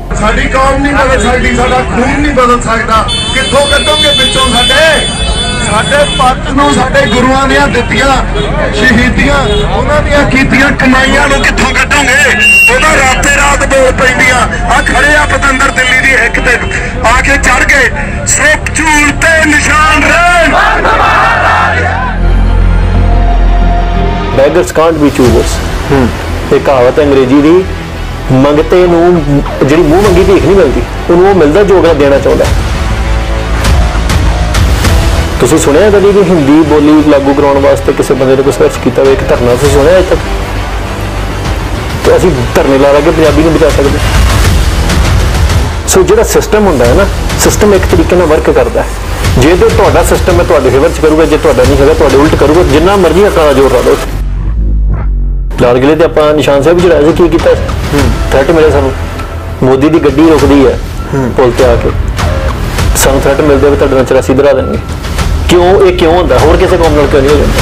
साडी कौम नहीं बदल सकती, साडा खून नहीं बदल सकता। कित्थों कड्डोगे पिछों साडे पत नूं साडे गुरुआं ने दित्तियां शहीदियां, उन्हां दियां कीतियां कमाईयां नूं कित्थों कड्डोगे? उहदा राते रात बोल पैंदियां। आ खड़े आ पतंदर दिल्ली दी हिक ते आके चढ़ गए, सिर्फ झूल ते निशान रहन। Beggars can't be choosers। एक कहावत अंग्रेजी दी, मंगते नूं जिहड़ी मूँह मंगी भीख नहीं मिलती, उन्होंने मिलता जो अगला देना चाहता है। तुसीं सुनिया कभी भी हिंदी बोली लागू कराने वास्ते किसी बंदे ने कोई संघर्ष किया हो, एक धरना तुसीं सुनिया अज तक? तो असीं धरने ला के पंजाबी नहीं बचा सकते। सो जिहड़ा सिस्टम हुंदा है ना, सिस्टम एक तरीके नाल वर्क करता है। जे तो तुहाडा सिस्टम है तुहाडे फेवर च करूगा, जे तुहाडा नहीं हैगा तुहाडे उल्ट करूगा। जिन्ना मर्जी अकां दा जोर ला दो। लाल किले ते आपां निशान साहब चढ़ाया सी, की कीता? थ्रैट मिले सानूं, मोदी दी गड्डी रुकदी है पुल ते आके, सानूं थ्रैट मिलदे भी तुहाडे नाल 84 दरा देंगे। क्यों ये क्यों होंदा? होर किसी कौम नाल क्यों नहीं हो जाता?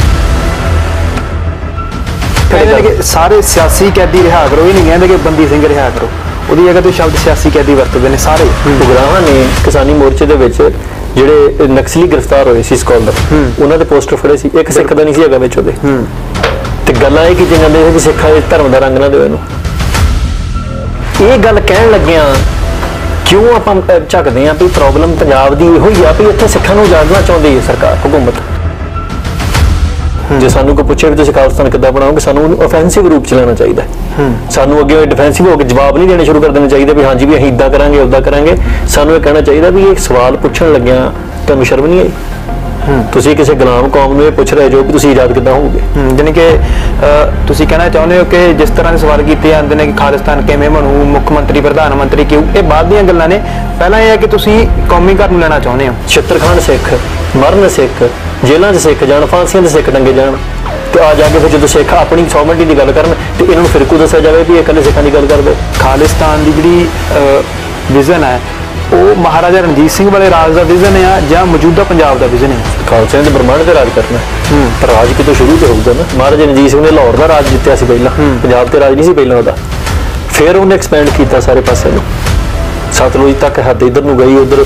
कहते कि सारे सियासी कैदी रिहा करो, ये नहीं कहते कि बंदी सिंह रिहा करो। ਉਹਦੀ जगह तो शब्द सियासी कैदी वरतदे ने सारे। उगराहां ने किसानी मोर्चे दे विच ਜਿਹੜੇ ਨਕਸਲੀ ਗ੍ਰਿਫਤਾਰ ਹੋਏ ਸੀ ਸਕਾਲਰ, ਉਹਨਾਂ ਦੇ ਪੋਸਟਰ ਫੜੇ ਸੀ, ਇੱਕ ਸਿੱਖ ਦਾ ਨਹੀਂ ਸੀ ਹੈਗਾ ਵਿੱਚ ਉਹਦੇ। ਤੇ ਗੱਲਾਂ ਇਹ ਕੀਤੀਆਂ ਜਾਂਦੀਆਂ ਕਿ ਸਿੱਖਾਂ ਦੇ ਧਰਮ ਦਾ ਰੰਗ ਨਾ ਦਿਓ ਇਹਨੂੰ। ਇਹ ਗੱਲ ਕਹਿਣ ਲੱਗਿਆਂ ਕਿਉਂ ਆਪਾਂ ਝੱਕਦੇ ਹਾਂ ਵੀ ਪ੍ਰੋਬਲਮ ਪੰਜਾਬ ਦੀ ਇਹੋ ਹੀ ਆ ਵੀ ਇੱਥੇ ਸਿੱਖਾਂ ਨੂੰ ਉਜਾੜਨਾ ਚਾਹੁੰਦੀ ਹੈ ਸਰਕਾਰ, ਹਕੂਮਤ। ਜੇ ਸਾਨੂੰ ਕੋਈ ਪੁੱਛੇ ਵੀ ਤੁਸੀਂ ਖਾਲਿਸਤਾਨ ਕਿੱਦਾਂ ਬਣਾਓਗੇ, ਸਾਨੂੰ ਉਹਨੂੰ ਓਫੈਂਸਿਵ ਰੂਪ ਚ ਲੈਣਾ ਚਾਹੀਦਾ। ਸਾਨੂੰ ਅੱਗੇ ਡਿਫੈਂਸਿਵ ਹੋ ਕੇ ਜਵਾਬ ਨਹੀਂ ਦੇਣੇ ਸ਼ੁਰੂ ਕਰ ਦੇਣੇ ਚਾਹੀਦੇ ਵੀ ਹਾਂਜੀ ਵੀ ਅਸੀਂ ਇੱਦਾਂ ਕਰਾਂਗੇ ਉੱਦਾਂ ਕਰਾਂਗੇ। ਸਾਨੂੰ ਇਹ ਕਹਿਣਾ ਚਾਹੀਦਾ ਵੀ ਇਹ ਸਵਾਲ ਪੁੱਛਣ ਲੱਗਿਆਂ ਤੁਹਾਨੂੰ ਸ਼ਰਮ ਨਹੀਂ ਆਈ? ਤੁਸੀਂ ਕਿਸੇ ਗੁਲਾਮ ਕੌਮ ਨੂੰ ਇਹ ਪੁੱਛ ਰਹੇ ਜੋ ਵੀ ਤੁਸੀਂ ਆਜ਼ਾਦ ਕਿੱਦਾਂ ਹੋਵੋਗੇ? ਜਾਣੀ ਕਿ ਤੁਸੀਂ ਕਹਿਣਾ ਚਾਹੁੰਦੇ ਹੋ ਕਿ ਜਿਸ ਤਰ੍ਹਾਂ ਦੇ ਸਵਾਲ ਕੀਤੇ ਜਾਂਦੇ ਨੇ ਕਿ ਖਾਲਿਸਤਾਨ ਕਿਵੇਂ ਬਣੂ, ਮੁੱਖ ਮੰਤਰੀ ਪ੍ਰਧਾਨ ਮੰਤਰੀ ਕਿਉਂ, ਇਹ ਬਾਅਦ ਦੀਆਂ ਗੱਲਾਂ ਨੇ। ਪਹਿਲਾਂ ਇਹ ਹੈ ਕਿ ਤੁਸੀਂ ਕੌਮੀ ਘਰ ਨੂੰ ਲੈਣਾ ਚਾਹੁੰਦੇ ਹੋ। ਛਿੱਤਰਖਾਨ ਸਿੱਖ, ਮਰਨ ਸਿੱਖ, ਜੇਲ੍ਹਾਂ 'ਚ ਸਿੱਖ ਜਾਣ, ਫਾਂਸੀਆਂ 'ਤੇ ਸਿੱਖ ਟੰਗੇ ਜਾਣ, ਤੇ ਆ ਜਾ ਕੇ ਫਿਰ ਜਦੋਂ ਸਿੱਖ ਆਪਣੀ ਸੌਵਰਨਟੀ ਦੀ ਗੱਲ ਕਰਨ ਤੇ ਇਹਨਾਂ ਨੂੰ ਫਿਰਕੂ ਦੱਸਿਆ ਜਾਵੇ ਵੀ ਇਹ ਇਕੱਲੇ ਸਿੱਖਾਂ ਦੀ ਗੱਲ ਕਰਦੇ। ਖਾਲਿਸਤਾਨ ਦੀ ਜਿਹੜੀ ਵਿਜ਼ਨ ਹੈ ਉਹ ਮਹਾਰਾਜਾ ਰਣਜੀਤ ਸਿੰਘ ਵਾਲੇ ਰਾਜ ਦਾ ਵਿਜ਼ਨ ਆ ਜਾਂ ਮੌਜੂਦਾ ਪੰਜਾਬ ਦਾ ਵਿਜ਼ਨ ਹੈ? ਖਾਲਸੇ ਨੇ ਬ੍ਰਹਮੰਡ ਤੇ ਰਾਜ ਕਰਨਾ, ਪਰ ਰਾਜ ਕਿਤੋਂ ਸ਼ੁਰੂ ਤੇ ਹੋਊਗਾ ਨਾ। ਮਹਾਰਾਜਾ ਰਣਜੀਤ ਸਿੰਘ ਨੇ ਲਾਹੌਰ ਦਾ ਰਾਜ ਜਿੱਤਿਆ ਸੀ ਪਹਿਲਾਂ, ਪੰਜਾਬ ਤੇ ਰਾਜ ਨਹੀਂ ਸੀ ਪਹਿਲਾਂ ਉਹਦਾ। ਫਿਰ ਉਹਨੇ ਐਕਸਪੈਂਡ ਕੀਤਾ ਸਾਰੇ ਪਾਸੇ ਨੂੰ, ਸਤਲੁਜ ਤੱਕ ਹੱਦ ਇੱਧਰ ਨੂੰ ਗਈ, ਉੱਧਰ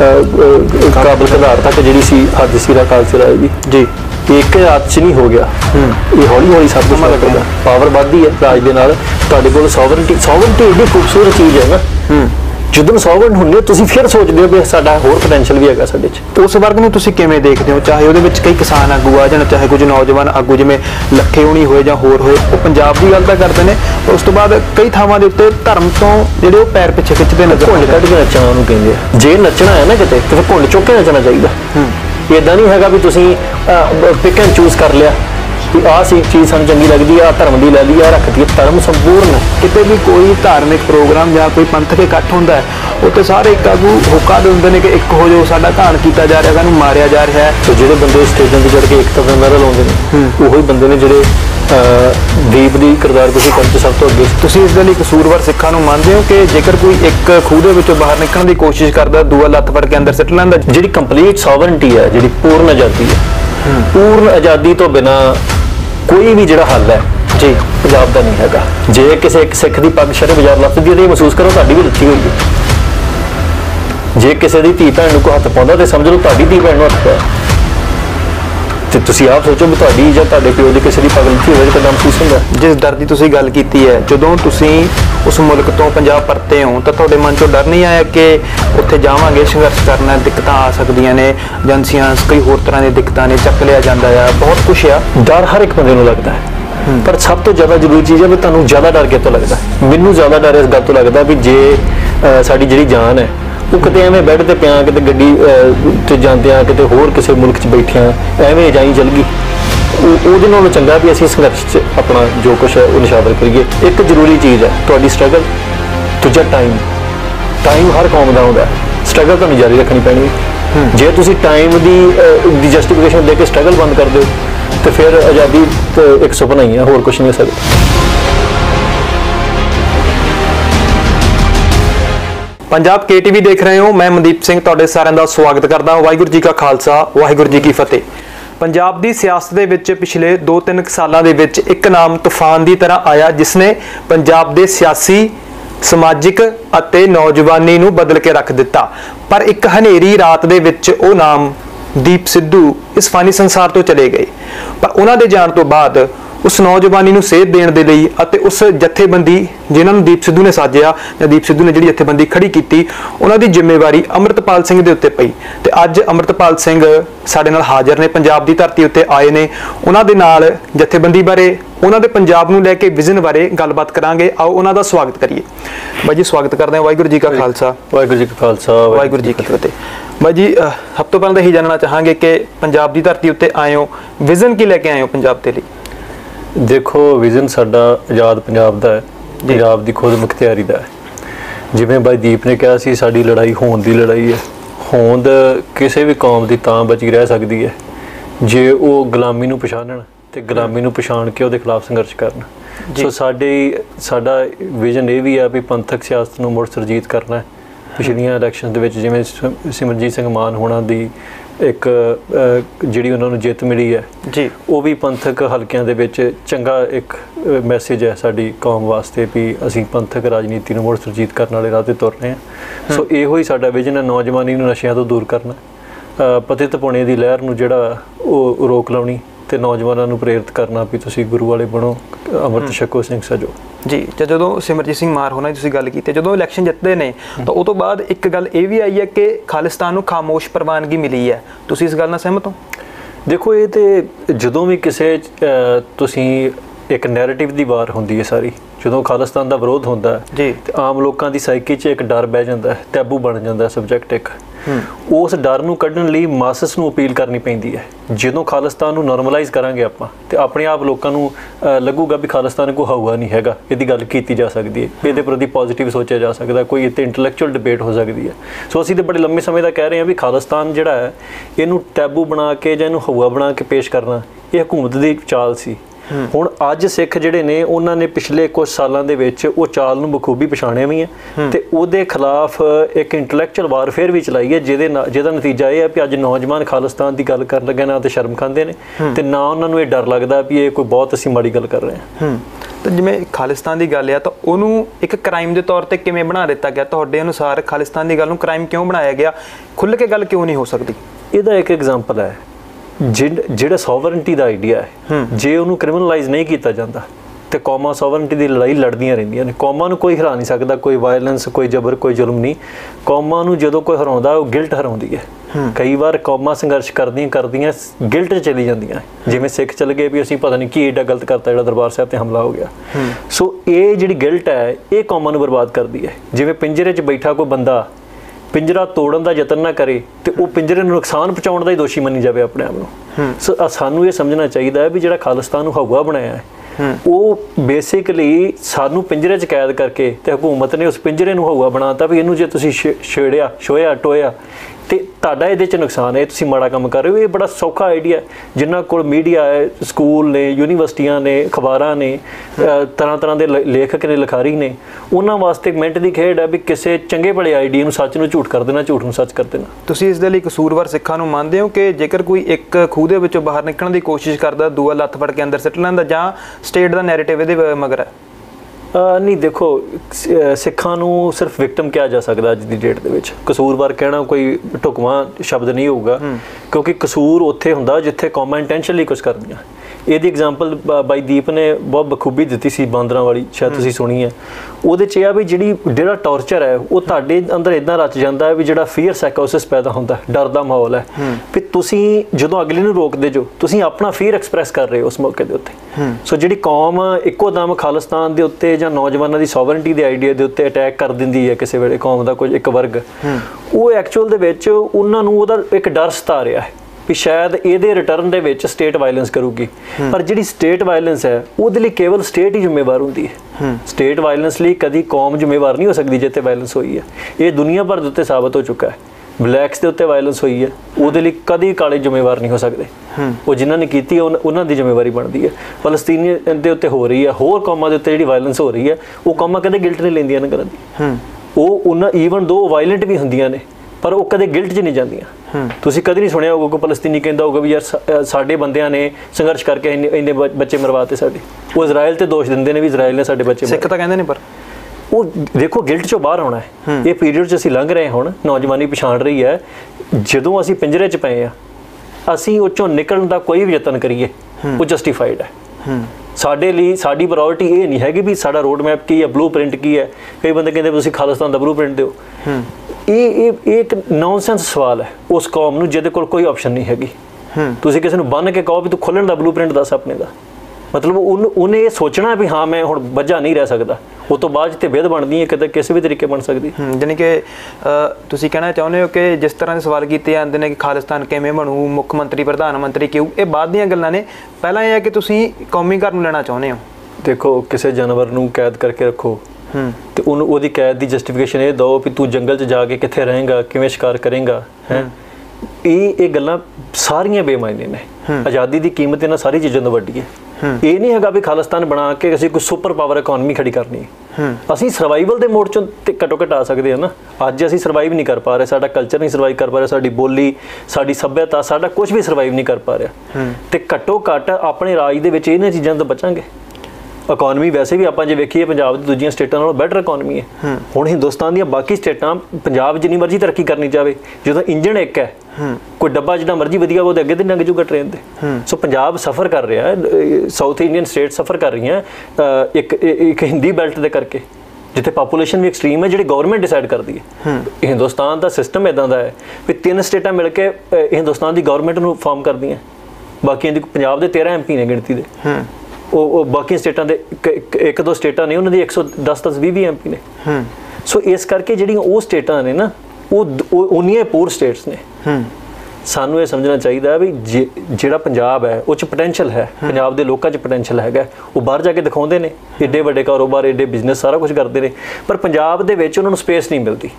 ਕਾਬਲ ਕਧਾਰ ਤੱਕ ਜਿਹੜੀ ਸੀ ਹੱਦ ਸੀ ਖਾਲਸੇ ਰਾਜ ਦੀ ਜੀ। ਇੱਕ ਰਾਤ 'ਚ ਨਹੀਂ ਹੋ ਗਿਆ, ਇਹ ਹੌਲੀ ਹੌਲੀ ਸਭ ਕੁਝ ਲੱਗਦਾ। ਪਾਵਰ ਵੱਧਦੀ ਹੈ ਰਾਜ ਦੇ ਨਾਲ, ਤੁਹਾਡੇ ਕੋਲ ਸੋਵਰਨਟੀ ਏਡੀ ਖੂਬਸੂਰਤ ਚੀਜ਼ ਹੈ ਨਾ। ਜਦੋਂ ਸੋਵਰਨ ਹੁੰਦੇ ਹੋ ਤੁਸੀਂ ਫਿਰ ਸੋਚਦੇ ਹੋ ਵੀ ਸਾਡਾ ਹੋਰ ਪੋਟੈਂਸ਼ੀਅਲ ਵੀ ਹੈਗਾ ਸਾਡੇ 'ਚ। ਉਸ ਵਰਗ ਨੂੰ ਤੁਸੀਂ ਕਿਵੇਂ ਦੇਖਦੇ ਹੋ? ਚਾਹੇ ਉਹਦੇ ਵਿੱਚ ਕਈ ਕਿਸਾਨ ਆਗੂ ਆ ਜਾਣ, ਚਾਹੇ ਕੁਝ ਨੌਜਵਾਨ ਆਗੂ ਜਿਵੇਂ ਲੱਖੇ ਹੋਣੀ ਹੋਏ ਜਾਂ ਹੋਰ ਹੋਏ, ਉਹ ਪੰਜਾਬ ਦੀ ਗੱਲ ਤਾਂ ਕਰਦੇ ਨੇ, ਪਰ ਉਸ ਤੋਂ ਬਾਅਦ ਕਈ ਥਾਵਾਂ ਦੇ ਉੱਤੇ ਧਰਮ ਤੋਂ ਜਿਹੜੇ ਉਹ ਪੈਰ ਪਿੱਛੇ ਖਿੱਚਦੇ ਨਜ਼ਰ ਘੁੰਡ ਕੱਢ ਕੇ ਨੱਚਣਾ ਉਹਨੂੰ ਕਹਿੰਦੇ ਆ। ਜੇ ਨੱਚਣਾ ਹੈ ਨਾ ਕਿਤੇ ਤੇ ਫਿਰ ਘੁੰਡ ਚੁੱਕ ਕੇ ਨੱਚਣਾ ਚਾਹੀਦਾ। ਇੱਦਾਂ ਨਹੀਂ ਹੈਗਾ ਵੀ ਤੁਸੀਂ ਪਿਕ ਐਂਡ ਚੂਜ਼ ਕਰ ਲਿਆ ਵੀ ਆਹ ਸੀ ਚੀਜ਼ ਸਾਨੂੰ ਚੰਗੀ ਲੱਗਦੀ ਆ, ਧਰਮ ਦੀ ਲੈ ਲਈ ਆ, ਰੱਖਦੀ। ਧਰਮ ਸੰਪੂਰਨ ਹੈ। ਕਿਤੇ ਵੀ ਕੋਈ ਧਾਰਮਿਕ ਪ੍ਰੋਗਰਾਮ ਜਾਂ ਕੋਈ ਪੰਥਕ ਇਕੱਠ ਹੁੰਦਾ ਹੈ, ਉੱਥੇ ਸਾਰੇ ਇੱਕ ਆਗੂ ਹੋਕਾ ਦਿੰਦੇ ਨੇ ਕਿ ਇੱਕ ਹੋ ਜਾਓ, ਸਾਡਾ ਘਾਣ ਕੀਤਾ ਜਾ ਰਿਹਾ, ਸਾਨੂੰ ਮਾਰਿਆ ਜਾ ਰਿਹਾ ਹੈ। ਤੇ ਜਿਹੜੇ ਬੰਦੇ ਸਟੇਜਾਂ 'ਤੇ ਚੜ੍ਹ ਕੇ ਏਕਤਾ ਦਾ ਨਾਅਰਾ ਲਾਉਂਦੇ ਨੇ ਉਹੀ ਬੰਦੇ ਨੇ ਜਿਹੜੇ ਦੀਪ ਦੀ ਕਿਰਦਾਰ ਤੁਸੀਂ ਕਰਨ 'ਚ ਸਭ ਤੋਂ ਅੱਗੇ। ਤੁਸੀਂ ਇਸ ਦੇ ਲਈ ਕਸੂਰਵਾਰ ਸਿੱਖਾਂ ਨੂੰ ਮੰਨਦੇ ਹੋ ਕਿ ਜੇਕਰ ਕੋਈ ਇੱਕ ਖੂਹ ਦੇ ਵਿੱਚੋਂ ਬਾਹਰ ਨਿਕਲਣ ਦੀ ਕੋਸ਼ਿਸ਼ ਕਰਦਾ, ਦੂਆ ਲੱਤ ਫੜ ਕੇ ਅੰਦਰ ਸਿੱਟ ਲੈਂਦਾ? ਜਿਹੜੀ ਕੰਪਲੀਟ ਸੋਵਰਨਟੀ ਹੈ, ਜਿਹੜੀ ਪੂਰਨ ਆਜ਼ਾਦੀ ਹੈ, ਪੂਰਨ ਆਜ਼ਾਦੀ ਤੋਂ ਬਿਨਾਂ ਕੋਈ ਵੀ ਜਿਹੜਾ ਹੱਲ ਹੈ ਜੀ ਪੰਜਾਬ ਦਾ ਨਹੀਂ ਹੈਗਾ। ਜੇ ਕਿਸੇ ਇੱਕ ਸਿੱਖ ਦੀ ਪੱਗ ਸ਼ਰੇ ਬਾਜ਼ਾਰ ਲੱਥਦੀ ਹੈ ਤਾਂ ਇਹ ਮਹਿਸੂਸ ਕਰੋ ਤੁਹਾਡੀ ਵੀ ਲੱਥੀ ਹੋਈ ਹੈ। ਜੇ ਕਿਸੇ ਦੀ ਧੀ ਭੈਣ ਨੂੰ ਕੋਈ ਹੱਥ ਪਾਉਂਦਾ ਤੇ ਸਮਝ ਲਓ ਤੁਹਾਡੀ ਧੀ ਭੈਣ ਨੂੰ ਹੱਥ ਪਾਇਆ। ਤੇ ਤੁਸੀਂ ਆਪ ਸੋਚੋ ਵੀ ਤੁਹਾਡੀ ਜਾਂ ਤੁਹਾਡੇ ਪਿਓ ਦੀ ਕਿਸੇ ਦੀ ਪੱਗ ਲੱਥੀ ਹੋਵੇ ਤਾਂ ਕਿੰਨਾ ਮਹਿਸੂਸ ਹੁੰਦਾ। ਜਿਸ ਡਰ ਦੀ ਤੁਸੀਂ ਗੱਲ ਕੀਤੀ ਹੈ, ਜਦੋਂ ਤੁਸੀਂ ਉਸ ਮੁਲਕ ਤੋਂ ਪੰਜਾਬ ਪਰਤੇ ਹੋ ਤਾਂ ਤੁਹਾਡੇ ਮਨ 'ਚੋਂ ਡਰ ਨਹੀਂ ਆਇਆ ਕਿ ਉੱਥੇ ਜਾਵਾਂਗੇ, ਸੰਘਰਸ਼ ਕਰਨਾ, ਦਿੱਕਤਾਂ ਆ ਸਕਦੀਆਂ ਨੇ, ਏਜੰਸੀਆਂ ਕਈ ਹੋਰ ਤਰ੍ਹਾਂ ਦੀਆਂ ਦਿੱਕਤਾਂ ਨੇ, ਚੱਕ ਲਿਆ ਜਾਂਦਾ ਆ, ਬਹੁਤ ਕੁਛ ਆ। ਡਰ ਹਰ ਇੱਕ ਬੰਦੇ ਨੂੰ ਲੱਗਦਾ ਹੈ, ਪਰ ਸਭ ਤੋਂ ਜ਼ਿਆਦਾ ਜ਼ਰੂਰੀ ਚੀਜ਼ ਹੈ ਵੀ ਤੁਹਾਨੂੰ ਜ਼ਿਆਦਾ ਡਰ ਕਿਤੋਂ ਲੱਗਦਾ। ਮੈਨੂੰ ਜ਼ਿਆਦਾ ਡਰ ਇਸ ਗੱਲ ਤੋਂ ਲੱਗਦਾ ਵੀ ਜੇ ਸਾਡੀ ਜਿਹੜੀ ਜਾਨ ਹੈ ਉਹ ਕਿਤੇ ਐਵੇਂ ਬੈੱਡ ਤੇ ਪਿਆ, ਕਿਤੇ ਗੱਡੀ ਤੇ ਜਾਂਦਿਆਂ, ਕਿਤੇ ਹੋਰ ਕਿਸੇ ਮੁਲਕ 'ਚ ਬੈਠਿਆਂ ਐਵੇਂ ਜਾਈ ਚੱਲ ਗਈ, ਉਹਦੇ ਨਾਲੋਂ ਚੰਗਾ ਵੀ ਅਸੀਂ ਸੰਘਰਸ਼ 'ਚ ਆਪਣਾ ਜੋ ਕੁਛ ਹੈ ਉਹ ਨਿਸ਼ਾਵਰ ਕਰੀਏ। ਇੱਕ ਜ਼ਰੂਰੀ ਚੀਜ਼ ਹੈ ਤੁਹਾਡੀ ਸਟਰਗਲ, ਦੂਜਾ ਟਾਈਮ ਹਰ ਕੌਮ ਦਾ ਆਉਂਦਾ, ਸਟਰਗਲ ਤੁਹਾਨੂੰ ਜਾਰੀ ਰੱਖਣੀ ਪੈਣੀ ਹੈ। ਜੇ ਤੁਸੀਂ ਟਾਈਮ ਦੀ ਜਸਟੀਫਿਕੇਸ਼ਨ ਦੇ ਕੇ ਸਟਰਗਲ ਬੰਦ ਕਰ ਦਿਓ ਤੇ ਫਿਰ ਆਜ਼ਾਦੀ ਇੱਕ ਸੁਪਨਾ ਹੀ ਹੈ, ਹੋਰ ਕੁਛ ਨਹੀਂ ਹੋ ਸਕਦਾ। पंजाब KTV देख रहे हो, मैं मनदीप सिंह तुहाडे सारिਆਂ ਦਾ ਸਵਾਗਤ ਕਰਦਾ ਹਾਂ। ਵਾਹਿਗੁਰੂ ਜੀ ਕਾ ਖਾਲਸਾ, ਵਾਹਿਗੁਰੂ ਜੀ ਕੀ ਫਤਿਹ। ਪੰਜਾਬ ਦੀ ਸਿਆਸਤ ਦੇ ਵਿੱਚ ਪਿਛਲੇ 2-3 ਸਾਲਾਂ ਦੇ ਵਿੱਚ ਇੱਕ ਨਾਮ ਤੂਫਾਨ ਦੀ ਤਰ੍ਹਾਂ ਆਇਆ, ਜਿਸ ਨੇ ਪੰਜਾਬ ਦੇ ਸਿਆਸੀ ਸਮਾਜਿਕ ਅਤੇ ਨੌਜਵਾਨੀ ਨੂੰ ਬਦਲ ਕੇ ਰੱਖ ਦਿੱਤਾ। ਪਰ ਇੱਕ ਹਨੇਰੀ ਰਾਤ ਦੇ ਵਿੱਚ ਉਹ ਨਾਮ ਦੀਪ ਸਿੱਧੂ ਇਸ ਫਾਨੀ ਸੰਸਾਰ ਤੋਂ ਚਲੇ ਗਏ। ਪਰ ਉਹਨਾਂ ਦੇ ਜਾਣ ਤੋਂ ਬਾਅਦ ਉਸ ਨੌਜਵਾਨੀ ਨੂੰ ਸੇਧ ਦੇਣ ਦੇ ਲਈ ਅਤੇ ਉਸ ਜਥੇਬੰਦੀ ਜਿਨ੍ਹਾਂ ਨੂੰ ਦੀਪ ਸਿੱਧੂ ਨੇ ਸਾਜਿਆ ਜਾਂ ਦੀਪ ਸਿੱਧੂ ਨੇ ਜਿਹੜੀ ਜਥੇਬੰਦੀ ਖੜੀ ਕੀਤੀ, ਉਹਨਾਂ ਦੀ ਜ਼ਿੰਮੇਵਾਰੀ ਅੰਮ੍ਰਿਤਪਾਲ ਸਿੰਘ ਦੇ ਉੱਤੇ ਪਈ। ਤੇ ਅੱਜ ਅੰਮ੍ਰਿਤਪਾਲ ਸਿੰਘ ਸਾਡੇ ਨਾਲ ਹਾਜ਼ਰ ਨੇ, ਪੰਜਾਬ ਦੀ ਧਰਤੀ ਉੱਤੇ ਆਏ ਨੇ। ਉਹਨਾਂ ਦੇ ਨਾਲ ਜਥੇਬੰਦੀ ਬਾਰੇ, ਉਹਨਾਂ ਦੇ ਪੰਜਾਬ ਨੂੰ ਲੈ ਕੇ ਵਿਜ਼ਨ ਬਾਰੇ ਗੱਲਬਾਤ ਕਰਾਂਗੇ। ਆਓ ਉਹਨਾਂ ਦਾ ਸਵਾਗਤ ਕਰੀਏ। ਬਾਈ ਜੀ ਸਵਾਗਤ ਕਰਦੇ ਹਾਂ। ਵਾਹਿਗੁਰੂ ਜੀ ਕਾ ਖਾਲਸਾ। ਵਾਹਿਗੁਰੂ ਜੀ ਕਾ ਖਾਲਸਾ, ਵਾਹਿਗੁਰੂ ਜੀ ਕੀ ਫਤਿਹ। ਬਾਈ ਜੀ ਸਭ ਤੋਂ ਪਹਿਲਾਂ ਇਹੀ ਜਾਣਨਾ ਚਾਹਾਂਗੇ ਕਿ ਪੰਜਾਬ ਦੀ ਧਰਤੀ ਉੱਤੇ ਆਏ ਹੋ, ਵਿਜ਼ਨ ਕੀ ਲੈ ਕੇ ਆਏ ਹੋ ਪੰਜਾਬ ਦੇ ਲਈ? ਦੇਖੋ, ਵਿਜ਼ਨ ਸਾਡਾ ਆਜ਼ਾਦ ਪੰਜਾਬ ਦਾ ਹੈ, ਪੰਜਾਬ ਦੀ ਖੁਦ ਮੁਖਤਿਆਰੀ ਦਾ ਹੈ। ਜਿਵੇਂ ਬਾਈ ਦੀਪ ਨੇ ਕਿਹਾ ਸੀ, ਸਾਡੀ ਲੜਾਈ ਹੋਂਦ ਦੀ ਲੜਾਈ ਹੈ। ਹੋਂਦ ਕਿਸੇ ਵੀ ਕੌਮ ਦੀ ਤਾਂ ਬਚੀ ਰਹਿ ਸਕਦੀ ਹੈ ਜੇ ਉਹ ਗੁਲਾਮੀ ਨੂੰ ਪਛਾਣਨ ਤੇ ਗੁਲਾਮੀ ਨੂੰ ਪਛਾਣ ਕੇ ਉਹਦੇ ਖਿਲਾਫ ਸੰਘਰਸ਼ ਕਰਨ। ਸੋ ਸਾਡਾ ਵਿਜ਼ਨ ਇਹ ਵੀ ਆ ਵੀ ਪੰਥਕ ਸਿਆਸਤ ਨੂੰ ਮੁੜ ਸੁਰਜੀਤ ਕਰਨਾ ਹੈ। ਪਿਛਲੀਆਂ ਇਲੈਕਸ਼ਨ ਦੇ ਵਿੱਚ ਜਿਵੇਂ ਸਿਮਰਜੀਤ ਸਿੰਘ ਮਾਨ ਹੋਣਾ ਦੀ ਇੱਕ ਜਿਹੜੀ ਉਹਨਾਂ ਨੂੰ ਜਿੱਤ ਮਿਲੀ ਹੈ ਜੀ, ਉਹ ਵੀ ਪੰਥਕ ਹਲਕਿਆਂ ਦੇ ਵਿੱਚ ਚੰਗਾ ਇੱਕ ਮੈਸੇਜ ਹੈ ਸਾਡੀ ਕੌਮ ਵਾਸਤੇ ਵੀ ਅਸੀਂ ਪੰਥਕ ਰਾਜਨੀਤੀ ਨੂੰ ਮੁੜ ਸੁਰਜੀਤ ਕਰਨ ਵਾਲੇ ਰਾਹ 'ਤੇ ਤੁਰ ਰਹੇ ਹਾਂ। ਸੋ ਇਹੋ ਹੀ ਸਾਡਾ ਵਿਜ਼ਨ ਹੈ, ਨੌਜਵਾਨੀ ਨੂੰ ਨਸ਼ਿਆਂ ਤੋਂ ਦੂਰ ਕਰਨਾ, ਪਤਿਤ ਪੁਣੇ ਦੀ ਲਹਿਰ ਨੂੰ ਜਿਹੜਾ ਉਹ ਰੋਕ ਲਾਉਣੀ ਤੇ ਨੌਜਵਾਨਾਂ ਨੂੰ ਪ੍ਰੇਰਿਤ ਕਰਨਾ ਵੀ ਤੁਸੀਂ ਗੁਰੂ ਵਾਲੇ ਬਣੋ, ਅੰਮ੍ਰਿਤ ਛਕੋ, ਸਿੰਘ ਸਜੋ ਜੀ। ਜਦੋਂ ਸਿਮਰਜੀਤ ਸਿੰਘ ਮਾਨ ਹੋਣਾ ਤੁਸੀਂ ਗੱਲ ਕੀਤੀ, ਜਦੋਂ ਇਲੈਕਸ਼ਨ ਜਿੱਤਦੇ ਨੇ ਤਾਂ ਉਹ ਤੋਂ ਬਾਅਦ ਇੱਕ ਗੱਲ ਇਹ ਵੀ ਆਈ ਹੈ ਕਿ ਖਾਲਿਸਤਾਨ ਨੂੰ ਖਾਮੋਸ਼ ਪ੍ਰਵਾਨਗੀ ਮਿਲੀ ਹੈ। ਤੁਸੀਂ ਇਸ ਗੱਲ ਨਾਲ ਸਹਿਮਤ ਹੋ? ਦੇਖੋ, ਇਹ ਤੇ ਜਦੋਂ ਵੀ ਕਿਸੇ ਤੁਸੀਂ ਇੱਕ ਨੈਰੇਟਿਵ ਦੀ ਵਾਰ ਹੁੰਦੀ ਹੈ ਸਾਰੀ, ਜਦੋਂ ਖਾਲਿਸਤਾਨ ਦਾ ਵਿਰੋਧ ਹੁੰਦਾ ਹੈ ਜੀ, ਤੇ ਆਮ ਲੋਕਾਂ ਦੀ ਸਾਈਕੀ 'ਚ ਇੱਕ ਡਰ ਬਹਿ ਜਾਂਦਾ ਹੈ, ਟੈਬੂ ਬਣ ਜਾਂਦਾ ਸਬਜੈਕਟ ਇੱਕ। ਉਸ ਡਰ ਨੂੰ ਕੱਢਣ ਲਈ ਮਾਸਸ ਨੂੰ ਅਪੀਲ ਕਰਨੀ ਪੈਂਦੀ ਹੈ। ਜਦੋਂ ਖਾਲਿਸਤਾਨ ਨੂੰ ਨੋਰਮਲਾਈਜ਼ ਕਰਾਂਗੇ ਆਪਾਂ, ਤੇ ਆਪਣੇ ਆਪ ਲੋਕਾਂ ਨੂੰ ਲੱਗੂਗਾ ਵੀ ਖਾਲਿਸਤਾਨ ਕੋਈ ਹਊਆ ਨਹੀਂ ਹੈਗਾ, ਇਹਦੀ ਗੱਲ ਕੀਤੀ ਜਾ ਸਕਦੀ ਹੈ, ਇਹਦੇ ਪ੍ਰਤੀ ਪੋਜ਼ਿਟਿਵ ਸੋਚਿਆ ਜਾ ਸਕਦਾ, ਕੋਈ ਇੱਥੇ ਇੰਟੈਲੈਕਚੁਅਲ ਡਿਬੇਟ ਹੋ ਸਕਦੀ ਹੈ। ਸੋ ਅਸੀਂ ਤਾਂ ਬੜੇ ਲੰਮੇ ਸਮੇਂ ਦਾ ਕਹਿ ਰਹੇ ਹਾਂ ਵੀ ਖਾਲਿਸਤਾਨ ਜਿਹੜਾ ਹੈ, ਇਹਨੂੰ ਟੈਬੂ ਬਣਾ ਕੇ ਜਾਂ ਇਹਨੂੰ ਹਊਆ ਬਣਾ ਕੇ ਪੇਸ਼ ਕਰਨਾ, ਇਹ ਹਕੂਮਤ ਦੀ ਚਾਲ ਸੀ। ਹੁਣ ਅੱਜ ਸਿੱਖ ਜਿਹੜੇ ਨੇ, ਉਹਨਾਂ ਨੇ ਪਿਛਲੇ ਕੁਝ ਸਾਲਾਂ ਦੇ ਵਿੱਚ ਉਹ ਚਾਲ ਨੂੰ ਬਖੂਬੀ ਪਛਾਣਿਆ ਵੀ ਹੈ ਤੇ ਉਹਦੇ ਖਿਲਾਫ ਇੱਕ ਇੰਟੈਲੈਕਚੁਅਲ ਵਾਰਫੇਅਰ ਵੀ ਚਲਾਈ ਹੈ, ਜਿਹਦਾ ਨਤੀਜਾ ਇਹ ਹੈ ਕਿ ਅੱਜ ਨੌਜਵਾਨ ਖਾਲਿਸਤਾਨ ਦੀ ਗੱਲ ਕਰਨ ਲੱਗੇ ਨਾ ਤੇ ਸ਼ਰਮ ਖਾਂਦੇ ਨੇ ਤੇ ਨਾ ਉਹਨਾਂ ਨੂੰ ਇਹ ਡਰ ਲੱਗਦਾ ਵੀ ਇਹ ਕੋਈ ਬਹੁਤ ਅਸੀਂ ਮਾੜੀ ਗੱਲ ਕਰ ਰਹੇ ਹਾਂ। ਤਾਂ ਜਿਵੇਂ ਖਾਲਿਸਤਾਨ ਦੀ ਗੱਲ ਆ, ਤਾਂ ਉਹਨੂੰ ਇੱਕ ਕ੍ਰਾਈਮ ਦੇ ਤੌਰ ਤੇ ਕਿਵੇਂ ਬਣਾ ਦਿੱਤਾ ਗਿਆ? ਤੁਹਾਡੇ ਅਨੁਸਾਰ ਖਾਲਿਸਤਾਨ ਦੀ ਗੱਲ ਨੂੰ ਕ੍ਰਾਈਮ ਕਿਉਂ ਬਣਾਇਆ ਗਿਆ? ਖੁੱਲ੍ਹ ਕੇ ਗੱਲ ਕਿਉਂ ਨਹੀਂ ਹੋ ਸਕਦੀ? ਇਹਦਾ ਇੱਕ ਐਗਜ਼ਾਮਪਲ ਹੈ, ਜਿਹੜਾ ਸੋਵਰਨਟੀ ਦਾ ਆਈਡੀਆ ਹੈ, ਜੇ ਉਹਨੂੰ ਕ੍ਰਿਮੀਨਲਾਈਜ਼ ਨਹੀਂ ਕੀਤਾ ਜਾਂਦਾ ਤੇ ਕੌਮਾਂ ਸੋਵਰਨਟੀ ਦੀ ਲੜਾਈ ਲੜਦੀਆਂ ਰਹਿੰਦੀਆਂ ਨੇ। ਕੌਮਾਂ ਨੂੰ ਕੋਈ ਹਰਾ ਨਹੀਂ ਸਕਦਾ, ਕੋਈ ਵਾਇਲੈਂਸ, ਕੋਈ ਜ਼ਬਰ, ਕੋਈ ਜ਼ੁਲਮ ਨਹੀਂ। ਕੌਮਾਂ ਨੂੰ ਜਦੋਂ ਕੋਈ ਹਰਾਉਂਦਾ, ਉਹ ਗਿਲਟ ਹਰਾਉਂਦੀ ਹੈ। ਕਈ ਵਾਰ ਕੌਮਾਂ ਸੰਘਰਸ਼ ਕਰਦੀਆਂ ਗਿਲਟ 'ਚ ਚਲੀ ਜਾਂਦੀਆਂ, ਜਿਵੇਂ ਸਿੱਖ ਚੱਲ ਗਏ ਵੀ ਅਸੀਂ ਪਤਾ ਨਹੀਂ ਕੀ ਏਡਾ ਗਲਤ ਕਰਤਾ ਜਿਹੜਾ ਦਰਬਾਰ ਸਾਹਿਬ ਤੇ ਹਮਲਾ ਹੋ ਗਿਆ। ਸੋ ਇਹ ਜਿਹੜੀ ਗਿਲਟ ਹੈ, ਇਹ ਕੌਮਾਂ ਨੂੰ ਬਰਬਾਦ ਕਰਦੀ ਹੈ। ਜਿਵੇਂ ਪਿੰਜਰੇ 'ਚ ਬੈਠਾ ਕੋਈ ਬੰਦਾ ਪਿੰਜਰਾ ਤੋੜਨ ਦਾ ਯਤਨ ਨਾ ਕਰੇ ਤੇ ਉਹ ਪਿੰਜਰੇ ਨੂੰ ਨੁਕਸਾਨ ਪਹੁੰਚਾਉਣ ਦਾ ਹੀ ਦੋਸ਼ੀ ਮੰਨੀ ਜਾਵੇ ਆਪਣੇ ਆਪ ਨੂੰ। ਸੋ ਸਾਨੂੰ ਇਹ ਸਮਝਣਾ ਚਾਹੀਦਾ ਹੈ ਵੀ ਜਿਹੜਾ ਖਾਲਿਸਤਾਨ ਨੂੰ ਹਊਆ ਬਣਾਇਆ ਹੈ, ਉਹ ਬੇਸਿਕਲੀ ਸਾਨੂੰ ਪਿੰਜਰੇ 'ਚ ਕੈਦ ਕਰਕੇ ਤੇ ਹਕੂਮਤ ਨੇ ਉਸ ਪਿੰਜਰੇ ਨੂੰ ਹਊਆ ਬਣਾਤਾ ਵੀ ਇਹਨੂੰ ਜੇ ਤੁਸੀਂ ਛੇੜਿਆ, ਛੋਇਆ, ਟੋਇਆ ਤੇ ਤੁਹਾਡਾ ਇਹਦੇ 'ਚ ਨੁਕਸਾਨ ਹੈ, ਤੁਸੀਂ ਮਾੜਾ ਕੰਮ ਕਰ ਰਹੇ ਹੋ। ਇਹ ਬੜਾ ਸੌਖਾ ਆਈਡੀਆ, ਜਿਨ੍ਹਾਂ ਕੋਲ ਮੀਡੀਆ ਹੈ, ਸਕੂਲ ਨੇ, ਯੂਨੀਵਰਸਿਟੀਆਂ ਨੇ, ਅਖਬਾਰਾਂ ਨੇ, ਤਰ੍ਹਾਂ ਦੇ ਲੇਖਕ ਨੇ, ਲਿਖਾਰੀ ਨੇ, ਉਹਨਾਂ ਵਾਸਤੇ ਮਿੰਟ ਦੀ ਖੇਡ ਹੈ ਵੀ ਕਿਸੇ ਚੰਗੇ ਭਲੇ ਆਈਡੀਆ ਨੂੰ ਸੱਚ ਨੂੰ ਝੂਠ ਕਰ ਦੇਣਾ, ਝੂਠ ਨੂੰ ਸੱਚ ਕਰ ਦੇਣਾ। ਤੁਸੀਂ ਇਸ ਦੇ ਲਈ ਕਸੂਰਵਾਰ ਸਿੱਖਾਂ ਨੂੰ ਮੰਨਦੇ ਹੋ ਕਿ ਜੇਕਰ ਕੋਈ ਇੱਕ ਖੂਹ ਦੇ ਵਿੱਚੋਂ ਬਾਹਰ ਨਿਕਲਣ ਦੀ ਕੋਸ਼ਿਸ਼ ਕਰਦਾ, ਦੂਆ ਲੱਤ ਫੜ ਕੇ ਅੰਦਰ ਸਿੱਟ ਲੈਂਦਾ, ਜਾਂ ਸਟੇਟ ਦਾ ਨੈਰੇਟਿਵ ਇਹਦੇ ਮਗਰ ਹੈ? ਨਹੀਂ, ਦੇਖੋ, ਸਿੱਖਾਂ ਨੂੰ ਸਿਰਫ ਵਿਕਟਮ ਕਿਹਾ ਜਾ ਸਕਦਾ ਅੱਜ ਦੀ ਡੇਟ ਦੇ ਵਿੱਚ। ਕਸੂਰਵਾਰ ਕਹਿਣਾ ਕੋਈ ਢੁਕਵਾਂ ਸ਼ਬਦ ਨਹੀਂ ਹੋਊਗਾ, ਕਿਉਂਕਿ ਕਸੂਰ ਉੱਥੇ ਹੁੰਦਾ ਜਿੱਥੇ ਕੌਮਾਂ ਇੰਟੈਂਸ਼ਨਲੀ ਕੁਝ ਕਰਦੀਆਂ। ਇਹਦੀ ਐਗਜ਼ਾਮਪਲ ਬਾਈ ਦੀਪ ਨੇ ਬਹੁਤ ਬਖੂਬੀ ਦਿੱਤੀ ਸੀ, ਬਾਂਦਰਾਂ ਵਾਲੀ, ਸ਼ਾਇਦ ਤੁਸੀਂ ਸੁਣੀ ਹੈ। ਉਹਦੇ 'ਚ ਇਹ ਆ ਵੀ ਜਿਹੜਾ ਟੌਰਚਰ ਹੈ, ਉਹ ਤੁਹਾਡੇ ਅੰਦਰ ਇੱਦਾਂ ਰਚ ਜਾਂਦਾ ਹੈ ਵੀ ਜਿਹੜਾ ਫੀਅਰ ਸਾਈਕੋਸਿਸ ਪੈਦਾ ਹੁੰਦਾ, ਡਰ ਦਾ ਮਾਹੌਲ ਹੈ। ਵੀ ਤੁਸੀਂ ਜਦੋਂ ਅਗਲੇ ਨੂੰ ਰੋਕਦੇ ਜੋ, ਤੁਸੀਂ ਆਪਣਾ ਫੀਅਰ ਐਕਸਪ੍ਰੈਸ ਕਰ ਰਹੇ ਹੋ ਉਸ ਮੌਕੇ ਦੇ ਉੱਤੇ। ਸੋ ਜਿਹੜੀ ਕੌਮ ਇੱਕੋ ਦਮ ਖਾਲਿਸਤਾਨ ਦੇ ਉੱਤੇ ਜਾਂ ਨੌਜਵਾਨਾਂ ਦੀ ਸੋਵਰਨਟੀ ਦੇ ਆਈਡੀਆ ਦੇ ਉੱਤੇ ਅਟੈਕ ਕਰ ਦਿੰਦੀ ਹੈ, ਕਿਸੇ ਵੇਲੇ ਕੌਮ ਦਾ ਕੋਈ ਇੱਕ ਵਰਗ, ਉਹ ਐਕਚੁਅਲ ਦੇ ਵਿੱਚ ਉਹਨਾਂ ਨੂੰ ਉਹਦਾ ਇੱਕ ਡਰ ਸਤਾ ਰਿਹਾ ਹੈ ਵੀ ਸ਼ਾਇਦ ਇਹਦੇ ਰਿਟਰਨ ਦੇ ਵਿੱਚ ਸਟੇਟ ਵਾਇਲੈਂਸ ਕਰੂਗੀ। ਪਰ ਜਿਹੜੀ ਸਟੇਟ ਵਾਇਲੈਂਸ ਹੈ, ਉਹਦੇ ਲਈ ਕੇਵਲ ਸਟੇਟ ਹੀ ਜ਼ਿੰਮੇਵਾਰ ਹੁੰਦੀ ਹੈ। ਸਟੇਟ ਵਾਇਲੈਂਸ ਲਈ ਕਦੀ ਕੌਮ ਜ਼ਿੰਮੇਵਾਰ ਨਹੀਂ ਹੋ ਸਕਦੀ ਜਿੱਥੇ ਵਾਇਲੈਂਸ ਹੋਈ ਹੈ। ਇਹ ਦੁਨੀਆ ਭਰ ਦੇ ਉੱਤੇ ਸਾਬਤ ਹੋ ਚੁੱਕਾ ਹੈ। ਬਲੈਕਸ ਦੇ ਉੱਤੇ ਵਾਇਲੈਂਸ ਹੋਈ ਹੈ, ਉਹਦੇ ਲਈ ਕਦੀ ਕਾਲੇ ਜ਼ਿੰਮੇਵਾਰ ਨਹੀਂ ਹੋ ਸਕਦੇ। ਉਹ ਜਿਨ੍ਹਾਂ ਨੇ ਕੀਤੀ ਉਹਨਾਂ ਦੀ ਜ਼ਿੰਮੇਵਾਰੀ ਬਣਦੀ ਹੈ। ਫਲਸਤੀਨੀ ਦੇ ਉੱਤੇ ਹੋ ਰਹੀ ਹੈ, ਹੋਰ ਕੌਮਾਂ ਦੇ ਉੱਤੇ ਜਿਹੜੀ ਵਾਇਲੈਂਸ ਹੋ ਰਹੀ ਹੈ, ਉਹ ਕੌਮਾਂ ਕਦੇ ਗਿਲਟ ਨਹੀਂ ਲੈਂਦੀਆਂ ਨਾ ਕਰਨ ਦੀ। ਉਹ ਉਹਨਾਂ ਈਵਨ ਦੋ ਵਾਇਲੈਂਟ ਵੀ ਹੁੰਦੀਆਂ ਨੇ, ਪਰ ਉਹ ਕਦੇ ਗਿਲਟ 'ਚ ਨਹੀਂ ਜਾਂਦੀਆਂ। ਤੁਸੀਂ ਕਦੇ ਨਹੀਂ ਸੁਣਿਆ ਹੋਊਗਾ ਕੋਈ ਫਲਸਤੀਨੀ ਕਹਿੰਦਾ ਹੋਊਗਾ ਵੀ ਯਾਰ ਸਾਡੇ ਬੰਦਿਆਂ ਨੇ ਸੰਘਰਸ਼ ਕਰਕੇ ਇੰਨੇ ਬੱਚੇ ਮਰਵਾਤੇ ਸਾਡੇ। ਉਹ ਇਜ਼ਰਾਈਲ ਤੇ ਦੋਸ਼ ਦਿੰਦੇ ਨੇ ਵੀ ਇਜ਼ਰਾਈਲ ਨੇ ਸਾਡੇ ਬੱਚੇ। ਸਿੱਖ ਤਾਂ ਕਹਿੰਦੇ ਨੇ, ਪਰ ਉਹ ਦੇਖੋ ਗਿਲਟ ਚੋਂ ਬਾਹਰ ਆਉਣਾ ਹੈ। ਇਹ ਪੀਰੀਅਡ 'ਚ ਅਸੀਂ ਲੰਘ ਰਹੇ ਹੁਣ, ਨੌਜਵਾਨੀ ਪਛਾਣ ਰਹੀ ਹੈ। ਜਦੋਂ ਅਸੀਂ ਪਿੰਜਰੇ 'ਚ ਪਏ ਆ, ਅਸੀਂ ਉਹ 'ਚੋਂ ਨਿਕਲਣ ਦਾ ਕੋਈ ਵੀ ਯਤਨ ਕਰੀਏ ਉਹ ਜਸਟੀਫਾਈਡ ਹੈ। ਸਾਡੇ ਲਈ ਸਾਡੀ ਪ੍ਰਾਇੋਰਟੀ ਇਹ ਨਹੀਂ ਹੈਗੀ ਵੀ ਸਾਡਾ ਰੋਡ ਮੈਪ ਕੀ ਹੈ, ਬਲੂ ਪ੍ਰਿੰਟ ਕੀ ਹੈ। ਕਈ ਬੰਦੇ ਕਹਿੰਦੇ ਤੁਸੀਂ ਖਾਲਿਸਤਾਨ ਦਾ ਬਲੂ ਪ੍ਰਿੰਟ ਦਿਓ। ਇਹ ਇੱਕ ਨੌਨਸੈਂਸ ਸਵਾਲ ਹੈ ਉਸ ਕੌਮ ਨੂੰ ਜਿਹਦੇ ਕੋਲ ਕੋਈ ਆਪਸ਼ਨ ਨਹੀਂ ਹੈਗੀ। ਤੁਸੀਂ ਕਿਸੇ ਨੂੰ ਬੰਨ੍ਹ ਕੇ ਕਹੋ ਵੀ ਤੂੰ ਖੁੱਲ੍ਹਣ ਦਾ ਬਲੂ ਪ੍ਰਿੰਟ ਦੱਸ ਆਪਣੇ ਦਾ, ਮਤਲਬ ਉਹਨੇ ਇਹ ਸੋਚਣਾ ਵੀ ਹਾਂ ਮੈਂ ਹੁਣ ਬੱਝਾ ਨਹੀਂ ਰਹਿ ਸਕਦਾ। ਉਹ ਤੋਂ ਬਾਅਦ ਜਿੱਥੇ ਵਿਧ ਬਣਦੀ ਹੈ ਕਿਤੇ ਕਿਸੇ ਵੀ ਤਰੀਕੇ ਬਣ ਸਕਦੀ। ਜਾਣੀ ਕਿ ਤੁਸੀਂ ਕਹਿਣਾ ਚਾਹੁੰਦੇ ਹੋ ਕਿ ਜਿਸ ਤਰ੍ਹਾਂ ਦੇ ਸਵਾਲ ਕੀਤੇ ਜਾਂਦੇ ਨੇ ਕਿ ਖਾਲਿਸਤਾਨ ਕਿਵੇਂ ਬਣੂ, ਮੁੱਖ ਮੰਤਰੀ ਪ੍ਰਧਾਨ ਮੰਤਰੀ ਕਿਉਂ, ਇਹ ਬਾਅਦ ਦੀਆਂ ਗੱਲਾਂ ਨੇ। ਪਹਿਲਾਂ ਇਹ ਹੈ ਕਿ ਤੁਸੀਂ ਕੌਮੀ ਘਰ ਨੂੰ ਲੈਣਾ ਚਾਹੁੰਦੇ ਹੋ। ਦੇਖੋ ਕਿਸੇ ਜਾਨਵਰ ਨੂੰ ਕੈਦ ਕਰਕੇ ਰੱਖੋ ਤੇ ਉਹਦੀ ਕੈਦ ਦੀ ਜਸਟੀਫਿਕੇਸ਼ਨ ਇਹ ਦਿਓ ਵੀ ਤੂੰ ਜੰਗਲ 'ਚ ਜਾ ਕੇ ਕਿੱਥੇ ਰਹੇਂਗਾ, ਕਿਵੇਂ ਸ਼ਿਕਾਰ ਕਰੇਂਗਾ ਹੈ। ਇਹ ਗੱਲਾਂ ਸਾਰੀਆਂ ਬੇਮਾਇਨੇ ਨੇ। ਆਜ਼ਾਦੀ ਦੀ ਕੀਮਤ ਇਹਨਾਂ ਸਾਰੀ ਚੀਜ਼ਾਂ ਤੋਂ ਵੱਡੀ ਹੈ। ਇਹ ਨਹੀਂ ਹੈਗਾ ਵੀ ਖਾਲਿਸਤਾਨ ਬਣਾ ਕੇ ਅਸੀਂ ਕੋਈ ਸੁਪਰ ਪਾਵਰ ਇਕਨੋਮੀ ਖੜੀ ਕਰਨੀ ਹੈ। ਅਸੀਂ ਸਰਵਾਈਵਲ ਦੇ ਮੋਡ 'ਚੋਂ ਤੇ ਘੱਟੋ ਘੱਟ ਆ ਸਕਦੇ ਹਾਂ ਨਾ। ਅੱਜ ਅਸੀਂ ਸਰਵਾਈਵ ਨਹੀਂ ਕਰ ਪਾ ਰਹੇ, ਸਾਡਾ ਕਲਚਰ ਨਹੀਂ ਸਰਵਾਈਵ ਕਰ ਪਾ ਰਿਹਾ, ਸਾਡੀ ਬੋਲੀ, ਸਾਡੀ ਸੱਭਿਅਤਾ, ਸਾਡਾ ਕੁਝ ਵੀ ਸਰਵਾਈਵ ਨਹੀਂ ਕਰ ਪਾ ਰਿਹਾ। ਤੇ ਘੱਟੋ ਘੱਟ ਆਪਣੇ ਰਾਜ ਦੇ ਵਿੱਚ ਇਹਨਾਂ ਚੀਜ਼ਾਂ ਤੋਂ ਬਚਾਂਗੇ। ਇਕਨੋਮੀ ਵੈਸੇ ਵੀ ਆਪਾਂ ਜੇ ਵੇਖੀਏ ਪੰਜਾਬ ਦੀ ਦੂਜੀਆਂ ਸਟੇਟਾਂ ਨਾਲੋਂ ਬੈਟਰ ਇਕਨੋਮੀ ਹੈ। ਹੁਣ ਹਿੰਦੁਸਤਾਨ ਦੀਆਂ ਬਾਕੀ ਸਟੇਟਾਂ ਪੰਜਾਬ ਜਿੰਨੀ ਮਰਜ਼ੀ ਤਰੱਕੀ ਕਰਨੀ ਚਾਹਵੇ, ਜਦੋਂ ਇੰਜਣ ਇੱਕ ਹੈ, ਕੋਈ ਡੱਬਾ ਜਿੱਦਾਂ ਮਰਜ਼ੀ ਵਧੀਆ ਉਹਦੇ ਅੱਗੇ ਤੇ ਲੰਘ ਜੂਗਾ ਟ੍ਰੇਨ ਤੇ। ਸੋ ਪੰਜਾਬ ਸਫ਼ਰ ਕਰ ਰਿਹਾ ਹੈ, ਸਾਊਥ ਇੰਡੀਅਨ ਸਟੇਟ ਸਫ਼ਰ ਕਰ ਰਹੀਆਂ ਇੱਕ ਹਿੰਦੀ ਬੈਲਟ ਦੇ ਕਰਕੇ, ਜਿੱਥੇ ਪਾਪੂਲੇਸ਼ਨ ਵੀ ਐਕਸਟ੍ਰੀਮ ਹੈ, ਜਿਹੜੀ ਗਵਰਨਮੈਂਟ ਡਿਸਾਈਡ ਕਰਦੀ ਹੈ। ਹਿੰਦੁਸਤਾਨ ਦਾ ਸਿਸਟਮ ਇੱਦਾਂ ਦਾ ਹੈ ਵੀ 3 ਸਟੇਟਾਂ ਮਿਲ ਕੇ ਹਿੰਦੁਸਤਾਨ ਦੀ ਗਵਰਨਮੈਂਟ ਨੂੰ ਫਾਰਮ ਕਰਦੀਆਂ। ਬਾਕੀਆਂ ਦੀ ਪੰਜਾਬ ਦੇ 13 MP ਨੇ ਗਿਣਤੀ ਦੇ। ਉਹ ਬਾਕੀ ਸਟੇਟਾਂ ਦੇ 1-2 ਸਟੇਟਾਂ ਨੇ ਉਹਨਾਂ ਦੀ 110-20 MP ਨੇ। ਸੋ ਇਸ ਕਰਕੇ ਜਿਹੜੀਆਂ ਉਹ ਸਟੇਟਾਂ ਨੇ ਨਾ, ਉਹ ਉਨੀਆਂ ਪੂਰ ਸਟੇਟਸ ਨੇ। ਸਾਨੂੰ ਇਹ ਸਮਝਣਾ ਚਾਹੀਦਾ ਵੀ ਜਿਹੜਾ ਪੰਜਾਬ ਹੈ ਉਹ 'ਚ ਪੋਟੈਂਸ਼ੀਅਲ ਹੈ, ਪੰਜਾਬ ਦੇ ਲੋਕਾਂ 'ਚ ਪੋਟੈਂਸ਼ੀਅਲ ਹੈਗਾ। ਉਹ ਬਾਹਰ ਜਾ ਕੇ ਦਿਖਾਉਂਦੇ ਨੇ, ਏਡੇ ਵੱਡੇ ਕਾਰੋਬਾਰ, ਏਡੇ ਬਿਜ਼ਨਸ, ਸਾਰਾ ਕੁਝ ਕਰਦੇ ਨੇ, ਪਰ ਪੰਜਾਬ ਦੇ ਵਿੱਚ ਉਹਨਾਂ ਨੂੰ ਸਪੇਸ ਨਹੀਂ ਮਿਲਦੀ।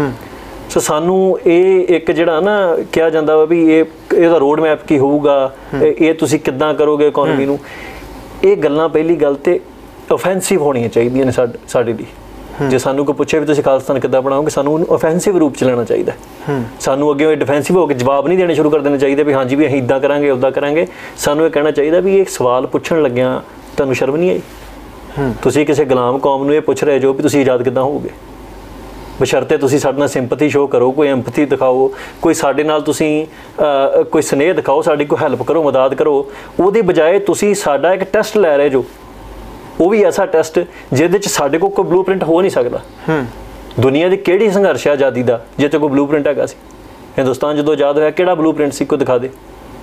ਸੋ ਸਾਨੂੰ ਇਹ ਇੱਕ ਜਿਹੜਾ ਨਾ ਕਿਹਾ ਜਾਂਦਾ ਵਾ ਵੀ ਇਹਦਾ ਰੋਡ ਮੈਪ ਕੀ ਹੋਊਗਾ, ਇਹ ਤੁਸੀਂ ਕਿੱਦਾਂ ਕਰੋਗੇ ਇਕਨੋਮੀ ਨੂੰ, ਇਹ ਗੱਲਾਂ ਪਹਿਲੀ ਗੱਲ ਤੇ ਓਫੈਂਸਿਵ ਹੋਣੀਆਂ ਚਾਹੀਦੀਆਂ ਨੇ ਸਾਡੇ ਲਈ। ਜੇ ਸਾਨੂੰ ਕੋਈ ਪੁੱਛੇ ਵੀ ਤੁਸੀਂ ਖਾਲਿਸਤਾਨ ਕਿੱਦਾਂ ਬਣਾਓਗੇ, ਸਾਨੂੰ ਉਹਨੂੰ ਓਫੈਂਸਿਵ ਰੂਪ 'ਚ ਲੈਣਾ ਚਾਹੀਦਾ। ਸਾਨੂੰ ਅੱਗੇ ਉਹ ਡਿਫੈਂਸਿਵ ਹੋ ਕੇ ਜਵਾਬ ਨਹੀਂ ਦੇਣੇ ਸ਼ੁਰੂ ਕਰ ਦੇਣੇ ਚਾਹੀਦੇ ਵੀ ਹਾਂਜੀ ਵੀ ਅਸੀਂ ਇੱਦਾਂ ਕਰਾਂਗੇ, ਉੱਦਾਂ ਕਰਾਂਗੇ। ਸਾਨੂੰ ਇਹ ਕਹਿਣਾ ਚਾਹੀਦਾ ਵੀ ਇਹ ਸਵਾਲ ਪੁੱਛਣ ਲੱਗਿਆਂ ਤੁਹਾਨੂੰ ਸ਼ਰਮ ਨਹੀਂ ਆਈ? ਤੁਸੀਂ ਕਿਸੇ ਗੁਲਾਮ ਕੌਮ ਨੂੰ ਇਹ ਪੁੱਛ ਰਹੇ ਜੋ ਵੀ ਤੁਸੀਂ ਆਜ਼ਾਦ ਕਿੱਦਾਂ ਹੋਵੋਗੇ? ਬਸ਼ਰਤੇ ਤੁਸੀਂ ਸਾਡੇ ਨਾਲ ਸਿੰਪਥੀ ਸ਼ੋਅ ਕਰੋ, ਕੋਈ ਐਂਪਥੀ ਦਿਖਾਓ, ਕੋਈ ਸਾਡੇ ਨਾਲ ਤੁਸੀਂ ਕੋਈ ਸਨੇਹ ਦਿਖਾਓ, ਸਾਡੀ ਕੋਈ ਹੈਲਪ ਕਰੋ, ਮਦਦ ਕਰੋ। ਉਹਦੀ ਬਜਾਏ ਤੁਸੀਂ ਸਾਡਾ ਇੱਕ ਟੈਸਟ ਲੈ ਰਹੇ ਜੋ, ਉਹ ਵੀ ਐਸਾ ਟੈਸਟ ਜਿਹਦੇ 'ਚ ਸਾਡੇ ਕੋਲ ਕੋਈ ਬਲੂ ਪ੍ਰਿੰਟ ਹੋ ਨਹੀਂ ਸਕਦਾ। ਦੁਨੀਆ ਦੀ ਕਿਹੜੀ ਸੰਘਰਸ਼ ਹੈ ਆਜ਼ਾਦੀ ਦਾ ਜਿਹਦੇ 'ਚ ਕੋਈ ਬਲੂ ਪ੍ਰਿੰਟ ਹੈਗਾ ਸੀ? ਹਿੰਦੁਸਤਾਨ ਜਦੋਂ ਆਜ਼ਾਦ ਹੋਇਆ ਕਿਹੜਾ ਬਲੂ ਪ੍ਰਿੰਟ ਸੀ? ਕੋਈ ਦਿਖਾ ਦੇ।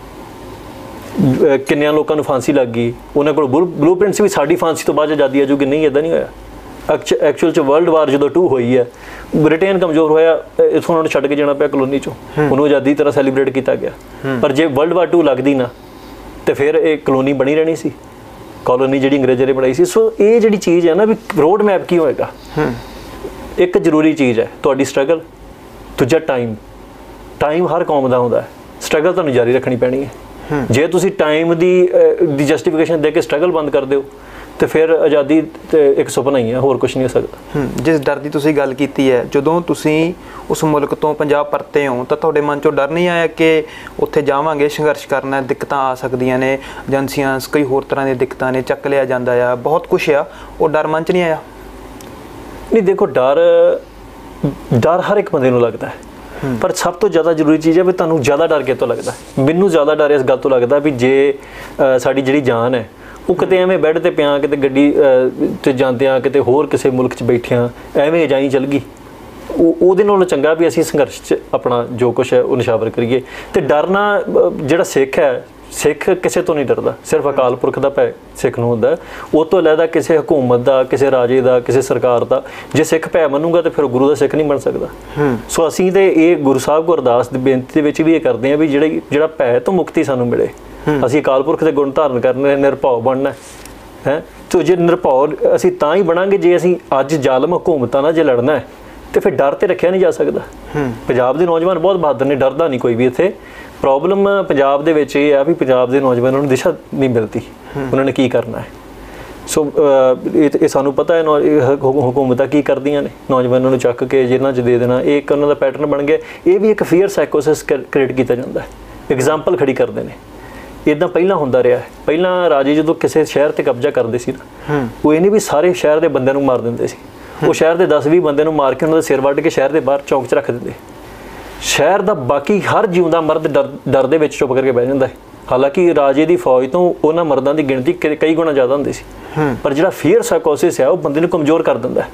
ਕਿੰਨਿਆਂ ਲੋਕਾਂ ਨੂੰ ਫਾਂਸੀ ਲੱਗ ਗਈ, ਉਹਨਾਂ ਕੋਲ ਬਲੂ ਪ੍ਰਿੰਟ ਸੀ ਵੀ ਸਾਡੀ ਫਾਂਸੀ ਤੋਂ ਬਾਅਦ ਆਜ਼ਾਦੀ ਆਜੂਗੀ? ਨਹੀਂ, ਇੱਦਾਂ ਨਹੀਂ ਹੋਇਆ। ਐਕਚੁਅਲ 'ਚ ਵਰਲਡ ਵਾਰ ਜਦੋਂ 2 ਹੋਈ ਹੈ, ਬ੍ਰਿਟੇਨ ਕਮਜ਼ੋਰ ਹੋਇਆ, ਇੱਥੋਂ ਉਹਨਾਂ ਨੂੰ ਛੱਡ ਕੇ ਜਾਣਾ ਪਿਆ ਕਲੋਨੀ 'ਚੋਂ। ਉਹਨੂੰ ਆਜ਼ਾਦੀ ਤਰ੍ਹਾਂ ਸੈਲੀਬ੍ਰੇਟ ਕੀਤਾ ਗਿਆ। ਪਰ ਜੇ ਵਰਲਡ ਵਾਰ 2 ਲੱਗਦੀ ਨਾ ਤੇ ਫਿਰ ਇਹ ਕਲੋਨੀ ਬਣੀ ਰਹਿਣੀ ਸੀ, ਕਲੋਨੀ ਜਿਹੜੀ ਅੰਗਰੇਜ਼ਾਂ ਨੇ ਬਣਾਈ ਸੀ। ਸੋ ਇਹ ਜਿਹੜੀ ਚੀਜ਼ ਹੈ ਨਾ ਵੀ ਰੋਡ ਮੈਪ ਕੀ ਹੋਏਗਾ, ਇੱਕ ਜ਼ਰੂਰੀ ਚੀਜ਼ ਹੈ ਤੁਹਾਡੀ ਸਟਰਗਲ, ਦੂਜਾ ਟਾਈਮ ਹਰ ਕੌਮ ਦਾ ਹੁੰਦਾ ਹੈ। ਸਟਰਗਲ ਤੁਹਾਨੂੰ ਜਾਰੀ ਰੱਖਣੀ ਪੈਣੀ ਹੈ। ਜੇ ਤੁਸੀਂ ਟਾਈਮ ਦੀ ਜਸਟੀਫਿਕੇਸ਼ਨ ਦੇ ਕੇ ਸਟਰਗਲ ਬੰਦ ਕਰ ਦਿਓ ਤੇ ਫਿਰ ਆਜ਼ਾਦੀ ਤੇ ਇੱਕ ਸੁਪਨਾ ਹੀ ਹੈ, ਹੋਰ ਕੁਝ ਨਹੀਂ ਹੋ ਸਕਦਾ। ਜਿਸ ਡਰ ਦੀ ਤੁਸੀਂ ਗੱਲ ਕੀਤੀ ਹੈ, ਜਦੋਂ ਤੁਸੀਂ ਉਸ ਮੁਲਕ ਤੋਂ ਪੰਜਾਬ ਪਰਤੇ ਹੋ ਤਾਂ ਤੁਹਾਡੇ ਮਨ 'ਚੋਂ ਡਰ ਨਹੀਂ ਆਇਆ ਕਿ ਉੱਥੇ ਜਾਵਾਂਗੇ, ਸੰਘਰਸ਼ ਕਰਨਾ, ਦਿੱਕਤਾਂ ਆ ਸਕਦੀਆਂ ਨੇ, ਏਜੰਸੀਆਂ ਕਈ ਹੋਰ ਤਰ੍ਹਾਂ ਦੀਆਂ ਦਿੱਕਤਾਂ ਨੇ, ਚੱਕ ਲਿਆ ਜਾਂਦਾ ਆ, ਬਹੁਤ ਕੁਛ ਆ, ਉਹ ਡਰ ਮਨ 'ਚ ਨਹੀਂ ਆਇਆ? ਨਹੀਂ, ਦੇਖੋ ਡਰ ਹਰ ਇੱਕ ਬੰਦੇ ਨੂੰ ਲੱਗਦਾ ਹੈ, ਪਰ ਸਭ ਤੋਂ ਜ਼ਿਆਦਾ ਜ਼ਰੂਰੀ ਚੀਜ਼ ਹੈ ਵੀ ਤੁਹਾਨੂੰ ਜ਼ਿਆਦਾ ਡਰ ਕਿਤੋਂ ਲੱਗਦਾ? ਮੈਨੂੰ ਜ਼ਿਆਦਾ ਡਰ ਇਸ ਗੱਲ ਤੋਂ ਲੱਗਦਾ ਵੀ ਜੇ ਸਾਡੀ ਜਿਹੜੀ ਜਾਨ ਹੈ ਉਹ ਕਿਤੇ ਐਵੇਂ ਬੈੱਡ ਤੇ ਪਿਆ, ਕਿਤੇ ਗੱਡੀ 'ਤੇ ਜਾਂਦਿਆਂ, ਕਿਤੇ ਹੋਰ ਕਿਸੇ ਮੁਲਕ 'ਚ ਬੈਠਿਆਂ ਐਵੇਂ ਜਾਈ ਚੱਲ ਗਈ, ਉਹਦੇ ਨਾਲੋਂ ਚੰਗਾ ਵੀ ਅਸੀਂ ਸੰਘਰਸ਼ 'ਚ ਆਪਣਾ ਜੋ ਕੁਛ ਹੈ ਉਹ ਨਿਸ਼ਾਵਰ ਕਰੀਏ। ਤੇ ਡਰਨਾ, ਜਿਹੜਾ ਸਿੱਖ ਹੈ, ਸਿੱਖ ਕਿਸੇ ਤੋਂ ਨਹੀਂ ਡਰਦਾ, ਸਿਰਫ ਅਕਾਲ ਪੁਰਖ ਦਾ ਭੈ ਸਿੱਖ ਨੂੰ ਹੁੰਦਾ। ਉਹ ਤੋਂ ਇਲਾਵਾ ਕਿਸੇ ਹਕੂਮਤ ਦਾ, ਕਿਸੇ ਰਾਜੇ ਦਾ, ਕਿਸੇ ਸਰਕਾਰ ਦਾ ਜੇ ਸਿੱਖ ਭੈ ਮੰਨੂਗਾ ਤਾਂ ਫਿਰ ਗੁਰੂ ਦਾ ਸਿੱਖ ਨਹੀਂ ਬਣ ਸਕਦਾ। ਸੋ ਅਸੀਂ ਤੇ ਇਹ ਗੁਰੂ ਸਾਹਿਬ ਕੋ ਅਰਦਾਸ ਦੀ ਬੇਨਤੀ ਦੇ ਵਿੱਚ ਵੀ ਇਹ ਕਰਦੇ ਹਾਂ ਵੀ ਜਿਹੜਾ ਭੈ ਤੋਂ ਮੁਕਤੀ ਸਾਨੂੰ ਮਿਲੇ। ਅਸੀਂ ਅਕਾਲ ਪੁਰਖ ਦੇ ਗੁਣ ਧਾਰਨ ਕਰਨੇ, ਨਿਰਭਉ ਬਣਨਾ ਹੈ। ਤੇ ਜੇ ਨਿਰਭਉ ਅਸੀਂ ਤਾਂ ਹੀ ਬਣਾਂਗੇ ਜੇ ਅਸੀਂ ਅੱਜ ਜ਼ਾਲਮ ਹਕੂਮਤਾਂ ਨਾਲ ਜੇ ਲੜਨਾ ਹੈ ਤੇ ਫਿਰ ਡਰ ਤੇ ਰੱਖਿਆ ਨਹੀਂ ਜਾ ਸਕਦਾ। ਪੰਜਾਬ ਦੇ ਨੌਜਵਾਨ ਬਹੁਤ ਬਹਾਦਰ ਨੇ, ਡਰਦਾ ਨਹੀਂ ਕੋਈ ਵੀ। ਇੱਥੇ ਪ੍ਰੋਬਲਮ ਪੰਜਾਬ ਦੇ ਵਿੱਚ ਇਹ ਆ ਵੀ ਪੰਜਾਬ ਦੇ ਨੌਜਵਾਨਾਂ ਨੂੰ ਦਿਸ਼ਾ ਨਹੀਂ ਮਿਲਦੀ, ਉਹਨਾਂ ਨੇ ਕੀ ਕਰਨਾ ਹੈ। ਸੋ ਇਹ ਸਾਨੂੰ ਪਤਾ ਹੈ ਹਕੂਮਤਾਂ ਕੀ ਕਰਦੀਆਂ ਨੇ, ਨੌਜਵਾਨਾਂ ਨੂੰ ਚੱਕ ਕੇ ਜੇਲ੍ਹਾਂ 'ਚ ਦੇ ਦੇਣਾ, ਇਹ ਇੱਕ ਉਹਨਾਂ ਦਾ ਪੈਟਰਨ ਬਣ ਗਿਆ। ਇਹ ਵੀ ਇੱਕ ਫੀਅਰ ਸਾਈਕੋਸਿਸ ਕ੍ਰੀਏਟ ਕੀਤਾ ਜਾਂਦਾ ਹੈ, ਐਗਜ਼ਾਮਪਲ ਖੜੀ ਕਰਦੇ ਨੇ। ਇੱਦਾਂ ਪਹਿਲਾਂ ਹੁੰਦਾ ਰਿਹਾ ਹੈ। ਪਹਿਲਾਂ ਰਾਜੇ ਜਦੋਂ ਕਿਸੇ ਸ਼ਹਿਰ 'ਤੇ ਕਬਜ਼ਾ ਕਰਦੇ ਸੀ ਨਾ, ਉਹ ਇਹ ਨਹੀਂ ਵੀ ਸਾਰੇ ਸ਼ਹਿਰ ਦੇ ਬੰਦਿਆਂ ਨੂੰ ਮਾਰ ਦਿੰਦੇ ਸੀ, ਉਹ ਸ਼ਹਿਰ ਦੇ 10-20 ਬੰਦੇ ਨੂੰ ਮਾਰ ਕੇ ਉਹਨਾਂ ਦਾ ਸਿਰ ਵੱਢ ਕੇ ਸ਼ਹਿਰ ਦੇ ਬਾਹਰ ਚੌਂਕ 'ਚ ਰੱਖ ਦਿੰਦੇ। ਸ਼ਹਿਰ ਦਾ ਬਾਕੀ ਹਰ ਜਿਉਂਦਾ ਮਰਦ ਡਰ ਦੇ ਵਿੱਚ ਚੁੱਪ ਕਰਕੇ ਬਹਿ ਜਾਂਦਾ ਹੈ। ਹਾਲਾਂਕਿ ਰਾਜੇ ਦੀ ਫੌਜ ਤੋਂ ਉਹਨਾਂ ਮਰਦਾਂ ਦੀ ਗਿਣਤੀ ਕਈ ਗੁਣਾ ਜ਼ਿਆਦਾ ਹੁੰਦੀ ਸੀ, ਪਰ ਜਿਹੜਾ ਫੀਅਰ ਸਾਈਕੋਸਿਸ ਹੈ ਉਹ ਬੰਦੇ ਨੂੰ ਕਮਜ਼ੋਰ ਕਰ ਦਿੰਦਾ ਹੈ।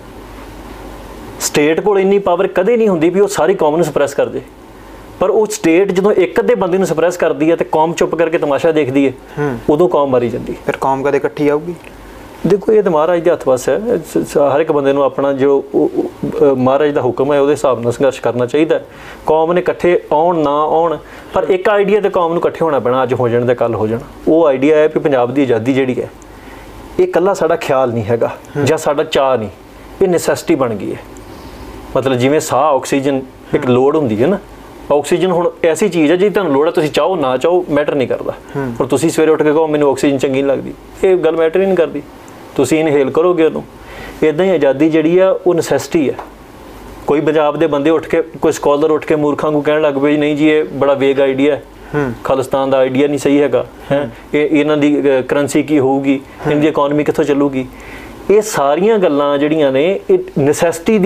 ਸਟੇਟ ਕੋਲ ਇੰਨੀ ਪਾਵਰ ਕਦੇ ਨਹੀਂ ਹੁੰਦੀ ਵੀ ਉਹ ਸਾਰੀ ਕੌਮ ਨੂੰ ਸਪਰੈਸ ਕਰ ਦੇ, ਪਰ ਉਹ ਸਟੇਟ ਜਦੋਂ ਇੱਕ ਅੱਧੇ ਬੰਦੇ ਨੂੰ ਸਪਰੈਸ ਕਰਦੀ ਹੈ ਤੇ ਕੌਮ ਚੁੱਪ ਕਰਕੇ ਤਮਾਸ਼ਾ ਦੇਖਦੀ ਹੈ, ਉਦੋਂ ਕੌਮ ਮਾਰੀ ਜਾਂਦੀ। ਫਿਰ ਕੌਮ ਕਦੇ ਇਕੱਠੀ ਆਊਗੀ? ਦੇਖੋ ਇਹ ਤਾਂ ਮਹਾਰਾਜ ਦੇ ਹੱਥ ਵੱਸ ਹੈ। ਹਰ ਇੱਕ ਬੰਦੇ ਨੂੰ ਆਪਣਾ ਜੋ ਮਹਾਰਾਜ ਦਾ ਹੁਕਮ ਹੈ ਉਹਦੇ ਹਿਸਾਬ ਨਾਲ ਸੰਘਰਸ਼ ਕਰਨਾ ਚਾਹੀਦਾ। ਕੌਮ ਨੇ ਇਕੱਠੇ ਆਉਣ ਨਾ ਆਉਣ, ਪਰ ਇੱਕ ਆਈਡੀਆ ਤੇ ਕੌਮ ਨੂੰ ਇਕੱਠੇ ਹੋਣਾ ਪੈਣਾ, ਅੱਜ ਹੋ ਜਾਣ ਤੇ ਕੱਲ ਹੋ ਜਾਣ। ਉਹ ਆਈਡੀਆ ਹੈ ਕਿ ਪੰਜਾਬ ਦੀ ਆਜ਼ਾਦੀ ਜਿਹੜੀ ਹੈ ਇਹ ਇਕੱਲਾ ਸਾਡਾ ਖਿਆਲ ਨਹੀਂ ਹੈਗਾ ਜਾਂ ਸਾਡਾ ਚਾਅ ਨਹੀਂ, ਇਹ ਨੈਸੈਸਿਟੀ ਬਣ ਗਈ ਹੈ। ਮਤਲਬ ਜਿਵੇਂ ਸਾਹ ਆਕਸੀਜਨ ਇੱਕ ਲੋੜ ਹੁੰਦੀ ਹੈ ਨਾ, ਆਕਸੀਜਨ ਹੁਣ ਐਸੀ ਚੀਜ਼ ਹੈ ਜੀ ਤੁਹਾਨੂੰ ਲੋੜ ਹੈ, ਤੁਸੀਂ ਚਾਹੋ ਨਾ ਚਾਹੋ ਮੈਟਰ ਨਹੀਂ ਕਰਦਾ। ਪਰ ਤੁਸੀਂ ਸਵੇਰੇ ਉੱਠ ਕੇ ਕਹੋ ਮੈਨੂੰ ਆਕਸੀਜਨ ਚੰਗੀ ਨਹੀਂ ਲੱਗਦੀ, ਇਹ ਗੱਲ ਮੈਟਰ ਹੀ ਨਹੀਂ ਕਰਦੀ, ਤੁਸੀਂ ਇਨਹੇਲ ਕਰੋਗੇ ਉਹਨੂੰ। ਇੱਦਾਂ ਹੀ ਆਜ਼ਾਦੀ ਜਿਹੜੀ ਆ ਉਹ ਨੈਸੈਸਿਟੀ ਹੈ। ਕੋਈ ਪੰਜਾਬ ਦੇ ਬੰਦੇ ਉੱਠ ਕੇ, ਕੋਈ ਸਕਾਲਰ ਉੱਠ ਕੇ ਮੂਰਖਾਂ ਨੂੰ ਕਹਿਣ ਲੱਗ ਪਏ ਨਹੀਂ ਜੀ ਇਹ ਬੜਾ ਵੇਗ ਆਈਡੀਆ ਹੈ, ਖਾਲਿਸਤਾਨ ਦਾ ਆਈਡੀਆ ਨਹੀਂ ਸਹੀ ਹੈਗਾ, ਇਹ ਇਹਨਾਂ ਦੀ ਕਰੰਸੀ ਕੀ ਹੋਊਗੀ, ਇਹਨਾਂ ਦੀ ਇਕਨੋਮੀ ਕਿੱਥੋਂ ਚੱਲੂਗੀ। ਇਹ ਸਾਰੀਆਂ ਗੱਲਾਂ ਜਿਹੜੀਆਂ ਨੇ ਇਹ ਨੈਸੈਸਿਟੀ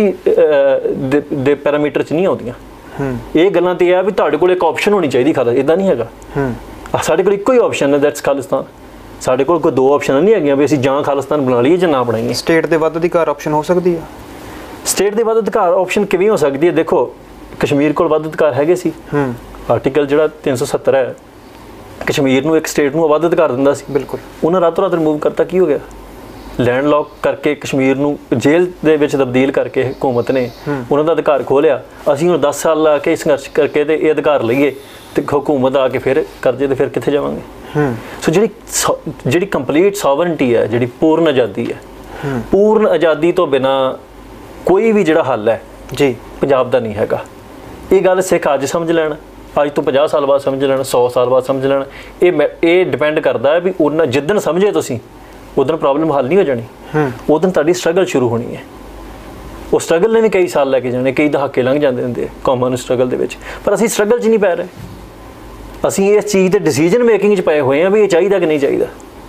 ਦੇ ਪੈਰਾਮੀਟਰ 'ਚ ਨਹੀਂ ਆਉਂਦੀਆਂ। ਇਹ ਗੱਲਾਂ ਤੇ ਇਹ ਆ ਵੀ ਤੁਹਾਡੇ ਕੋਲ ਇੱਕ ਆਪਸ਼ਨ ਹੋਣੀ ਚਾਹੀਦੀ ਖਾਲਿਸਤਾਨ, ਇੱਦਾਂ ਨਹੀਂ ਹੈਗਾ। ਸਾਡੇ ਕੋਲ ਇੱਕੋ ਹੀ ਆਪਸ਼ਨ ਹੈ, ਦੈਟਸ ਖਾਲਿਸਤਾਨ। ਸਾਡੇ ਕੋਲ ਕੋਈ ਦੋ ਆਪਸ਼ਨ ਨਹੀਂ ਹੈਗੀਆਂ ਵੀ ਅਸੀਂ ਜਾਂ ਖਾਲਿਸਤਾਨ ਬਣਾ ਲਈਏ ਜਾਂ ਨਾ ਬਣਾਈਏ। ਸਟੇਟ ਦੇ ਵੱਧ ਅਧਿਕਾਰ ਆਪਸ਼ਨ ਹੋ ਸਕਦੀ ਆ? ਸਟੇਟ ਦੇ ਵੱਧ ਅਧਿਕਾਰ ਆਪਸ਼ਨ ਕਿਵੇਂ ਹੋ ਸਕਦੀ ਹੈ? ਦੇਖੋ ਕਸ਼ਮੀਰ ਕੋਲ ਵੱਧ ਅਧਿਕਾਰ ਹੈਗੇ ਸੀ। ਆਰਟੀਕਲ ਜਿਹੜਾ 370 ਹੈ ਕਸ਼ਮੀਰ ਨੂੰ ਇੱਕ ਸਟੇਟ ਨੂੰ ਵੱਧ ਅਧਿਕਾਰ ਦਿੰਦਾ ਸੀ। ਬਿਲਕੁਲ। ਉਹਨਾਂ ਰਾਤੋਂ ਰਾਤ ਰਿਮੂਵ ਕਰਤਾ। ਕੀ ਹੋ ਗਿਆ? ਲੈਂਡ ਲੋਕ ਕਰਕੇ ਕਸ਼ਮੀਰ ਨੂੰ ਜੇਲ੍ਹ ਦੇ ਵਿੱਚ ਤਬਦੀਲ ਕਰਕੇ ਹਕੂਮਤ ਨੇ ਉਹਨਾਂ ਦਾ ਅਧਿਕਾਰ ਖੋਹ ਲਿਆ। ਅਸੀਂ ਹੁਣ 10 ਸਾਲ ਲਾ ਕੇ ਸੰਘਰਸ਼ ਕਰਕੇ ਤੇ ਇਹ ਅਧਿਕਾਰ ਲਈਏ ਤੇ ਹਕੂਮਤ ਆ ਕੇ ਫਿਰ ਕਰਜੇ ਤੇ ਫਿਰ ਕਿੱਥੇ ਜਾਵਾਂਗੇ? ਸੋ ਜਿਹੜੀ ਕੰਪਲੀਟ ਸੋਵਰਨਟੀ ਹੈ, ਜਿਹੜੀ ਪੂਰਨ ਆਜ਼ਾਦੀ ਹੈ, ਪੂਰਨ ਆਜ਼ਾਦੀ ਤੋਂ ਬਿਨਾ ਕੋਈ ਵੀ ਜਿਹੜਾ ਹੱਲ ਹੈ ਜੀ ਪੰਜਾਬ ਦਾ ਨਹੀਂ ਹੈਗਾ। ਇਹ ਗੱਲ ਸਿੱਖ ਅੱਜ ਸਮਝ ਲੈਣ, ਅੱਜ ਤੋਂ 50 ਸਾਲ ਬਾਅਦ ਸਮਝ ਲੈਣ, 100 ਸਾਲ ਬਾਅਦ ਸਮਝ ਲੈਣ। ਇਹ ਡਿਪੈਂਡ ਕਰਦਾ ਹੈ ਵੀ ਉਹਨਾਂ ਜਿੱਦਣ ਸਮਝੇ ਤੁਸੀਂ ਉਦੋਂ ਪ੍ਰੋਬਲਮ ਹੱਲ ਨਹੀਂ ਹੋ ਜਾਣੀ, ਉਦੋਂ ਤੁਹਾਡੀ ਸਟਰਗਲ ਸ਼ੁਰੂ ਹੋਣੀ ਹੈ। ਉਹ ਸਟਰਗਲ ਨੇ ਵੀ ਕਈ ਸਾਲ ਲੈ ਕੇ ਜਾਣੇ, ਕਈ ਦਹਾਕੇ ਲੰਘ ਜਾਂਦੇ ਹੁੰਦੇ ਕੌਮਾਂ ਨੂੰ ਸਟਰਗਲ ਦੇ ਵਿੱਚ, ਪਰ ਅਸੀਂ ਸਟਰਗਲ 'ਚ ਨਹੀਂ ਪੈ ਰਹੇ। ਅਸੀਂ ਇਸ ਚੀਜ਼ ਦੇ ਡਿਸੀਜਨ ਮੇਕਿੰਗ 'ਚ ਪਏ ਹੋਏ ਹਾਂ ਵੀ ਇਹ ਚਾਹੀਦਾ ਕਿ ਨਹੀਂ ਚਾਹੀਦਾ।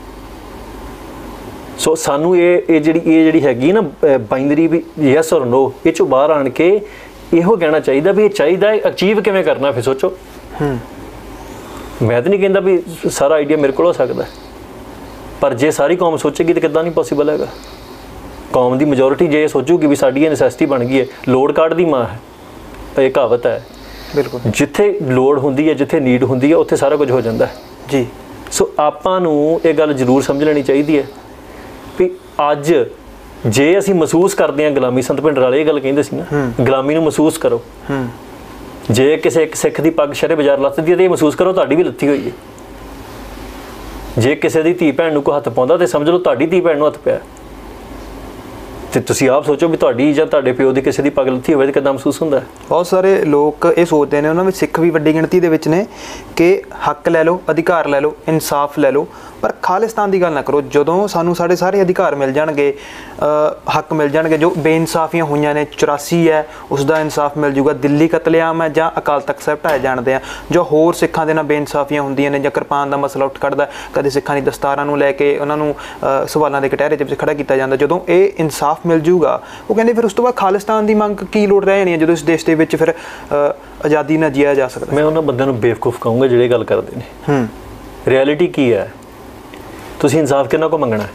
ਸੋ ਸਾਨੂੰ ਇਹ ਜਿਹੜੀ ਹੈਗੀ ਨਾ ਬਾਈਨਰੀ ਵੀ ਯੈਸ ਔਰ ਨੋ, ਇਹ 'ਚੋਂ ਬਾਹਰ ਆਣ ਕੇ ਇਹੋ ਕਹਿਣਾ ਚਾਹੀਦਾ ਵੀ ਇਹ ਚਾਹੀਦਾ ਹੈ, ਅਚੀਵ ਕਿਵੇਂ ਕਰਨਾ ਫਿਰ ਸੋਚੋ। ਮੈਂ ਤਾਂ ਨਹੀਂ ਕਹਿੰਦਾ ਵੀ ਸਾਰਾ ਆਈਡੀਆ ਮੇਰੇ ਕੋਲ ਹੋ ਸਕਦਾ, ਪਰ ਜੇ ਸਾਰੀ ਕੌਮ ਸੋਚੇਗੀ ਤਾਂ ਕਿੱਦਾਂ ਨਹੀਂ ਪੋਸੀਬਲ ਹੈਗਾ। ਕੌਮ ਦੀ ਮੈਜੋਰਿਟੀ ਜੇ ਇਹ ਸੋਚੂਗੀ ਵੀ ਸਾਡੀ ਇਹ ਨੈਸੈਸਿਟੀ ਬਣ ਗਈ ਹੈ, ਲੋੜ ਕਾਢ ਦੀ ਮਾਂ ਹੈ, ਇਹ ਕਹਾਵਤ ਹੈ। ਬਿਲਕੁਲ। ਜਿੱਥੇ ਲੋੜ ਹੁੰਦੀ ਹੈ, ਜਿੱਥੇ ਨੀਡ ਹੁੰਦੀ ਹੈ, ਉੱਥੇ ਸਾਰਾ ਕੁਝ ਹੋ ਜਾਂਦਾ ਹੈ ਜੀ। ਸੋ ਆਪਾਂ ਨੂੰ ਇਹ ਗੱਲ ਜ਼ਰੂਰ ਸਮਝ ਲੈਣੀ ਚਾਹੀਦੀ ਹੈ ਵੀ ਅੱਜ ਜੇ ਅਸੀਂ ਮਹਿਸੂਸ ਕਰਦੇ ਹਾਂ ਗੁਲਾਮੀ, ਸੰਤ ਭਿੰਡਰਾਂਵਾਲੇ ਇਹ ਗੱਲ ਕਹਿੰਦੇ ਸੀ ਨਾ, ਗੁਲਾਮੀ ਨੂੰ ਮਹਿਸੂਸ ਕਰੋ। ਜੇ ਕਿਸੇ ਇੱਕ ਸਿੱਖ ਦੀ ਪੱਗ ਸ਼ਰੇ ਬਾਜ਼ਾਰ ਲੱਥਦੀ ਹੈ ਤਾਂ ਇਹ ਮਹਿਸੂਸ ਕਰੋ ਤੁਹਾਡੀ ਵੀ ਲੱਥੀ ਹੋਈ ਹੈ। ਜੇ ਕਿਸੇ ਦੀ ਧੀ ਭੈਣ ਨੂੰ ਕੋਈ ਹੱਥ ਪਾਉਂਦਾ ਤੇ ਸਮਝ ਲਓ ਤੁਹਾਡੀ ਧੀ ਭੈਣ ਨੂੰ ਹੱਥ ਪਿਆ। ਤੇ ਤੁਸੀਂ ਆਪ ਸੋਚੋ ਵੀ ਤੁਹਾਡੀ ਜਾਂ ਤੁਹਾਡੇ ਪਿਓ ਦੀ ਕਿਸੇ ਦੀ ਪੱਗ ਲੱਥੀ ਹੋਵੇ ਤਾਂ ਕਿੱਦਾਂ ਮਹਿਸੂਸ ਹੁੰਦਾ। ਬਹੁਤ ਸਾਰੇ ਲੋਕ ਇਹ ਸੋਚਦੇ ਨੇ, ਉਹਨਾਂ ਵਿੱਚ ਸਿੱਖ ਵੀ ਵੱਡੀ ਗਿਣਤੀ ਦੇ ਵਿੱਚ ਨੇ, ਕਿ ਹੱਕ ਲੈ ਲਓ, ਅਧਿਕਾਰ ਲੈ ਲਓ, ਇਨਸਾਫ ਲੈ ਲਓ, ਪਰ ਖਾਲਿਸਤਾਨ ਦੀ ਗੱਲ ਨਾ ਕਰੋ। ਜਦੋਂ ਸਾਨੂੰ ਸਾਡੇ ਸਾਰੇ ਅਧਿਕਾਰ ਮਿਲ ਜਾਣਗੇ, ਹੱਕ ਮਿਲ ਜਾਣਗੇ, ਜੋ ਬੇਇਨਸਾਫੀਆਂ ਹੋਈਆਂ ਨੇ 84 ਹੈ ਉਸ ਦਾ ਇਨਸਾਫ ਮਿਲ ਜੂਗਾ, ਦਿੱਲੀ ਕਤਲੇਆਮ ਹੈ ਜਾਂ ਅਕਾਲ ਤਖਤ ਸਾਹਿਬ ਢਾਏ ਜਾਣਦੇ ਆ, ਜੋ ਹੋਰ ਸਿੱਖਾਂ ਦੇ ਨਾਲ ਬੇਇਨਸਾਫੀਆਂ ਹੁੰਦੀਆਂ ਨੇ, ਜਾਂ ਕਿਰਪਾਨ ਦਾ ਮਸਲਾ ਉੱਠ ਖੜਦਾ, ਕਦੇ ਸਿੱਖਾਂ ਦੀ ਦਸਤਾਰਾਂ ਨੂੰ ਲੈ ਕੇ ਉਹਨਾਂ ਨੂੰ ਸਵਾਲਾਂ ਦੇ ਕਟਹਿਰੇ ਦੇ ਵਿੱਚ ਖੜਾ ਕੀਤਾ ਜਾਂਦਾ, ਜਦੋਂ ਇਹ ਇਨਸਾਫ ਮਿਲ ਜੂਗਾ ਉਹ ਕਹਿੰਦੇ ਫਿਰ ਉਸ ਤੋਂ ਬਾਅਦ ਖਾਲਿਸਤਾਨ ਦੀ ਮੰਗ ਕੀ ਲੋੜ ਰਹਿ ਜਾਣੀ ਹੈ, ਜਦੋਂ ਇਸ ਦੇਸ਼ ਦੇ ਵਿੱਚ ਫਿਰ ਆਜ਼ਾਦੀ ਨਾਲ ਜੀਆ ਜਾ ਸਕਦਾ। ਮੈਂ ਉਹਨਾਂ ਬੰਦਿਆਂ ਨੂੰ ਬੇਵਕੂਫ ਕਹੂੰਗਾ ਜਿਹੜੇ ਗੱਲ ਕਰਦੇ ਨੇ। ਰਿਐਲਿਟੀ ਕੀ ਹੈ? ਤੁਸੀਂ ਇਨਸਾਫ ਕਿਹਨਾਂ ਕੋ ਮੰਗਣਾ ਹੈ?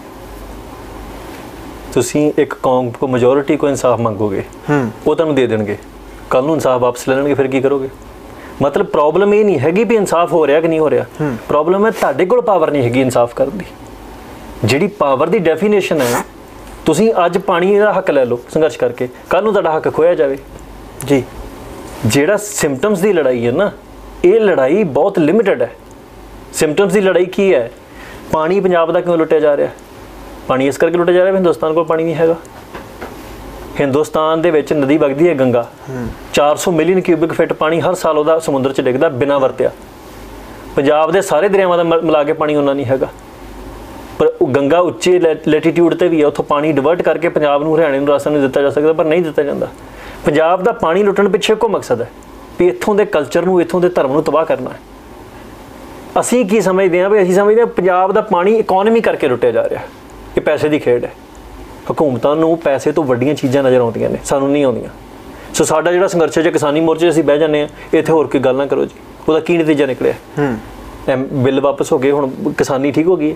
ਤੁਸੀਂ ਇੱਕ ਕੌਮ ਕੋ ਮੈਜੋਰਿਟੀ ਕੋ ਇਨਸਾਫ ਮੰਗੋਗੇ, ਉਹ ਤੁਹਾਨੂੰ ਦੇ ਦੇਣਗੇ, ਕੱਲ ਨੂੰ ਇਨਸਾਫ ਵਾਪਸ ਲੈ ਲੈਣਗੇ, ਫਿਰ ਕੀ ਕਰੋਗੇ? ਮਤਲਬ ਪ੍ਰੋਬਲਮ ਇਹ ਨਹੀਂ ਹੈਗੀ ਵੀ ਇਨਸਾਫ ਹੋ ਰਿਹਾ ਕਿ ਨਹੀਂ ਹੋ ਰਿਹਾ, ਪ੍ਰੋਬਲਮ ਹੈ ਤੁਹਾਡੇ ਕੋਲ ਪਾਵਰ ਨਹੀਂ ਹੈਗੀ ਇਨਸਾਫ ਕਰਨ ਦੀ। ਜਿਹੜੀ ਪਾਵਰ ਦੀ ਡੈਫੀਨੇਸ਼ਨ ਹੈ, ਤੁਸੀਂ ਅੱਜ ਪਾਣੀ ਦਾ ਹੱਕ ਲੈ ਲਓ ਸੰਘਰਸ਼ ਕਰਕੇ, ਕੱਲ ਨੂੰ ਤੁਹਾਡਾ ਹੱਕ ਖੋਇਆ ਜਾਵੇ ਜੀ। ਜਿਹੜਾ ਸਿੰਪਟਮਸ ਦੀ ਲੜਾਈ ਹੈ ਨਾ, ਇਹ ਲੜਾਈ ਬਹੁਤ ਲਿਮਿਟਡ ਹੈ। ਸਿੰਪਟਮਸ ਦੀ ਲੜਾਈ ਕੀ ਹੈ? ਪਾਣੀ ਪੰਜਾਬ ਦਾ ਕਿਉਂ ਲੁੱਟਿਆ ਜਾ ਰਿਹਾ? ਪਾਣੀ ਇਸ ਕਰਕੇ ਲੁੱਟਿਆ ਜਾ ਰਿਹਾ ਵੀ ਹਿੰਦੁਸਤਾਨ ਕੋਲ ਪਾਣੀ ਨਹੀਂ ਹੈਗਾ। ਹਿੰਦੁਸਤਾਨ ਦੇ ਵਿੱਚ ਨਦੀ ਵਗਦੀ ਹੈ ਗੰਗਾ, 400 ਮਿਲੀਅਨ ਕਿਊਬਿਕ ਫਿਟ ਪਾਣੀ ਹਰ ਸਾਲ ਉਹਦਾ ਸਮੁੰਦਰ 'ਚ ਡਿੱਗਦਾ ਬਿਨਾਂ ਵਰਤਿਆ। ਪੰਜਾਬ ਦੇ ਸਾਰੇ ਦਰਿਆਵਾਂ ਦਾ ਮਿਲਾ ਕੇ ਪਾਣੀ ਉਹਨਾਂ ਨਹੀਂ ਹੈਗਾ, ਪਰ ਉਹ ਗੰਗਾ ਉੱਚੇ ਲੈਟੀਟਿਊਡ 'ਤੇ ਵੀ ਹੈ, ਉੱਥੋਂ ਪਾਣੀ ਡਿਵਰਟ ਕਰਕੇ ਪੰਜਾਬ ਨੂੰ, ਹਰਿਆਣੇ ਨੂੰ, ਰਾਜਸਥਾਨ ਨੂੰ ਦਿੱਤਾ ਜਾ ਸਕਦਾ, ਪਰ ਨਹੀਂ ਦਿੱਤਾ ਜਾਂਦਾ। ਪੰਜਾਬ ਦਾ ਪਾਣੀ ਲੁੱਟਣ ਪਿੱਛੇ ਇੱਕੋ ਮਕਸਦ ਹੈ ਵੀ ਇੱਥੋਂ ਦੇ ਕਲਚਰ ਨੂੰ, ਇੱਥੋਂ ਦੇ ਧਰਮ ਨੂੰ ਤਬਾਹ ਕਰਨਾ ਹੈ। ਅਸੀਂ ਕੀ ਸਮਝਦੇ ਹਾਂ ਵੀ ਅਸੀਂ ਸਮਝਦੇ ਹਾਂ ਪੰਜਾਬ ਦਾ ਪਾਣੀ ਇਕੋਨਮੀ ਕਰਕੇ ਲੁੱਟਿਆ ਜਾ ਰਿਹਾ, ਇਹ ਪੈਸੇ ਦੀ ਖੇਡ ਹੈ। ਹਕੂਮਤਾਂ ਨੂੰ ਪੈਸੇ ਤੋਂ ਵੱਡੀਆਂ ਚੀਜ਼ਾਂ ਨਜ਼ਰ ਆਉਂਦੀਆਂ ਨੇ, ਸਾਨੂੰ ਨਹੀਂ ਆਉਂਦੀਆਂ। ਸੋ ਸਾਡਾ ਜਿਹੜਾ ਸੰਘਰਸ਼ ਹੈ, ਜੇ ਕਿਸਾਨੀ ਮੋਰਚੇ ਅਸੀਂ ਬਹਿ ਜਾਂਦੇ ਹਾਂ, ਇੱਥੇ ਹੋਰ ਕੋਈ ਗੱਲ ਨਾ ਕਰੋ ਜੀ, ਉਹਦਾ ਕੀ ਨਤੀਜਾ ਨਿਕਲਿਆ? ਬਿੱਲ ਵਾਪਸ ਹੋ ਗਏ, ਹੁਣ ਕਿਸਾਨੀ ਠੀਕ ਹੋ ਗਈ ਹੈ।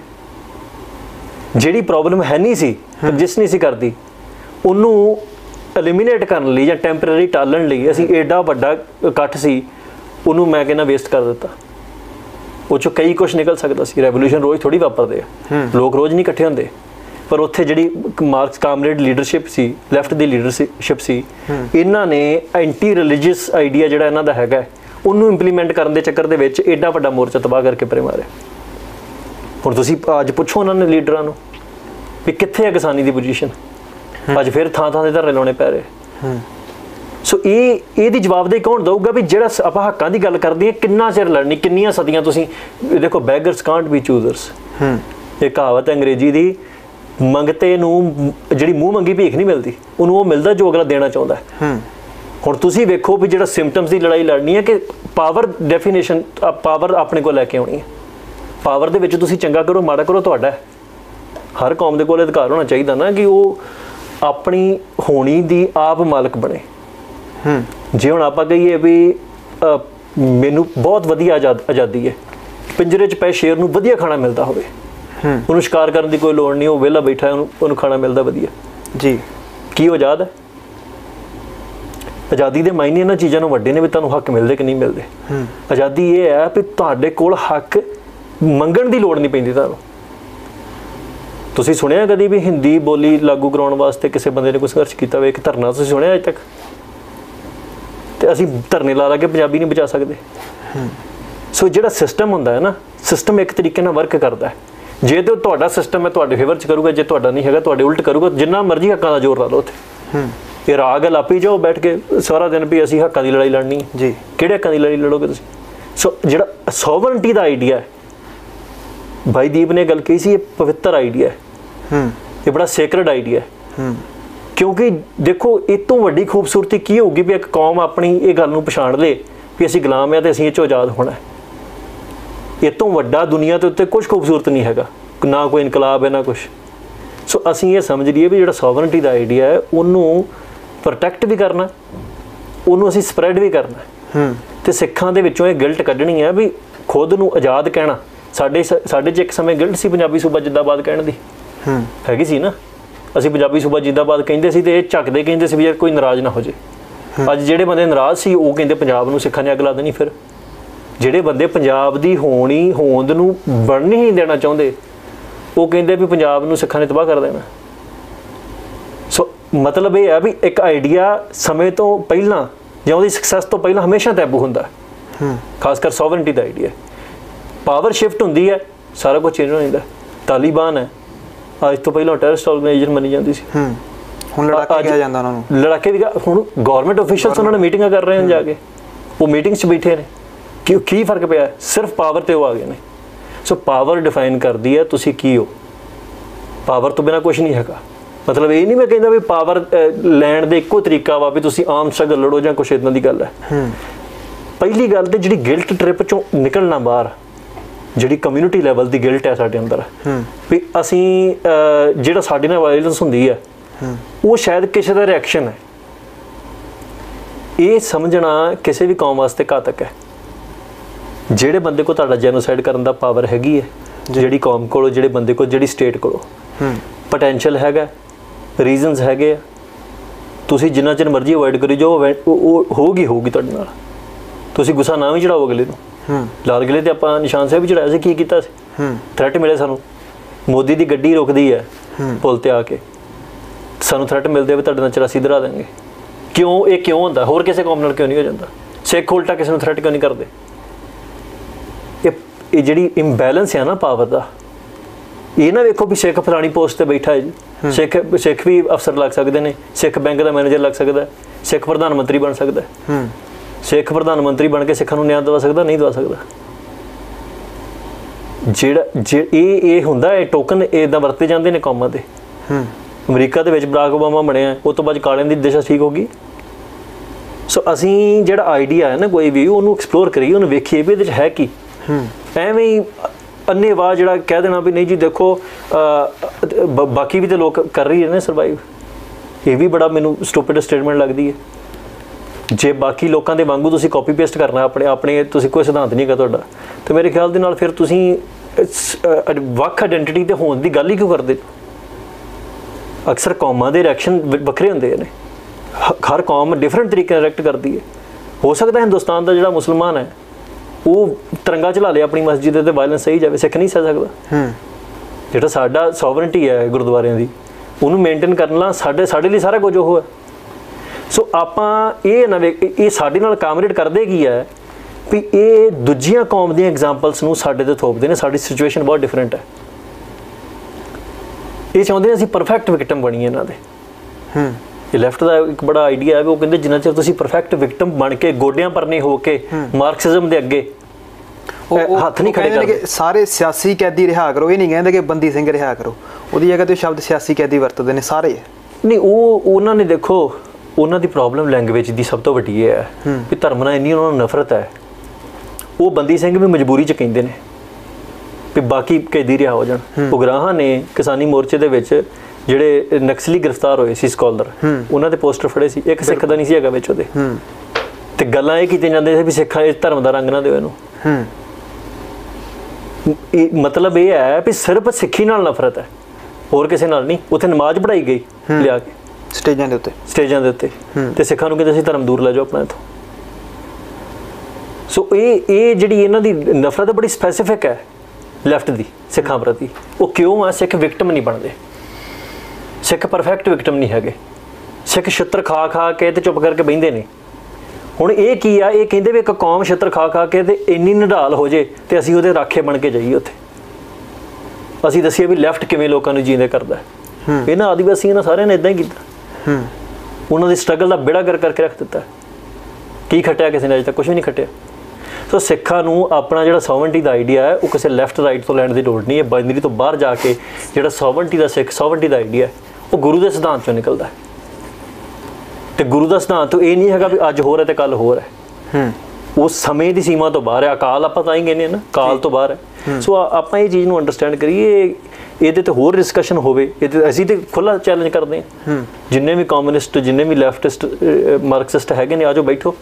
ਜਿਹੜੀ ਪ੍ਰੋਬਲਮ ਹੈ ਨਹੀਂ ਸੀ, ਜਿਸ ਨਹੀਂ ਸੀ ਕਰਦੀ, ਉਹਨੂੰ ਐਲੀਮੀਨੇਟ ਕਰਨ ਲਈ ਜਾਂ ਟੈਂਪਰੇਰੀ ਟਾਲਣ ਲਈ ਅਸੀਂ ਏਡਾ ਵੱਡਾ ਇਕੱਠ ਸੀ, ਉਹਨੂੰ ਮੈਂ ਕਹਿੰਦਾ ਵੇਸਟ ਕਰ ਦਿੱਤਾ। ਉਹ 'ਚੋਂ ਕਈ ਕੁਛ ਨਿਕਲ ਸਕਦਾ ਸੀ। ਰੈਵੋਲੂਸ਼ਨ ਰੋਜ਼ ਥੋੜ੍ਹੀ ਵਾਪਰਦੇ ਆ, ਲੋਕ ਰੋਜ਼ ਨਹੀਂ ਇਕੱਠੇ ਹੁੰਦੇ। ਪਰ ਉੱਥੇ ਜਿਹੜੀ ਮਾਰਕਸ ਕਾਮਰੇਡ ਲੀਡਰਸ਼ਿਪ ਸੀ, ਲੈਫਟ ਦੀ ਲੀਡਰਸ਼ਿਪ ਸੀ, ਇਹਨਾਂ ਨੇ ਐਂਟੀ ਰਿਲੀਜੀਅਸ ਆਈਡੀਆ ਜਿਹੜਾ ਇਹਨਾਂ ਦਾ ਹੈਗਾ, ਉਹਨੂੰ ਇੰਪਲੀਮੈਂਟ ਕਰਨ ਦੇ ਚੱਕਰ ਦੇ ਵਿੱਚ ਏਡਾ ਵੱਡਾ ਮੋਰਚਾ ਤਬਾਹ ਕਰਕੇ ਪਰੇ ਮਾਰਿਆ। ਹੁਣ ਤੁਸੀਂ ਅੱਜ ਪੁੱਛੋ ਉਹਨਾਂ ਨੇ ਲੀਡਰਾਂ ਨੂੰ ਵੀ ਕਿੱਥੇ ਹੈ ਕਿਸਾਨੀ ਦੀ ਪੋਜੀਸ਼ਨ? ਅੱਜ ਫਿਰ ਥਾਂ ਥਾਂ ਦੇ ਧਰਨੇ ਲਾਉਣੇ ਪੈ ਰਹੇ। ਸੋ ਇਹਦੀ ਜਵਾਬਦੇਹੀ ਕੌਣ ਦਊਗਾ ਵੀ ਜਿਹੜਾ ਆਪਾਂ ਹੱਕਾਂ ਦੀ ਗੱਲ ਕਰਦੇ ਹਾਂ, ਕਿੰਨਾ ਚਿਰ ਲੜਨੀ, ਕਿੰਨੀਆਂ ਸਦੀਆਂ? ਤੁਸੀਂ ਦੇਖੋ, ਬੈਗਰਸ ਕਾਂਟ ਬੀ ਚੂਜ਼ਰਸ, ਇਹ ਕਹਾਵਤ ਅੰਗਰੇਜ਼ੀ ਦੀ। ਮੰਗਤੇ ਨੂੰ ਜਿਹੜੀ ਮੂੰਹ ਮੰਗੀ ਭੀਖ ਨਹੀਂ ਮਿਲਦੀ, ਉਹਨੂੰ ਉਹ ਮਿਲਦਾ ਜੋ ਅਗਲਾ ਦੇਣਾ ਚਾਹੁੰਦਾ। ਹੁਣ ਤੁਸੀਂ ਵੇਖੋ ਵੀ ਜਿਹੜਾ ਸਿੰਪਟਮਸ ਦੀ ਲੜਾਈ ਲੜਨੀ ਹੈ ਕਿ ਪਾਵਰ ਡੈਫੀਨੇਸ਼ਨ, ਪਾਵਰ ਆਪਣੇ ਕੋਲ ਲੈ ਕੇ ਆਉਣੀ ਹੈ। ਪਾਵਰ ਦੇ ਵਿੱਚ ਤੁਸੀਂ ਚੰਗਾ ਕਰੋ ਮਾੜਾ ਕਰੋ ਤੁਹਾਡਾ। ਹਰ ਕੌਮ ਦੇ ਕੋਲ ਅਧਿਕਾਰ ਹੋਣਾ ਚਾਹੀਦਾ ਨਾ ਕਿ ਉਹ ਆਪਣੀ ਹੋਣੀ ਦੀ ਆਪ ਮਾਲਕ ਬਣੇ। ਜੇ ਹੁਣ ਆਪਾਂ ਕਹੀਏ ਵੀ ਮੈਨੂੰ ਬਹੁਤ ਵਧੀਆ ਆਜ਼ਾਦੀ ਹੈ, ਪਿੰਜਰੇ 'ਚ ਪਏ ਸ਼ੇਰ ਨੂੰ ਵਧੀਆ ਖਾਣਾ ਮਿਲਦਾ ਹੋਵੇ, ਉਹਨੂੰ ਸ਼ਿਕਾਰ ਕਰਨ ਦੀ ਕੋਈ ਲੋੜ ਨਹੀਂ, ਉਹ ਵਿਹਲਾ ਬੈਠਾ, ਉਹਨੂੰ ਖਾਣਾ ਮਿਲਦਾ ਵਧੀਆ ਜੀ, ਕੀ ਉਹ ਆਜ਼ਾਦ ਹੈ? ਆਜ਼ਾਦੀ ਦੇ ਮਾਇਨੇ ਇਹਨਾਂ ਚੀਜ਼ਾਂ ਨੂੰ ਵੱਡੇ ਨੇ ਵੀ ਤੁਹਾਨੂੰ ਹੱਕ ਮਿਲਦੇ ਕਿ ਨਹੀਂ ਮਿਲਦੇ। ਆਜ਼ਾਦੀ ਇਹ ਹੈ ਵੀ ਤੁਹਾਡੇ ਕੋਲ ਹੱਕ ਮੰਗਣ ਦੀ ਲੋੜ ਨਹੀਂ ਪੈਂਦੀ ਤੁਹਾਨੂੰ। ਤੁਸੀਂ ਸੁਣਿਆ ਕਦੀ ਵੀ ਹਿੰਦੀ ਬੋਲੀ ਲਾਗੂ ਕਰਾਉਣ ਵਾਸਤੇ ਕਿਸੇ ਬੰਦੇ ਨੇ ਕੋਈ ਸੰਘਰਸ਼ ਕੀਤਾ ਹੋਵੇ? ਇੱਕ ਧਰਨਾ ਤੁਸੀਂ ਸੁਣਿਆ ਅਜੇ ਤੱਕ? ਤੇ ਅਸੀਂ ਧਰਨੇ ਲਾ ਕੇ ਪੰਜਾਬੀ ਨਹੀਂ ਬਚਾ ਸਕਦੇ। ਸੋ ਜਿਹੜਾ ਸਿਸਟਮ ਹੁੰਦਾ ਹੈ ਨਾ, ਸਿਸਟਮ ਇੱਕ ਤਰੀਕੇ ਨਾਲ ਵਰਕ ਕਰਦਾ ਹੈ। ਜੇ ਤਾਂ ਤੁਹਾਡਾ ਸਿਸਟਮ ਹੈ ਤੁਹਾਡੇ ਫੇਵਰ 'ਚ ਕਰੂਗਾ, ਜੇ ਤੁਹਾਡਾ ਨਹੀਂ ਹੈਗਾ ਤੁਹਾਡੇ ਉਲਟ ਕਰੂਗਾ। ਜਿੰਨਾ ਮਰਜ਼ੀ ਹੱਕਾਂ ਦਾ ਜ਼ੋਰ ਲਾ ਲਓ ਉੱਥੇ, ਇਹ ਰਾਗ ਲਾਪੀ ਜਾਓ ਬੈਠ ਕੇ ਸਾਰਾ ਦਿਨ ਵੀ ਅਸੀਂ ਹੱਕਾਂ ਦੀ ਲੜਾਈ ਲੜਨੀ ਹੈ ਜੀ। ਕਿਹੜੇ ਹੱਕਾਂ ਦੀ ਲੜਾਈ ਲੜੋਗੇ ਤੁਸੀਂ? ਸੋ ਜਿਹੜਾ ਸੋਵਰਨਟੀ ਦਾ ਆਈਡੀਆ ਹੈ, ਭਾਈ ਦੀਪ ਨੇ ਗੱਲ ਕਹੀ ਸੀ, ਇਹ ਪਵਿੱਤਰ ਆਈਡੀਆ ਹੈ, ਇਹ ਬੜਾ ਸੇਕਰਡ ਆਈਡੀਆ ਹੈ। ਕਿਉਂਕਿ ਦੇਖੋ, ਇਹ ਤੋਂ ਵੱਡੀ ਖੂਬਸੂਰਤੀ ਕੀ ਹੋਊਗੀ ਵੀ ਇੱਕ ਕੌਮ ਆਪਣੀ ਇਹ ਗੱਲ ਨੂੰ ਪਛਾਣ ਲੇ ਵੀ ਅਸੀਂ ਗੁਲਾਮ ਹਾਂ ਤੇ ਅਸੀਂ ਇਹ 'ਚੋਂ ਆਜ਼ਾਦ ਹੋਣਾ। ਇਹ ਤੋਂ ਵੱਡਾ ਦੁਨੀਆ ਦੇ ਉੱਤੇ ਕੁਛ ਖੂਬਸੂਰਤ ਨਹੀਂ ਹੈਗਾ, ਨਾ ਕੋਈ ਇਨਕਲਾਬ ਹੈ ਨਾ ਕੁਛ। ਸੋ ਅਸੀਂ ਇਹ ਸਮਝ ਲਈਏ ਵੀ ਜਿਹੜਾ ਸੋਵਰਨਟੀ ਦਾ ਆਈਡੀਆ ਹੈ, ਉਹਨੂੰ ਪ੍ਰੋਟੈਕਟ ਵੀ ਕਰਨਾ, ਉਹਨੂੰ ਅਸੀਂ ਸਪਰੈਡ ਵੀ ਕਰਨਾ। ਤੇ ਸਿੱਖਾਂ ਦੇ ਵਿੱਚੋਂ ਇਹ ਗਿਲਟ ਕੱਢਣੀ ਹੈ ਵੀ ਖੁਦ ਨੂੰ ਆਜ਼ਾਦ ਕਹਿਣਾ। ਸਾਡੇ 'ਚ ਇੱਕ ਸਮੇਂ ਗਿਲਟ ਸੀ ਪੰਜਾਬੀ ਸੂਬਾ ਜਿੰਦਾਬਾਦ ਕਹਿਣ ਦੀ, ਹੈਗੀ ਸੀ ਨਾ। ਅਸੀਂ ਪੰਜਾਬੀ ਸੂਬਾ ਜਿੰਦਾਬਾਦ ਕਹਿੰਦੇ ਸੀ ਤੇ ਇਹ ਝੱਕਦੇ ਕਹਿੰਦੇ ਸੀ ਵੀ ਯਾਰ ਕੋਈ ਨਾਰਾਜ਼ ਨਾ ਹੋ ਜੇ। ਅੱਜ ਜਿਹੜੇ ਬੰਦੇ ਨਾਰਾਜ਼ ਸੀ ਉਹ ਕਹਿੰਦੇ ਪੰਜਾਬ ਨੂੰ ਸਿੱਖਾਂ ਨੇ ਅੱਗ ਲਾ ਦੇਣੀ। ਫਿਰ ਜਿਹੜੇ ਬੰਦੇ ਪੰਜਾਬ ਦੀ ਹੋਂਦ ਨੂੰ ਬਣਨ ਹੀ ਦੇਣਾ ਚਾਹੁੰਦੇ, ਉਹ ਕਹਿੰਦੇ ਵੀ ਪੰਜਾਬ ਨੂੰ ਸਿੱਖਾਂ ਨੇ ਤਬਾਹ ਕਰ ਦੇਣਾ। ਸੋ ਮਤਲਬ ਇਹ ਹੈ ਵੀ ਇੱਕ ਆਈਡੀਆ ਸਮੇਂ ਤੋਂ ਪਹਿਲਾਂ ਜਾਂ ਉਹਦੀ ਸਕਸੈਸ ਤੋਂ ਪਹਿਲਾਂ ਹਮੇਸ਼ਾ ਤੈਬੂ ਹੁੰਦਾ, ਖਾਸ ਕਰ ਸੋਵਰਨਟੀ ਦਾ ਆਈਡੀਆ। ਪਾਵਰ ਸ਼ਿਫਟ ਹੁੰਦੀ ਹੈ, ਸਾਰਾ ਕੁਝ ਚੇਂਜ ਹੋ ਜਾਂਦਾ। ਤਾਲੀਬਾਨ ਹੈ, ਅੱਜ ਤੋਂ ਪਹਿਲਾਂ ਟੈਰਰਿਸਟ ਆਰਗੇਨਾਈਜੇਸ਼ਨ ਮੰਨੀ ਜਾਂਦੀ ਸੀ, ਹੁਣ ਲੜਾਕੇ ਕਿਹਾ ਜਾਂਦਾ ਉਹਨਾਂ ਨੂੰ। ਲੜਾਕੇ ਵੀ ਹੁਣ ਗਵਰਨਮੈਂਟ ਆਫੀਸ਼ੀਅਲਸ ਉਹਨਾਂ ਨੇ ਮੀਟਿੰਗਾਂ ਕਰ ਰਹੇ ਹਨ ਜਾ ਕੇ, ਉਹ ਮੀਟਿੰਗਸ 'ਚ ਬੈਠੇ ਨੇ। ਕੀ ਫਰਕ ਪਿਆ? ਸਿਰਫ ਪਾਵਰ ਤੇ ਉਹ ਆ ਗਏ ਨੇ। ਸੋ ਪਾਵਰ ਡਿਫਾਈਨ ਕਰਦੀ ਹੈ ਤੁਸੀਂ ਕੀ ਹੋ। ਪਾਵਰ ਤੋਂ ਬਿਨਾਂ ਕੁਛ ਨਹੀਂ ਹੈਗਾ। ਮਤਲਬ ਇਹ ਨਹੀਂ ਮੈਂ ਕਹਿੰਦਾ ਵੀ ਪਾਵਰ ਲੈਣ ਦੇ ਇੱਕੋ ਤਰੀਕਾ ਵਾ ਵੀ ਤੁਸੀਂ ਆਮ ਸਟਰਗਲ ਲੜੋ ਜਾਂ ਕੁਛ ਇੱਦਾਂ ਦੀ ਗੱਲ ਹੈ। ਪਹਿਲੀ ਗੱਲ ਤੇ ਜਿਹੜੀ ਗਿਲਟ ਟ੍ਰਿਪ 'ਚੋਂ ਨਿਕਲਣਾ ਬਾਹਰ, ਜਿਹੜੀ ਕਮਿਊਨਿਟੀ ਲੈਵਲ ਦੀ ਗਿਲਟ ਹੈ ਸਾਡੇ ਅੰਦਰ ਵੀ ਅਸੀਂ ਜਿਹੜਾ ਸਾਡੇ ਨਾਲ ਵਾਇਲੈਂਸ ਹੁੰਦੀ ਹੈ ਉਹ ਸ਼ਾਇਦ ਕਿਸੇ ਦਾ ਰਿਐਕਸ਼ਨ ਹੈ। ਇਹ ਸਮਝਣਾ ਕਿਸੇ ਵੀ ਕੌਮ ਵਾਸਤੇ ਘਾਤਕ ਹੈ। ਜਿਹੜੇ ਬੰਦੇ ਕੋਲ ਤੁਹਾਡਾ ਜੈਨੋਸਾਈਡ ਕਰਨ ਦਾ ਪਾਵਰ ਹੈਗੀ ਹੈ, ਜਿਹੜੀ ਕੌਮ ਕੋਲ, ਜਿਹੜੇ ਬੰਦੇ ਕੋਲ, ਜਿਹੜੀ ਸਟੇਟ ਕੋਲ ਪੋਟੈਂਸ਼ੀਅਲ ਹੈਗਾ, ਰੀਜ਼ਨਸ ਹੈਗੇ ਆ, ਤੁਸੀਂ ਜਿੰਨਾ ਚਿਰ ਮਰਜ਼ੀ ਅਵੋਇਡ ਕਰੀ ਜਾਓ, ਉਹ ਹੋਊਗੀ ਤੁਹਾਡੇ ਨਾਲ। ਤੁਸੀਂ ਗੁੱਸਾ ਨਾ ਵੀ ਚੜਾਓ ਅਗਲੇ ਨੂੰ। ਲਾਲ ਕਿਲ੍ਹੇ ਤੇ ਆਪਾਂ ਨਿਸ਼ਾਨ ਸਾਹਿਬ ਵੀ ਚੜਾਇਆ ਸੀ, ਕੀ ਕੀਤਾ ਸੀ? ਥ੍ਰੈਟ ਮਿਲੇ ਸਾਨੂੰ। ਮੋਦੀ ਦੀ ਗੱਡੀ ਰੁਕਦੀ ਹੈ ਪੁਲ ਤੇ ਆ ਕੇ, ਸਾਨੂੰ ਥ੍ਰੈਟ ਮਿਲਦੇ ਵੀ ਤੁਹਾਡੇ ਨਾਲ 84 ਦਰਾ ਦੇਣਗੇ। ਕਿਉਂ? ਇਹ ਕਿਉਂ ਹੁੰਦਾ? ਹੋਰ ਕਿਸੇ ਕੌਮ ਨਾਲ ਕਿਉਂ ਨਹੀਂ ਹੋ ਜਾਂਦਾ? ਸਿੱਖ ਉਲਟਾ ਕਿਸੇ ਨੂੰ ਥ੍ਰੈਟ ਕਿਉਂ ਨਹੀਂ ਕਰਦੇ? ਇਹ ਜਿਹੜੀ ਇੰਬੈਲੈਂਸ ਹੈ ਨਾ ਪਾਵਰ ਦਾ, ਇਹ ਨਾ ਵੇਖੋ ਵੀ ਸਿੱਖ ਫਲਾਣੀ ਪੋਸਟ ਤੇ ਬੈਠਾ ਹੈ ਜੀ, ਸਿੱਖ ਵੀ ਅਫਸਰ ਲੱਗ ਸਕਦੇ ਨੇ, ਸਿੱਖ ਬੈਂਕ ਦਾ ਮੈਨੇਜਰ ਲੱਗ ਸਕਦਾ, ਸਿੱਖ ਪ੍ਰਧਾਨ ਮੰਤਰੀ ਬਣ ਸਕਦਾ। ਸਿੱਖ ਪ੍ਰਧਾਨ ਮੰਤਰੀ ਬਣ ਕੇ ਸਿੱਖਾਂ ਨੂੰ ਨਿਆਂ ਦਵਾ ਸਕਦਾ? ਨਹੀਂ ਦਵਾ ਸਕਦਾ। ਇਹ ਹੁੰਦਾ, ਇਹ ਟੋਕਨ ਇੱਦਾਂ ਵਰਤੇ ਜਾਂਦੇ ਨੇ ਕੌਮਾਂ ਦੇ। ਅਮਰੀਕਾ ਦੇ ਵਿੱਚ ਬਰਾਕ ਓਬਾਮਾ ਬਣਿਆ, ਉਹ ਤੋਂ ਬਾਅਦ ਕਾਲਿਆਂ ਦੀ ਦਿਸ਼ਾ ਠੀਕ ਹੋ ਗਈ। ਸੋ ਅਸੀਂ ਜਿਹੜਾ ਆਈਡੀਆ ਹੈ ਨਾ ਕੋਈ ਵੀ, ਉਹਨੂੰ ਐਕਸਪਲੋਰ ਕਰੀਏ, ਉਹਨੂੰ ਵੇਖੀਏ ਵੀ ਇਹਦੇ 'ਚ ਹੈ ਕੀ। ਐਵੇਂ ਹੀ ਅੰਨੇਵਾਹ ਜਿਹੜਾ ਕਹਿ ਦੇਣਾ ਵੀ ਨਹੀਂ ਜੀ ਦੇਖੋ ਬਾਕੀ ਵੀ ਤਾਂ ਲੋਕ ਕਰ ਰਹੀ ਨੇ ਸਰਵਾਈਵ, ਇਹ ਵੀ ਬੜਾ ਮੈਨੂੰ ਸਟੂਪਿਡ ਸਟੇਟਮੈਂਟ ਲੱਗਦੀ ਹੈ। ਜੇ ਬਾਕੀ ਲੋਕਾਂ ਦੇ ਵਾਂਗੂ ਤੁਸੀਂ ਕਾਪੀ ਪੇਸਟ ਕਰਨਾ ਆਪਣੇ ਤੁਸੀਂ ਕੋਈ ਸਿਧਾਂਤ ਨਹੀਂ ਹੈਗਾ ਤੁਹਾਡਾ, ਤੇ ਮੇਰੇ ਖਿਆਲ ਦੇ ਨਾਲ ਫਿਰ ਤੁਸੀਂ ਵੱਖ ਆਇਡੈਂਟੀਟੀ ਦੇ ਹੋਣ ਦੀ ਗੱਲ ਹੀ ਕਿਉਂ ਕਰਦੇ? ਅਕਸਰ ਕੌਮਾਂ ਦੇ ਰਿਐਕਸ਼ਨ ਵੱਖਰੇ ਹੁੰਦੇ ਨੇ, ਹਰ ਕੌਮ ਡਿਫਰੈਂਟ ਤਰੀਕੇ ਨਾਲ ਰਿਐਕਟ ਕਰਦੀ ਹੈ। ਹੋ ਸਕਦਾ ਹਿੰਦੁਸਤਾਨ ਦਾ ਜਿਹੜਾ ਮੁਸਲਮਾਨ ਹੈ ਉਹ ਤਿਰੰਗਾ ਚਲਾ ਲਿਆ ਆਪਣੀ ਮਸਜਿਦ ਤੇ ਵਾਇਲੈਂਸ ਸਹੀ ਜਾਵੇ, ਸਿੱਖ ਨਹੀਂ ਸਹਿ ਸਕਦਾ। ਜਿਹੜਾ ਸਾਡਾ ਸੋਵਰਨਟੀ ਹੈ ਗੁਰਦੁਆਰਿਆਂ ਦੀ, ਉਹਨੂੰ ਮੇਨਟੇਨ ਕਰਨਾ ਸਾਡੇ ਲਈ ਸਾਰਾ ਕੁਝ ਉਹ ਹੈ। ਸੋ ਆਪਾਂ ਇਹ ਨਾ ਇਹ ਸਾਡੇ ਨਾਲ ਕਾਮਰੇਟ ਕਰਦੇ ਕੀ ਹੈ ਵੀ ਇਹ ਦੂਜੀਆਂ ਕੌਮ ਦੀਆਂ ਐਗਜ਼ਾਮਪਲਸ ਨੂੰ ਸਾਡੇ 'ਤੇ ਥੋਪਦੇ ਨੇ। ਸਾਡੀ ਸਿਚੁਏਸ਼ਨ ਬਹੁਤ ਡਿਫਰੈਂਟ ਹੈ। ਇਹ ਚਾਹੁੰਦੇ ਨੇ ਅਸੀਂ ਪਰਫੈਕਟ ਵਿਕਟਮ ਬਣੀਏ ਇਹਨਾਂ ਦੇ। ਇਹ ਲੈਫਟ ਦਾ ਇੱਕ ਬੜਾ ਆਈਡੀਆ ਹੈ ਵੀ ਉਹ ਕਹਿੰਦੇ ਜਿੰਨਾ ਚਿਰ ਤੁਸੀਂ ਪਰਫੈਕਟ ਵਿਕਟਮ ਬਣ ਕੇ ਗੋਡਿਆਂ ਪਰ ਨਹੀਂ ਹੋ ਕੇ ਮਾਰਕਸਿਜ਼ਮ ਦੇ ਅੱਗੇ ਹੱਥ ਨਹੀਂ ਖੜੇ ਕਰਦੇ। ਸਾਰੇ ਸਿਆਸੀ ਕੈਦੀ ਰਿਹਾ ਕਰੋ, ਇਹ ਨਹੀਂ ਕਹਿੰਦੇ ਕਿ ਬੰਦੀ ਸਿੰਘ ਰਿਹਾ ਕਰੋ। ਉਹਦੀ ਜਗ੍ਹਾ ਤੇ ਸ਼ਬਦ ਸਿਆਸੀ ਕੈਦੀ ਵਰਤਦੇ ਨੇ ਸਾਰੇ। ਨਹੀਂ, ਉਹਨਾਂ ਨੇ ਦੇਖੋ ਉਹਨਾਂ ਦੀ ਪ੍ਰੋਬਲਮ ਲੈਂਗੁਏਜ ਦੀ ਸਭ ਤੋਂ ਵੱਡੀ ਇਹ ਹੈ ਵੀ ਧਰਮ ਨਾਲ ਇੰਨੀ ਉਹਨਾਂ ਨੂੰ ਨਫ਼ਰਤ ਹੈ। ਉਹ ਬੰਦੀ ਸਿੰਘ ਵੀ ਮਜਬੂਰੀ 'ਚ ਕਹਿੰਦੇ ਨੇ ਵੀ ਬਾਕੀ ਕੈਦੀ ਰਿਹਾ ਹੋ ਜਾਣ। ਉਗਰਾਹਾਂ ਨੇ ਕਿਸਾਨੀ ਮੋਰਚੇ ਦੇ ਵਿੱਚ ਜਿਹੜੇ ਨਕਸਲੀ ਗ੍ਰਿਫਤਾਰ ਹੋਏ ਸੀ ਸਕਾਲਰ, ਉਹਨਾਂ ਦੇ ਪੋਸਟਰ ਫੜੇ ਸੀ, ਇੱਕ ਸਿੱਖ ਦਾ ਨਹੀਂ ਸੀ ਹੈਗਾ ਵਿੱਚ ਉਹਦੇ। ਤੇ ਗੱਲਾਂ ਇਹ ਕੀਤੀਆਂ ਜਾਂਦੀਆਂ ਸੀ ਵੀ ਸਿੱਖਾਂ ਇਸ ਧਰਮ ਦਾ ਰੰਗ ਨਾ ਦਿਓ ਇਹਨੂੰ। ਮਤਲਬ ਇਹ ਹੈ ਵੀ ਸਿਰਫ ਸਿੱਖੀ ਨਾਲ ਨਫ਼ਰਤ ਹੈ, ਹੋਰ ਕਿਸੇ ਨਾਲ ਨਹੀਂ। ਉੱਥੇ ਨਮਾਜ਼ ਪੜ੍ਹਾਈ ਗਈ ਲਿਆ ਕੇ ਸਟੇਜਾਂ ਦੇ ਉੱਤੇ ਤੇ ਸਿੱਖਾਂ ਨੂੰ ਕਹਿੰਦੇ ਸੀ ਧਰਮ ਦੂਰ ਲੈ ਜਾਓ ਆਪਣਾ ਇੱਥੋਂ। ਸੋ ਇਹ ਜਿਹੜੀ ਇਹਨਾਂ ਦੀ ਨਫ਼ਰਤ ਬੜੀ ਸਪੈਸੀਫਿਕ ਹੈ ਲੈਫਟ ਦੀ ਸਿੱਖਾਂ ਪ੍ਰਤੀ। ਉਹ ਕਿਉਂ ਆ? ਸਿੱਖ ਵਿਕਟਮ ਨਹੀਂ ਬਣਦੇ, ਸਿੱਖ ਪਰਫੈਕਟ ਵਿਕਟਮ ਨਹੀਂ ਹੈਗੇ। ਸਿੱਖ ਛਿੱਤਰ ਖਾ ਕੇ ਤੇ ਚੁੱਪ ਕਰਕੇ ਬਹਿੰਦੇ ਨੇ। ਹੁਣ ਇਹ ਕੀ ਆ? ਇਹ ਕਹਿੰਦੇ ਵੀ ਇੱਕ ਕੌਮ ਛਿੱਤਰ ਖਾ ਕੇ ਤੇ ਇੰਨੀ ਨਿਢਾਲ ਹੋ ਜੇ ਤੇ ਅਸੀਂ ਉਹਦੇ ਰਾਖੇ ਬਣ ਕੇ ਜਾਈਏ ਉੱਥੇ। ਅਸੀਂ ਦੱਸੀਏ ਵੀ ਲੈਫਟ ਕਿਵੇਂ ਲੋਕਾਂ ਨੂੰ ਜੀਂਦੇ ਕਰਦਾ। ਇਹਨਾਂ ਆਦੀਵਾਸੀਆਂ ਨੇ ਸਾਰਿਆਂ ਨੇ ਇੱਦਾਂ ਹੀ ਕੀਤਾ। ਉਹਨਾਂ ਦੀ ਸਟਰਗਲ ਦਾ ਬੇੜਾ ਗਰਕ ਕਰਕੇ ਰੱਖ ਦਿੱਤਾ। ਕੀ ਖੱਟਿਆ ਕਿਸੇ ਨੇ? ਅਜੇ ਤੱਕ ਕੁਛ ਵੀ ਨਹੀਂ ਖੱਟਿਆ। ਸੋ ਸਿੱਖਾਂ ਨੂੰ ਆਪਣਾ ਜਿਹੜਾ ਸੋਵਰਨਟੀ ਦਾ ਆਈਡੀਆ ਹੈ ਉਹ ਕਿਸੇ ਲੈਫਟ ਰਾਈਟ ਤੋਂ ਲੈਣ ਦੀ ਲੋੜ ਨਹੀਂ ਹੈ। ਬਾਈਨਰੀ ਤੋਂ ਬਾਹਰ ਜਾ ਕੇ ਜਿਹੜਾ ਸੋਵਰਨਟੀ ਦਾ ਆਈਡੀਆ ਉਹ ਗੁਰੂ ਦੇ ਸਿਧਾਂਤ ਚੋਂ ਨਿਕਲਦਾ ਹੈ। ਤੇ ਗੁਰੂ ਦਾ ਸਿਧਾਂਤ ਇਹ ਨਹੀਂ ਹੈਗਾ ਵੀ ਅੱਜ ਹੋਰ ਹੈ ਤੇ ਕੱਲ ਹੋਰ ਹੈ। ਉਹ ਸਮੇਂ ਦੀ ਸੀਮਾ ਤੋਂ ਬਾਹਰ ਹੈ। ਅਕਾਲ ਆਪਾਂ ਤਾਂ ਹੀ ਕਹਿੰਦੇ ਨਾ, ਕਾਲ ਤੋਂ ਬਾਹਰ ਹੈ। ਸੋ ਆਪਾਂ ਇਹ ਚੀਜ਼ ਨੂੰ ਅੰਡਰਸਟੈਂਡ ਕਰੀਏ, ਇਹਦੇ ਤੇ ਹੋਰ ਡਿਸਕਸ਼ਨ ਹੋਵੇ। ਇਹਦੇ ਅਸੀਂ ਤੇ ਖੁੱਲ੍ਹਾ ਚੈਲੰਜ ਕਰਦੇ ਹਾਂ। ਜਿੰਨੇ ਵੀ ਕਮਿਊਨਿਸਟ, ਜਿੰਨੇ ਵੀ ਲੈਫਟਿਸਟ, ਮਾਰਕਸਿਸਟ ਹੈਗੇ ਨੇ, ਆ ਜਾਓ ਬੈਠੋ।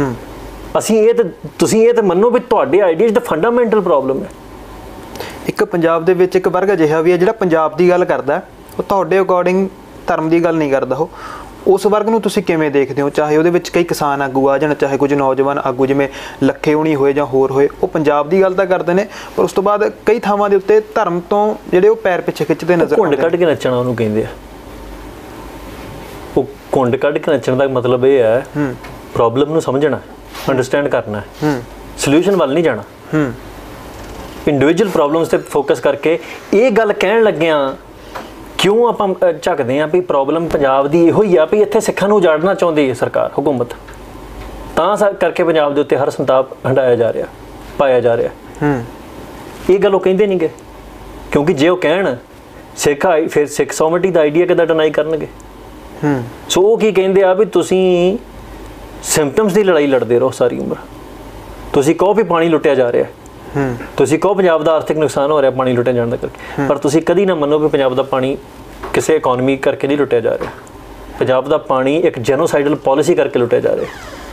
ਤੁਸੀਂ ਇਹ ਤੇ ਮੰਨੋ ਵੀ ਤੁਹਾਡੇ ਆਈਡੀਆਜ਼ ਦਾ ਫੰਡਾਮੈਂਟਲ ਪ੍ਰੋਬਲਮ ਹੈ। ਇੱਕ ਪੰਜਾਬ ਦੇ ਵਿੱਚ ਇੱਕ ਵਰਗ ਅਜਿਹਾ ਵੀ ਹੈ ਜਿਹੜਾ ਪੰਜਾਬ ਦੀ ਗੱਲ ਕਰਦਾ, ਉਹ ਤੁਹਾਡੇ ਅਕੋਰਡਿੰਗ ਧਰਮ ਦੀ ਗੱਲ ਨਹੀਂ ਕਰਦਾ। ਉਸ ਵਰਗ ਨੂੰ ਤੁਸੀਂ ਕਿਵੇਂ ਦੇਖਦੇ ਹੋ? ਚਾਹੇ ਉਹਦੇ ਵਿੱਚ ਕਈ ਕਿਸਾਨ ਆਗੂ ਆ ਜਾਣ, ਚਾਹੇ ਕੁਝ ਨੌਜਵਾਨ ਆਗੂ ਜਿਵੇਂ ਲੱਖੇ ਹੋਣੀ ਹੋਏ ਜਾਂ ਹੋਰ ਹੋਏ, ਉਹ ਪੰਜਾਬ ਦੀ ਗੱਲ ਤਾਂ ਕਰਦੇ ਨੇ, ਪਰ ਉਸ ਤੋਂ ਬਾਅਦ ਕਈ ਥਾਵਾਂ ਦੇ ਉੱਤੇ ਧਰਮ ਤੋਂ ਜਿਹੜੇ ਉਹ ਪੈਰ ਪਿੱਛੇ ਖਿੱਚਦੇ ਨਜ਼ਰ ਆਉਂਦੇ। ਘੁੰਡ ਕੱਢ ਕੇ ਨੱਚਣਾ ਉਹਨੂੰ ਕਹਿੰਦੇ ਆ। ਉਹ ਘੁੰਡ ਕੱਢ ਕੇ ਨੱਚਣ ਦਾ ਮਤਲਬ ਇਹ ਹੈ ਪ੍ਰੋਬਲਮ ਨੂੰ ਸਮਝਣਾ, ਅੰਡਰਸਟੈਂਡ ਕਰਨਾ, ਸੋਲੂਸ਼ਨ ਵੱਲ ਨਹੀਂ ਜਾਣਾ। ਇੰਡੀਵਿਜੂਅਲ ਪ੍ਰੋਬਲਮਸ ਤੇ ਫੋਕਸ ਕਰਕੇ ਇਹ ਗੱਲ ਕਹਿਣ ਲੱਗਿਆਂ ਕਿਉਂ ਆਪਾਂ ਝੱਕਦੇ ਹਾਂ ਵੀ ਪ੍ਰੋਬਲਮ ਪੰਜਾਬ ਦੀ ਇਹੋ ਹੀ ਆ ਵੀ ਇੱਥੇ ਸਿੱਖਾਂ ਨੂੰ ਉਜਾੜਨਾ ਚਾਹੁੰਦੀ ਹੈ ਸਰਕਾਰ, ਹੁਕੂਮਤ। ਤਾਂ ਕਰਕੇ ਪੰਜਾਬ ਦੇ ਉੱਤੇ ਹਰ ਸੰਤਾਪ ਹੰਡਾਇਆ ਜਾ ਰਿਹਾ, ਪਾਇਆ ਜਾ ਰਿਹਾ। ਇਹ ਗੱਲ ਉਹ ਕਹਿੰਦੇ ਨਹੀਂ ਗੇ, ਕਿਉਂਕਿ ਜੇ ਉਹ ਕਹਿਣ ਸਿੱਖ ਫਿਰ ਸਿੱਖ ਸੋਵਰਨਟੀ ਦਾ ਆਈਡੀਆ ਕਿੱਦਾਂ ਡਿਨਾਈ ਕਰਨਗੇ। ਸੋ ਉਹ ਕੀ ਕਹਿੰਦੇ ਆ ਵੀ ਤੁਸੀਂ ਸਿੰਪਟਮਸ ਦੀ ਲੜਾਈ ਲੜਦੇ ਰਹੋ ਸਾਰੀ ਉਮਰ। ਤੁਸੀਂ ਕਹੋ ਵੀ ਪਾਣੀ ਲੁੱਟਿਆ ਜਾ ਰਿਹਾ, ਤੁਸੀਂ ਕਹੋ ਪੰਜਾਬ ਦਾ ਆਰਥਿਕ ਨੁਕਸਾਨ ਹੋ ਰਿਹਾ ਪਾਣੀ ਲੁੱਟਿਆ ਜਾਣ ਦਾ ਕਰਕੇ, ਪਰ ਤੁਸੀਂ ਕਦੀ ਨਾ ਮੰਨੋ ਵੀ ਪੰਜਾਬ ਦਾ ਪਾਣੀ ਕਿਸੇ ਇਕਨੋਮੀ ਕਰਕੇ ਨਹੀਂ ਲੁੱਟਿਆ ਜਾ ਰਿਹਾ। ਪੰਜਾਬ ਦਾ ਪਾਣੀ ਇੱਕ ਜੈਨੋਸਾਈਡਲ ਪਾਲਿਸੀ ਕਰਕੇ ਲੁੱਟਿਆ ਜਾ ਰਿਹਾ।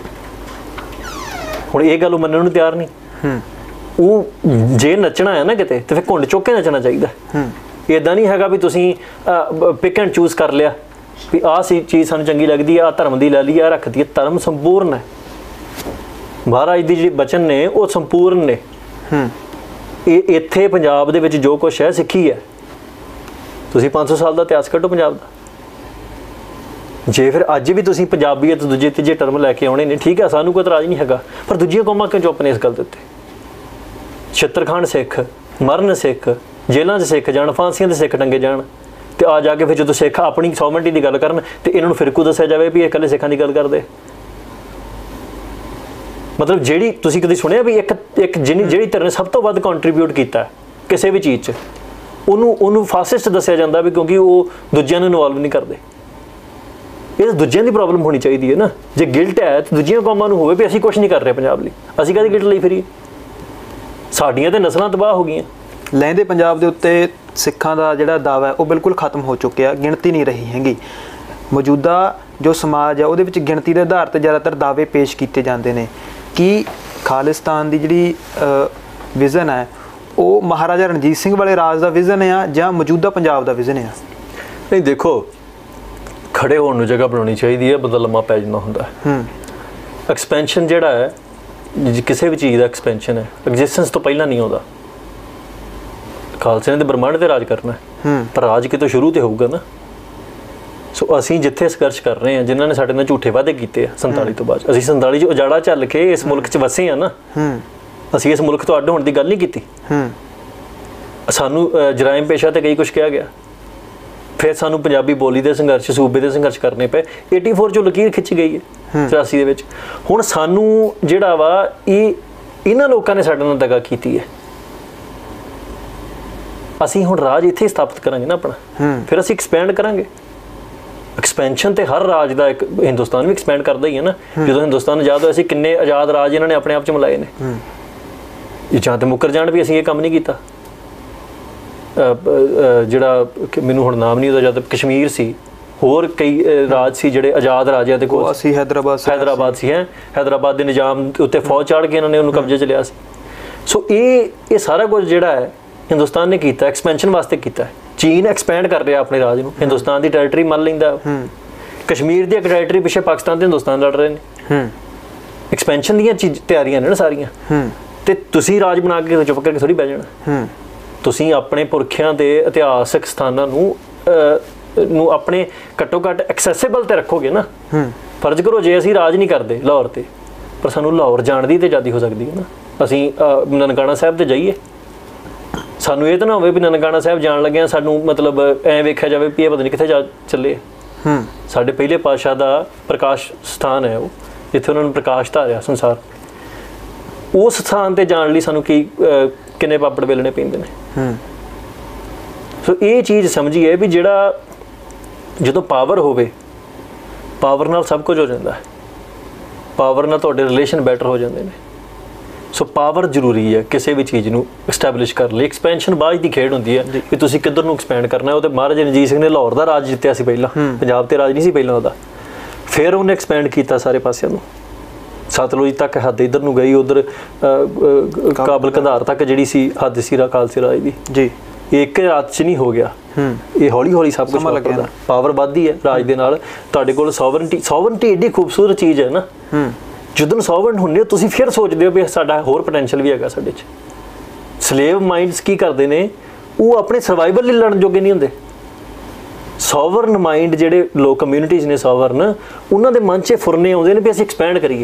ਹੁਣ ਇਹ ਗੱਲ ਉਹ ਮੰਨਣ ਨੂੰ ਤਿਆਰ ਨਹੀਂ। ਉਹ ਜੇ ਨੱਚਣਾ ਹੈ ਨਾ ਕਿਤੇ ਤੇ ਫਿਰ ਘੁੰਡ ਚੁੱਕ ਕੇ ਨੱਚਣਾ ਚਾਹੀਦਾ। ਇੱਦਾਂ ਨਹੀਂ ਹੈਗਾ ਵੀ ਤੁਸੀਂ ਪਿਕ ਐਂਡ ਚੂਜ਼ ਕਰ ਲਿਆ ਵੀ ਆਹ ਚੀਜ਼ ਸਾਨੂੰ ਚੰਗੀ ਲੱਗਦੀ ਹੈ, ਆਹ ਧਰਮ ਦੀ ਲੈ ਲਈ, ਆਹ ਰੱਖਦੀ ਹੈ। ਧਰਮ ਸੰਪੂਰਨ ਹੈ। ਮਹਾਰਾਜ ਦੀ ਜਿਹੜੀ ਬਚਨ ਨੇ ਉਹ ਸੰਪੂਰਨ ਨੇ। ਇਹ ਇੱਥੇ ਪੰਜਾਬ ਦੇ ਵਿੱਚ ਜੋ ਕੁਛ ਹੈ ਸਿੱਖੀ ਹੈ। ਤੁਸੀਂ 500 ਸਾਲ ਦਾ ਇਤਿਹਾਸ ਕੱਢੋ ਪੰਜਾਬ ਦਾ। ਜੇ ਫਿਰ ਅੱਜ ਵੀ ਤੁਸੀਂ ਪੰਜਾਬੀਅਤ ਦੂਜੇ ਤੀਜੇ ਟਰਮ ਲੈ ਕੇ ਆਉਣੇ ਨੇ, ਠੀਕ ਹੈ, ਸਾਨੂੰ ਕੋਈ ਇਤਰਾਜ਼ ਨਹੀਂ ਹੈਗਾ, ਪਰ ਦੂਜੀਆਂ ਕੌਮਾਂ ਕਿਉਂ ਚੁੱਪ ਨੇ ਇਸ ਗੱਲ ਦੇ ਉੱਤੇ? ਛਿੱਤਰਖਾਨ ਸਿੱਖ, ਮਰਨ ਸਿੱਖ, ਜੇਲ੍ਹਾਂ 'ਚ ਸਿੱਖ ਜਾਣ, ਫਾਂਸੀਆਂ 'ਤੇ ਸਿੱਖ ਟੰਗੇ ਜਾਣ, ਤੇ ਆ ਜਾ ਕੇ ਫਿਰ ਜਦੋਂ ਸਿੱਖ ਆਪਣੀ ਸੋਵਰਨਟੀ ਦੀ ਗੱਲ ਕਰਨ ਤੇ ਇਹਨਾਂ ਨੂੰ ਫਿਰਕੂ ਦੱਸਿਆ ਜਾਵੇ ਵੀ ਇਹ ਇਕੱਲੇ ਸਿੱਖਾਂ ਦੀ ਗੱਲ ਕਰਦੇ। ਮਤਲਬ ਜਿਹੜੀ ਤੁਸੀਂ ਕਦੇ ਸੁਣਿਆ ਵੀ ਇੱਕ ਜਿਹੜੀ ਧਿਰ ਨੇ ਸਭ ਤੋਂ ਵੱਧ ਕੰਟਰੀਬਿਊਟ ਕੀਤਾ ਕਿਸੇ ਵੀ ਚੀਜ਼ 'ਚ, ਉਹਨੂੰ ਫਾਸਿਸਟ ਦੱਸਿਆ ਜਾਂਦਾ ਵੀ ਕਿਉਂਕਿ ਉਹ ਦੂਜਿਆਂ ਨੂੰ ਇਨਵੋਲਵ ਨਹੀਂ ਕਰਦੇ। ਇਹ ਦੂਜਿਆਂ ਦੀ ਪ੍ਰੋਬਲਮ ਹੋਣੀ ਚਾਹੀਦੀ ਹੈ ਨਾ। ਜੇ ਗਿਲਟ ਹੈ ਤਾਂ ਦੂਜੀਆਂ ਕੌਮਾਂ ਨੂੰ ਹੋਵੇ ਵੀ ਅਸੀਂ ਕੁਛ ਨਹੀਂ ਕਰ ਰਹੇ ਪੰਜਾਬ ਲਈ, ਅਸੀਂ ਕਾਹਦੀ ਗਿਲਟ ਲਈ ਫਿਰੀਏ? ਸਾਡੀਆਂ ਤੇ ਨਸਲਾਂ ਤਬਾਹ ਹੋ ਗਈਆਂ, ਲਹਿੰਦੇ ਪੰਜਾਬ ਦੇ ਉੱਤੇ ਸਿੱਖਾਂ ਦਾ ਜਿਹੜਾ ਦਾਅਵਾ ਹੈ ਉਹ ਬਿਲਕੁਲ ਖਤਮ ਹੋ ਚੁੱਕਿਆ, ਗਿਣਤੀ ਨਹੀਂ ਰਹੀ ਹੈਗੀ। ਮੌਜੂਦਾ ਜੋ ਸਮਾਜ ਹੈ ਉਹਦੇ ਵਿੱਚ ਗਿਣਤੀ ਦੇ ਆਧਾਰ 'ਤੇ ਜ਼ਿਆਦਾਤਰ ਦਾਅਵੇ ਪੇਸ਼ ਕੀਤੇ ਜਾਂਦੇ ਨੇ। ਕੀ ਖਾਲਿਸਤਾਨ ਦੀ ਜਿਹੜੀ ਵਿਜ਼ਨ ਹੈ ਉਹ ਮਹਾਰਾਜਾ ਰਣਜੀਤ ਸਿੰਘ ਵਾਲੇ ਰਾਜ ਦਾ ਵਿਜ਼ਨ ਆ ਜਾਂ ਮੌਜੂਦਾ ਪੰਜਾਬ ਦਾ ਵਿਜ਼ਨ ਆ? ਨਹੀਂ ਦੇਖੋ, ਖੜੇ ਹੋਣ ਨੂੰ ਜਗ੍ਹਾ ਬਣਾਉਣੀ ਚਾਹੀਦੀ ਹੈ, ਬੰਦਾ ਲੰਮਾ ਪੈ ਜਾਂਦਾ ਹੁੰਦਾ। ਐਕਸਪੈਂਸ਼ਨ ਜਿਹੜਾ ਹੈ, ਕਿਸੇ ਵੀ ਚੀਜ਼ ਦਾ ਐਕਸਪੈਂਸ਼ਨ ਹੈ ਐਗਜ਼ਿਸਟੈਂਸ ਤੋਂ ਪਹਿਲਾਂ ਨਹੀਂ ਆਉਂਦਾ। ਖਾਲਸੇ ਨੇ ਤੇ ਬ੍ਰਹਮੰਡ ਤੇ ਰਾਜ ਕਰਨਾ ਪਰ ਰਾਜ ਕਿਤੋਂ ਸ਼ੁਰੂ ਤੇ ਹੋਊਗਾ ਨਾ। ਸੋ ਅਸੀਂ ਜਿੱਥੇ ਸੰਘਰਸ਼ ਕਰ ਰਹੇ ਹਾਂ, ਜਿਨ੍ਹਾਂ ਨੇ ਸਾਡੇ ਨਾਲ ਝੂਠੇ ਵਾਅਦੇ ਕੀਤੇ ਆ 47 ਤੋਂ ਬਾਅਦ, ਅਸੀਂ 47 'ਚ ਉਜਾੜਾ ਝੱਲ ਕੇ ਇਸ ਮੁਲਕ 'ਚ ਵਸੇ ਆ ਨਾ। ਅਸੀਂ ਇਸ ਮੁਲਕ ਤੋਂ ਅੱਡ ਹੋਣ ਦੀ ਗੱਲ ਨਹੀਂ ਕੀਤੀ। ਸਾਨੂੰ ਜਰਾਇਮ ਪੇਸ਼ਾ ਤੇ ਕਈ ਕੁਛ ਕਿਹਾ ਗਿਆ, ਫਿਰ ਸਾਨੂੰ ਪੰਜਾਬੀ ਬੋਲੀ ਦੇ ਸੰਘਰਸ਼, ਸੂਬੇ ਦੇ ਸੰਘਰਸ਼ ਕਰਨੇ ਪਏ। 84 'ਚੋਂ ਲਕੀਰ ਖਿੱਚ ਗਈ ਹੈ 84 ਦੇ ਵਿੱਚ। ਹੁਣ ਸਾਨੂੰ ਜਿਹੜਾ ਵਾ ਇਹਨਾਂ ਲੋਕਾਂ ਨੇ ਸਾਡੇ ਨਾਲ ਦਗਾ ਕੀਤੀ ਹੈ। ਅਸੀਂ ਹੁਣ ਰਾਜ ਇੱਥੇ ਹੀ ਸਥਾਪਿਤ ਕਰਾਂਗੇ ਨਾ ਆਪਣਾ, ਫਿਰ ਅਸੀਂ ਐਕਸਪੈਂਡ ਕਰਾਂਗੇ। ਐਕਸਪੈਂਸ਼ਨ ਤੇ ਹਰ ਰਾਜ ਦਾ, ਇੱਕ ਹਿੰਦੁਸਤਾਨ ਵੀ ਐਕਸਪੈਂਡ ਕਰਦਾ ਹੀ ਹੈ ਨਾ। ਜਦੋਂ ਹਿੰਦੁਸਤਾਨ ਆਜ਼ਾਦ ਹੋਇਆ ਸੀ, ਕਿੰਨੇ ਆਜ਼ਾਦ ਰਾਜ ਇਹਨਾਂ ਨੇ ਆਪਣੇ ਆਪ 'ਚ ਮਿਲਾਏ ਨੇ। ਜਾਂ ਤਾਂ ਮੁੱਕਰ ਜਾਣ ਵੀ ਅਸੀਂ ਇਹ ਕੰਮ ਨਹੀਂ ਕੀਤਾ। ਜਿਹੜਾ ਮੈਨੂੰ ਹੁਣ ਨਾਮ ਨਹੀਂ ਉਹਦਾ, ਜਦ ਕਸ਼ਮੀਰ ਸੀ, ਹੋਰ ਕਈ ਰਾਜ ਸੀ ਜਿਹੜੇ ਆਜ਼ਾਦ ਰਾਜਿਆਂ ਦੇ ਕੋਲ ਸੀ। ਹੈਦਰਾਬਾਦ ਸੀ, ਹੈਦਰਾਬਾਦ ਦੇ ਨਿਜ਼ਾਮ ਉੱਤੇ ਫੌਜ ਚੜ੍ਹ ਕੇ ਇਹਨਾਂ ਨੇ ਉਹਨੂੰ ਕਬਜ਼ੇ 'ਚ ਲਿਆ ਸੀ। ਸੋ ਇਹ ਸਾਰਾ ਕੁਝ ਜਿਹੜਾ ਹੈ ਹਿੰਦੁਸਤਾਨ ਨੇ ਕੀਤਾ, ਐਕਸਪੈਂਸ਼ਨ ਵਾਸਤੇ ਕੀਤਾ। ਚੀਨ ਐਕਸਪੈਂਡ ਕਰ ਰਿਹਾ ਆਪਣੇ ਰਾਜ ਨੂੰ, ਹਿੰਦੁਸਤਾਨ ਦੀ ਟੈਰੀਟਰੀ ਮੰਨ ਲੈਂਦਾ। ਕਸ਼ਮੀਰ ਦੀ ਇੱਕ ਟੈਰੀਟਰੀ ਪਿੱਛੇ ਪਾਕਿਸਤਾਨ ਤੇ ਹਿੰਦੁਸਤਾਨ ਲੜ ਰਹੇ ਨੇ। ਐਕਸਪੈਂਸ਼ਨ ਦੀਆਂ ਤਿਆਰੀਆਂ ਨੇ ਨਾ ਸਾਰੀਆਂ। ਤੇ ਤੁਸੀਂ ਰਾਜ ਬਣਾ ਕੇ ਚੁੱਪ ਕਰਕੇ ਥੋੜੀ ਬਹਿ ਜਾਣਾ। ਤੁਸੀਂ ਆਪਣੇ ਪੁਰਖਿਆਂ ਦੇ ਇਤਿਹਾਸਕ ਸਥਾਨਾਂ ਨੂੰ ਆਪਣੇ ਘੱਟੋ ਘੱਟ ਐਕਸੈਸਿਬਲ ਤੇ ਰੱਖੋਗੇ ਨਾ। ਫਰਜ਼ ਕਰੋ ਜੇ ਅਸੀਂ ਰਾਜ ਨਹੀਂ ਕਰਦੇ ਲਾਹੌਰ ਤੇ, ਪਰ ਸਾਨੂੰ ਲਾਹੌਰ ਜਾਣ ਦੀ ਤੇ ਆਜ਼ਾਦੀ ਹੋ ਸਕਦੀ ਹੈ ਨਾ। ਅਸੀਂ ਨਨਕਾਣਾ ਸਾਹਿਬ ਤੇ ਜਾਈਏ, ਸਾਨੂੰ ਇਹ ਤਾਂ ਨਾ ਹੋਵੇ ਵੀ ਨਨਕਾਣਾ ਸਾਹਿਬ ਜਾਣ ਲੱਗਿਆ ਸਾਨੂੰ ਮਤਲਬ ਐਂ ਵੇਖਿਆ ਜਾਵੇ ਵੀ ਇਹ ਪਤਾ ਨਹੀਂ ਕਿੱਥੇ ਜਾ ਚੱਲੇ। ਸਾਡੇ ਪਹਿਲੇ ਪਾਤਸ਼ਾਹ ਦਾ ਪ੍ਰਕਾਸ਼ ਸਥਾਨ ਹੈ ਉਹ, ਜਿੱਥੇ ਉਹਨਾਂ ਨੂੰ ਪ੍ਰਕਾਸ਼ ਧਾਰਿਆ ਸੰਸਾਰ। ਉਸ ਸਥਾਨ ਤੇ ਜਾਣ ਲਈ ਸਾਨੂੰ ਕਿੰਨੇ ਪਾਪੜ ਵੇਲਣੇ ਪੈਂਦੇ ਨੇ। ਸੋ ਇਹ ਚੀਜ਼ ਸਮਝੀਏ ਵੀ ਜਿਹੜਾ ਜਦੋਂ ਪਾਵਰ ਹੋਵੇ, ਪਾਵਰ ਨਾਲ ਸਭ ਕੁਝ ਹੋ ਜਾਂਦਾ ਹੈ। ਪਾਵਰ ਨਾਲ ਤੁਹਾਡੇ ਰਿਲੇਸ਼ਨ ਬੈਟਰ ਹੋ ਜਾਂਦੇ ਨੇ। ਸੋ ਪਾਵਰ ਜ਼ਰੂਰੀ ਹੈ ਕਿਸੇ ਵੀ ਚੀਜ਼ ਨੂੰ ਐਸਟੈਬਲਿਸ਼ ਕਰਨ ਲਈ। ਐਕਸਪੈਂਸ਼ਨ ਬਾਅਦ ਦੀ ਖੇਡ ਹੁੰਦੀ ਹੈ ਕਿ ਤੁਸੀਂ ਕਿੱਧਰ ਨੂੰ ਐਕਸਪੈਂਡ ਕਰਨਾ ਹੈ। ਉਹ ਤੇ ਮਹਾਰਾਜਾ ਰਣਜੀਤ ਸਿੰਘ ਨੇ ਲਾਹੌਰ ਦਾ ਰਾਜ ਜਿੱਤਿਆ ਸੀ ਪਹਿਲਾਂ, ਪੰਜਾਬ ਤੇ ਰਾਜ ਨਹੀਂ ਸੀ ਪਹਿਲਾਂ ਉਹਦਾ। ਫਿਰ ਉਹਨੇ ਐਕਸਪੈਂਡ ਕੀਤਾ ਸਾਰੇ ਪਾਸਿਆਂ ਨੂੰ। ਸਤਲੁਜ ਤੱਕ ਹੱਦ ਇੱਧਰ ਨੂੰ ਗਈ, ਉੱਧਰ ਕਾਬਲ ਕੰਧਾਰ ਤੱਕ ਜਿਹੜੀ ਸੀ ਹੱਦ ਸੀ ਖਾਲਸੇ ਰਾਜ ਦੀ ਜੀ। ਇਹ ਇੱਕ ਰਾਤ 'ਚ ਨਹੀਂ ਹੋ ਗਿਆ, ਇਹ ਹੌਲੀ ਹੌਲੀ ਸਭ ਕੁਝ ਲੱਗਦਾ। ਪਾਵਰ ਵੱਧਦੀ ਹੈ ਰਾਜ ਦੇ ਨਾਲ। ਤੁਹਾਡੇ ਕੋਲ ਸੋਵਰਨਟੀ ਏਡੀ ਖੂਬਸੂਰਤ ਚੀਜ਼ ਹੈ ਨਾ। ਜਦੋਂ ਸੋਵਰਨ ਹੁੰਦੇ ਹੋ ਤੁਸੀਂ ਫਿਰ ਸੋਚਦੇ ਹੋ ਵੀ ਸਾਡਾ ਹੋਰ ਪੋਟੈਂਸ਼ੀਅਲ ਵੀ ਹੈਗਾ ਸਾਡੇ 'ਚ। ਸਲੇਵ ਮਾਈਂਡਸ ਕੀ ਕਰਦੇ ਨੇ, ਉਹ ਆਪਣੇ ਸਰਵਾਈਵਲ ਲਈ ਲੜਨ ਜੋਗੇ ਨਹੀਂ ਹੁੰਦੇ। ਸੋਵਰਨ ਮਾਈਂਡ ਜਿਹੜੇ ਲੋਕ ਕਮਿਊਨਿਟੀਜ਼ ਨੇ ਸੋਵਰਨ, ਉਹਨਾਂ ਦੇ ਮਨ 'ਚ ਫੁਰਨੇ ਆਉਂਦੇ ਨੇ ਵੀ ਅਸੀਂ ਐਕਸਪੈਂਡ ਕਰੀਏ।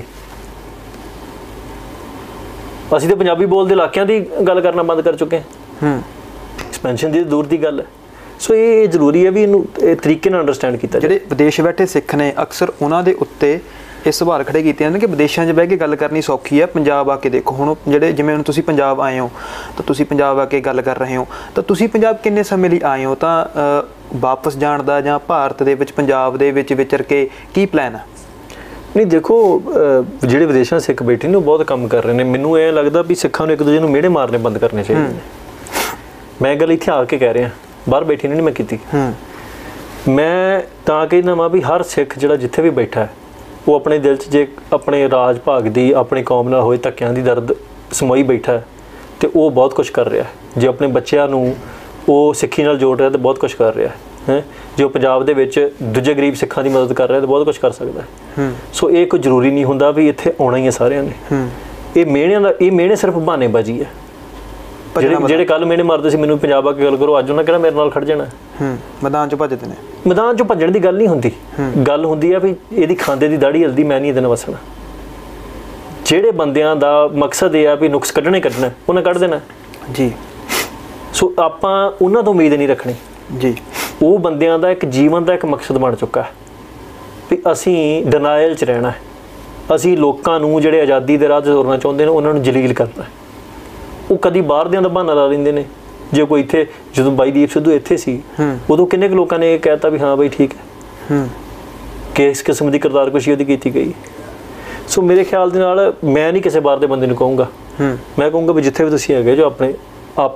ਅਸੀਂ ਤਾਂ ਪੰਜਾਬੀ ਬੋਲਦੇ ਇਲਾਕਿਆਂ ਦੀ ਗੱਲ ਕਰਨਾ ਬੰਦ ਕਰ ਚੁੱਕੇ ਹਾਂ। ਐਕਸਪੈਂਸ਼ਨ ਦੀ ਦੂਰ ਦੀ ਗੱਲ ਹੈ। ਸੋ ਇਹ ਜ਼ਰੂਰੀ ਹੈ ਵੀ ਇਹਨੂੰ ਇਹ ਤਰੀਕੇ ਨਾਲ ਅੰਡਰਸਟੈਂਡ ਕੀਤਾ ਜਾਵੇ। ਜਿਹੜੇ ਵਿਦੇਸ਼ ਬੈਠੇ ਸਿੱਖ ਨੇ ਅਕਸਰ ਉਹਨਾਂ ਦੇ ਉੱਤੇ ਇਹ ਸਵਾਲ ਖੜੇ ਕੀਤੇ ਜਾਂਦੇ ਕਿ ਵਿਦੇਸ਼ਾਂ 'ਚ ਬਹਿ ਕੇ ਗੱਲ ਕਰਨੀ ਸੌਖੀ ਹੈ, ਪੰਜਾਬ ਆ ਕੇ ਦੇਖੋ। ਹੁਣ ਜਿਵੇਂ ਹੁਣ ਤੁਸੀਂ ਪੰਜਾਬ ਆਏ ਹੋ ਤਾਂ ਤੁਸੀਂ ਪੰਜਾਬ ਆ ਕੇ ਗੱਲ ਕਰ ਰਹੇ ਹੋ, ਤਾਂ ਤੁਸੀਂ ਪੰਜਾਬ ਕਿੰਨੇ ਸਮੇਂ ਲਈ ਆਏ ਹੋ? ਤਾਂ ਵਾਪਸ ਜਾਣ ਦਾ ਜਾਂ ਭਾਰਤ ਦੇ ਵਿੱਚ ਪੰਜਾਬ ਦੇ ਵਿੱਚ ਵਿਚਰ ਕੇ ਕੀ ਪਲਾਨ ਹੈ? ਨਹੀਂ ਦੇਖੋ, ਜਿਹੜੇ ਵਿਦੇਸ਼ਾਂ ਸਿੱਖ ਬੈਠੇ ਨੇ ਉਹ ਬਹੁਤ ਕੰਮ ਕਰ ਰਹੇ ਨੇ। ਮੈਨੂੰ ਇਹ ਲੱਗਦਾ ਵੀ ਸਿੱਖਾਂ ਨੂੰ ਇੱਕ ਦੂਜੇ ਨੂੰ ਮਿਹਣੇ ਮਾਰਨੇ ਬੰਦ ਕਰਨੇ ਚਾਹੀਦੇ ਨੇ। ਮੈਂ ਗੱਲ ਇੱਥੇ ਆ ਕੇ ਕਹਿ ਰਿਹਾ, ਬਾਹਰ ਬੈਠੀ ਨਹੀਂ ਮੈਂ ਕੀਤੀ। ਮੈਂ ਤਾਂ ਕਹਿੰਦਾ ਵਾਂ ਵੀ ਹਰ ਸਿੱਖ ਜਿਹੜਾ ਜਿੱਥੇ ਵੀ ਬੈਠਾ ਹੈ, ਉਹ ਆਪਣੇ ਦਿਲ 'ਚ ਜੇ ਆਪਣੇ ਰਾਜ ਭਾਗ ਦੀ, ਆਪਣੀ ਕੌਮ ਨਾਲ ਹੋਏ ਧੱਕਿਆਂ ਦੀ ਦਰਦ ਸਮੋਈ ਬੈਠਾ ਹੈ ਤੇ ਉਹ ਬਹੁਤ ਕੁਛ ਕਰ ਰਿਹਾ। ਜੇ ਆਪਣੇ ਬੱਚਿਆਂ ਨੂੰ ਉਹ ਸਿੱਖੀ ਨਾਲ ਜੋੜ ਰਿਹਾ ਤਾਂ ਬਹੁਤ ਕੁਛ ਕਰ ਰਿਹਾ ਹੈ। ਜੇ ਉਹ ਪੰਜਾਬ ਦੇ ਵਿੱਚ ਦੂਜੇ ਗਰੀਬ ਸਿੱਖਾਂ ਦੀ ਮਦਦ ਕਰ ਰਿਹਾ ਤਾਂ ਬਹੁਤ ਕੁਛ ਕਰ ਸਕਦਾ ਹੈ। ਸੋ ਇਹ ਕੋਈ ਜ਼ਰੂਰੀ ਨਹੀਂ ਹੁੰਦਾ ਵੀ ਇੱਥੇ ਆਉਣਾ ਹੀ ਹੈ ਸਾਰਿਆਂ ਨੇ। ਇਹ ਮਿਹਣੇ ਸਿਰਫ ਬਹਾਨੇਬਾਜ਼ੀ ਹੈ। ਜਿਹੜੇ ਕੱਲ ਮਿਹਣੇ ਮਾਰਦੇ ਸੀ ਮੈਨੂੰ ਪੰਜਾਬ ਆ ਕੇ ਗੱਲ ਕਰੋ, ਅੱਜ ਉਹਨਾਂ ਕਿਹੜਾ ਮੇਰੇ ਨਾਲ ਖੜ ਜਾਣਾ। ਮੈਦਾਨ 'ਚ ਭੱਜਦੇ ਨੇ। ਮੈਦਾਨ 'ਚੋਂ ਭੱਜਣ ਦੀ ਗੱਲ ਨਹੀਂ ਹੁੰਦੀ। ਗੱਲ ਹੁੰਦੀ ਆ ਵੀ ਇਹਦੀ ਖਾਂਦੇ ਦੀ ਦਾੜੀ ਹਿਲਦੀ, ਮੈਂ ਨਹੀਂ ਇਹਦੇ ਨਾਲ ਵਸਣਾ। ਜਿਹੜੇ ਬੰਦਿਆਂ ਦਾ ਮਕਸਦ ਇਹ ਆ ਵੀ ਨੁਕਸ ਕੱਢਣਾ ਉਹਨਾਂ ਕੱਢ ਦੇਣਾ ਜੀ। ਸੋ ਆਪਾਂ ਉਹਨਾਂ ਤੋਂ ਉਮੀਦ ਨਹੀਂ ਰੱਖਣੀ ਜੀ। ਉਹ ਬੰਦਿਆਂ ਦਾ ਇੱਕ ਜੀਵਨ ਦਾ ਇੱਕ ਮਕਸਦ ਬਣ ਚੁੱਕਾ ਹੈ ਵੀ ਅਸੀਂ ਡਿਨਾਇਲ 'ਚ ਰਹਿਣਾ ਹੈ। ਅਸੀਂ ਲੋਕਾਂ ਨੂੰ ਜਿਹੜੇ ਆਜ਼ਾਦੀ ਦੇ ਰਾਹ 'ਤੇ ਤੁਰਨਾ ਚਾਹੁੰਦੇ ਨੇ ਉਹਨਾਂ ਨੂੰ ਜਲੀਲ ਕਰਨਾ। ਉਹ ਕਦੀ ਬਾਹਰ ਦਿਆਂ ਦਾ ਬਹਾਨਾ ਲਾ ਲੈਂਦੇ ਨੇ। ਜੇ ਕੋਈ ਇੱਥੇ, ਜਦੋਂ ਬਾਈ ਦੀਪ ਸਿੱਧੂ ਇੱਥੇ ਸੀ ਉਦੋਂ ਕਿੰਨੇ ਕੁ ਲੋਕਾਂ ਨੇ ਇਹ ਕਹਿ ਤਾ ਵੀ ਹਾਂ ਬਈ ਠੀਕ ਹੈ, ਕਿ ਇਸ ਕਿਸਮ ਦੀ ਕਰਤਾਰਕੁਸ਼ੀ ਉਹਦੀ ਕੀਤੀ ਗਈ। ਸੋ ਮੇਰੇ ਖਿਆਲ ਦੇ ਨਾਲ ਮੈਂ ਨਹੀਂ ਕਿਸੇ ਬਾਹਰ ਦੇ ਬੰਦੇ ਨੂੰ ਕਹੂੰਗਾ, ਮੈਂ ਕਹੂੰਗਾ ਵੀ ਜਿੱਥੇ ਵੀ ਤੁਸੀਂ ਹੈਗੇ ਜੋ ਆਪਣੇ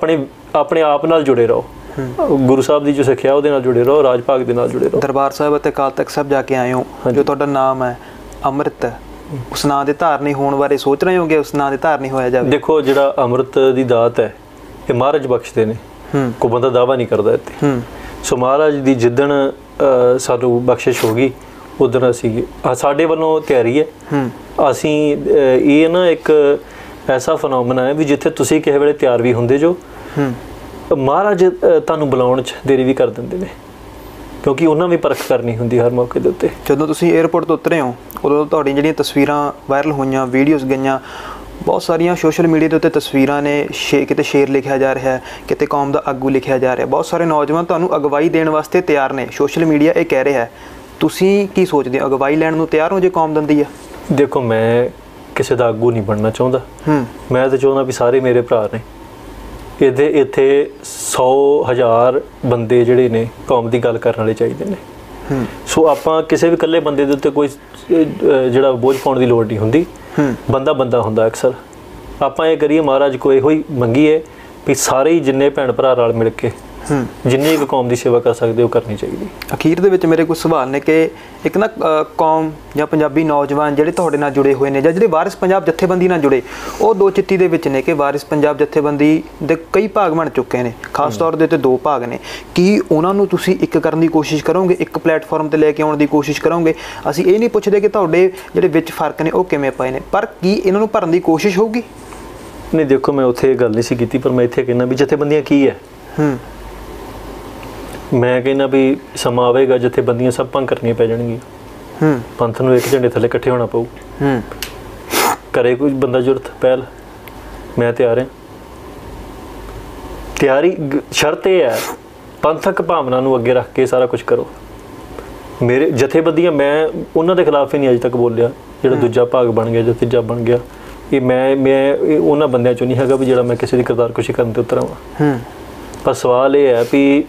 ਆਪਣੇ ਆਪ ਨਾਲ ਜੁੜੇ ਰਹੋ, ਗੁਰੂ ਸਾਹਿਬ ਦੀ ਜੋ ਸਿੱਖਿਆ ਉਹਦੇ ਨਾਲ ਜੁੜੇ ਰਹੋ, ਰਾਜ ਭਾਗ ਦੇ ਨਾਲ ਜੁੜੇ ਰਹੋ। ਦਰਬਾਰ ਸਾਹਿਬ ਅਤੇ ਅਕਾਲ ਤਖਤ ਸਾਹਿਬ ਜਾ ਕੇ ਆਏ ਹੋ, ਜੋ ਤੁਹਾਡਾ ਨਾਮ ਹੈ ਅੰਮ੍ਰਿਤ, ਉਸ ਨਾਂ ਦੇ ਧਾਰਨੀ ਹੋਣ ਬਾਰੇ ਸੋਚ ਰਹੇ ਹੋਗੇ, ਉਸ ਨਾਂ ਦੇ ਧਾਰਨੀ ਹੋਇਆ ਜਾਵੇ? ਦੇਖੋ, ਜਿਹੜਾ ਅੰਮ੍ਰਿਤ ਦੀ ਦਾਤ ਹੈ ਇਹ ਮਹਾਰਾਜ ਬਖਸ਼ਦੇ ਨੇ, ਕੋਈ ਬੰਦਾ ਦਾਵਾ ਨਹੀਂ ਕਰਦਾ ਇੱਥੇ। ਸੋ ਮਹਾਰਾਜ ਦੀ ਜਿੱਦਣ ਸਾਨੂੰ ਬਖਸ਼ਿਸ਼ ਹੋ ਗਈ ਉਦੋਂ ਅਸੀਂ, ਸਾਡੇ ਵੱਲੋਂ ਤਿਆਰੀ ਹੈ। ਅਸੀਂ ਇਹ ਨਾ ਇੱਕ ਐਸਾ ਫਨੋਮਨਾ ਹੈ ਵੀ ਜਿੱਥੇ ਤੁਸੀਂ ਕਿਸੇ ਵੇਲੇ ਤਿਆਰ ਵੀ ਹੁੰਦੇ ਜੋ, ਮਹਾਰਾਜ ਤੁਹਾਨੂੰ ਬੁਲਾਉਣ 'ਚ ਦੇਰੀ ਵੀ ਕਰ ਦਿੰਦੇ ਨੇ, ਕਿਉਂਕਿ ਉਹਨਾਂ ਵੀ ਪਰਖ ਕਰਨੀ ਹੁੰਦੀ ਹਰ ਮੌਕੇ ਦੇ ਉੱਤੇ। ਜਦੋਂ ਤੁਸੀਂ 에ਅਰਪੋਰਟ ਤੋਂ ਉਤਰੇ ਹੋ ਉਦੋਂ ਤੁਹਾਡੀਆਂ ਜਿਹੜੀਆਂ ਤਸਵੀਰਾਂ ਵਾਇਰਲ ਹੋਈਆਂ, ਵੀਡੀਓਜ਼ ਗਈਆਂ, ਬਹੁਤ ਸਾਰੀਆਂ ਸੋਸ਼ਲ ਮੀਡੀਆ ਦੇ ਉੱਤੇ ਤਸਵੀਰਾਂ ਨੇ, ਕਿਤੇ ਸ਼ੇਰ ਲਿਖਿਆ ਜਾ ਰਿਹਾ ਹੈ, ਕਿਤੇ ਕੌਮ ਦਾ ਆਗੂ ਲਿਖਿਆ ਜਾ ਰਿਹਾ, ਬਹੁਤ ਸਾਰੇ ਨੌਜਵਾਨ ਤੁਹਾਨੂੰ ਅਗਵਾਈ ਦੇਣ ਵਾਸਤੇ ਤਿਆਰ ਨੇ, ਸੋਸ਼ਲ ਮੀਡੀਆ ਇਹ ਕਹਿ ਰਿਹਾ ਹੈ। ਤੁਸੀਂ ਕੀ ਸੋਚਦੇ ਹੋ, ਅਗਵਾਈ ਲੈਣ ਨੂੰ ਤਿਆਰ ਹੋ ਜੇ ਕੌਮ ਦਿੰਦੀ ਆ? ਦੇਖੋ, ਮੈਂ ਕਿਸੇ ਦਾ ਆਗੂ ਨਹੀਂ ਬਣਨਾ ਚਾਹੁੰਦਾ, ਮੈਂ ਤਾਂ ਚਾਹੁੰਦਾ ਵੀ ਸਾਰੇ ਮੇਰੇ ਭਰਾ ਨੇ। ਇੱਥੇ 100,000 ਬੰਦੇ ਜਿਹੜੇ ਨੇ ਕੌਮ ਦੀ ਗੱਲ ਕਰਨ ਵਾਲੇ ਚਾਹੀਦੇ ਨੇ। ਸੋ ਆਪਾਂ ਕਿਸੇ ਵੀ ਇਕੱਲੇ ਬੰਦੇ ਦੇ ਉੱਤੇ ਕੋਈ ਜਿਹੜਾ ਬੋਝ ਪਾਉਣ ਦੀ ਲੋੜ ਨਹੀਂ ਹੁੰਦੀ, ਬੰਦਾ ਬੰਦਾ ਹੁੰਦਾ ਅਕਸਰ। ਆਪਾਂ ਇਹ ਕਰੀਏ, ਮਹਾਰਾਜ ਕੋਲ ਇਹੋ ਹੀ ਮੰਗੀਏ ਵੀ ਸਾਰੇ ਹੀ ਜਿੰਨੇ ਭੈਣ ਭਰਾ ਰਲ ਮਿਲ ਕੇ ਜਿੰਨੀ ਕੁ ਕੌਮ ਦੀ ਸੇਵਾ ਕਰ ਸਕਦੇ ਉਹ ਕਰਨੀ ਚਾਹੀਦੀ। ਅਖੀਰ ਦੇ ਵਿੱਚ ਮੇਰੇ ਕੁਝ ਸਵਾਲ ਨੇ ਕਿ ਇੱਕ ਨਾ ਕੌਮ ਜਾਂ ਪੰਜਾਬੀ ਨੌਜਵਾਨ ਜਿਹੜੇ ਤੁਹਾਡੇ ਨਾਲ ਜੁੜੇ ਹੋਏ ਨੇ ਜਾਂ ਜਿਹੜੇ ਵਾਰਿਸ ਪੰਜਾਬ ਜਥੇਬੰਦੀ ਨਾਲ ਜੁੜੇ, ਉਹ ਦੋ ਚਿੱਤੀ ਦੇ ਵਿੱਚ ਨੇ ਕਿ ਵਾਰਿਸ ਪੰਜਾਬ ਜਥੇਬੰਦੀ ਦੇ ਕਈ ਭਾਗ ਬਣ ਚੁੱਕੇ ਨੇ, ਖਾਸ ਤੌਰ ਦੇ ਉੱਤੇ 2 ਭਾਗ ਨੇ। ਕੀ ਉਹਨਾਂ ਨੂੰ ਤੁਸੀਂ ਇੱਕ ਕਰਨ ਦੀ ਕੋਸ਼ਿਸ਼ ਕਰੋਗੇ, ਇੱਕ ਪਲੇਟਫਾਰਮ ਤੇ ਲੈ ਕੇ ਆਉਣ ਦੀ ਕੋਸ਼ਿਸ਼ ਕਰੋਗੇ? ਅਸੀਂ ਇਹ ਨਹੀਂ ਪੁੱਛਦੇ ਕਿ ਤੁਹਾਡੇ ਜਿਹੜੇ ਵਿੱਚ ਫਰਕ ਨੇ ਉਹ ਕਿਵੇਂ ਪਏ ਨੇ, ਪਰ ਕੀ ਇਹਨਾਂ ਨੂੰ ਭਰਨ ਦੀ ਕੋਸ਼ਿਸ਼ ਹੋਊਗੀ? ਨਹੀਂ, ਦੇਖੋ, ਮੈਂ ਉੱਥੇ ਇਹ ਗੱਲ ਨਹੀਂ ਸੀ ਕੀਤੀ, ਪਰ ਮੈਂ ਇੱਥੇ ਕਹਿੰਦਾ ਵੀ ਜਥੇਬੰਦੀਆਂ ਕੀ ਹੈ। ਮੈਂ ਕਹਿੰਦਾ ਵੀ ਸਮਾਂ ਆਵੇਗਾ ਜਥੇਬੰਦੀਆਂ ਸਭ ਭੰਗ ਕਰਨੀਆਂ ਪੈ ਜਾਣਗੀਆਂ, ਪੰਥ ਨੂੰ ਇੱਕ ਝੰਡੇ ਥੱਲੇ ਇਕੱਠੇ ਹੋਣਾ ਪਊ। ਕਰੇ ਕੋਈ ਬੰਦਾ ਜ਼ਰੂਰਤ ਪਹਿਲ, ਮੈਂ ਤਿਆਰ ਹਾਂ। ਤਿਆਰੀ ਸ਼ਰਤ ਇਹ ਹੈ, ਪੰਥਕ ਭਾਵਨਾ ਨੂੰ ਅੱਗੇ ਰੱਖ ਕੇ ਸਾਰਾ ਕੁਝ ਕਰੋ। ਮੇਰੇ ਜਥੇਬੰਦੀਆਂ, ਮੈਂ ਉਹਨਾਂ ਦੇ ਖਿਲਾਫ ਹੀ ਨਹੀਂ ਅੱਜ ਤੱਕ ਬੋਲਿਆ। ਜਿਹੜਾ ਦੂਜਾ ਭਾਗ ਬਣ ਗਿਆ ਜਾਂ ਤੀਜਾ ਬਣ ਗਿਆ, ਇਹ ਮੈਂ ਉਹਨਾਂ ਬੰਦਿਆਂ 'ਚੋਂ ਨਹੀਂ ਹੈਗਾ ਵੀ ਜਿਹੜਾ ਮੈਂ ਕਿਸੇ ਦੀ ਕਿਰਦਾਰਕੁਸ਼ੀ ਕਰਨ 'ਤੇ ਉਤਰਾਵਾਂ। ਪਰ ਸਵਾਲ ਇਹ ਹੈ ਵੀ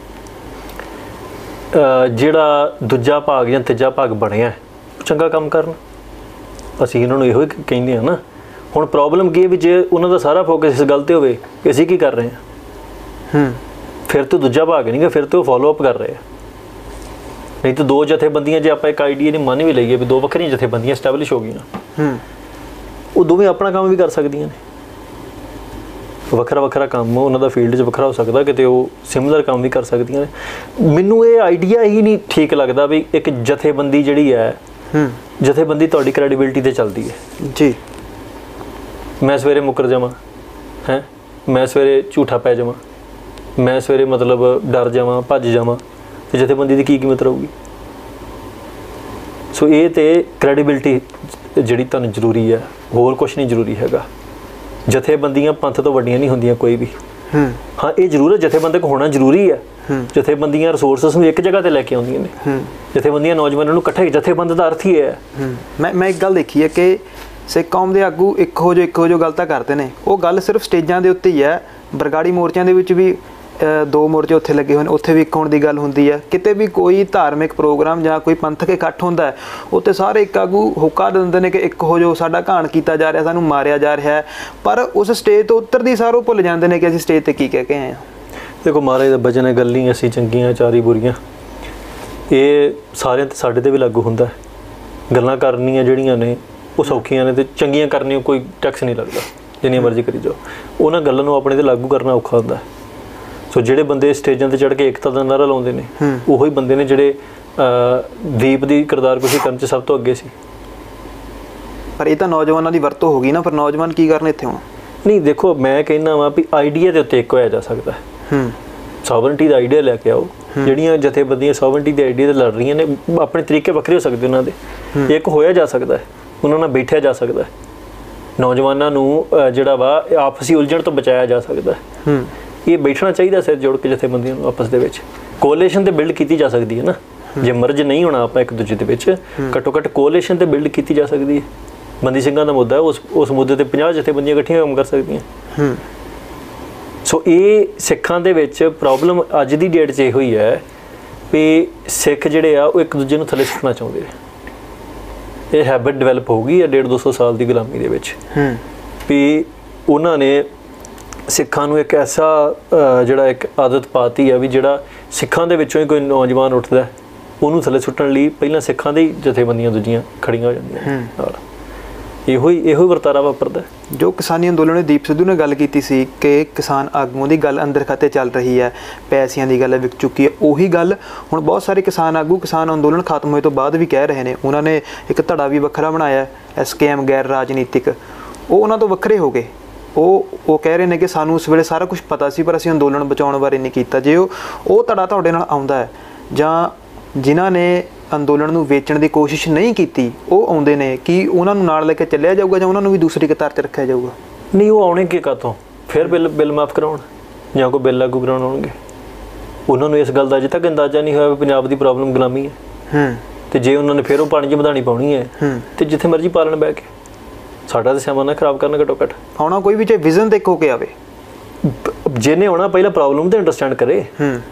ਜਿਹੜਾ ਦੂਜਾ ਭਾਗ ਜਾਂ ਤੀਜਾ ਭਾਗ ਬਣਿਆ ਚੰਗਾ ਕੰਮ ਕਰਨ, ਅਸੀਂ ਇਹਨਾਂ ਨੂੰ ਇਹੋ ਹੀ ਕਹਿੰਦੇ ਹਾਂ ਨਾ। ਹੁਣ ਪ੍ਰੋਬਲਮ ਕੀ ਹੈ ਵੀ ਜੇ ਉਹਨਾਂ ਦਾ ਸਾਰਾ ਫੋਕਸ ਇਸ ਗੱਲ 'ਤੇ ਹੋਵੇ ਕਿ ਅਸੀਂ ਕੀ ਕਰ ਰਹੇ ਹਾਂ, ਫਿਰ ਤਾਂ ਦੂਜਾ ਭਾਗ ਨਹੀਂ ਗਾ, ਫਿਰ ਤਾਂ ਉਹ ਫੋਲੋ ਅਪ ਕਰ ਰਹੇ ਆ। ਨਹੀਂ ਤਾਂ 2 ਜਥੇਬੰਦੀਆਂ, ਜੇ ਆਪਾਂ ਇੱਕ ਆਈਡੀਆ ਦੀ ਮੰਨ ਵੀ ਲਈਏ ਵੀ 2 ਵੱਖਰੀਆਂ ਜਥੇਬੰਦੀਆਂ ਸਟੈਬਲਿਸ਼ ਹੋ ਗਈਆਂ, ਉਹ ਦੋਵੇਂ ਆਪਣਾ ਕੰਮ ਵੀ ਕਰ ਸਕਦੀਆਂ ਨੇ। ਵੱਖਰਾ ਵੱਖਰਾ ਕੰਮ ਉਹਨਾਂ ਦਾ ਫੀਲਡ 'ਚ ਵੱਖਰਾ ਹੋ ਸਕਦਾ, ਕਿਤੇ ਉਹ ਸਿਮਿਲਰ ਕੰਮ ਵੀ ਕਰ ਸਕਦੀਆਂ ਨੇ। ਮੈਨੂੰ ਇਹ ਆਈਡੀਆ ਹੀ ਨਹੀਂ ਠੀਕ ਲੱਗਦਾ ਵੀ ਇੱਕ ਜਥੇਬੰਦੀ ਜਿਹੜੀ ਹੈ, ਜਥੇਬੰਦੀ ਤੁਹਾਡੀ ਕ੍ਰੈਡੀਬਿਲਿਟੀ 'ਤੇ ਚੱਲਦੀ ਹੈ ਜੀ। ਮੈਂ ਸਵੇਰੇ ਮੁੱਕਰ ਜਾਵਾਂ ਹੈ, ਮੈਂ ਸਵੇਰੇ ਝੂਠਾ ਪੈ ਜਾਵਾਂ, ਮੈਂ ਸਵੇਰੇ ਮਤਲਬ ਡਰ ਜਾਵਾਂ, ਭੱਜ ਜਾਵਾਂ, ਤੇ ਜਥੇਬੰਦੀ ਦੀ ਕੀ ਕੀਮਤ ਰਹੂਗੀ? ਸੋ ਇਹ ਤੇ ਕ੍ਰੈਡੀਬਿਲਿਟੀ ਜਿਹੜੀ ਤੁਹਾਨੂੰ ਜ਼ਰੂਰੀ ਹੈ, ਹੋਰ ਕੁਛ ਨਹੀਂ ਜ਼ਰੂਰੀ ਹੈਗਾ। ਜਥੇਬੰਦੀਆਂ ਪੰਥ ਤੋਂ ਵੱਡੀਆਂ ਨਹੀਂ ਹੁੰਦੀਆਂ ਕੋਈ ਵੀ। ਹਾਂ, ਇਹ ਜ਼ਰੂਰ ਹੈ ਜਥੇਬੰਦਕ ਹੋਣਾ ਜ਼ਰੂਰੀ ਹੈ। ਜਥੇਬੰਦੀਆਂ ਰਿਸੋਰਸਸ ਨੂੰ ਇੱਕ ਜਗ੍ਹਾ ਤੇ ਲੈ ਕੇ ਆਉਂਦੀਆਂ ਨੇ, ਜਥੇਬੰਦੀਆਂ ਨੌਜਵਾਨਾਂ ਨੂੰ ਇਕੱਠੇ, ਜਥੇਬੰਦ ਦਾ ਅਰਥ ਹੀ ਹੈ। ਮੈਂ ਇੱਕ ਗੱਲ ਦੇਖੀ ਹੈ ਕਿ ਸਿੱਖ ਕੌਮ ਦੇ ਆਗੂ ਇੱਕੋ ਜਿਹੀ ਗੱਲ ਤਾਂ ਕਰਦੇ ਨੇ, ਉਹ ਗੱਲ ਸਿਰਫ ਸਟੇਜਾਂ ਦੇ ਉੱਤੇ ਹੀ ਹੈ। ਬਰਗਾੜੀ ਮੋਰਚਿਆਂ ਦੇ ਵਿੱਚ ਵੀ 2 ਮੋਰਚੇ ਉੱਥੇ ਲੱਗੇ ਹੋਏ ਨੇ, ਉੱਥੇ ਵੀ ਇੱਕ ਹੋਣ ਦੀ ਗੱਲ ਹੁੰਦੀ ਹੈ। ਕਿਤੇ ਵੀ ਕੋਈ ਧਾਰਮਿਕ ਪ੍ਰੋਗਰਾਮ ਜਾਂ ਕੋਈ ਪੰਥਕ ਇਕੱਠ ਹੁੰਦਾ ਹੈ, ਉੱਥੇ ਸਾਰੇ ਇੱਕ ਆਗੂ ਹੋਕਾ ਦਿੰਦੇ ਨੇ ਕਿ ਇੱਕ ਹੋ ਜੋ, ਸਾਡਾ ਘਾਣ ਕੀਤਾ ਜਾ ਰਿਹਾ, ਸਾਨੂੰ ਮਾਰਿਆ ਜਾ ਰਿਹਾ ਹੈ। ਪਰ ਉਸ ਸਟੇਜ ਤੋਂ ਉਤਰਦੀ ਸਾਰ ਉਹ ਭੁੱਲ ਜਾਂਦੇ ਨੇ ਕਿ ਅਸੀਂ ਸਟੇਜ 'ਤੇ ਕੀ ਕਹਿ ਕੇ ਆਏ ਹਾਂ। ਦੇਖੋ, ਮਹਾਰਾਜ ਦਾ ਬਚਨ ਹੈ, ਗੱਲਾਂ ਅਸੀਂ ਚੰਗੀਆਂ ਚਾਰੀ ਬੁਰੀਆਂ, ਇਹ ਸਾਰਿਆਂ 'ਤੇ ਸਾਡੇ 'ਤੇ ਵੀ ਲਾਗੂ ਹੁੰਦਾ ਹੈ। ਗੱਲਾਂ ਕਰਨੀਆਂ ਜਿਹੜੀਆਂ ਨੇ ਉਹ ਸੌਖੀਆਂ ਨੇ, ਤੇ ਚੰਗੀਆਂ ਕਰਨੀਆਂ ਕੋਈ ਟੈਕਸ ਨਹੀਂ ਲੱਗਦਾ, ਜਿੰਨੀਆਂ ਮਰਜ਼ੀ ਕਰੀ ਜਾਓ। ਉਹਨਾਂ ਗੱਲਾਂ ਨੂੰ ਆਪਣੇ 'ਤੇ ਲਾਗੂ ਕਰਨਾ ਔਖਾ ਹੁੰਦਾ ਹੈ। ਸੋ ਜਿਹੜੇ ਬੰਦੇ ਸਟੇਜਾਂ 'ਤੇ ਚੜ੍ਹ ਕੇ ਏਕਤਾ ਦਾ ਨਾਅਰਾ ਲਾਉਂਦੇ ਨੇ, ਉਹੀ ਬੰਦੇ ਨੇ ਜਿਹੜੇ ਦੀਪ ਦੀ ਕਿਰਦਾਰਕੁਸ਼ੀ ਕਰਨ 'ਚ ਸਭ ਤੋਂ ਅੱਗੇ ਸੀ। ਪਰ ਇਹ ਤਾਂ ਨੌਜਵਾਨਾਂ ਦੀ ਵਰਤੋਂ ਹੋ ਗਈ ਨਾ, ਫਿਰ ਨੌਜਵਾਨ ਕੀ ਕਰਨ ਇੱਥੇ ਹੁਣ? ਨਹੀਂ, ਦੇਖੋ, ਮੈਂ ਕਹਿੰਦਾ ਵਾਂ ਵੀ ਆਈਡੀਆ ਦੇ ਉੱਤੇ ਇੱਕ ਹੋਇਆ ਜਾ ਸਕਦਾ ਹੈ। ਸੋਵਰਨਟੀ ਦਾ ਆਈਡੀਆ ਲੈ ਕੇ ਆਓ। ਜਿਹੜੀਆਂ ਜਥੇਬੰਦੀਆਂ ਸੋਵਰਨਟੀ ਦੇ ਆਈਡੀਆ 'ਤੇ ਲੜ ਰਹੀਆਂ ਨੇ, ਆਪਣੇ ਤਰੀਕੇ ਵੱਖਰੇ ਹੋ ਸਕਦੇ ਉਹਨਾਂ ਦੇ, ਇੱਕ ਹੋਇਆ ਜਾ ਸਕਦਾ ਹੈ, ਉਹਨਾਂ ਨਾਲ ਬੈਠਿਆ ਜਾ ਸਕਦਾ ਹੈ। ਨੌਜਵਾਨਾਂ ਨੂੰ ਜਿਹੜਾ ਵਾ ਆਪਸੀ ਉਲਝਣ ਤੋਂ ਬਚਾਇਆ ਜਾ ਸਕਦਾ ਹੈ। ਇਹ ਬੈਠਣਾ ਚਾਹੀਦਾ ਸਿਰ ਜੋੜ ਕੇ ਜਥੇਬੰਦੀਆਂ ਨੂੰ ਆਪਸ ਦੇ ਵਿੱਚ। ਕੋਲੀਸ਼ਨ ਤੇ ਬਿਲਡ ਕੀਤੀ ਜਾ ਸਕਦੀ ਹੈ ਨਾ, ਜੇ ਮਰਜ ਨਹੀਂ ਹੋਣਾ ਆਪਾਂ ਇੱਕ ਦੂਜੇ ਦੇ ਵਿੱਚ, ਘੱਟੋ ਘੱਟ ਕੋਲੀਸ਼ਨ ਤੇ ਬਿਲਡ ਕੀਤੀ ਜਾ ਸਕਦੀ ਹੈ। ਬੰਦੀ ਸਿੰਘਾਂ ਦਾ ਮੁੱਦਾ ਹੈ, ਉਸ ਮੁੱਦੇ ਤੇ 50 ਜਥੇਬੰਦੀਆਂ ਇਕੱਠੀਆਂ ਕੰਮ ਕਰ ਸਕਦੀਆਂ। ਸੋ ਇਹ ਸਿੱਖਾਂ ਦੇ ਵਿੱਚ ਪ੍ਰੋਬਲਮ ਅੱਜ ਦੀ ਡੇਟ 'ਚ ਇਹੋ ਹੀ ਹੈ ਵੀ ਸਿੱਖ ਜਿਹੜੇ ਆ ਉਹ ਇੱਕ ਦੂਜੇ ਨੂੰ ਥੱਲੇ ਸਿੱਖਣਾ ਚਾਹੁੰਦੇ ਆ। ਇਹ ਹੈਬਿਟ ਡਿਵੈਲਪ ਹੋ ਗਈ ਹੈ 150-200 ਸਾਲ ਦੀ ਗੁਲਾਮੀ ਦੇ ਵਿੱਚ, ਵੀ ਉਹਨਾਂ ਨੇ ਸਿੱਖਾਂ ਨੂੰ ਇੱਕ ਐਸਾ ਜਿਹੜਾ ਇੱਕ ਆਦਤ ਪਾਤੀ ਹੈ ਵੀ ਜਿਹੜਾ ਸਿੱਖਾਂ ਦੇ ਵਿੱਚੋਂ ਹੀ ਕੋਈ ਨੌਜਵਾਨ ਉੱਠਦਾ ਉਹਨੂੰ ਥੱਲੇ ਸੁੱਟਣ ਲਈ ਪਹਿਲਾਂ ਸਿੱਖਾਂ ਦੀ ਜਥੇਬੰਦੀਆਂ ਦੂਜੀਆਂ ਖੜੀਆਂ ਹੋ ਜਾਂਦੀਆਂ ਨਾਲ। ਇਹੋ ਹੀ ਵਰਤਾਰਾ ਵਾਪਰਦਾ। ਜੋ ਕਿਸਾਨੀ ਅੰਦੋਲਨ ਵਿੱਚ ਦੀਪ ਸਿੱਧੂ ਨੇ ਗੱਲ ਕੀਤੀ ਸੀ ਕਿ ਕਿਸਾਨ ਆਗੂਆਂ ਦੀ ਗੱਲ ਅੰਦਰ ਖਾਤੇ ਚੱਲ ਰਹੀ ਹੈ, ਪੈਸਿਆਂ ਦੀ ਗੱਲ ਵਿਕ ਚੁੱਕੀ ਹੈ, ਉਹੀ ਗੱਲ ਹੁਣ ਬਹੁਤ ਸਾਰੇ ਕਿਸਾਨ ਆਗੂ ਕਿਸਾਨ ਅੰਦੋਲਨ ਖਤਮ ਹੋਏ ਤੋਂ ਬਾਅਦ ਵੀ ਕਹਿ ਰਹੇ ਨੇ। ਉਹਨਾਂ ਨੇ ਇੱਕ ਧੜਾ ਵੀ ਵੱਖਰਾ ਬਣਾਇਆ, SKM ਗੈਰ ਰਾਜਨੀਤਿਕ, ਉਹ ਉਹਨਾਂ ਤੋਂ ਵੱਖਰੇ ਹੋ ਗਏ। ਉਹ ਕਹਿ ਰਹੇ ਨੇ ਕਿ ਸਾਨੂੰ ਉਸ ਵੇਲੇ ਸਾਰਾ ਕੁਝ ਪਤਾ ਸੀ ਪਰ ਅਸੀਂ ਅੰਦੋਲਨ ਬਚਾਉਣ ਬਾਰੇ ਨਹੀਂ ਕੀਤਾ। ਜੇ ਉਹ ਧੜਾ ਤੁਹਾਡੇ ਨਾਲ ਆਉਂਦਾ ਹੈ ਜਾਂ ਜਿਨ੍ਹਾਂ ਨੇ ਅੰਦੋਲਨ ਨੂੰ ਵੇਚਣ ਦੀ ਕੋਸ਼ਿਸ਼ ਨਹੀਂ ਕੀਤੀ ਉਹ ਆਉਂਦੇ ਨੇ, ਕਿ ਉਹਨਾਂ ਨੂੰ ਨਾਲ ਲੈ ਕੇ ਚੱਲਿਆ ਜਾਊਗਾ ਜਾਂ ਉਹਨਾਂ ਨੂੰ ਵੀ ਦੂਸਰੀ ਕਤਾਰ 'ਚ ਰੱਖਿਆ ਜਾਊਗਾ? ਨਹੀਂ, ਉਹ ਆਉਣੇ ਕਿ ਕਾਤੋਂ ਫਿਰ ਬਿੱਲ ਮਾਫ ਕਰਾਉਣ ਜਾਂ ਕੋਈ ਬਿੱਲ ਲਾਗੂ ਕਰਾਉਣ ਆਉਣਗੇ। ਉਹਨਾਂ ਨੂੰ ਇਸ ਗੱਲ ਦਾ ਅਜੇ ਤੱਕ ਅੰਦਾਜ਼ਾ ਨਹੀਂ ਹੋਇਆ ਵੀ ਪੰਜਾਬ ਦੀ ਪ੍ਰੋਬਲਮ ਗੁਲਾਮੀ ਹੈ। ਤੇ ਜੇ ਉਹਨਾਂ ਨੇ ਫਿਰ ਉਹ ਪਾਣੀ 'ਚ ਵਧਾਣੀ ਪਾਉਣੀ ਹੈ ਤੇ ਜਿੱਥੇ ਮਰਜ਼ੀ ਪਾਲਣ ਬਹਿ ਕੇ ਸਾਡਾ ਤਾਂ ਸਮਾਂ ਨਾ ਖਰਾਬ ਕਰਨ ਘੱਟੋ ਘੱਟ। ਆਉਣਾ ਕੋਈ ਵੀ ਚਾਹੇ ਵਿਜ਼ਨ ਦੇਖੋ ਕੇ ਆਵੇ, ਜਿਹਨੇ ਆਉਣਾ ਪਹਿਲਾਂ ਪ੍ਰੋਬਲਮ ਤੇ ਅੰਡਰਸਟੈਂਡ ਕਰੇ।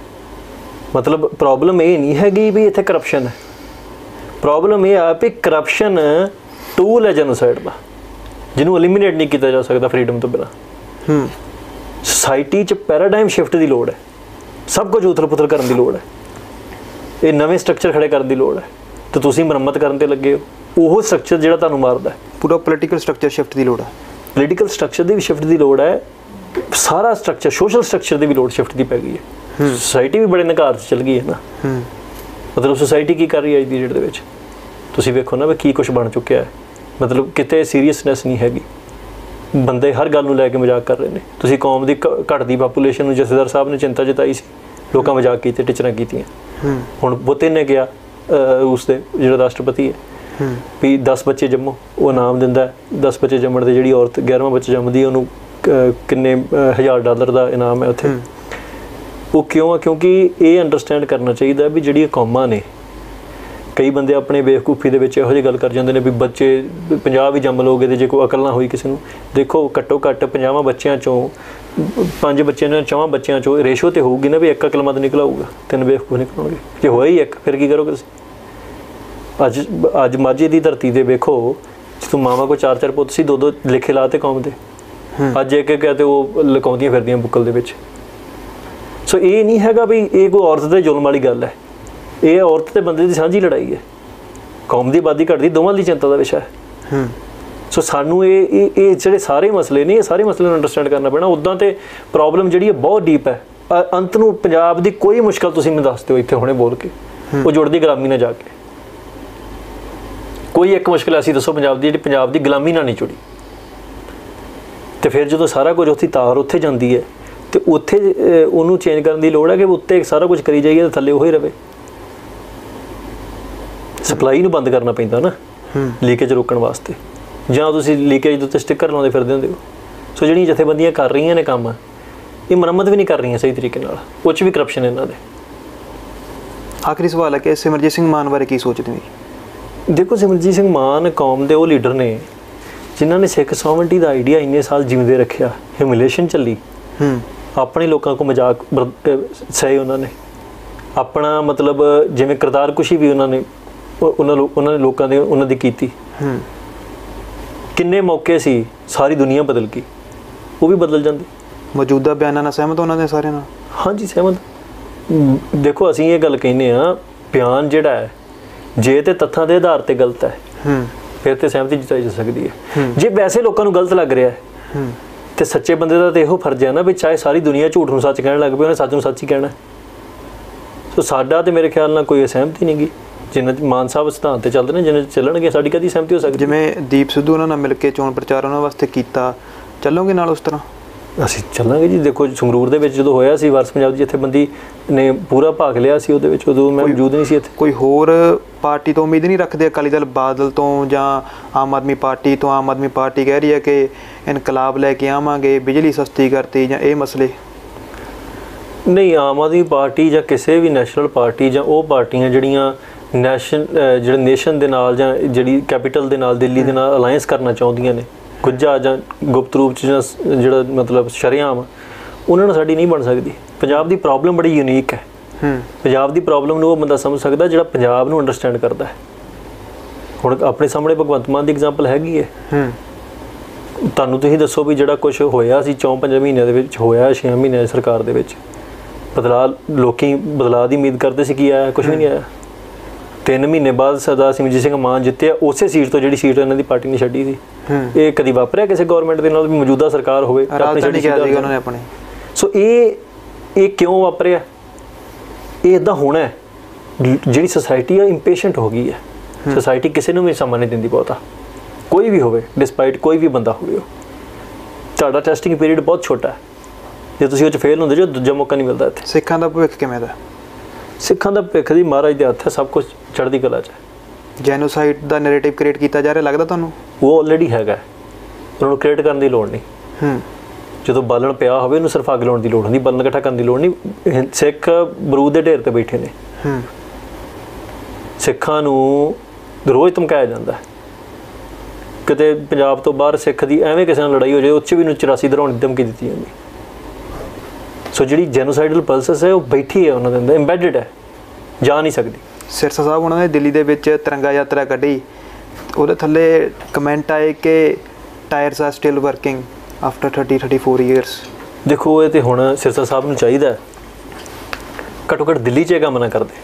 ਮਤਲਬ ਪ੍ਰੋਬਲਮ ਇਹ ਨਹੀਂ ਹੈਗੀ ਵੀ ਇੱਥੇ ਕਰਪਸ਼ਨ ਹੈ, ਪ੍ਰੋਬਲਮ ਇਹ ਆ ਵੀ ਕਰਪਸ਼ਨ ਟੂਲ ਹੈ ਜੈਨੋਸਾਈਡ ਦਾ, ਜਿਹਨੂੰ ਐਲੀਮੀਨੇਟ ਨਹੀਂ ਕੀਤਾ ਜਾ ਸਕਦਾ ਫਰੀडम ਤੋਂ ਬਿਨਾਂ। ਸੋਸਾਇਟੀ 'ਚ ਪੈਰਾਡਾਈਮ ਸ਼ਿਫਟ ਦੀ ਲੋੜ ਹੈ, ਸਭ ਕੁਝ ਉਥਲ-ਪੁਥਲ ਕਰਨ ਦੀ ਲੋੜ ਹੈ, ਇਹ ਨਵੇਂ ਸਟਰਕਚਰ ਖੜੇ ਕਰਨ ਦੀ ਲੋੜ ਹੈ। ਤੇ ਤੁਸੀਂ ਮੁਰੰਮਤ ਕਰਨ ਤੇ ਲੱਗੇ ਹੋ ਉਹ ਸਟਰਕਚਰ ਜਿਹੜਾ ਤੁਹਾਨੂੰ ਮਾਰਦਾ। ਪੂਰਾ ਪੋਲੀਟੀਕਲ ਸਟਰਕਚਰ ਸ਼ਿਫਟ ਦੀ ਲੋੜ ਹੈ, ਪੋਲੀਟੀਕਲ ਸਟਰਕਚਰ ਦੀ ਵੀ ਸ਼ਿਫਟ ਦੀ ਲੋੜ ਹੈ, ਸਾਰਾ ਸਟਰਕਚਰ ਸੋਸ਼ਲ ਸਟਰਕਚਰ ਦੀ ਵੀ ਲੋੜ ਸ਼ਿਫਟ ਦੀ ਪੈ ਗਈ ਹੈ। ਸੋਸਾਇਟੀ ਵੀ ਬੜੇ ਨਿਘਾਰ 'ਚ ਚੱਲ ਗਈ ਹੈ ਨਾ। ਮਤਲਬ ਸੋਸਾਇਟੀ ਕੀ ਕਰ ਰਹੀ ਹੈ ਅੱਜ ਦੀ ਡੇਟ ਦੇ ਵਿੱਚ? ਤੁਸੀਂ ਵੇਖੋ ਨਾ ਵੀ ਕੀ ਕੁਛ ਬਣ ਚੁੱਕਿਆ ਹੈ। ਮਤਲਬ ਕਿਤੇ ਸੀਰੀਅਸਨੈਸ ਨਹੀਂ ਹੈਗੀ, ਬੰਦੇ ਹਰ ਗੱਲ ਨੂੰ ਲੈ ਕੇ ਮਜ਼ਾਕ ਕਰ ਰਹੇ ਨੇ। ਤੁਸੀਂ ਕੌਮ ਦੀ ਘਟਦੀ ਪਾਪੂਲੇਸ਼ਨ ਨੂੰ ਜਥੇਦਾਰ ਸਾਹਿਬ ਨੇ ਚਿੰਤਾ ਜਤਾਈ ਸੀ, ਲੋਕਾਂ ਮਜ਼ਾਕ ਕੀਤੇ, ਟੀਚਰਾਂ ਕੀਤੀਆਂ। ਹੁਣ ਪੁਤਿਨ ਨੇ ਕਿਹਾ, ਰੂਸ ਦੇ ਜਿਹੜਾ ਰਾਸ਼ਟਰਪਤੀ ਹੈ, ਵੀ 10 ਬੱਚੇ ਜੰਮੋ, ਉਹ ਇਨਾਮ ਦਿੰਦਾ 10 ਬੱਚੇ ਜੰਮਣ ਦੇ। ਜਿਹੜੀ ਔਰਤ 11ਵਾਂ ਬੱਚਾ ਜੰਮਦੀ ਉਹਨੂੰ ਕਿੰਨੇ $1000 ਦਾ ਇਨਾਮ ਹੈ ਉੱਥੇ। ਉਹ ਕਿਉਂ ਆ? ਕਿਉਂਕਿ ਇਹ ਅੰਡਰਸਟੈਂਡ ਕਰਨਾ ਚਾਹੀਦਾ ਵੀ ਜਿਹੜੀਆਂ ਕੌਮਾਂ ਨੇ, ਕਈ ਬੰਦੇ ਆਪਣੇ ਬੇਵਕੂਫੀ ਦੇ ਵਿੱਚ ਇਹੋ ਜਿਹੀ ਗੱਲ ਕਰ ਜਾਂਦੇ ਨੇ ਵੀ ਬੱਚੇ 50 ਵੀ ਜੰਮ ਲੋਗੇ ਤੇ ਜੇ ਕੋਈ ਅਕਲ ਨਾ ਹੋਈ ਕਿਸੇ ਨੂੰ। ਦੇਖੋ ਘੱਟੋ ਘੱਟ 50 ਬੱਚਿਆਂ ਚੋਂ 5 ਬੱਚਿਆਂ ਜਾਂ 4 ਬੱਚਿਆਂ ਚੋਂ ਰੇਸ਼ੋ ਤੇ ਹੋਊਗੀ ਨਾ ਵੀ ਇੱਕ ਅਕਲਮੰਦ ਨਿਕਲਾਊਗਾ, 3 ਬੇਵਕੂਫ ਨਿਕਲਣਗੇ। ਜੇ ਹੋਇਆ ਹੀ ਇੱਕ, ਫਿਰ ਕੀ ਕਰੋਗੇ ਤੁਸੀਂ? ਅੱਜ ਮਾਝੇ ਦੀ ਧਰਤੀ ਤੇ ਵੇਖੋ, ਜਦੋਂ ਮਾਵਾਂ ਕੋ 4-4 ਪੁੱਤ ਸੀ, 2-2 ਲਿਖੇ ਲਾਤੇ ਕੌਮ ਦੇ, ਅੱਜ ਇੱਕ ਤੇ ਉਹ ਲੁਕਾਉਂਦੀਆਂ ਫਿਰਦੀਆਂ ਬੁੱਕਲ ਦੇ ਵਿੱਚ। ਸੋ ਇਹ ਨਹੀਂ ਹੈਗਾ ਵੀ ਇਹ ਕੋਈ ਔਰਤ ਦੇ ਜ਼ੁਲਮ ਵਾਲੀ ਗੱਲ ਹੈ, ਇਹ ਔਰਤ ਤੇ ਬੰਦੇ ਦੀ ਸਾਂਝੀ ਲੜਾਈ ਹੈ। ਕੌਮ ਦੀ ਆਬਾਦੀ ਘਟਦੀ ਦੋਵਾਂ ਦੀ ਚਿੰਤਾ ਦਾ ਵਿਸ਼ਾ ਹੈ। ਸੋ ਸਾਨੂੰ ਇਹ ਜਿਹੜੇ ਸਾਰੇ ਮਸਲੇ ਨੇ, ਇਹ ਸਾਰੇ ਮਸਲੇ ਨੂੰ ਅੰਡਰਸਟੈਂਡ ਕਰਨਾ ਪੈਣਾ। ਉੱਦਾਂ ਤੇ ਪ੍ਰੋਬਲਮ ਜਿਹੜੀ ਹੈ ਬਹੁਤ ਡੀਪ ਹੈ। ਅੰਤ ਨੂੰ ਪੰਜਾਬ ਦੀ ਕੋਈ ਮੁਸ਼ਕਲ ਤੁਸੀਂ ਮੈਨੂੰ ਦੱਸ ਦਿਓ ਇੱਥੇ ਹੁਣੇ ਬੋਲ ਕੇ, ਉਹ ਜੁੜਦੀ ਗੁਲਾਮੀ ਨਾਲ ਜਾ ਕੇ। ਕੋਈ ਇੱਕ ਮੁਸ਼ਕਲ ਐਸੀ ਦੱਸੋ ਪੰਜਾਬ ਦੀ ਜਿਹੜੀ ਪੰਜਾਬ ਦੀ ਗੁਲਾਮੀ ਨਾਲ ਨਹੀਂ ਜੁੜੀ। ਤੇ ਫਿਰ ਜਦੋਂ ਸਾਰਾ ਕੁਝ ਉੱਥੇ ਤਾਰ ਉੱਥੇ ਜਾਂਦੀ ਹੈ ਤੇ ਉੱਥੇ ਉਹਨੂੰ ਚੇਂਜ ਕਰਨ ਦੀ ਲੋੜ ਹੈ ਕਿ ਉੱਤੇ ਸਾਰਾ ਕੁਝ ਕਰੀ ਜਾਈਏ ਤੇ ਥੱਲੇ ਉਹ ਹੀ ਰਵੇ। ਸਪਲਾਈ ਨੂੰ ਬੰਦ ਕਰਨਾ ਪੈਂਦਾ ਨਾ ਲੀਕੇਜ ਰੋਕਣ ਵਾਸਤੇ, ਜਾਂ ਤੁਸੀਂ ਲੀਕੇਜ ਦੇ ਉੱਤੇ ਸਟਿੱਕਰ ਲਾਉਂਦੇ ਫਿਰਦੇ ਹੁੰਦੇ ਹੋ। ਸੋ ਜਿਹੜੀਆਂ ਜਥੇਬੰਦੀਆਂ ਕਰ ਰਹੀਆਂ ਨੇ ਕੰਮ, ਇਹ ਮੁਰੰਮਤ ਵੀ ਨਹੀਂ ਕਰ ਰਹੀਆਂ ਸਹੀ ਤਰੀਕੇ ਨਾਲ, ਉਹ 'ਚ ਵੀ ਕਰਪਸ਼ਨ ਇਹਨਾਂ ਦੇ। ਆਖਰੀ ਸਵਾਲ ਹੈ ਕਿ ਸਿਮਰਜੀਤ ਸਿੰਘ ਮਾਨ ਬਾਰੇ ਕੀ ਸੋਚਦੇ ਹੋ? ਦੇਖੋ, ਸਿਮਰਜੀਤ ਸਿੰਘ ਮਾਨ ਕੌਮ ਦੇ ਉਹ ਲੀਡਰ ਨੇ ਜਿਨ੍ਹਾਂ ਨੇ ਸਿੱਖ ਸੌਵਰਨਟੀ ਦਾ ਆਈਡੀਆ ਇੰਨੇ ਸਾਲ ਜਿਉਂਦੇ ਰੱਖਿਆ। ਹਿਊਮਿਲੇਸ਼ਨ ਚੱਲੀ, ਆਪਣੇ ਲੋਕਾਂ ਕੋਲ ਮਜ਼ਾਕ ਸਹੀ ਉਹਨਾਂ ਨੇ, ਆਪਣਾ ਮਤਲਬ ਜਿਵੇਂ ਕਰਤਾਰਕੁਸ਼ੀ ਵੀ ਉਹਨਾਂ ਨੇ ਲੋਕਾਂ ਦੇ ਉਹਨਾਂ ਦੀ ਕੀਤੀ। ਕਿੰਨੇ ਮੌਕੇ ਸੀ ਸਾਰੀ ਦੁਨੀਆ ਬਦਲ ਗਈ, ਉਹ ਵੀ ਬਦਲ ਜਾਂਦੀ। ਮੌਜੂਦਾ ਬਿਆਨਾਂ ਨਾਲ ਸਹਿਮਤ ਉਹਨਾਂ ਦੇ ਸਾਰਿਆਂ ਨਾਲ? ਹਾਂਜੀ ਸਹਿਮਤ। ਦੇਖੋ, ਅਸੀਂ ਇਹ ਗੱਲ ਕਹਿੰਦੇ ਹਾਂ, ਬਿਆਨ ਜਿਹੜਾ ਹੈ ਜੇ ਤੇ ਤੱਥਾਂ ਦੇ ਆਧਾਰ ਤੇ ਗਲਤ ਹੈ ਫਿਰ ਤੇ ਸਹਿਮਤੀ ਜਤਾਈ ਜਾ ਸਕਦੀ ਹੈ। ਜੇ ਵੈਸੇ ਲੋਕਾਂ ਨੂੰ ਗਲਤ ਲੱਗ ਰਿਹਾ ਹੈ ਤੇ ਸੱਚੇ ਬੰਦੇ ਦਾ ਤੇ ਇਹੋ ਫਰਜ਼ ਹੈ ਨਾ ਵੀ ਚਾਹੇ ਸਾਰੀ ਦੁਨੀਆ ਝੂਠ ਨੂੰ ਸੱਚ ਕਹਿਣ ਲੱਗ ਪਈ, ਉਹਨੇ ਸੱਚ ਨੂੰ ਸੱਚ ਹੀ ਕਹਿਣਾ। ਸੋ ਸਾਡਾ ਤੇ ਮੇਰੇ ਖਿਆਲ ਨਾਲ ਕੋਈ ਸਹਿਮਤੀ ਨਹੀਂ ਗੀ। ਜਿੰਨਾ ਮਾਨ ਸਾਹਿਬ ਸਿਧਾਂਤ ਤੇ ਚੱਲਦੇ ਨੇ, ਜਿੰਨੇ ਚੱਲਣਗੇ, ਸਾਡੀ ਕਦੀ ਸਹਿਮਤੀ ਹੋ ਸਕਦੀ? ਜਿਵੇਂ ਦੀਪ ਸਿੱਧੂ ਉਹਨਾਂ ਨਾਲ ਮਿਲ ਕੇ ਚੋਣ ਪ੍ਰਚਾਰ ਉਹਨਾਂ ਵਾਸਤੇ ਕੀਤਾ, ਚੱਲੋਗੇ ਨਾਲ ਉਸ ਤਰ੍ਹਾਂ? ਅਸੀਂ ਚੱਲਾਂਗੇ ਜੀ। ਦੇਖੋ, ਸੰਗਰੂਰ ਦੇ ਵਿੱਚ ਜਦੋਂ ਹੋਇਆ ਸੀ ਵਾਰਸ ਪੰਜਾਬ ਦੀ ਜਥੇਬੰਦੀ ਨੇ ਪੂਰਾ ਭਾਗ ਲਿਆ ਸੀ ਉਹਦੇ ਵਿੱਚ, ਉਦੋਂ ਮੈਂ ਮੌਜੂਦ ਨਹੀਂ ਸੀ ਇੱਥੇ। ਕੋਈ ਹੋਰ ਪਾਰਟੀ ਤੋਂ ਉਮੀਦ ਨਹੀਂ ਰੱਖਦੇ? ਅਕਾਲੀ ਦਲ ਬਾਦਲ ਤੋਂ ਜਾਂ ਆਮ ਆਦਮੀ ਪਾਰਟੀ ਤੋਂ? ਆਮ ਆਦਮੀ ਪਾਰਟੀ ਕਹਿ ਰਹੀ ਹੈ ਕਿ ਇਨਕਲਾਬ ਲੈ ਕੇ ਆਵਾਂਗੇ, ਬਿਜਲੀ ਸਸਤੀ ਕਰਤੀ, ਜਾਂ ਇਹ ਮਸਲੇ? ਨਹੀਂ, ਆਮ ਆਦਮੀ ਪਾਰਟੀ ਜਾਂ ਕਿਸੇ ਵੀ ਨੈਸ਼ਨਲ ਪਾਰਟੀ ਜਾਂ ਉਹ ਪਾਰਟੀਆਂ ਜਿਹੜੀਆਂ ਜਿਹੜੇ ਨੇਸ਼ਨ ਦੇ ਨਾਲ ਜਾਂ ਜਿਹੜੀ ਕੈਪੀਟਲ ਦੇ ਨਾਲ, ਦਿੱਲੀ ਦੇ ਨਾਲ ਅਲਾਇੰਸ ਕਰਨਾ ਚਾਹੁੰਦੀਆਂ ਨੇ, ਗੁੱਜਾ ਜਾਂ ਗੁਪਤ ਰੂਪ 'ਚ ਜਾਂ ਜਿਹੜਾ ਮਤਲਬ ਸ਼ਰੇਆਮ, ਉਹਨਾਂ ਨਾਲ ਸਾਡੀ ਨਹੀਂ ਬਣ ਸਕਦੀ। ਪੰਜਾਬ ਦੀ ਪ੍ਰੋਬਲਮ ਬੜੀ ਯੂਨੀਕ ਹੈ। ਪੰਜਾਬ ਦੀ ਪ੍ਰੋਬਲਮ ਨੂੰ ਉਹ ਬੰਦਾ ਸਮਝ ਸਕਦਾ ਜਿਹੜਾ ਪੰਜਾਬ ਨੂੰ ਅੰਡਰਸਟੈਂਡ ਕਰਦਾ ਹੈ। ਹੁਣ ਆਪਣੇ ਸਾਹਮਣੇ ਭਗਵੰਤ ਮਾਨ ਦੀ ਐਗਜ਼ਾਮਪਲ ਹੈਗੀ ਹੈ। ਤੁਹਾਨੂੰ ਤੁਸੀਂ ਦੱਸੋ ਵੀ ਜਿਹੜਾ ਕੁਝ ਹੋਇਆ ਸੀ 4-5 ਮਹੀਨਿਆਂ ਦੇ ਵਿੱਚ ਹੋਇਆ 6 ਮਹੀਨਿਆਂ ਦੀ ਸਰਕਾਰ ਦੇ ਵਿੱਚ ਲੋਕੀ ਬਦਲਾਅ ਦੀ ਉਮੀਦ ਕਰਦੇ ਸੀ, ਕੀ ਆਇਆ? ਕੁਝ ਵੀ ਨਹੀਂ ਆਇਆ। 3 ਮਹੀਨੇ ਬਾਅਦ ਸਰਦਾਰ ਸਿਮਰਜੀਤ ਸਿੰਘ ਮਾਨ ਜਿੱਤਿਆ ਉਸੇ ਸੀਟ ਤੋਂ ਜਿਹੜੀ ਸੀਟ ਇਹਨਾਂ ਦੀ ਪਾਰਟੀ ਨੇ ਛੱਡੀ ਸੀ। ਇਹ ਕਦੀ ਵਾਪਰਿਆ ਕਿਸੇ ਗਵਰਨਮੈਂਟ ਦੇ ਨਾਲ ਵੀ ਮੌਜੂਦਾ ਸਰਕਾਰ ਹੋਵੇ ਆਪਣੀ? ਸੋ ਇਹ ਕਿਉਂ ਵਾਪਰਿਆ? ਇਹ ਇਦਾਂ ਹੋਣਾ ਹੈ। ਜਿਹੜੀ ਸੋਸਾਇਟੀ ਆ ਇੰਪੇਸ਼ੈਂਟ ਹੋ ਗਈ ਹੈ। ਸੋਸਾਇਟੀ ਕਿਸੇ ਨੂੰ ਵੀ ਸਮਾਂ ਨਹੀਂ ਦਿੰਦੀ ਬਹੁਤਾ, ਕੋਈ ਵੀ ਹੋਵੇ, ਡਿਸਪਾਈਟ ਕੋਈ ਵੀ ਬੰਦਾ ਹੋਵੇ। ਤੁਹਾਡਾ ਟੈਸਟਿੰਗ ਪੀਰੀਅਡ ਬਹੁਤ ਛੋਟਾ ਹੈ, ਜੇ ਤੁਸੀਂ ਉਹ 'ਚ ਫੇਲ ਹੁੰਦੇ ਜੋ ਦੂਜਾ ਮੌਕਾ ਨਹੀਂ ਮਿਲਦਾ ਇੱਥੇ। ਸਿੱਖਾਂ ਦਾ ਭਵਿੱਖ ਕਿਵੇਂ ਦਾ? ਸਿੱਖਾਂ ਦਾ ਭਵਿੱਖ ਦੀ ਮਹਾਰਾਜ ਦੇ ਹੱਥ ਹੈ, ਸਭ ਕੁਝ ਚੜ੍ਹਦੀ ਕਲਾ 'ਚ ਹੈ। ਜੈਨੋਸਾਈਡ ਦਾ ਨੈਰੇਟਿਵ ਕ੍ਰੀਏਟ ਕੀਤਾ ਜਾ ਰਿਹਾ ਲੱਗਦਾ ਤੁਹਾਨੂੰ? ਉਹ ਆਲਰੇਡੀ ਹੈਗਾ, ਉਹਨਾਂ ਨੂੰ ਕ੍ਰੀਏਟ ਕਰਨ ਦੀ ਲੋੜ ਨਹੀਂ। ਜਦੋਂ ਬਾਲਣ ਪਿਆ ਹੋਵੇ ਉਹਨੂੰ ਸਿਰਫ ਅੱਗ ਲਾਉਣ ਦੀ ਲੋੜ ਹੁੰਦੀ, ਬਾਲਣ ਇਕੱਠਾ ਕਰਨ ਦੀ ਲੋੜ ਨਹੀਂ। ਸਿੱਖ ਬਰੂਦ ਦੇ ਢੇਰ ਤੇ ਬੈਠੇ ਨੇ। ਸਿੱਖਾਂ ਨੂੰ ਰੋਜ਼ ਧਮਕਾਇਆ ਜਾਂਦਾ। ਕਿਤੇ ਪੰਜਾਬ ਤੋਂ ਬਾਹਰ ਸਿੱਖ ਦੀ ਐਵੇਂ ਕਿਸੇ ਨਾਲ ਲੜਾਈ ਹੋ ਜਾਏ, ਉਹ 'ਚ ਵੀ ਨੂੰ 84 ਦਰਾਉਣ ਦੀ ਧਮਕੀ ਦਿੱਤੀ ਜਾਂਦੀ। ਸੋ ਜਿਹੜੀ ਜੈਨੋਸਾਈਡਲ ਪਲਸਸ ਹੈ ਉਹ ਬੈਠੀ ਹੈ ਉਹਨਾਂ ਦੇ ਅੰਦਰ, ਇੰਬੈਡਡ ਹੈ, ਜਾ ਨਹੀਂ ਸਕਦੀ। ਸਿਰਸਾ ਸਾਹਿਬ ਉਹਨਾਂ ਨੇ ਦਿੱਲੀ ਦੇ ਵਿੱਚ ਤਿਰੰਗਾ ਯਾਤਰਾ ਕੱਢੀ, ਉਹਦੇ ਥੱਲੇ ਕਮੈਂਟ ਆਏ ਕਿ tyres are still working after 34 years. ਦੇਖੋ ਇਹ ਤੇ ਹੁਣ ਸਿਰਸਾ ਸਾਹਿਬ ਨੂੰ ਚਾਹੀਦਾ ਘੱਟੋ ਘੱਟ ਦਿੱਲੀ 'ਚ ਇਹ ਕੰਮ ਨਾ ਕਰਦੇ।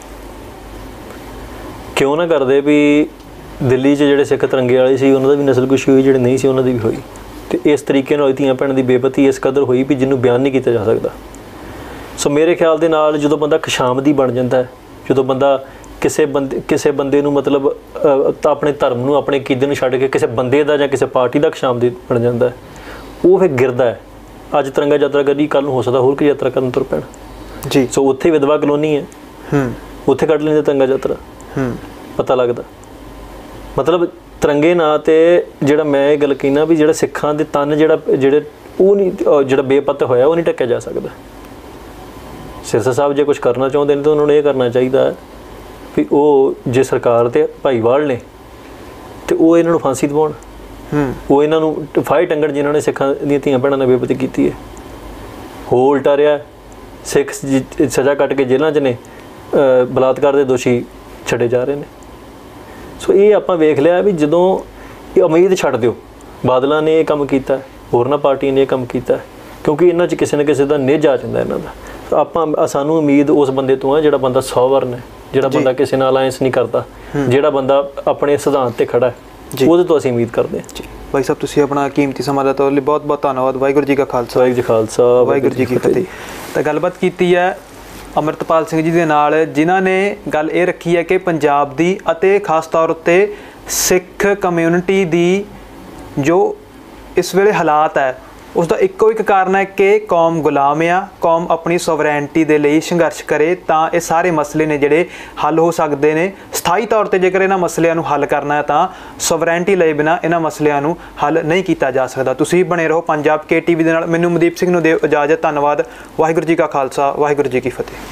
ਕਿਉਂ ਨਾ ਕਰਦੇ ਵੀ ਦਿੱਲੀ 'ਚ ਜਿਹੜੇ ਸਿੱਖ ਤਿਰੰਗੇ ਵਾਲੇ ਸੀ ਉਹਨਾਂ ਦਾ ਵੀ ਨਸਲਕੁਸ਼ੀ ਹੋਈ, ਜਿਹੜੇ ਨਹੀਂ ਸੀ ਉਹਨਾਂ ਦੀ ਵੀ ਹੋਈ। ਅਤੇ ਇਸ ਤਰੀਕੇ ਨਾਲ ਧੀਆਂ ਭੈਣਾਂ ਦੀ ਬੇਪਤੀ ਇਸ ਕਦਰ ਹੋਈ ਵੀ ਜਿਹਨੂੰ ਬਿਆਨ ਨਹੀਂ ਕੀਤਾ ਜਾ ਸਕਦਾ। ਸੋ ਮੇਰੇ ਖਿਆਲ ਦੇ ਨਾਲ ਜਦੋਂ ਬੰਦਾ ਖੁਸ਼ਾਮਦੀ ਬਣ ਜਾਂਦਾ ਹੈ, ਜਦੋਂ ਬੰਦਾ ਕਿਸੇ ਬੰਦੇ ਨੂੰ ਮਤਲਬ ਤਾਂ ਆਪਣੇ ਧਰਮ ਨੂੰ, ਆਪਣੇ ਅਕੀਦੇ ਨੂੰ ਛੱਡ ਕੇ ਕਿਸੇ ਬੰਦੇ ਦਾ ਜਾਂ ਕਿਸੇ ਪਾਰਟੀ ਦਾ ਖੁਸ਼ਾਮਦੀ ਬਣ ਜਾਂਦਾ, ਉਹ ਫਿਰ ਗਿਰਦਾ ਹੈ। ਅੱਜ ਤਿਰੰਗਾ ਯਾਤਰਾ ਕਰੀ, ਕੱਲ੍ਹ ਨੂੰ ਹੋ ਸਕਦਾ ਹੋਰ ਕੋਈ ਯਾਤਰਾ ਕਰਨ ਤੁਰ ਪੈਣ ਜੀ। ਸੋ ਉੱਥੇ ਵਿਧਵਾ ਕਲੋਨੀ ਹੈ, ਉੱਥੇ ਕੱਢ ਲੈਂਦੇ ਤਿਰੰਗਾ ਯਾਤਰਾ, ਪਤਾ ਲੱਗਦਾ। ਮਤਲਬ ਤਿਰੰਗੇ ਨਾਂ 'ਤੇ ਜਿਹੜਾ ਮੈਂ ਇਹ ਗੱਲ ਕਹਿਣਾ ਵੀ ਜਿਹੜਾ ਸਿੱਖਾਂ ਦੇ ਤਨ ਜਿਹੜੇ ਉਹ ਨਹੀਂ, ਜਿਹੜਾ ਬੇਪਤ ਹੋਇਆ ਉਹ ਨਹੀਂ ਢੱਕਿਆ ਜਾ ਸਕਦਾ। ਸਿਰਸਾ ਸਾਹਿਬ ਜੇ ਕੁਛ ਕਰਨਾ ਚਾਹੁੰਦੇ ਨੇ ਤਾਂ ਉਹਨਾਂ ਨੂੰ ਇਹ ਕਰਨਾ ਚਾਹੀਦਾ ਵੀ ਉਹ ਜੇ ਸਰਕਾਰ ਤੇ ਭਾਈਵਾਲ ਨੇ ਤੇ ਉਹ ਇਹਨਾਂ ਨੂੰ ਫਾਂਸੀ ਦਿਵਾਉਣ, ਉਹ ਇਹਨਾਂ ਨੂੰ ਫਾਹੇ ਟੰਗਣ ਜਿਨ੍ਹਾਂ ਨੇ ਸਿੱਖਾਂ ਦੀਆਂ ਧੀਆਂ ਭੈਣਾਂ ਨਾਲ ਬੇਪਤੀ ਕੀਤੀ ਹੈ। ਹੋ ਉਲਟਾ ਰਿਹਾ, ਸਿੱਖ ਸਜ਼ਾ ਕੱਟ ਕੇ ਜੇਲ੍ਹਾਂ 'ਚ ਨੇ, ਬਲਾਤਕਾਰ ਦੇ ਦੋਸ਼ੀ ਛੱਡੇ ਜਾ ਰਹੇ ਨੇ। ਸੋ ਇਹ ਆਪਾਂ ਵੇਖ ਲਿਆ ਵੀ ਜਦੋਂ ਇਹ ਉਮੀਦ ਛੱਡ ਦਿਓ, ਬਾਦਲਾਂ ਨੇ ਇਹ ਕੰਮ ਕੀਤਾ, ਹੋਰਨਾਂ ਪਾਰਟੀਆਂ ਨੇ ਇਹ ਕੰਮ ਕੀਤਾ, ਕਿਉਂਕਿ ਇਹਨਾਂ 'ਚ ਕਿਸੇ ਨਾ ਕਿਸੇ ਦਾ ਨਿੱਝ ਆ ਜਾਂਦਾ ਇਹਨਾਂ ਦਾ। ਸਾਨੂੰ ਉਮੀਦ ਉਸ ਬੰਦੇ ਤੋਂ ਹੈ ਜਿਹੜਾ ਬੰਦਾ ਸੋਵਰਨ ਹੈ, ਜਿਹੜਾ ਬੰਦਾ ਕਿਸੇ ਨਾਲ ਅਲਾਇੰਸ ਨਹੀਂ ਕਰਦਾ, ਜਿਹੜਾ ਬੰਦਾ ਆਪਣੇ ਸਿਧਾਂਤ 'ਤੇ ਖੜਾ ਹੈ, ਉਹਦੇ ਤੋਂ ਅਸੀਂ ਉਮੀਦ ਕਰਦੇ ਹਾਂ। ਭਾਈ ਸਾਹਿਬ ਤੁਸੀਂ ਆਪਣਾ ਕੀਮਤੀ ਸਮਾਂ ਦਿੱਤਾ ਉਹਦੇ ਲਈ ਬਹੁਤ ਬਹੁਤ ਧੰਨਵਾਦ। ਵਾਹਿਗੁਰੂ ਜੀ ਕਾ ਖਾਲਸਾ, ਵਾਹਿਗੁਰੂ ਜੀ ਖਾਲਸਾ, ਵਾਹਿਗੁਰੂ ਜੀ ਕੀ ਫਤਿਹ। ਤਾਂ ਗੱਲਬਾਤ ਕੀਤੀ ਹੈ ਅਮਰਤਪਾਲ ਸਿੰਘ ਜੀ ਦੇ ਨਾਲ, ਜਿਨ੍ਹਾਂ ਨੇ ਗੱਲ ਇਹ ਰੱਖੀ ਹੈ ਕਿ ਪੰਜਾਬ ਦੀ ਅਤੇ ਖਾਸ ਤੌਰ ਉੱਤੇ ਸਿੱਖ ਕਮਿਊਨਿਟੀ ਦੀ ਜੋ ਇਸ ਵੇਲੇ ਹਾਲਾਤ ਹੈ ਉਸ ਦਾ ਇੱਕੋ ਇੱਕ ਕਾਰਨ ਹੈ ਕਿ ਕੌਮ ਗੁਲਾਮ ਆ, ਕੌਮ ਆਪਣੀ ਸੋਵਰੈਨਟੀ ਦੇ ਲਈ ਸੰਘਰਸ਼ ਕਰੇ ਤਾਂ ਇਹ ਸਾਰੇ ਮਸਲੇ ਨੇ ਜਿਹੜੇ ਹੱਲ ਹੋ ਸਕਦੇ ਨੇ। ਸਥਾਈ ਤੌਰ 'ਤੇ ਜੇਕਰ ਇਹਨਾਂ ਮਸਲਿਆਂ ਨੂੰ ਹੱਲ ਕਰਨਾ ਹੈ ਤਾਂ ਸੋਵਰੈਨਟੀ ਲਏ ਬਿਨਾਂ ਇਹਨਾਂ ਮਸਲਿਆਂ ਨੂੰ ਹੱਲ ਨਹੀਂ ਕੀਤਾ ਜਾ ਸਕਦਾ। ਤੁਸੀਂ ਬਣੇ ਰਹੋ ਪੰਜਾਬ KTV ਦੇ ਨਾਲ। ਮੈਨੂੰ ਮਨਦੀਪ ਸਿੰਘ ਨੂੰ ਦਿਓ ਇਜਾਜ਼ਤ। ਧੰਨਵਾਦ। ਵਾਹਿਗੁਰੂ ਜੀ ਕਾ ਖਾਲਸਾ, ਵਾਹਿਗੁਰੂ ਜੀ ਕੀ ਫਤਿਹ।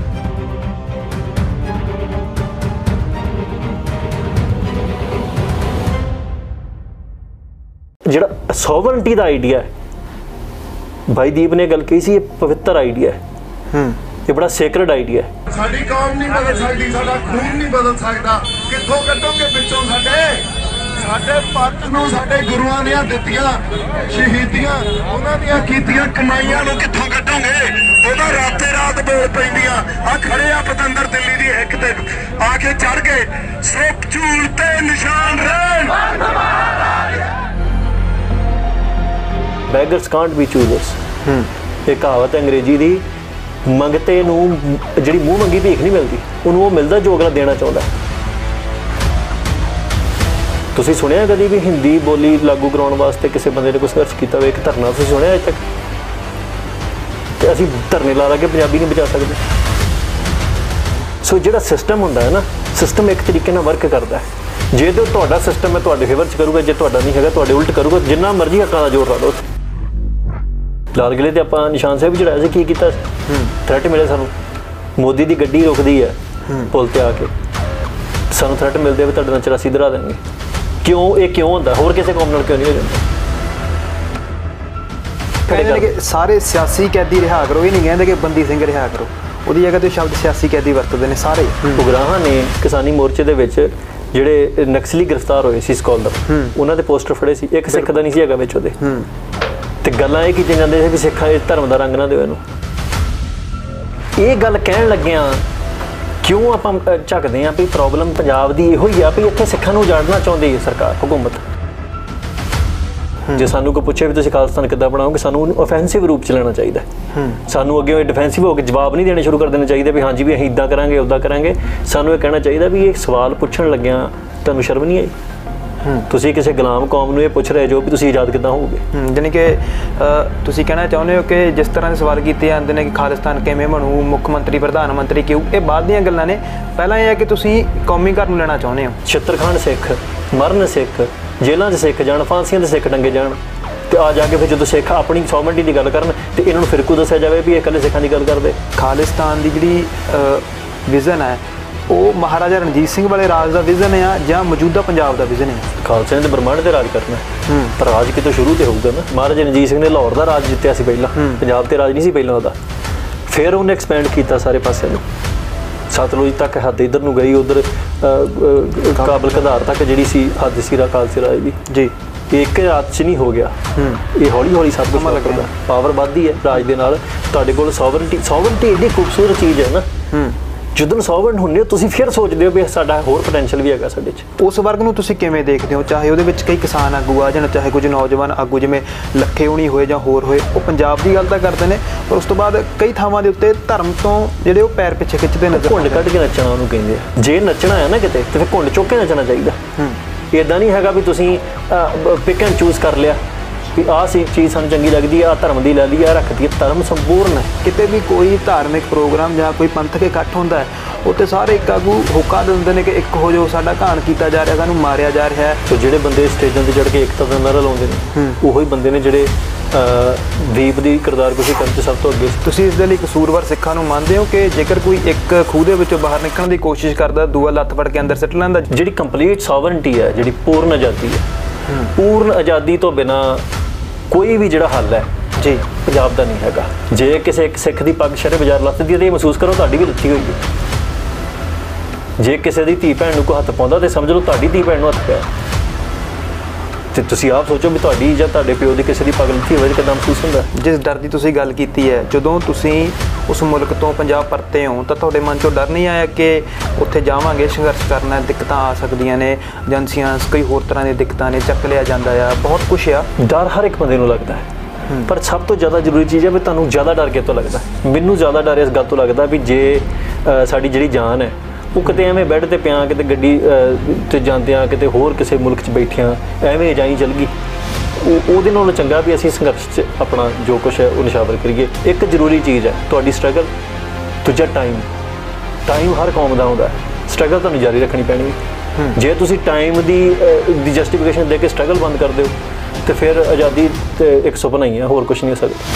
ਜਿਹੜਾ ਸੋਵਰਨਟੀ ਦਾ ਆਈਡੀਆ ਹੈ, ਭਾਈ ਦੀਪ ਨੇ ਗੱਲ ਕਹੀ ਸੀ, ਇਹ ਪਵਿੱਤਰ ਆਈਡੀਆ ਹੈ, ਇਹ ਬੜਾ ਸੇਕਰਡ ਆਈਡੀਆ ਹੈ। ਸਾਡੀ ਕੌਮ ਨਹੀਂ ਬਦਲ ਸਕਦੀ, ਸਾਡਾ ਖੂਨ ਨਹੀਂ ਬਦਲ ਸਕਦਾ। ਕਿੱਥੋਂ ਕੱਢੋਗੇ ਵਿੱਚੋਂ ਸਾਡੇ ਪੰਥ ਨੂੰ ਸਾਡੇ ਗੁਰੂਆਂ ਨੇ ਦਿੱਤੀਆਂ ਸ਼ਹੀਦੀਆਂ, ਉਹਨਾਂ ਦੀਆਂ ਕੀਤੀਆਂ ਕਮਾਈਆਂ ਨੂੰ ਕਿੱਥੋਂ ਕੱਢੋਗੇ? ਉਹਦਾ ਰਾਤੇ ਰਾਤ ਬੋਲ ਪੈਂਦੀਆਂ। ਆ ਖੜੇ ਆ ਪਤੰਦਰ ਦਿੱਲੀ ਦੀ ਹਿੱਕ ਤੇ ਆ ਕੇ ਚੜ ਗਏ, ਸੋ ਝੂਲ ਤੇ ਨਿਸ਼ਾਨ ਰਹਿਣ। ਬੈਗਰਸ ਕਾਂਟ ਬੀ ਚੂਜ਼ਰਸ, ਇਹ ਕਹਾਵਤ ਅੰਗਰੇਜ਼ੀ ਦੀ। ਮੰਗਤੇ ਨੂੰ ਜਿਹੜੀ ਮੂੰਹ ਮੰਗੀ ਭੀਖ ਨਹੀਂ ਮਿਲਦੀ, ਉਹਨੂੰ ਉਹ ਮਿਲਦਾ ਜੋ ਅਗਲਾ ਦੇਣਾ ਚਾਹੁੰਦਾ। ਤੁਸੀਂ ਸੁਣਿਆ ਕਦੀ ਵੀ ਹਿੰਦੀ ਬੋਲੀ ਲਾਗੂ ਕਰਾਉਣ ਵਾਸਤੇ ਕਿਸੇ ਬੰਦੇ ਨੇ ਕੋਈ ਸੰਘਰਸ਼ ਕੀਤਾ ਹੋਵੇ? ਇੱਕ ਧਰਨਾ ਤੁਸੀਂ ਸੁਣਿਆ ਅਜੇ ਤੱਕ? ਤੇ ਅਸੀਂ ਧਰਨੇ ਲਾ ਕੇ ਪੰਜਾਬੀ ਨਹੀਂ ਬਚਾ ਸਕਦੇ। ਸੋ ਜਿਹੜਾ ਸਿਸਟਮ ਹੁੰਦਾ ਹੈ ਨਾ, ਸਿਸਟਮ ਇੱਕ ਤਰੀਕੇ ਨਾਲ ਵਰਕ ਕਰਦਾ ਹੈ। ਜੇ ਤਾਂ ਤੁਹਾਡਾ ਸਿਸਟਮ ਹੈ ਤੁਹਾਡੇ ਫੇਵਰ 'ਚ ਕਰੂਗਾ, ਜੇ ਤੁਹਾਡਾ ਨਹੀਂ ਹੈਗਾ ਤੁਹਾਡੇ ਉਲਟ ਕਰੂਗਾ। ਜਿੰਨਾ ਮਰਜ਼ੀ ਹੱਕਾਂ ਦਾ ਜ਼ੋਰ ਲਾ ਲਓ। ਲਾਲ ਕਿਲ੍ਹੇ 'ਤੇ ਆਪਾਂ ਨਿਸ਼ਾਨ ਸਾਹਿਬ ਚੜਾਇਆ ਸੀ, ਕੀ ਕੀਤਾ? ਥ੍ਰੈਟ ਮਿਲੇ ਸਾਨੂੰ, ਮੋਦੀ ਦੀ ਗੱਡੀ ਰੁਕਦੀ ਹੈ ਪੁਲ 'ਤੇ ਆ ਕੇ, ਸਾਨੂੰ ਥ੍ਰੈਟ ਮਿਲਦੇ ਵੀ ਤੁਹਾਡੇ ਨਾਲ 84 ਦਰਾ ਦੇਣਗੇ। ਕਿਉਂ? ਇਹ ਕਿਉਂ ਹੁੰਦਾ? ਹੋਰ ਕਿਸੇ ਕੌਮ ਨਾਲ ਕਿਉਂ ਨਹੀਂ ਹੋ ਜਾਂਦਾ? ਕਹਿੰਦੇ ਕਿ ਸਾਰੇ ਸਿਆਸੀ ਕੈਦੀ ਰਿਹਾ ਕਰੋ, ਇਹ ਨਹੀਂ ਕਹਿੰਦੇ ਕਿ ਬੰਦੀ ਸਿੰਘ ਰਿਹਾ ਕਰੋ। ਉਹਦੀ ਜਗ੍ਹਾ 'ਤੇ ਸ਼ਬਦ ਸਿਆਸੀ ਕੈਦੀ ਵਰਤਦੇ ਨੇ ਸਾਰੇ। ਉਗਰਾਹਾਂ ਨੇ ਕਿਸਾਨੀ ਮੋਰਚੇ ਦੇ ਵਿੱਚ ਜਿਹੜੇ ਨਕਸਲੀ ਗ੍ਰਿਫਤਾਰ ਹੋਏ ਸੀ ਸਕੋਲਰ, ਉਹਨਾਂ ਦੇ ਪੋਸਟਰ ਫੜੇ ਸੀ, ਇੱਕ ਸਿੱਖ ਦਾ ਨਹੀਂ ਸੀ ਹੈਗਾ ਵਿੱਚ ਉਹਦੇ। ਤੇ ਗੱਲਾਂ ਇਹ ਕੀਤੀਆਂ ਜਾਂਦੀਆਂ ਸੀ ਵੀ ਸਿੱਖਾਂ ਇਸ ਧਰਮ ਦਾ ਰੰਗ ਨਾ ਦਿਓ ਇਹਨੂੰ। ਇਹ ਗੱਲ ਕਹਿਣ ਲੱਗਿਆਂ ਕਿਉਂ ਆਪਾਂ ਝੱਕਦੇ ਹਾਂ ਵੀ ਪ੍ਰੋਬਲਮ ਪੰਜਾਬ ਦੀ ਇਹੋ ਹੀ ਆ ਵੀ ਇੱਥੇ ਸਿੱਖਾਂ ਨੂੰ ਉਜਾੜਨਾ ਚਾਹੁੰਦੀ ਹੈ ਸਰਕਾਰ, ਹਕੂਮਤ। ਜੇ ਸਾਨੂੰ ਕੋਈ ਪੁੱਛੇ ਵੀ ਤੁਸੀਂ ਖਾਲਿਸਤਾਨ ਕਿੱਦਾਂ ਬਣਾਓਗੇ, ਸਾਨੂੰ ਉਹਨੂੰ ਓਫੈਂਸਿਵ ਰੂਪ 'ਚ ਲੈਣਾ ਚਾਹੀਦਾ। ਸਾਨੂੰ ਅੱਗੇ ਡਿਫੈਂਸਿਵ ਹੋ ਕੇ ਜਵਾਬ ਨਹੀਂ ਦੇਣੇ ਸ਼ੁਰੂ ਕਰ ਦੇਣੇ ਚਾਹੀਦੇ ਵੀ ਹਾਂਜੀ ਵੀ ਅਸੀਂ ਇੱਦਾਂ ਕਰਾਂਗੇ ਉੱਦਾਂ ਕਰਾਂਗੇ। ਸਾਨੂੰ ਇਹ ਕਹਿਣਾ ਚਾਹੀਦਾ ਵੀ ਇਹ ਸਵਾਲ ਪੁੱਛਣ ਲੱਗਿਆਂ ਤੁਹਾਨੂੰ ਸ਼ਰਮ ਨਹੀਂ ਆਈ? ਤੁਸੀਂ ਕਿਸੇ ਗੁਲਾਮ ਕੌਮ ਨੂੰ ਇਹ ਪੁੱਛ ਰਹੇ ਜੋ ਵੀ ਤੁਸੀਂ ਆਜ਼ਾਦ ਕਿੱਦਾਂ ਹੋਵੋਗੇ? ਜਾਣੀ ਕਿ ਤੁਸੀਂ ਕਹਿਣਾ ਚਾਹੁੰਦੇ ਹੋ ਕਿ ਜਿਸ ਤਰ੍ਹਾਂ ਦੇ ਸਵਾਲ ਕੀਤੇ ਜਾਂਦੇ ਨੇ ਕਿ ਖਾਲਿਸਤਾਨ ਕਿਵੇਂ ਬਣੂ, ਮੁੱਖ ਮੰਤਰੀ ਪ੍ਰਧਾਨ ਮੰਤਰੀ ਕਿਉਂ, ਇਹ ਬਾਅਦ ਦੀਆਂ ਗੱਲਾਂ ਨੇ। ਪਹਿਲਾਂ ਇਹ ਹੈ ਕਿ ਤੁਸੀਂ ਕੌਮੀ ਘਰ ਨੂੰ ਲੈਣਾ ਚਾਹੁੰਦੇ ਹੋ। ਛਿੱਤਰਖੰਡ ਸਿੱਖ ਮਰਨ, ਸਿੱਖ ਜੇਲ੍ਹਾਂ 'ਚ ਸਿੱਖ ਜਾਣ, ਫਾਂਸੀਆਂ 'ਤੇ ਸਿੱਖ ਟੰਗੇ ਜਾਣ, ਤੇ ਆ ਜਾ ਕੇ ਫਿਰ ਜਦੋਂ ਸਿੱਖ ਆਪਣੀ ਸੋਵਰਨਟੀ ਦੀ ਗੱਲ ਕਰਨ ਤੇ ਇਹਨਾਂ ਨੂੰ ਫਿਰਕੂ ਦੱਸਿਆ ਜਾਵੇ ਵੀ ਇਹ ਇਕੱਲੇ ਸਿੱਖਾਂ ਦੀ ਗੱਲ ਕਰਦੇ। ਖਾਲਿਸਤਾਨ ਦੀ ਜਿਹੜੀ ਵਿਜ਼ਨ ਹੈ ਉਹ ਮਹਾਰਾਜਾ ਰਣਜੀਤ ਸਿੰਘ ਵਾਲੇ ਰਾਜ ਦਾ ਵਿਜ਼ਨ ਆ ਜਾਂ ਮੌਜੂਦਾ ਪੰਜਾਬ ਦਾ ਵਿਜ਼ਨ ਹੈ? ਖਾਲਸੇ ਨੇ ਤਾਂ ਬ੍ਰਹਮੰਡ 'ਤੇ ਰਾਜ ਕਰਨਾ, ਪਰ ਰਾਜ ਕਿਤੋਂ ਸ਼ੁਰੂ ਤੇ ਹੋਊਗਾ ਨਾ। ਮਹਾਰਾਜਾ ਰਣਜੀਤ ਸਿੰਘ ਨੇ ਲਾਹੌਰ ਦਾ ਰਾਜ ਜਿੱਤਿਆ ਸੀ ਪਹਿਲਾਂ, ਪੰਜਾਬ 'ਤੇ ਰਾਜ ਨਹੀਂ ਸੀ ਪਹਿਲਾਂ ਉਹਦਾ। ਫਿਰ ਉਹਨੇ ਐਕਸਪੈਂਡ ਕੀਤਾ ਸਾਰੇ ਪਾਸੇ ਨੂੰ, ਸਤਲੁਜ ਤੱਕ ਹੱਦ ਇੱਧਰ ਨੂੰ ਗਈ, ਉੱਧਰ ਕਾਬਲ ਕਧਾਰ ਤੱਕ ਜਿਹੜੀ ਸੀ ਹੱਦ ਸੀ ਖਾਲਸੇ ਰਾਜ ਦੀ ਜੀ। ਇੱਕ ਰਾਤ 'ਚ ਨਹੀਂ ਹੋ ਗਿਆ, ਇਹ ਹੌਲੀ ਹੌਲੀ ਸਭ ਕੁਝ ਲੱਗਦਾ। ਪਾਵਰ ਵੱਧਦੀ ਹੈ ਰਾਜ ਦੇ ਨਾਲ। ਤੁਹਾਡੇ ਕੋਲ ਸੋਵਰਨਟੀ ਏਡੀ ਖੂਬਸੂਰਤ ਚੀਜ਼ ਹੈ ਨਾ, ਜਦੋਂ ਸੋਵਰਨ ਹੁੰਦੇ ਹੋ ਤੁਸੀਂ ਫਿਰ ਸੋਚਦੇ ਹੋ ਵੀ ਸਾਡਾ ਹੋਰ ਪੋਟੈਂਸ਼ੀਅਲ ਵੀ ਹੈਗਾ ਸਾਡੇ 'ਚ। ਉਸ ਵਰਗ ਨੂੰ ਤੁਸੀਂ ਕਿਵੇਂ ਦੇਖਦੇ ਹੋ? ਚਾਹੇ ਉਹਦੇ ਵਿੱਚ ਕਈ ਕਿਸਾਨ ਆਗੂ ਆ ਜਾਣ, ਚਾਹੇ ਕੁਝ ਨੌਜਵਾਨ ਆਗੂ ਜਿਵੇਂ ਲੱਖੇ ਹੋਣੀ ਹੋਏ ਜਾਂ ਹੋਰ ਹੋਏ, ਉਹ ਪੰਜਾਬ ਦੀ ਗੱਲ ਤਾਂ ਕਰਦੇ ਨੇ, ਪਰ ਉਸ ਤੋਂ ਬਾਅਦ ਕਈ ਥਾਵਾਂ ਦੇ ਉੱਤੇ ਧਰਮ ਤੋਂ ਜਿਹੜੇ ਉਹ ਪੈਰ ਪਿੱਛੇ ਖਿੱਚਦੇ ਨਜ਼ਰ। ਘੁੰਡ ਕੱਢ ਕੇ ਨੱਚਣਾ ਉਹਨੂੰ ਕਹਿੰਦੇ ਆ। ਜੇ ਨੱਚਣਾ ਹੈ ਨਾ ਕਿਤੇ ਤੇ ਫਿਰ ਘੁੰਡ ਚੁੱਕ ਕੇ ਨੱਚਣਾ ਚਾਹੀਦਾ। ਇੱਦਾਂ ਨਹੀਂ ਹੈਗਾ ਵੀ ਤੁਸੀਂ ਪਿਕ ਐਂਡ ਚੂਜ਼ ਕਰ ਲਿਆ ਵੀ ਆਹ ਸੀ ਚੀਜ਼ ਸਾਨੂੰ ਚੰਗੀ ਲੱਗਦੀ ਆ, ਧਰਮ ਦੀ ਲੈ ਲਈ ਆ, ਰੱਖਦੀ। ਧਰਮ ਸੰਪੂਰਨ ਹੈ। ਕਿਤੇ ਵੀ ਕੋਈ ਧਾਰਮਿਕ ਪ੍ਰੋਗਰਾਮ ਜਾਂ ਕੋਈ ਪੰਥਕ ਇਕੱਠ ਹੁੰਦਾ ਹੈ, ਉੱਥੇ ਸਾਰੇ ਇੱਕ ਆਗੂ ਹੋਕਾ ਦਿੰਦੇ ਨੇ ਕਿ ਇੱਕ ਹੋ ਜਾਓ, ਸਾਡਾ ਘਾਣ ਕੀਤਾ ਜਾ ਰਿਹਾ, ਸਾਨੂੰ ਮਾਰਿਆ ਜਾ ਰਿਹਾ ਹੈ। ਸੋ ਜਿਹੜੇ ਬੰਦੇ ਸਟੇਜਾਂ 'ਤੇ ਚੜ੍ਹ ਕੇ ਏਕਤਾ ਦਾ ਨਾਅਰਾ ਲਾਉਂਦੇ ਨੇ, ਉਹੀ ਬੰਦੇ ਨੇ ਜਿਹੜੇ ਦੀਪ ਦੀ ਕਿਰਦਾਰਕੁਸ਼ੀ ਕਰਨ 'ਚ ਸਭ ਤੋਂ ਅੱਗੇ। ਤੁਸੀਂ ਇਸ ਦੇ ਲਈ ਕਸੂਰਵਾਰ ਸਿੱਖਾਂ ਨੂੰ ਮੰਨਦੇ ਹੋ ਕਿ ਜੇਕਰ ਕੋਈ ਇੱਕ ਖੂਹ ਦੇ ਵਿੱਚੋਂ ਬਾਹਰ ਨਿਕਲਣ ਦੀ ਕੋਸ਼ਿਸ਼ ਕਰਦਾ, ਦੂਆ ਲੱਤ ਫੜ ਕੇ ਅੰਦਰ ਸਿੱਟ ਲੈਂਦਾ? ਜਿਹੜੀ ਕੰਪਲੀਟ ਸੋਵਰਨਟੀ ਹੈ, ਜਿਹੜੀ ਪੂਰਨ ਆਜ਼ਾਦੀ ਹੈ, ਪੂਰਨ ਆਜ਼ਾਦੀ ਤੋਂ ਬਿਨਾਂ ਕੋਈ ਵੀ ਜਿਹੜਾ ਹੱਲ ਹੈ ਜੀ ਪੰਜਾਬ ਦਾ ਨਹੀਂ ਹੈਗਾ। ਜੇ ਕਿਸੇ ਇੱਕ ਸਿੱਖ ਦੀ ਪੱਗ ਸ਼ਰੇ ਬਾਜ਼ਾਰ ਲੱਥਦੀ ਹੈ ਤਾਂ ਇਹ ਮਹਿਸੂਸ ਕਰੋ ਤੁਹਾਡੀ ਵੀ ਲੱਥੀ ਹੋਈ ਹੈ। ਜੇ ਕਿਸੇ ਦੀ ਧੀ ਭੈਣ ਨੂੰ ਕੋਈ ਹੱਥ ਪਾਉਂਦਾ ਤਾਂ ਸਮਝ ਲਓ ਤੁਹਾਡੀ ਧੀ ਭੈਣ ਨੂੰ ਹੱਥ ਪਿਆ। ਤੇ ਤੁਸੀਂ ਆਪ ਸੋਚੋ ਵੀ ਤੁਹਾਡੀ ਜਾਂ ਤੁਹਾਡੇ ਪਿਓ ਦੀ ਕਿਸੇ ਦੀ ਪੱਗ ਲੱਥੀ ਹੋਵੇ ਕਿੱਦਾਂ ਮਹਿਸੂਸ ਹੁੰਦਾ? ਜਿਸ ਡਰ ਦੀ ਤੁਸੀਂ ਗੱਲ ਕੀਤੀ ਹੈ, ਜਦੋਂ ਤੁਸੀਂ ਉਸ ਮੁਲਕ ਤੋਂ ਪੰਜਾਬ ਪਰਤੇ ਹੋ ਤਾਂ ਤੁਹਾਡੇ ਮਨ 'ਚੋਂ ਡਰ ਨਹੀਂ ਆਇਆ ਕਿ ਉੱਥੇ ਜਾਵਾਂਗੇ, ਸੰਘਰਸ਼ ਕਰਨਾ, ਦਿੱਕਤਾਂ ਆ ਸਕਦੀਆਂ ਨੇ, ਏਜੰਸੀਆਂ ਕਈ ਹੋਰ ਤਰ੍ਹਾਂ ਦੀਆਂ ਦਿੱਕਤਾਂ ਨੇ, ਚੱਕ ਲਿਆ ਜਾਂਦਾ ਆ, ਬਹੁਤ ਕੁਛ ਆ। ਡਰ ਹਰ ਇੱਕ ਬੰਦੇ ਨੂੰ ਲੱਗਦਾ ਹੈ, ਪਰ ਸਭ ਤੋਂ ਜ਼ਿਆਦਾ ਜ਼ਰੂਰੀ ਚੀਜ਼ ਹੈ ਵੀ ਤੁਹਾਨੂੰ ਜ਼ਿਆਦਾ ਡਰ ਕਿਤੋਂ ਲੱਗਦਾ? ਮੈਨੂੰ ਜ਼ਿਆਦਾ ਡਰ ਇਸ ਗੱਲ ਤੋਂ ਲੱਗਦਾ ਵੀ ਜੇ ਸਾਡੀ ਜਿਹੜੀ ਜਾਨ ਹੈ ਉਹ ਕਿਤੇ ਐਵੇਂ ਬੈੱਡ 'ਤੇ ਪਿਆ, ਕਿਤੇ ਗੱਡੀ 'ਤੇ ਜਾਂਦਿਆਂ, ਕਿਤੇ ਹੋਰ ਕਿਸੇ ਮੁਲਕ 'ਚ ਬੈਠਿਆਂ ਐਵੇਂ ਜਾਈ ਚੱਲ ਗਈ, ਉਹਦੇ ਨਾਲੋਂ ਚੰਗਾ ਵੀ ਅਸੀਂ ਸੰਘਰਸ਼ 'ਚ ਆਪਣਾ ਜੋ ਕੁਛ ਹੈ ਉਹ ਨਿਸ਼ਾਵਰ ਕਰੀਏ। ਇੱਕ ਜ਼ਰੂਰੀ ਚੀਜ਼ ਹੈ ਤੁਹਾਡੀ ਸਟਰਗਲ, ਦੂਜਾ ਟਾਈਮ ਹਰ ਕੌਮ ਦਾ ਆਉਂਦਾ, ਸਟਰਗਲ ਤੁਹਾਨੂੰ ਜਾਰੀ ਰੱਖਣੀ ਪੈਣੀ ਹੈ। ਜੇ ਤੁਸੀਂ ਟਾਈਮ ਦੀ ਜਸਟੀਫਿਕੇਸ਼ਨ ਦੇ ਕੇ ਸਟਰਗਲ ਬੰਦ ਕਰ ਦਿਓ ਤੇ ਫਿਰ ਆਜ਼ਾਦੀ ਤੇ ਇੱਕ ਸੁਪਨਾ ਹੀ ਹੈ, ਹੋਰ ਕੁਛ ਨਹੀਂ ਹੋ ਸਕਦਾ।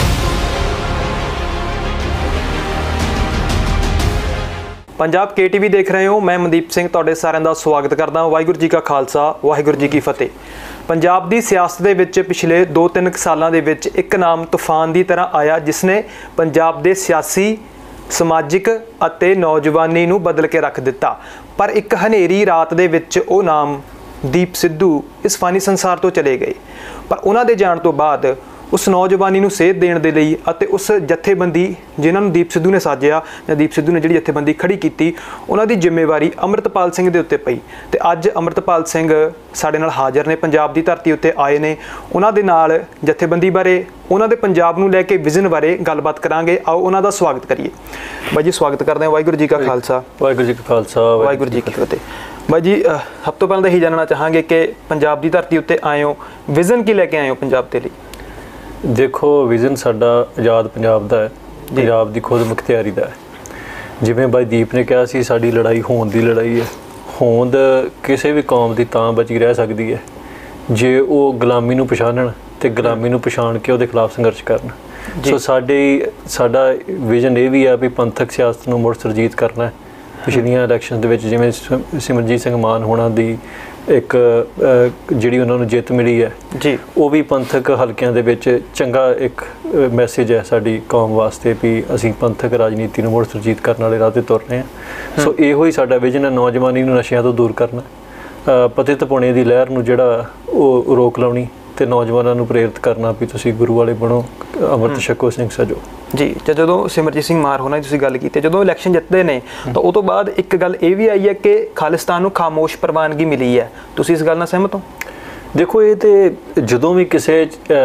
ਪੰਜਾਬ KTV ਦੇਖ ਰਹੇ ਹੋ, ਮੈਂ ਮਨਦੀਪ ਸਿੰਘ ਤੁਹਾਡੇ ਸਾਰਿਆਂ ਦਾ ਸਵਾਗਤ ਕਰਦਾ ਹਾਂ। ਵਾਹਿਗੁਰੂ ਜੀ ਕਾ ਖਾਲਸਾ, ਵਾਹਿਗੁਰੂ ਜੀ ਕੀ ਫਤਿਹ। ਪੰਜਾਬ ਦੀ ਸਿਆਸਤ ਦੇ ਵਿੱਚ ਪਿਛਲੇ 2-3 ਸਾਲਾਂ ਦੇ ਵਿੱਚ ਇੱਕ ਨਾਮ ਤੂਫਾਨ ਦੀ ਤਰ੍ਹਾਂ ਆਇਆ, ਜਿਸ ਨੇ ਪੰਜਾਬ ਦੇ ਸਿਆਸੀ, ਸਮਾਜਿਕ ਅਤੇ ਨੌਜਵਾਨੀ ਨੂੰ ਬਦਲ ਕੇ ਰੱਖ ਦਿੱਤਾ। ਪਰ ਇੱਕ ਹਨੇਰੀ ਰਾਤ ਦੇ ਵਿੱਚ ਉਹ ਨਾਮ ਦੀਪ ਸਿੱਧੂ ਇਸ ਫਾਨੀ ਸੰਸਾਰ ਤੋਂ ਚਲੇ ਗਏ। ਪਰ ਉਹਨਾਂ ਦੇ ਜਾਣ ਤੋਂ ਬਾਅਦ ਉਸ ਨੌਜਵਾਨੀ ਨੂੰ ਸੇਧ ਦੇਣ ਦੇ ਲਈ ਅਤੇ ਉਸ ਜਥੇਬੰਦੀ ਜਿਨ੍ਹਾਂ ਨੂੰ ਦੀਪ ਸਿੱਧੂ ਨੇ ਸਾਜਿਆ ਜਾਂ ਦੀਪ ਸਿੱਧੂ ਨੇ ਜਿਹੜੀ ਜਥੇਬੰਦੀ ਖੜੀ ਕੀਤੀ, ਉਹਨਾਂ ਦੀ ਜ਼ਿੰਮੇਵਾਰੀ ਅੰਮ੍ਰਿਤਪਾਲ ਸਿੰਘ ਦੇ ਉੱਤੇ ਪਈ। ਤੇ ਅੱਜ ਅੰਮ੍ਰਿਤਪਾਲ ਸਿੰਘ ਸਾਡੇ ਨਾਲ ਹਾਜ਼ਰ ਨੇ, ਪੰਜਾਬ ਦੀ ਧਰਤੀ ਉੱਤੇ ਆਏ ਨੇ। ਉਹਨਾਂ ਦੇ ਨਾਲ ਜਥੇਬੰਦੀ ਬਾਰੇ, ਉਹਨਾਂ ਦੇ ਪੰਜਾਬ ਨੂੰ ਲੈ ਕੇ ਵਿਜ਼ਨ ਬਾਰੇ ਗੱਲਬਾਤ ਕਰਾਂਗੇ। ਆਓ ਉਹਨਾਂ ਦਾ ਸਵਾਗਤ ਕਰੀਏ। ਬਾਈ ਜੀ ਸਵਾਗਤ ਕਰਦੇ ਹਾਂ। ਵਾਹਿਗੁਰੂ ਜੀ ਕਾ ਖਾਲਸਾ। ਵਾਹਿਗੁਰੂ ਜੀ ਕਾ ਖਾਲਸਾ, ਵਾਹਿਗੁਰੂ ਜੀ ਕੀ ਫਤਿਹ। ਬਾਈ ਜੀ ਸਭ ਤੋਂ ਪਹਿਲਾਂ ਤਾਂ ਇਹੀ ਜਾਣਨਾ ਚਾਹਾਂਗੇ ਕਿ ਪੰਜਾਬ ਦੀ ਧਰਤੀ ਉੱਤੇ ਆਏ ਹੋ, ਵਿਜ਼ਨ ਕੀ ਲੈ ਕੇ ਆਏ ਹੋ ਪੰਜਾਬ ਦੇ ਲਈ? ਦੇਖੋ, ਵਿਜ਼ਨ ਸਾਡਾ ਆਜ਼ਾਦ ਪੰਜਾਬ ਦਾ ਹੈ, ਪੰਜਾਬ ਦੀ ਖੁਦ ਮੁਖਤਿਆਰੀ ਦਾ ਹੈ। ਜਿਵੇਂ ਬਾਈ ਦੀਪ ਨੇ ਕਿਹਾ ਸੀ, ਸਾਡੀ ਲੜਾਈ ਹੋਂਦ ਦੀ ਲੜਾਈ ਹੈ। ਹੋਂਦ ਕਿਸੇ ਵੀ ਕੌਮ ਦੀ ਤਾਂ ਬਚੀ ਰਹਿ ਸਕਦੀ ਹੈ ਜੇ ਉਹ ਗੁਲਾਮੀ ਨੂੰ ਪਛਾਣਨ ਤੇ ਗੁਲਾਮੀ ਨੂੰ ਪਛਾਣ ਕੇ ਉਹਦੇ ਖਿਲਾਫ ਸੰਘਰਸ਼ ਕਰਨ। ਸੋ ਸਾਡਾ ਵਿਜ਼ਨ ਇਹ ਵੀ ਆ ਵੀ ਪੰਥਕ ਸਿਆਸਤ ਨੂੰ ਮੁੜ ਸੁਰਜੀਤ ਕਰਨਾ ਹੈ। ਪਿਛਲੀਆਂ ਇਲੈਕਸ਼ਨ ਦੇ ਵਿੱਚ ਜਿਵੇਂ ਸਿਮਰਜੀਤ ਸਿੰਘ ਮਾਨ ਹੋਣਾ ਦੀ ਇੱਕ ਜਿਹੜੀ ਉਹਨਾਂ ਨੂੰ ਜਿੱਤ ਮਿਲੀ ਹੈ ਜੀ, ਉਹ ਵੀ ਪੰਥਕ ਹਲਕਿਆਂ ਦੇ ਵਿੱਚ ਚੰਗਾ ਇੱਕ ਮੈਸੇਜ ਹੈ ਸਾਡੀ ਕੌਮ ਵਾਸਤੇ ਵੀ ਅਸੀਂ ਪੰਥਕ ਰਾਜਨੀਤੀ ਨੂੰ ਮੁੜ ਸੁਰਜੀਤ ਕਰਨ ਵਾਲੇ ਰਾਹ 'ਤੇ ਤੁਰ ਰਹੇ ਹਾਂ। ਸੋ ਇਹੋ ਹੀ ਸਾਡਾ ਵਿਜ਼ਨ ਹੈ, ਨੌਜਵਾਨੀ ਨੂੰ ਨਸ਼ਿਆਂ ਤੋਂ ਦੂਰ ਕਰਨਾ, ਪਤਿਤ ਪੁਣੇ ਦੀ ਲਹਿਰ ਨੂੰ ਜਿਹੜਾ ਉਹ ਰੋਕ ਲਾਉਣੀ ਤੇ ਨੌਜਵਾਨਾਂ ਨੂੰ ਪ੍ਰੇਰਿਤ ਕਰਨਾ ਵੀ ਤੁਸੀਂ ਗੁਰੂ ਵਾਲੇ ਬਣੋ, ਅੰਮ੍ਰਿਤ ਛਕੋ, ਸਿੰਘ ਸਜੋ। ਜੀ, ਤੇ ਜਦੋਂ ਸਿਮਰਜੀਤ ਸਿੰਘ ਮਾਨ ਹੋਣਾ ਤੁਸੀਂ ਗੱਲ ਕੀਤੀ, ਜਦੋਂ ਇਲੈਕਸ਼ਨ ਜਿੱਤਦੇ ਨੇ ਤਾਂ ਉਹ ਤੋਂ ਬਾਅਦ ਇੱਕ ਗੱਲ ਇਹ ਵੀ ਆਈ ਹੈ ਕਿ ਖਾਲਿਸਤਾਨ ਨੂੰ ਖਾਮੋਸ਼ ਪ੍ਰਵਾਨਗੀ ਮਿਲੀ ਹੈ, ਤੁਸੀਂ ਇਸ ਗੱਲ ਨਾਲ ਸਹਿਮਤ ਹੋ? ਦੇਖੋ, ਇਹ ਤੇ ਜਦੋਂ ਵੀ ਕਿਸੇ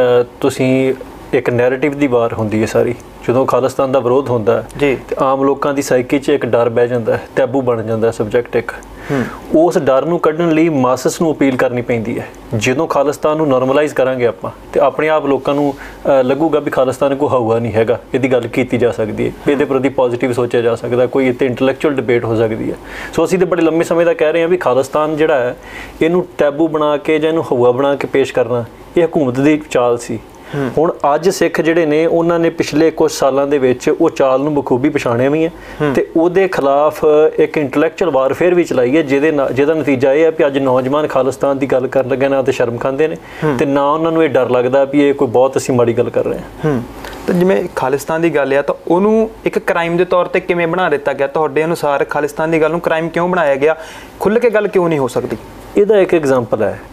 ਤੁਸੀਂ ਇੱਕ ਨੈਰੇਟਿਵ ਦੀ ਵਾਰ ਹੁੰਦੀ ਹੈ ਸਾਰੀ, ਜਦੋਂ ਖਾਲਿਸਤਾਨ ਦਾ ਵਿਰੋਧ ਹੁੰਦਾ ਹੈ ਜੀ, ਤੇ ਆਮ ਲੋਕਾਂ ਦੀ ਸਾਈਕੀ 'ਚ ਇੱਕ ਡਰ ਬਹਿ ਜਾਂਦਾ ਹੈ, ਟੈਬੂ ਬਣ ਜਾਂਦਾ ਸਬਜੈਕਟ ਇੱਕ। ਉਸ ਡਰ ਨੂੰ ਕੱਢਣ ਲਈ ਮਾਸਸ ਨੂੰ ਅਪੀਲ ਕਰਨੀ ਪੈਂਦੀ ਹੈ। ਜਦੋਂ ਖਾਲਿਸਤਾਨ ਨੂੰ ਨੋਰਮਲਾਈਜ਼ ਕਰਾਂਗੇ ਆਪਾਂ ਤੇ ਆਪਣੇ ਆਪ ਲੋਕਾਂ ਨੂੰ ਲੱਗੂਗਾ ਵੀ ਖਾਲਿਸਤਾਨ ਕੋਈ ਹਊਆ ਨਹੀਂ ਹੈਗਾ, ਇਹਦੀ ਗੱਲ ਕੀਤੀ ਜਾ ਸਕਦੀ ਹੈ, ਇਹਦੇ ਪ੍ਰਤੀ ਪੋਜ਼ਿਟਿਵ ਸੋਚਿਆ ਜਾ ਸਕਦਾ, ਕੋਈ ਇੱਥੇ ਇੰਟੈਲੈਕਚੁਅਲ ਡਿਬੇਟ ਹੋ ਸਕਦੀ ਹੈ। ਸੋ ਅਸੀਂ ਤਾਂ ਬੜੇ ਲੰਮੇ ਸਮੇਂ ਦਾ ਕਹਿ ਰਹੇ ਹਾਂ ਵੀ ਖਾਲਿਸਤਾਨ ਜਿਹੜਾ ਹੈ ਇਹਨੂੰ ਟੈਬੂ ਬਣਾ ਕੇ ਜਾਂ ਇਹਨੂੰ ਹਊਆ ਬਣਾ ਕੇ ਪੇਸ਼ ਕਰਨਾ ਇਹ ਹਕੂਮਤ ਦੀ ਚਾਲ ਸੀ। ਹੁਣ ਅੱਜ ਸਿੱਖ ਜਿਹੜੇ ਨੇ ਉਹਨਾਂ ਨੇ ਪਿਛਲੇ ਕੁਝ ਸਾਲਾਂ ਦੇ ਵਿੱਚ ਉਹ ਚਾਲ ਨੂੰ ਬਖੂਬੀ ਪਛਾਣਿਆ ਵੀ ਹੈ ਤੇ ਉਹਦੇ ਖਿਲਾਫ ਇੱਕ ਇੰਟੈਲੈਕਚੁਅਲ ਵਾਰਫੇਅਰ ਵੀ ਚਲਾਈ ਹੈ, ਜਿਹਦਾ ਨਤੀਜਾ ਇਹ ਹੈ ਕਿ ਅੱਜ ਨੌਜਵਾਨ ਖਾਲਿਸਤਾਨ ਦੀ ਗੱਲ ਕਰਨ ਲੱਗੇ ਨਾ ਤੇ ਸ਼ਰਮ ਖਾਂਦੇ ਨੇ ਤੇ ਨਾ ਉਹਨਾਂ ਨੂੰ ਇਹ ਡਰ ਲੱਗਦਾ ਵੀ ਇਹ ਕੋਈ ਬਹੁਤ ਅਸੀਂ ਮਾੜੀ ਗੱਲ ਕਰ ਰਹੇ ਹਾਂ। ਤਾਂ ਜਿਵੇਂ ਖਾਲਿਸਤਾਨ ਦੀ ਗੱਲ ਆ ਤਾਂ ਉਹਨੂੰ ਇੱਕ ਕ੍ਰਾਈਮ ਦੇ ਤੌਰ ਤੇ ਕਿਵੇਂ ਬਣਾ ਦਿੱਤਾ ਗਿਆ? ਤੁਹਾਡੇ ਅਨੁਸਾਰ ਖਾਲਿਸਤਾਨ ਦੀ ਗੱਲ ਨੂੰ ਕ੍ਰਾਈਮ ਕਿਉਂ ਬਣਾਇਆ ਗਿਆ? ਖੁੱਲ੍ਹ ਕੇ ਗੱਲ ਕਿਉਂ ਨਹੀਂ ਹੋ ਸਕਦੀ? ਇਹਦਾ ਇੱਕ ਐਗਜ਼ਾਮਪਲ ਹੈ,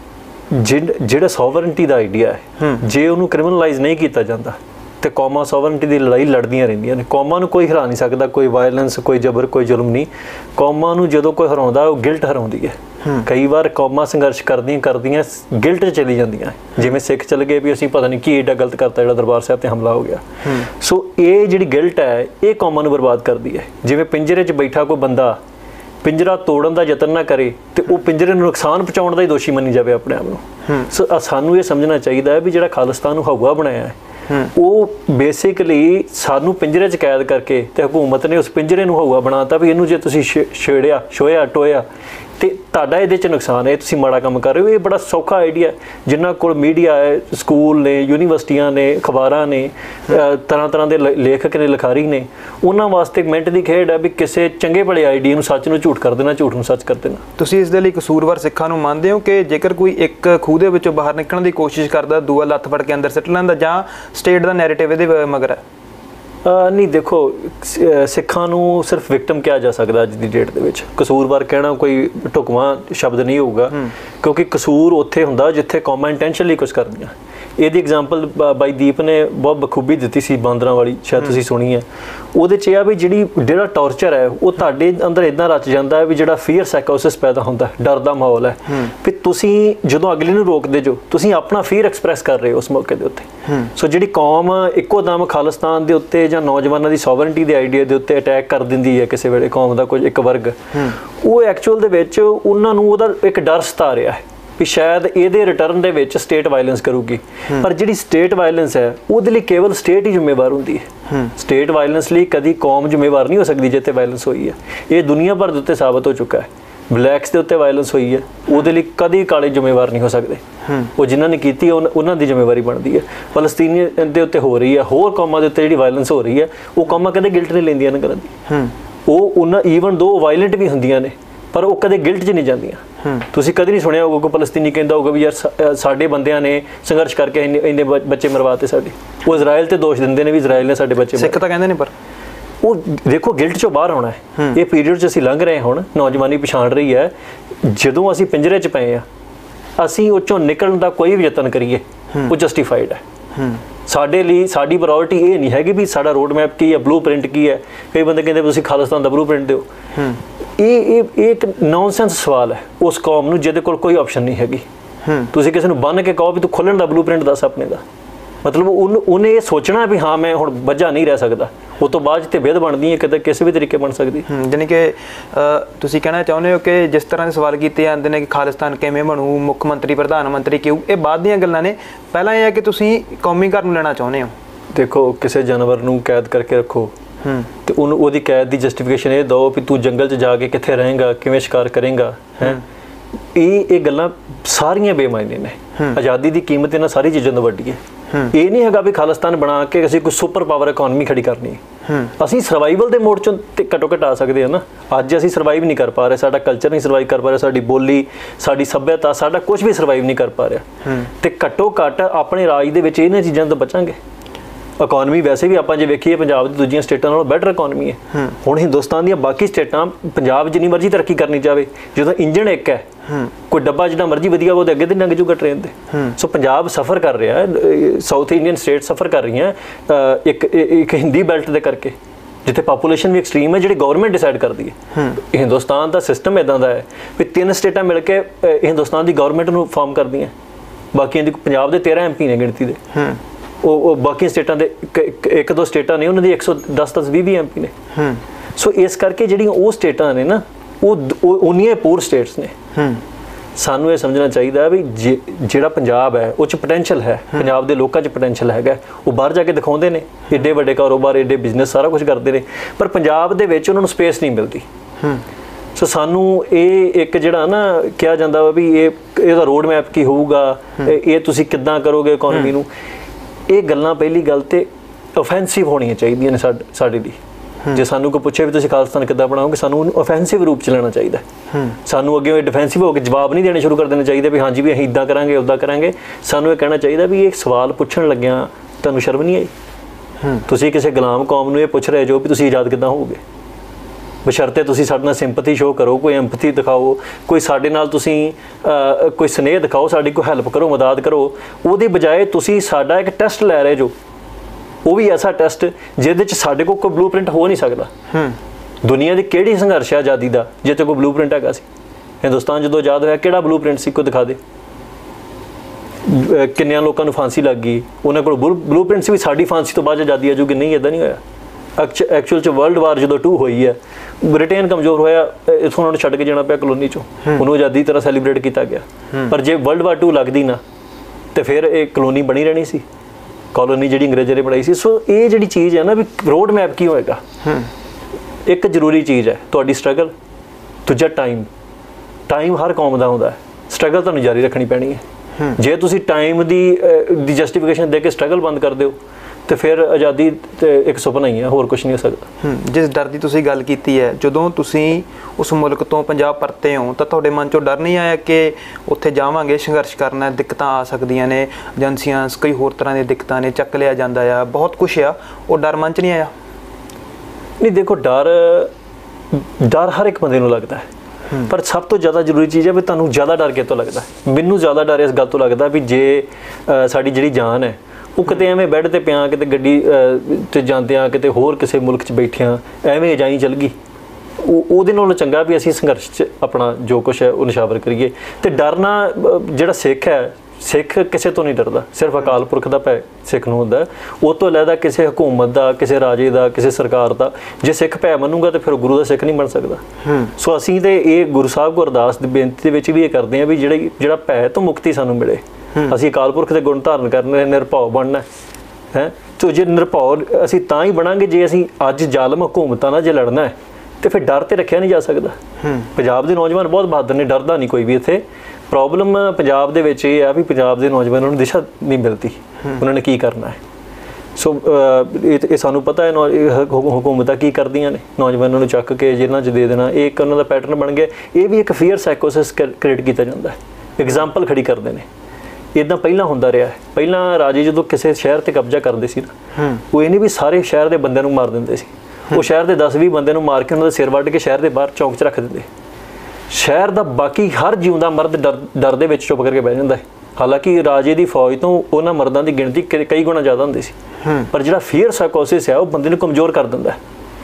ਜਿਹੜਾ ਸੋਵਰਨਟੀ ਦਾ ਆਈਡੀਆ ਹੈ, ਜੇ ਉਹਨੂੰ ਕ੍ਰਿਮੀਨਲਾਈਜ਼ ਨਹੀਂ ਕੀਤਾ ਜਾਂਦਾ ਤੇ ਕੌਮਾਂ ਸੋਵਰਨਟੀ ਦੀ ਲੜਾਈ ਲੜਦੀਆਂ ਰਹਿੰਦੀਆਂ ਨੇ। ਕੌਮਾਂ ਨੂੰ ਕੋਈ ਹਰਾ ਨਹੀਂ ਸਕਦਾ, ਕੋਈ ਵਾਇਲੈਂਸ, ਕੋਈ ਜ਼ਬਰ, ਕੋਈ ਜ਼ੁਲਮ ਨਹੀਂ। ਕੌਮਾਂ ਨੂੰ ਜਦੋਂ ਕੋਈ ਹਰਾਉਂਦਾ ਉਹ ਗਿਲਟ ਹਰਾਉਂਦੀ ਹੈ। ਕਈ ਵਾਰ ਕੌਮਾਂ ਸੰਘਰਸ਼ ਕਰਦੀਆਂ ਗਿਲਟ 'ਚ ਚਲੀ ਜਾਂਦੀਆਂ, ਜਿਵੇਂ ਸਿੱਖ ਚਲ ਗਏ ਵੀ ਅਸੀਂ ਪਤਾ ਨਹੀਂ ਕੀ ਏਡਾ ਗਲਤ ਕਰਤਾ ਜਿਹੜਾ ਦਰਬਾਰ ਸਾਹਿਬ ਤੇ ਹਮਲਾ ਹੋ ਗਿਆ। ਸੋ ਇਹ ਜਿਹੜੀ ਗਿਲਟ ਹੈ ਇਹ ਕੌਮਾਂ ਨੂੰ ਬਰਬਾਦ ਕਰਦੀ ਹੈ। ਜਿਵੇਂ ਪਿੰਜਰੇ 'ਚ ਬੈਠਾ ਕੋਈ ਬੰਦਾ ਪਿੰਜਰਾ ਤੋੜਨ ਦਾ ਯਤਨ ਨਾ ਕਰੇ ਤੇ ਉਹ ਪਿੰਜਰੇ ਨੂੰ ਨੁਕਸਾਨ ਪਹੁੰਚਾਉਣ ਦਾ ਹੀ ਦੋਸ਼ੀ ਮੰਨੀ ਜਾਵੇ ਆਪਣੇ ਆਪ ਨੂੰ। ਸੋ ਸਾਨੂੰ ਇਹ ਸਮਝਣਾ ਚਾਹੀਦਾ ਹੈ ਵੀ ਜਿਹੜਾ ਖਾਲਿਸਤਾਨ ਨੂੰ ਹਊਆ ਬਣਾਇਆ ਹੈ ਉਹ ਬੇਸਿਕਲੀ ਸਾਨੂੰ ਪਿੰਜਰੇ 'ਚ ਕੈਦ ਕਰਕੇ ਤੇ ਹਕੂਮਤ ਨੇ ਉਸ ਪਿੰਜਰੇ ਨੂੰ ਹਊਆ ਬਣਾਤਾ ਵੀ ਇਹਨੂੰ ਜੇ ਤੁਸੀਂ ਛੇੜਿਆ, ਛੋਇਆ, ਟੋਇਆ ਤੇ ਤੁਹਾਡਾ ਇਹਦੇ 'ਚ ਨੁਕਸਾਨ ਹੈ, ਤੁਸੀਂ ਮਾੜਾ ਕੰਮ ਕਰ ਰਹੇ ਹੋ। ਇਹ ਬੜਾ ਸੌਖਾ ਆਈਡੀਆ, ਜਿਨ੍ਹਾਂ ਕੋਲ ਮੀਡੀਆ ਹੈ, ਸਕੂਲ ਨੇ, ਯੂਨੀਵਰਸਿਟੀਆਂ ਨੇ, ਅਖਬਾਰਾਂ ਨੇ, ਤਰ੍ਹਾਂ ਦੇ ਲੇਖਕ ਨੇ, ਲਿਖਾਰੀ ਨੇ, ਉਹਨਾਂ ਵਾਸਤੇ ਮਿੰਟ ਦੀ ਖੇਡ ਹੈ ਵੀ ਕਿਸੇ ਚੰਗੇ ਭਲੇ ਆਈਡੀਆ ਨੂੰ ਸੱਚ ਨੂੰ ਝੂਠ ਕਰ ਦੇਣਾ, ਝੂਠ ਨੂੰ ਸੱਚ ਕਰ ਦੇਣਾ। ਤੁਸੀਂ ਇਸ ਦੇ ਲਈ ਕਸੂਰਵਾਰ ਸਿੱਖਾਂ ਨੂੰ ਮੰਨਦੇ ਹੋ ਕਿ ਜੇਕਰ ਕੋਈ ਇੱਕ ਖੂਹ ਦੇ ਵਿੱਚੋਂ ਬਾਹਰ ਨਿਕਲਣ ਦੀ ਕੋਸ਼ਿਸ਼ ਕਰਦਾ, ਦੂਆ ਲੱਤ ਫੜ ਕੇ ਅੰਦਰ ਸਿੱਟ ਲੈਂਦਾ, ਜਾਂ ਸਟੇਟ ਦਾ ਨੈਰੇਟਿਵ ਇਹਦੇ ਮਗਰ ਹੈ? ਨਹੀਂ, ਦੇਖੋ, ਸਿੱਖਾਂ ਨੂੰ ਸਿਰਫ ਵਿਕਟਮ ਕਿਹਾ ਜਾ ਸਕਦਾ ਅੱਜ ਦੀ ਡੇਟ ਦੇ ਵਿੱਚ। ਕਸੂਰਵਾਰ ਕਹਿਣਾ ਕੋਈ ਢੁਕਵਾਂ ਸ਼ਬਦ ਨਹੀਂ ਹੋਊਗਾ, ਕਿਉਂਕਿ ਕਸੂਰ ਉੱਥੇ ਹੁੰਦਾ ਜਿੱਥੇ ਕੌਮਾਂ ਇੰਟੈਂਸ਼ਨਲੀ ਕੁਝ ਕਰਦੀਆਂ। ਇਹਦੀ ਐਗਜ਼ਾਮਪਲ ਬਾਈ ਦੀਪ ਨੇ ਬਹੁਤ ਬਖੂਬੀ ਦਿੱਤੀ ਸੀ, ਬਾਂਦਰਾਂ ਵਾਲੀ, ਸ਼ਾਇਦ ਤੁਸੀਂ ਸੁਣੀ ਹੈ। ਉਹਦੇ 'ਚ ਇਹ ਆ ਵੀ ਜਿਹੜਾ ਟੌਰਚਰ ਹੈ ਉਹ ਤੁਹਾਡੇ ਅੰਦਰ ਇੱਦਾਂ ਰਚ ਜਾਂਦਾ ਹੈ ਵੀ ਜਿਹੜਾ ਫੀਅਰ ਸਾਈਕੋਸਿਸ ਪੈਦਾ ਹੁੰਦਾ, ਡਰ ਦਾ ਮਾਹੌਲ ਹੈ। ਵੀ ਤੁਸੀਂ ਜਦੋਂ ਅਗਲੇ ਨੂੰ ਰੋਕਦੇ ਜੋ, ਤੁਸੀਂ ਆਪਣਾ ਫੀਅਰ ਐਕਸਪ੍ਰੈਸ ਕਰ ਰਹੇ ਹੋ ਉਸ ਮੌਕੇ ਦੇ ਉੱਤੇ। ਸੋ ਜਿਹੜੀ ਕੌਮ ਇੱਕੋ ਦਮ ਖਾਲਿਸਤਾਨ ਦੇ ਉੱਤੇ ਜਾਂ ਨੌਜਵਾਨਾਂ ਦੀ ਸੋਵਰਨਟੀ ਦੇ ਆਈਡੀਆ ਦੇ ਉੱਤੇ ਅਟੈਕ ਕਰ ਦਿੰਦੀ ਹੈ, ਕਿਸੇ ਵੇਲੇ ਕੌਮ ਦਾ ਕੁਝ ਇੱਕ ਵਰਗ, ਉਹ ਐਕਚੁਅਲ ਦੇ ਵਿੱਚ ਉਹਨਾਂ ਨੂੰ ਉਹਦਾ ਇੱਕ ਡਰ ਸਤਾ ਰਿਹਾ ਹੈ ਵੀ ਸ਼ਾਇਦ ਇਹਦੇ ਰਿਟਰਨ ਦੇ ਵਿੱਚ ਸਟੇਟ ਵਾਇਲੈਂਸ ਕਰੂਗੀ। ਪਰ ਜਿਹੜੀ ਸਟੇਟ ਵਾਇਲੈਂਸ ਹੈ ਉਹਦੇ ਲਈ ਕੇਵਲ ਸਟੇਟ ਹੀ ਜ਼ਿੰਮੇਵਾਰ ਹੁੰਦੀ ਹੈ। ਸਟੇਟ ਵਾਇਲੈਂਸ ਲਈ ਕਦੀ ਕੌਮ ਜ਼ਿੰਮੇਵਾਰ ਨਹੀਂ ਹੋ ਸਕਦੀ ਜਿੱਥੇ ਵਾਇਲੈਂਸ ਹੋਈ ਹੈ। ਇਹ ਦੁਨੀਆ ਭਰ ਦੇ ਉੱਤੇ ਸਾਬਤ ਹੋ ਚੁੱਕਾ ਹੈ। ਬਲੈਕਸ ਦੇ ਉੱਤੇ ਵਾਇਲੈਂਸ ਹੋਈ ਹੈ, ਉਹਦੇ ਲਈ ਕਦੀ ਕਾਲੇ ਜ਼ਿੰਮੇਵਾਰ ਨਹੀਂ ਹੋ ਸਕਦੇ। ਉਹ ਜਿਨ੍ਹਾਂ ਨੇ ਕੀਤੀ ਉਹਨਾਂ ਦੀ ਜ਼ਿੰਮੇਵਾਰੀ ਬਣਦੀ ਹੈ। ਫਲਸਤੀਨੀ ਦੇ ਉੱਤੇ ਹੋ ਰਹੀ ਹੈ, ਹੋਰ ਕੌਮਾਂ ਦੇ ਉੱਤੇ ਜਿਹੜੀ ਵਾਇਲੈਂਸ ਹੋ ਰਹੀ ਹੈ, ਉਹ ਕੌਮਾਂ ਕਦੇ ਗਿਲਟ ਨਹੀਂ ਲੈਂਦੀਆਂ ਨਾ ਕਰਨ ਦੀ। ਉਹ ਉਹਨਾਂ ਈਵਨ ਦੋ ਵਾਇਲੈਂਟ ਵੀ ਹੁੰਦੀਆਂ ਨੇ ਪਰ ਉਹ ਕਦੇ ਗਿਲਟ 'ਚ ਨਹੀਂ ਜਾਂਦੀਆਂ। ਤੁਸੀਂ ਕਦੇ ਨਹੀਂ ਸੁਣਿਆ ਹੋਊਗਾ ਕੋਈ ਫਲਸਤੀਨੀ ਕਹਿੰਦਾ ਹੋਊਗਾ ਵੀ ਯਾਰ ਸਾਡੇ ਬੰਦਿਆਂ ਨੇ ਸੰਘਰਸ਼ ਕਰਕੇ ਇੰਨੇ ਬੱਚੇ ਮਰਵਾਤੇ ਸਾਡੇ। ਉਹ ਇਜ਼ਰਾਈਲ ਤੇ ਦੋਸ਼ ਦਿੰਦੇ ਨੇ ਵੀ ਇਜ਼ਰਾਈਲ ਨੇ ਸਾਡੇ ਬੱਚੇ। ਸਿੱਖ ਤਾਂ ਕਹਿੰਦੇ ਨੇ, ਪਰ ਉਹ ਦੇਖੋ ਗਿਲਟ 'ਚੋਂ ਬਾਹਰ ਆਉਣਾ ਹੈ। ਇਹ ਪੀਰੀਅਡ 'ਚ ਅਸੀਂ ਲੰਘ ਰਹੇ ਹੁਣ, ਨੌਜਵਾਨੀ ਪਛਾਣ ਰਹੀ ਹੈ। ਜਦੋਂ ਅਸੀਂ ਪਿੰਜਰੇ 'ਚ ਪਏ ਹਾਂ, ਅਸੀਂ ਉਹ 'ਚੋਂ ਨਿਕਲਣ ਦਾ ਕੋਈ ਵੀ ਯਤਨ ਕਰੀਏ ਉਹ ਜਸਟੀਫਾਈਡ ਹੈ। ਸਾਡੇ ਲਈ ਸਾਡੀ ਪ੍ਰਾਇੋਰਟੀ ਇਹ ਨਹੀਂ ਹੈਗੀ ਵੀ ਸਾਡਾ ਰੋਡ ਮੈਪ ਕੀ ਹੈ, ਬਲੂ ਪ੍ਰਿੰਟ ਕੀ ਹੈ। ਕਈ ਬੰਦੇ ਕਹਿੰਦੇ ਤੁਸੀਂ ਖਾਲਿਸਤਾਨ ਦਾ ਬਲੂ ਪ੍ਰਿੰਟ ਦਿਓ। ਇਹ ਇੱਕ ਨੌਨਸੈਂਸ ਸਵਾਲ ਹੈ ਉਸ ਕੌਮ ਨੂੰ ਜਿਹਦੇ ਕੋਲ ਕੋਈ ਆਪਸ਼ਨ ਨਹੀਂ ਹੈਗੀ। ਤੁਸੀਂ ਕਿਸੇ ਨੂੰ ਬੰਨ ਕੇ ਕਹੋ ਵੀ ਤੂੰ ਖੁੱਲਣ ਦਾ ਬਲੂ ਪ੍ਰਿੰਟ ਦੱਸ ਆਪਣੇ ਦਾ, ਮਤਲਬ ਉਹਨੇ ਇਹ ਸੋਚਣਾ ਵੀ ਹਾਂ ਮੈਂ ਹੁਣ ਵੱਜਾ ਨਹੀਂ ਰਹਿ ਸਕਦਾ। ਉਹ ਤੋਂ ਬਾਅਦ ਜਿੱਥੇ ਵਿਧ ਬਣਦੀ ਹੈ ਕਿਤੇ ਕਿਸੇ ਵੀ ਤਰੀਕੇ ਬਣ ਸਕਦੀ। ਜਾਣੀ ਕਿ ਤੁਸੀਂ ਕਹਿਣਾ ਚਾਹੁੰਦੇ ਹੋ ਕਿ ਜਿਸ ਤਰ੍ਹਾਂ ਦੇ ਸਵਾਲ ਕੀਤੇ ਜਾਂਦੇ ਨੇ ਕਿ ਖਾਲਿਸਤਾਨ ਕਿਵੇਂ ਬਣੂ, ਮੁੱਖ ਮੰਤਰੀ, ਪ੍ਰਧਾਨ ਮੰਤਰੀ ਕਿਉਂ, ਇਹ ਬਾਅਦ ਦੀਆਂ ਗੱਲਾਂ ਨੇ। ਪਹਿਲਾਂ ਇਹ ਹੈ ਕਿ ਤੁਸੀਂ ਕੌਮੀ ਘਰ ਨੂੰ ਲੈਣਾ ਚਾਹੁੰਦੇ ਹੋ। ਦੇਖੋ, ਕਿਸੇ ਜਾਨਵਰ ਨੂੰ ਕੈਦ ਕਰਕੇ ਰੱਖੋ ਤੇ ਉਹਦੀ ਕੈਦ ਦੀ ਜਸਟੀਫਿਕੇਸ਼ਨ ਇਹ ਦਿਓ ਵੀ ਤੂੰ ਜੰਗਲ 'ਚ ਜਾ ਕੇ ਕਿੱਥੇ ਰਹੇਂਗਾ, ਕਿਵੇਂ ਸ਼ਿਕਾਰ ਕਰੇਂਗਾ। ਇਹ ਗੱਲਾਂ ਸਾਰੀਆਂ ਬੇਮਾਇਨੇ ਨੇ। ਆਜ਼ਾਦੀ ਦੀ ਕੀਮਤ ਇਹਨਾਂ ਸਾਰੀ ਚੀਜ਼ਾਂ ਤੋਂ ਵੱਡੀ ਹੈ। ਇਹ ਨਹੀਂ ਹੈਗਾ ਵੀ ਖਾਲਿਸਤਾਨ ਬਣਾ ਕੇ ਅਸੀਂ ਕੋਈ ਸੁਪਰ ਪਾਵਰ ਇਕਨੋਮੀ ਖੜੀ ਕਰਨੀ ਹੈ। ਅਸੀਂ ਸਰਵਾਈਵਲ ਦੇ ਮੋਡ 'ਚੋਂ ਤੇ ਘੱਟੋ ਘੱਟ ਆ ਸਕਦੇ ਹਾਂ ਨਾ। ਅੱਜ ਅਸੀਂ ਸਰਵਾਈਵ ਨਹੀਂ ਕਰ ਪਾ ਰਹੇ, ਸਾਡਾ ਕਲਚਰ ਨਹੀਂ ਸਰਵਾਈਵ ਕਰ ਪਾ ਰਿਹਾ, ਸਾਡੀ ਬੋਲੀ, ਸਾਡੀ ਸੱਭਿਅਤਾ, ਸਾਡਾ ਕੁਝ ਵੀ ਸਰਵਾਈਵ ਨਹੀਂ ਕਰ ਪਾ ਰਿਹਾ। ਤੇ ਘੱਟੋ ਘੱਟ ਆਪਣੇ ਰਾਜ ਦੇ ਵਿੱਚ ਇਹਨਾਂ ਚੀਜ਼ਾਂ ਤੋਂ ਬਚਾਂਗੇ। ਇਕਨੋਮੀ ਵੈਸੇ ਵੀ ਆਪਾਂ ਜੇ ਵੇਖੀਏ ਪੰਜਾਬ ਦੀ ਦੂਜੀਆਂ ਸਟੇਟਾਂ ਨਾਲੋਂ ਬੈਟਰ ਇਕਨੋਮੀ ਹੈ। ਹੁਣ ਹਿੰਦੁਸਤਾਨ ਦੀਆਂ ਬਾਕੀ ਸਟੇਟਾਂ ਪੰਜਾਬ ਜਿੰਨੀ ਮਰਜ਼ੀ ਤਰੱਕੀ ਕਰਨੀ ਚਾਹਵੇ, ਜਦੋਂ ਇੰਜਣ ਇੱਕ ਹੈ ਕੋਈ ਡੱਬਾ ਜਿੰਨਾ ਮਰਜ਼ੀ ਵਧੀਆ ਉਹਦੇ ਅੱਗੇ ਤੇ ਲੰਘ ਜੂਗਾ ਟ੍ਰੇਨ ਤੇ। ਸੋ ਪੰਜਾਬ ਸਫ਼ਰ ਕਰ ਰਿਹਾ ਹੈ, ਸਾਊਥ ਇੰਡੀਅਨ ਸਟੇਟ ਸਫ਼ਰ ਕਰ ਰਹੀਆਂ ਇੱਕ ਹਿੰਦੀ ਬੈਲਟ ਦੇ ਕਰਕੇ, ਜਿੱਥੇ ਪਾਪੂਲੇਸ਼ਨ ਵੀ ਐਕਸਟ੍ਰੀਮ ਹੈ, ਜਿਹੜੀ ਗਵਰਨਮੈਂਟ ਡਿਸਾਈਡ ਕਰਦੀ ਹੈ। ਹਿੰਦੁਸਤਾਨ ਦਾ ਸਿਸਟਮ ਇੱਦਾਂ ਦਾ ਹੈ ਵੀ 3 ਸਟੇਟਾਂ ਮਿਲ ਕੇ ਹਿੰਦੁਸਤਾਨ ਦੀ ਗਵਰਨਮੈਂਟ ਨੂੰ ਫਾਰਮ ਕਰਦੀਆਂ, ਬਾਕੀਆਂ ਦੀ ਪੰਜਾਬ ਦੇ 13 MP ਨੇ ਗਿਣਤੀ ਦੇ, ਉਹ ਬਾਕੀ ਸਟੇਟਾਂ ਦੇ 1-2 ਸਟੇਟਾਂ ਨੇ ਉਹਨਾਂ ਦੀ 110-20 MP ਨੇ। ਸੋ ਇਸ ਕਰਕੇ ਜਿਹੜੀਆਂ ਉਹ ਸਟੇਟਾਂ ਨੇ ਨਾ, ਉਹ ਉਨੀਆਂ ਪੂਰ ਸਟੇਟਸ ਨੇ। ਸਾਨੂੰ ਇਹ ਸਮਝਣਾ ਚਾਹੀਦਾ ਵੀ ਜਿਹੜਾ ਪੰਜਾਬ ਹੈ ਉਹ 'ਚ ਪੋਟੈਂਸ਼ੀਅਲ ਹੈ, ਪੰਜਾਬ ਦੇ ਲੋਕਾਂ 'ਚ ਪੋਟੈਂਸ਼ੀਅਲ ਹੈਗਾ। ਉਹ ਬਾਹਰ ਜਾ ਕੇ ਦਿਖਾਉਂਦੇ ਨੇ, ਏਡੇ ਵੱਡੇ ਕਾਰੋਬਾਰ, ਏਡੇ ਬਿਜ਼ਨਸ, ਸਾਰਾ ਕੁਝ ਕਰਦੇ ਨੇ, ਪਰ ਪੰਜਾਬ ਦੇ ਵਿੱਚ ਉਹਨਾਂ ਨੂੰ ਸਪੇਸ ਨਹੀਂ ਮਿਲਦੀ। ਸੋ ਸਾਨੂੰ ਇਹ ਇੱਕ ਜਿਹੜਾ ਨਾ ਕਿਹਾ ਜਾਂਦਾ ਵਾ ਵੀ ਇਹਦਾ ਰੋਡ ਮੈਪ ਕੀ ਹੋਊਗਾ, ਇਹ ਤੁਸੀਂ ਕਿੱਦਾਂ ਕਰੋਗੇ ਇਕਨੋਮੀ ਨੂੰ, ਇਹ ਗੱਲਾਂ ਪਹਿਲੀ ਗੱਲ ਤੇ ਓਫੈਂਸਿਵ ਹੋਣੀਆਂ ਚਾਹੀਦੀਆਂ ਨੇ ਸਾਡੇ ਲਈ। ਜੇ ਸਾਨੂੰ ਕੋਈ ਪੁੱਛੇ ਵੀ ਤੁਸੀਂ ਖਾਲਿਸਤਾਨ ਕਿੱਦਾਂ ਬਣਾਓਗੇ, ਸਾਨੂੰ ਉਹਨੂੰ ਓਫੈਂਸਿਵ ਰੂਪ 'ਚ ਲੈਣਾ ਚਾਹੀਦਾ। ਸਾਨੂੰ ਅੱਗੇ ਡਿਫੈਂਸਿਵ ਹੋ ਕੇ ਜਵਾਬ ਨਹੀਂ ਦੇਣੇ ਸ਼ੁਰੂ ਕਰ ਦੇਣੇ ਚਾਹੀਦੇ ਵੀ ਹਾਂਜੀ ਵੀ ਅਸੀਂ ਇੱਦਾਂ ਕਰਾਂਗੇ ਉੱਦਾਂ ਕਰਾਂਗੇ। ਸਾਨੂੰ ਇਹ ਕਹਿਣਾ ਚਾਹੀਦਾ ਵੀ ਇਹ ਸਵਾਲ ਪੁੱਛਣ ਲੱਗਿਆਂ ਤੁਹਾਨੂੰ ਸ਼ਰਮ ਨਹੀਂ ਆਈ? ਤੁਸੀਂ ਕਿਸੇ ਗੁਲਾਮ ਕੌਮ ਨੂੰ ਇਹ ਪੁੱਛ ਰਹੇ ਜੋ ਵੀ ਤੁਸੀਂ ਆਜ਼ਾਦ ਕਿੱਦਾਂ ਹੋਵੋਗੇ? ਬਸ਼ਰਤੇ ਤੁਸੀਂ ਸਾਡੇ ਨਾਲ ਸਿੰਪਥੀ ਸ਼ੋਅ ਕਰੋ, ਕੋਈ ਐਮਪਥੀ ਦਿਖਾਓ, ਕੋਈ ਸਾਡੇ ਨਾਲ ਤੁਸੀਂ ਕੋਈ ਸਨੇਹ ਦਿਖਾਓ, ਸਾਡੀ ਕੋਈ ਹੈਲਪ ਕਰੋ, ਮਦਦ ਕਰੋ। ਉਹਦੀ ਬਜਾਏ ਤੁਸੀਂ ਸਾਡਾ ਇੱਕ ਟੈਸਟ ਲੈ ਰਹੇ ਜੋ, ਉਹ ਵੀ ਐਸਾ ਟੈਸਟ ਜਿਹਦੇ 'ਚ ਸਾਡੇ ਕੋਲ ਕੋਈ ਬਲੂਪ੍ਰਿੰਟ ਹੋ ਨਹੀਂ ਸਕਦਾ। ਦੁਨੀਆ ਦੀ ਕਿਹੜੀ ਸੰਘਰਸ਼ ਹੈ ਆਜ਼ਾਦੀ ਦਾ ਜਿਹਦੇ ਕੋਈ ਬਲੂਪ੍ਰਿੰਟ ਹੈਗਾ ਸੀ? ਹਿੰਦੁਸਤਾਨ ਜਦੋਂ ਆਜ਼ਾਦ ਹੋਇਆ ਕਿਹੜਾ ਬਲੂਪ੍ਰਿੰਟ ਸੀ? ਕੋਈ ਦਿਖਾ ਦੇ। ਕਿੰਨਿਆਂ ਲੋਕਾਂ ਨੂੰ ਫਾਂਸੀ ਲੱਗ ਗਈ, ਉਹਨਾਂ ਕੋਲ ਬਲੂਪ੍ਰਿੰਟ ਸੀ ਵੀ ਸਾਡੀ ਫਾਂਸੀ ਤੋਂ ਬਾਅਦ ਆਜ਼ਾਦੀ ਆਜੂਗੀ? ਨਹੀਂ, ਇੱਦਾਂ ਨਹੀਂ ਹੋਇਆ। ਐਕਚੁਅਲ 'ਚ ਵਰਲਡ ਵਾਰ ਜਦੋਂ 2 ਹੋਈ ਹੈ, ਬ੍ਰਿਟੇਨ ਕਮਜ਼ੋਰ ਹੋਇਆ, ਇੱਥੋਂ ਉਹਨਾਂ ਨੂੰ ਛੱਡ ਕੇ ਜਾਣਾ ਪਿਆ ਕਲੋਨੀ 'ਚੋਂ, ਉਹਨੂੰ ਆਜ਼ਾਦੀ ਤਰ੍ਹਾਂ ਸੈਲੀਬ੍ਰੇਟ ਕੀਤਾ ਗਿਆ। ਪਰ ਜੇ ਵਰਲਡ ਵਾਰ 2 ਲੱਗਦੀ ਨਾ ਤੇ ਫਿਰ ਇਹ ਕਲੋਨੀ ਬਣੀ ਰਹਿਣੀ ਸੀ, ਕਲੋਨੀ ਜਿਹੜੀ ਅੰਗਰੇਜ਼ਾਂ ਨੇ ਬਣਾਈ ਸੀ। ਸੋ ਇਹ ਜਿਹੜੀ ਚੀਜ਼ ਹੈ ਨਾ ਵੀ ਰੋਡ ਮੈਪ ਕੀ ਹੋਏਗਾ, ਇੱਕ ਜ਼ਰੂਰੀ ਚੀਜ਼ ਹੈ ਤੁਹਾਡੀ ਸਟਰਗਲ, ਦੂਜਾ ਟਾਈਮ ਹਰ ਕੌਮ ਦਾ ਹੁੰਦਾ ਹੈ। ਸਟਰਗਲ ਤੁਹਾਨੂੰ ਜਾਰੀ ਰੱਖਣੀ ਪੈਣੀ ਹੈ। ਜੇ ਤੁਸੀਂ ਟਾਈਮ ਦੀ ਜਸਟੀਫਿਕੇਸ਼ਨ ਦੇ ਕੇ ਸਟਰਗਲ ਬੰਦ ਕਰ ਦਿਓ ਤੇ ਫਿਰ ਆਜ਼ਾਦੀ ਤੇ ਇੱਕ ਸੁਪਨਾ ਹੀ ਹੈ, ਹੋਰ ਕੁਝ ਨਹੀਂ ਹੋ ਸਕਦਾ। ਜਿਸ ਡਰ ਦੀ ਤੁਸੀਂ ਗੱਲ ਕੀਤੀ ਹੈ, ਜਦੋਂ ਤੁਸੀਂ ਉਸ ਮੁਲਕ ਤੋਂ ਪੰਜਾਬ ਪਰਤੇ ਹੋ ਤਾਂ ਤੁਹਾਡੇ ਮਨ 'ਚੋਂ ਡਰ ਨਹੀਂ ਆਇਆ ਕਿ ਉੱਥੇ ਜਾਵਾਂਗੇ, ਸੰਘਰਸ਼ ਕਰਨਾ, ਦਿੱਕਤਾਂ ਆ ਸਕਦੀਆਂ ਨੇ, ਏਜੰਸੀਆਂ ਕਈ ਹੋਰ ਤਰ੍ਹਾਂ ਦੀਆਂ ਦਿੱਕਤਾਂ ਨੇ, ਚੱਕ ਲਿਆ ਜਾਂਦਾ ਆ, ਬਹੁਤ ਕੁਛ ਆ, ਉਹ ਡਰ ਮਨ 'ਚ ਨਹੀਂ ਆਇਆ? ਨਹੀਂ, ਦੇਖੋ ਡਰ ਹਰ ਇੱਕ ਬੰਦੇ ਨੂੰ ਲੱਗਦਾ ਹੈ, ਪਰ ਸਭ ਤੋਂ ਜ਼ਿਆਦਾ ਜ਼ਰੂਰੀ ਚੀਜ਼ ਹੈ ਵੀ ਤੁਹਾਨੂੰ ਜ਼ਿਆਦਾ ਡਰ ਕਿਤੋਂ ਲੱਗਦਾ? ਮੈਨੂੰ ਜ਼ਿਆਦਾ ਡਰ ਇਸ ਗੱਲ ਤੋਂ ਲੱਗਦਾ ਵੀ ਜੇ ਸਾਡੀ ਜਿਹੜੀ ਜਾਨ ਹੈ ਉਹ ਕਿਤੇ ਐਵੇਂ ਬੈੱਡ ਤੇ ਪਿਆ, ਕਿਤੇ ਗੱਡੀ 'ਤੇ ਜਾਂਦਿਆਂ, ਕਿਤੇ ਹੋਰ ਕਿਸੇ ਮੁਲਕ 'ਚ ਬੈਠਿਆਂ ਐਵੇਂ ਜਾਈ ਚੱਲ ਗਈ, ਉਹਦੇ ਨਾਲੋਂ ਚੰਗਾ ਵੀ ਅਸੀਂ ਸੰਘਰਸ਼ 'ਚ ਆਪਣਾ ਜੋ ਕੁਛ ਹੈ ਉਹ ਨਿਸ਼ਾਵਰ ਕਰੀਏ। ਤੇ ਡਰਨਾ, ਜਿਹੜਾ ਸਿੱਖ ਹੈ, ਸਿੱਖ ਕਿਸੇ ਤੋਂ ਨਹੀਂ ਡਰਦਾ, ਸਿਰਫ ਅਕਾਲ ਪੁਰਖ ਦਾ ਭੈ ਸਿੱਖ ਨੂੰ ਹੁੰਦਾ। ਉਹ ਤੋਂ ਇਲਾਵਾ ਕਿਸੇ ਹਕੂਮਤ ਦਾ, ਕਿਸੇ ਰਾਜੇ ਦਾ, ਕਿਸੇ ਸਰਕਾਰ ਦਾ ਜੇ ਸਿੱਖ ਭੈ ਮੰਨੂਗਾ ਤਾਂ ਫਿਰ ਗੁਰੂ ਦਾ ਸਿੱਖ ਨਹੀਂ ਬਣ ਸਕਦਾ। ਸੋ ਅਸੀਂ ਤੇ ਇਹ ਗੁਰੂ ਸਾਹਿਬ ਕੋ ਅਰਦਾਸ ਦੀ ਬੇਨਤੀ ਦੇ ਵਿੱਚ ਵੀ ਇਹ ਕਰਦੇ ਹਾਂ ਵੀ ਜਿਹੜਾ ਭੈ ਤੋਂ ਮੁਕਤੀ ਸਾਨੂੰ ਮਿਲੇ। ਅਸੀਂ ਅਕਾਲ ਪੁਰਖ ਦੇ ਗੁਣ ਧਾਰਨ ਕਰਨੇ, ਨਿਰਭਉ ਬਣਨਾ ਹੈ। ਤੇ ਜੇ ਨਿਰਭਉ ਅਸੀਂ ਤਾਂ ਹੀ ਬਣਾਂਗੇ ਜੇ ਅਸੀਂ ਅੱਜ ਜ਼ਾਲਮ ਹਕੂਮਤਾਂ ਨਾਲ ਜੇ ਲੜਨਾ ਹੈ ਤੇ ਫਿਰ ਡਰ ਤੇ ਰੱਖਿਆ ਨਹੀਂ ਜਾ ਸਕਦਾ। ਪੰਜਾਬ ਦੇ ਨੌਜਵਾਨ ਬਹੁਤ ਬਹਾਦਰ ਨੇ, ਡਰਦਾ ਨਹੀਂ ਕੋਈ ਵੀ। ਇੱਥੇ ਪ੍ਰੋਬਲਮ ਪੰਜਾਬ ਦੇ ਵਿੱਚ ਇਹ ਆ ਵੀ ਪੰਜਾਬ ਦੇ ਨੌਜਵਾਨਾਂ ਨੂੰ ਦਿਸ਼ਾ ਨਹੀਂ ਮਿਲਦੀ, ਉਹਨਾਂ ਨੇ ਕੀ ਕਰਨਾ ਹੈ। ਸੋ ਇਹ ਸਾਨੂੰ ਪਤਾ ਹੈ ਹਕੂਮਤਾਂ ਕੀ ਕਰਦੀਆਂ ਨੇ, ਨੌਜਵਾਨਾਂ ਨੂੰ ਚੱਕ ਕੇ ਜੇਲ੍ਹਾਂ 'ਚ ਦੇ ਦੇਣਾ, ਇਹ ਇੱਕ ਉਹਨਾਂ ਦਾ ਪੈਟਰਨ ਬਣ ਗਿਆ। ਇਹ ਵੀ ਇੱਕ ਫੀਅਰ ਸਾਈਕੋਸਿਸ ਕ੍ਰੀਏਟ ਕੀਤਾ ਜਾਂਦਾ ਹੈ, ਐਗਜ਼ਾਮਪਲ ਖੜੀ ਕਰਦੇ ਨੇ। ਇੱਦਾਂ ਪਹਿਲਾਂ ਹੁੰਦਾ ਰਿਹਾ ਹੈ। ਪਹਿਲਾਂ ਰਾਜੇ ਜਦੋਂ ਕਿਸੇ ਸ਼ਹਿਰ 'ਤੇ ਕਬਜ਼ਾ ਕਰਦੇ ਸੀ ਨਾ, ਉਹ ਇਹ ਨਹੀਂ ਵੀ ਸਾਰੇ ਸ਼ਹਿਰ ਦੇ ਬੰਦਿਆਂ ਨੂੰ ਮਾਰ ਦਿੰਦੇ ਸੀ, ਉਹ ਸ਼ਹਿਰ ਦੇ 10-20 ਬੰਦਿਆਂ ਨੂੰ ਮਾਰ ਕੇ ਉਹਨਾਂ ਦਾ ਸਿਰ ਵੱਢ ਕੇ ਸ਼ਹਿਰ ਦੇ ਬਾਹਰ ਚੌਂਕ 'ਚ ਰੱਖ ਦਿੰਦੇ। ਸ਼ਹਿਰ ਦਾ ਬਾਕੀ ਹਰ ਜਿਉਂਦਾ ਮਰਦ ਡਰ ਦੇ ਵਿੱਚ ਚੁੱਪ ਕਰਕੇ ਬਹਿ ਜਾਂਦਾ ਹੈ। ਹਾਲਾਂਕਿ ਰਾਜੇ ਦੀ ਫੌਜ ਤੋਂ ਉਹਨਾਂ ਮਰਦਾਂ ਦੀ ਗਿਣਤੀ ਕਈ ਗੁਣਾ ਜ਼ਿਆਦਾ ਹੁੰਦੀ ਸੀ, ਪਰ ਜਿਹੜਾ ਫੀਅਰ ਸਾਈਕੋਸਿਸ ਹੈ ਉਹ ਬੰਦੇ ਨੂੰ ਕਮਜ਼ੋਰ ਕਰ ਦਿੰਦਾ ਹੈ।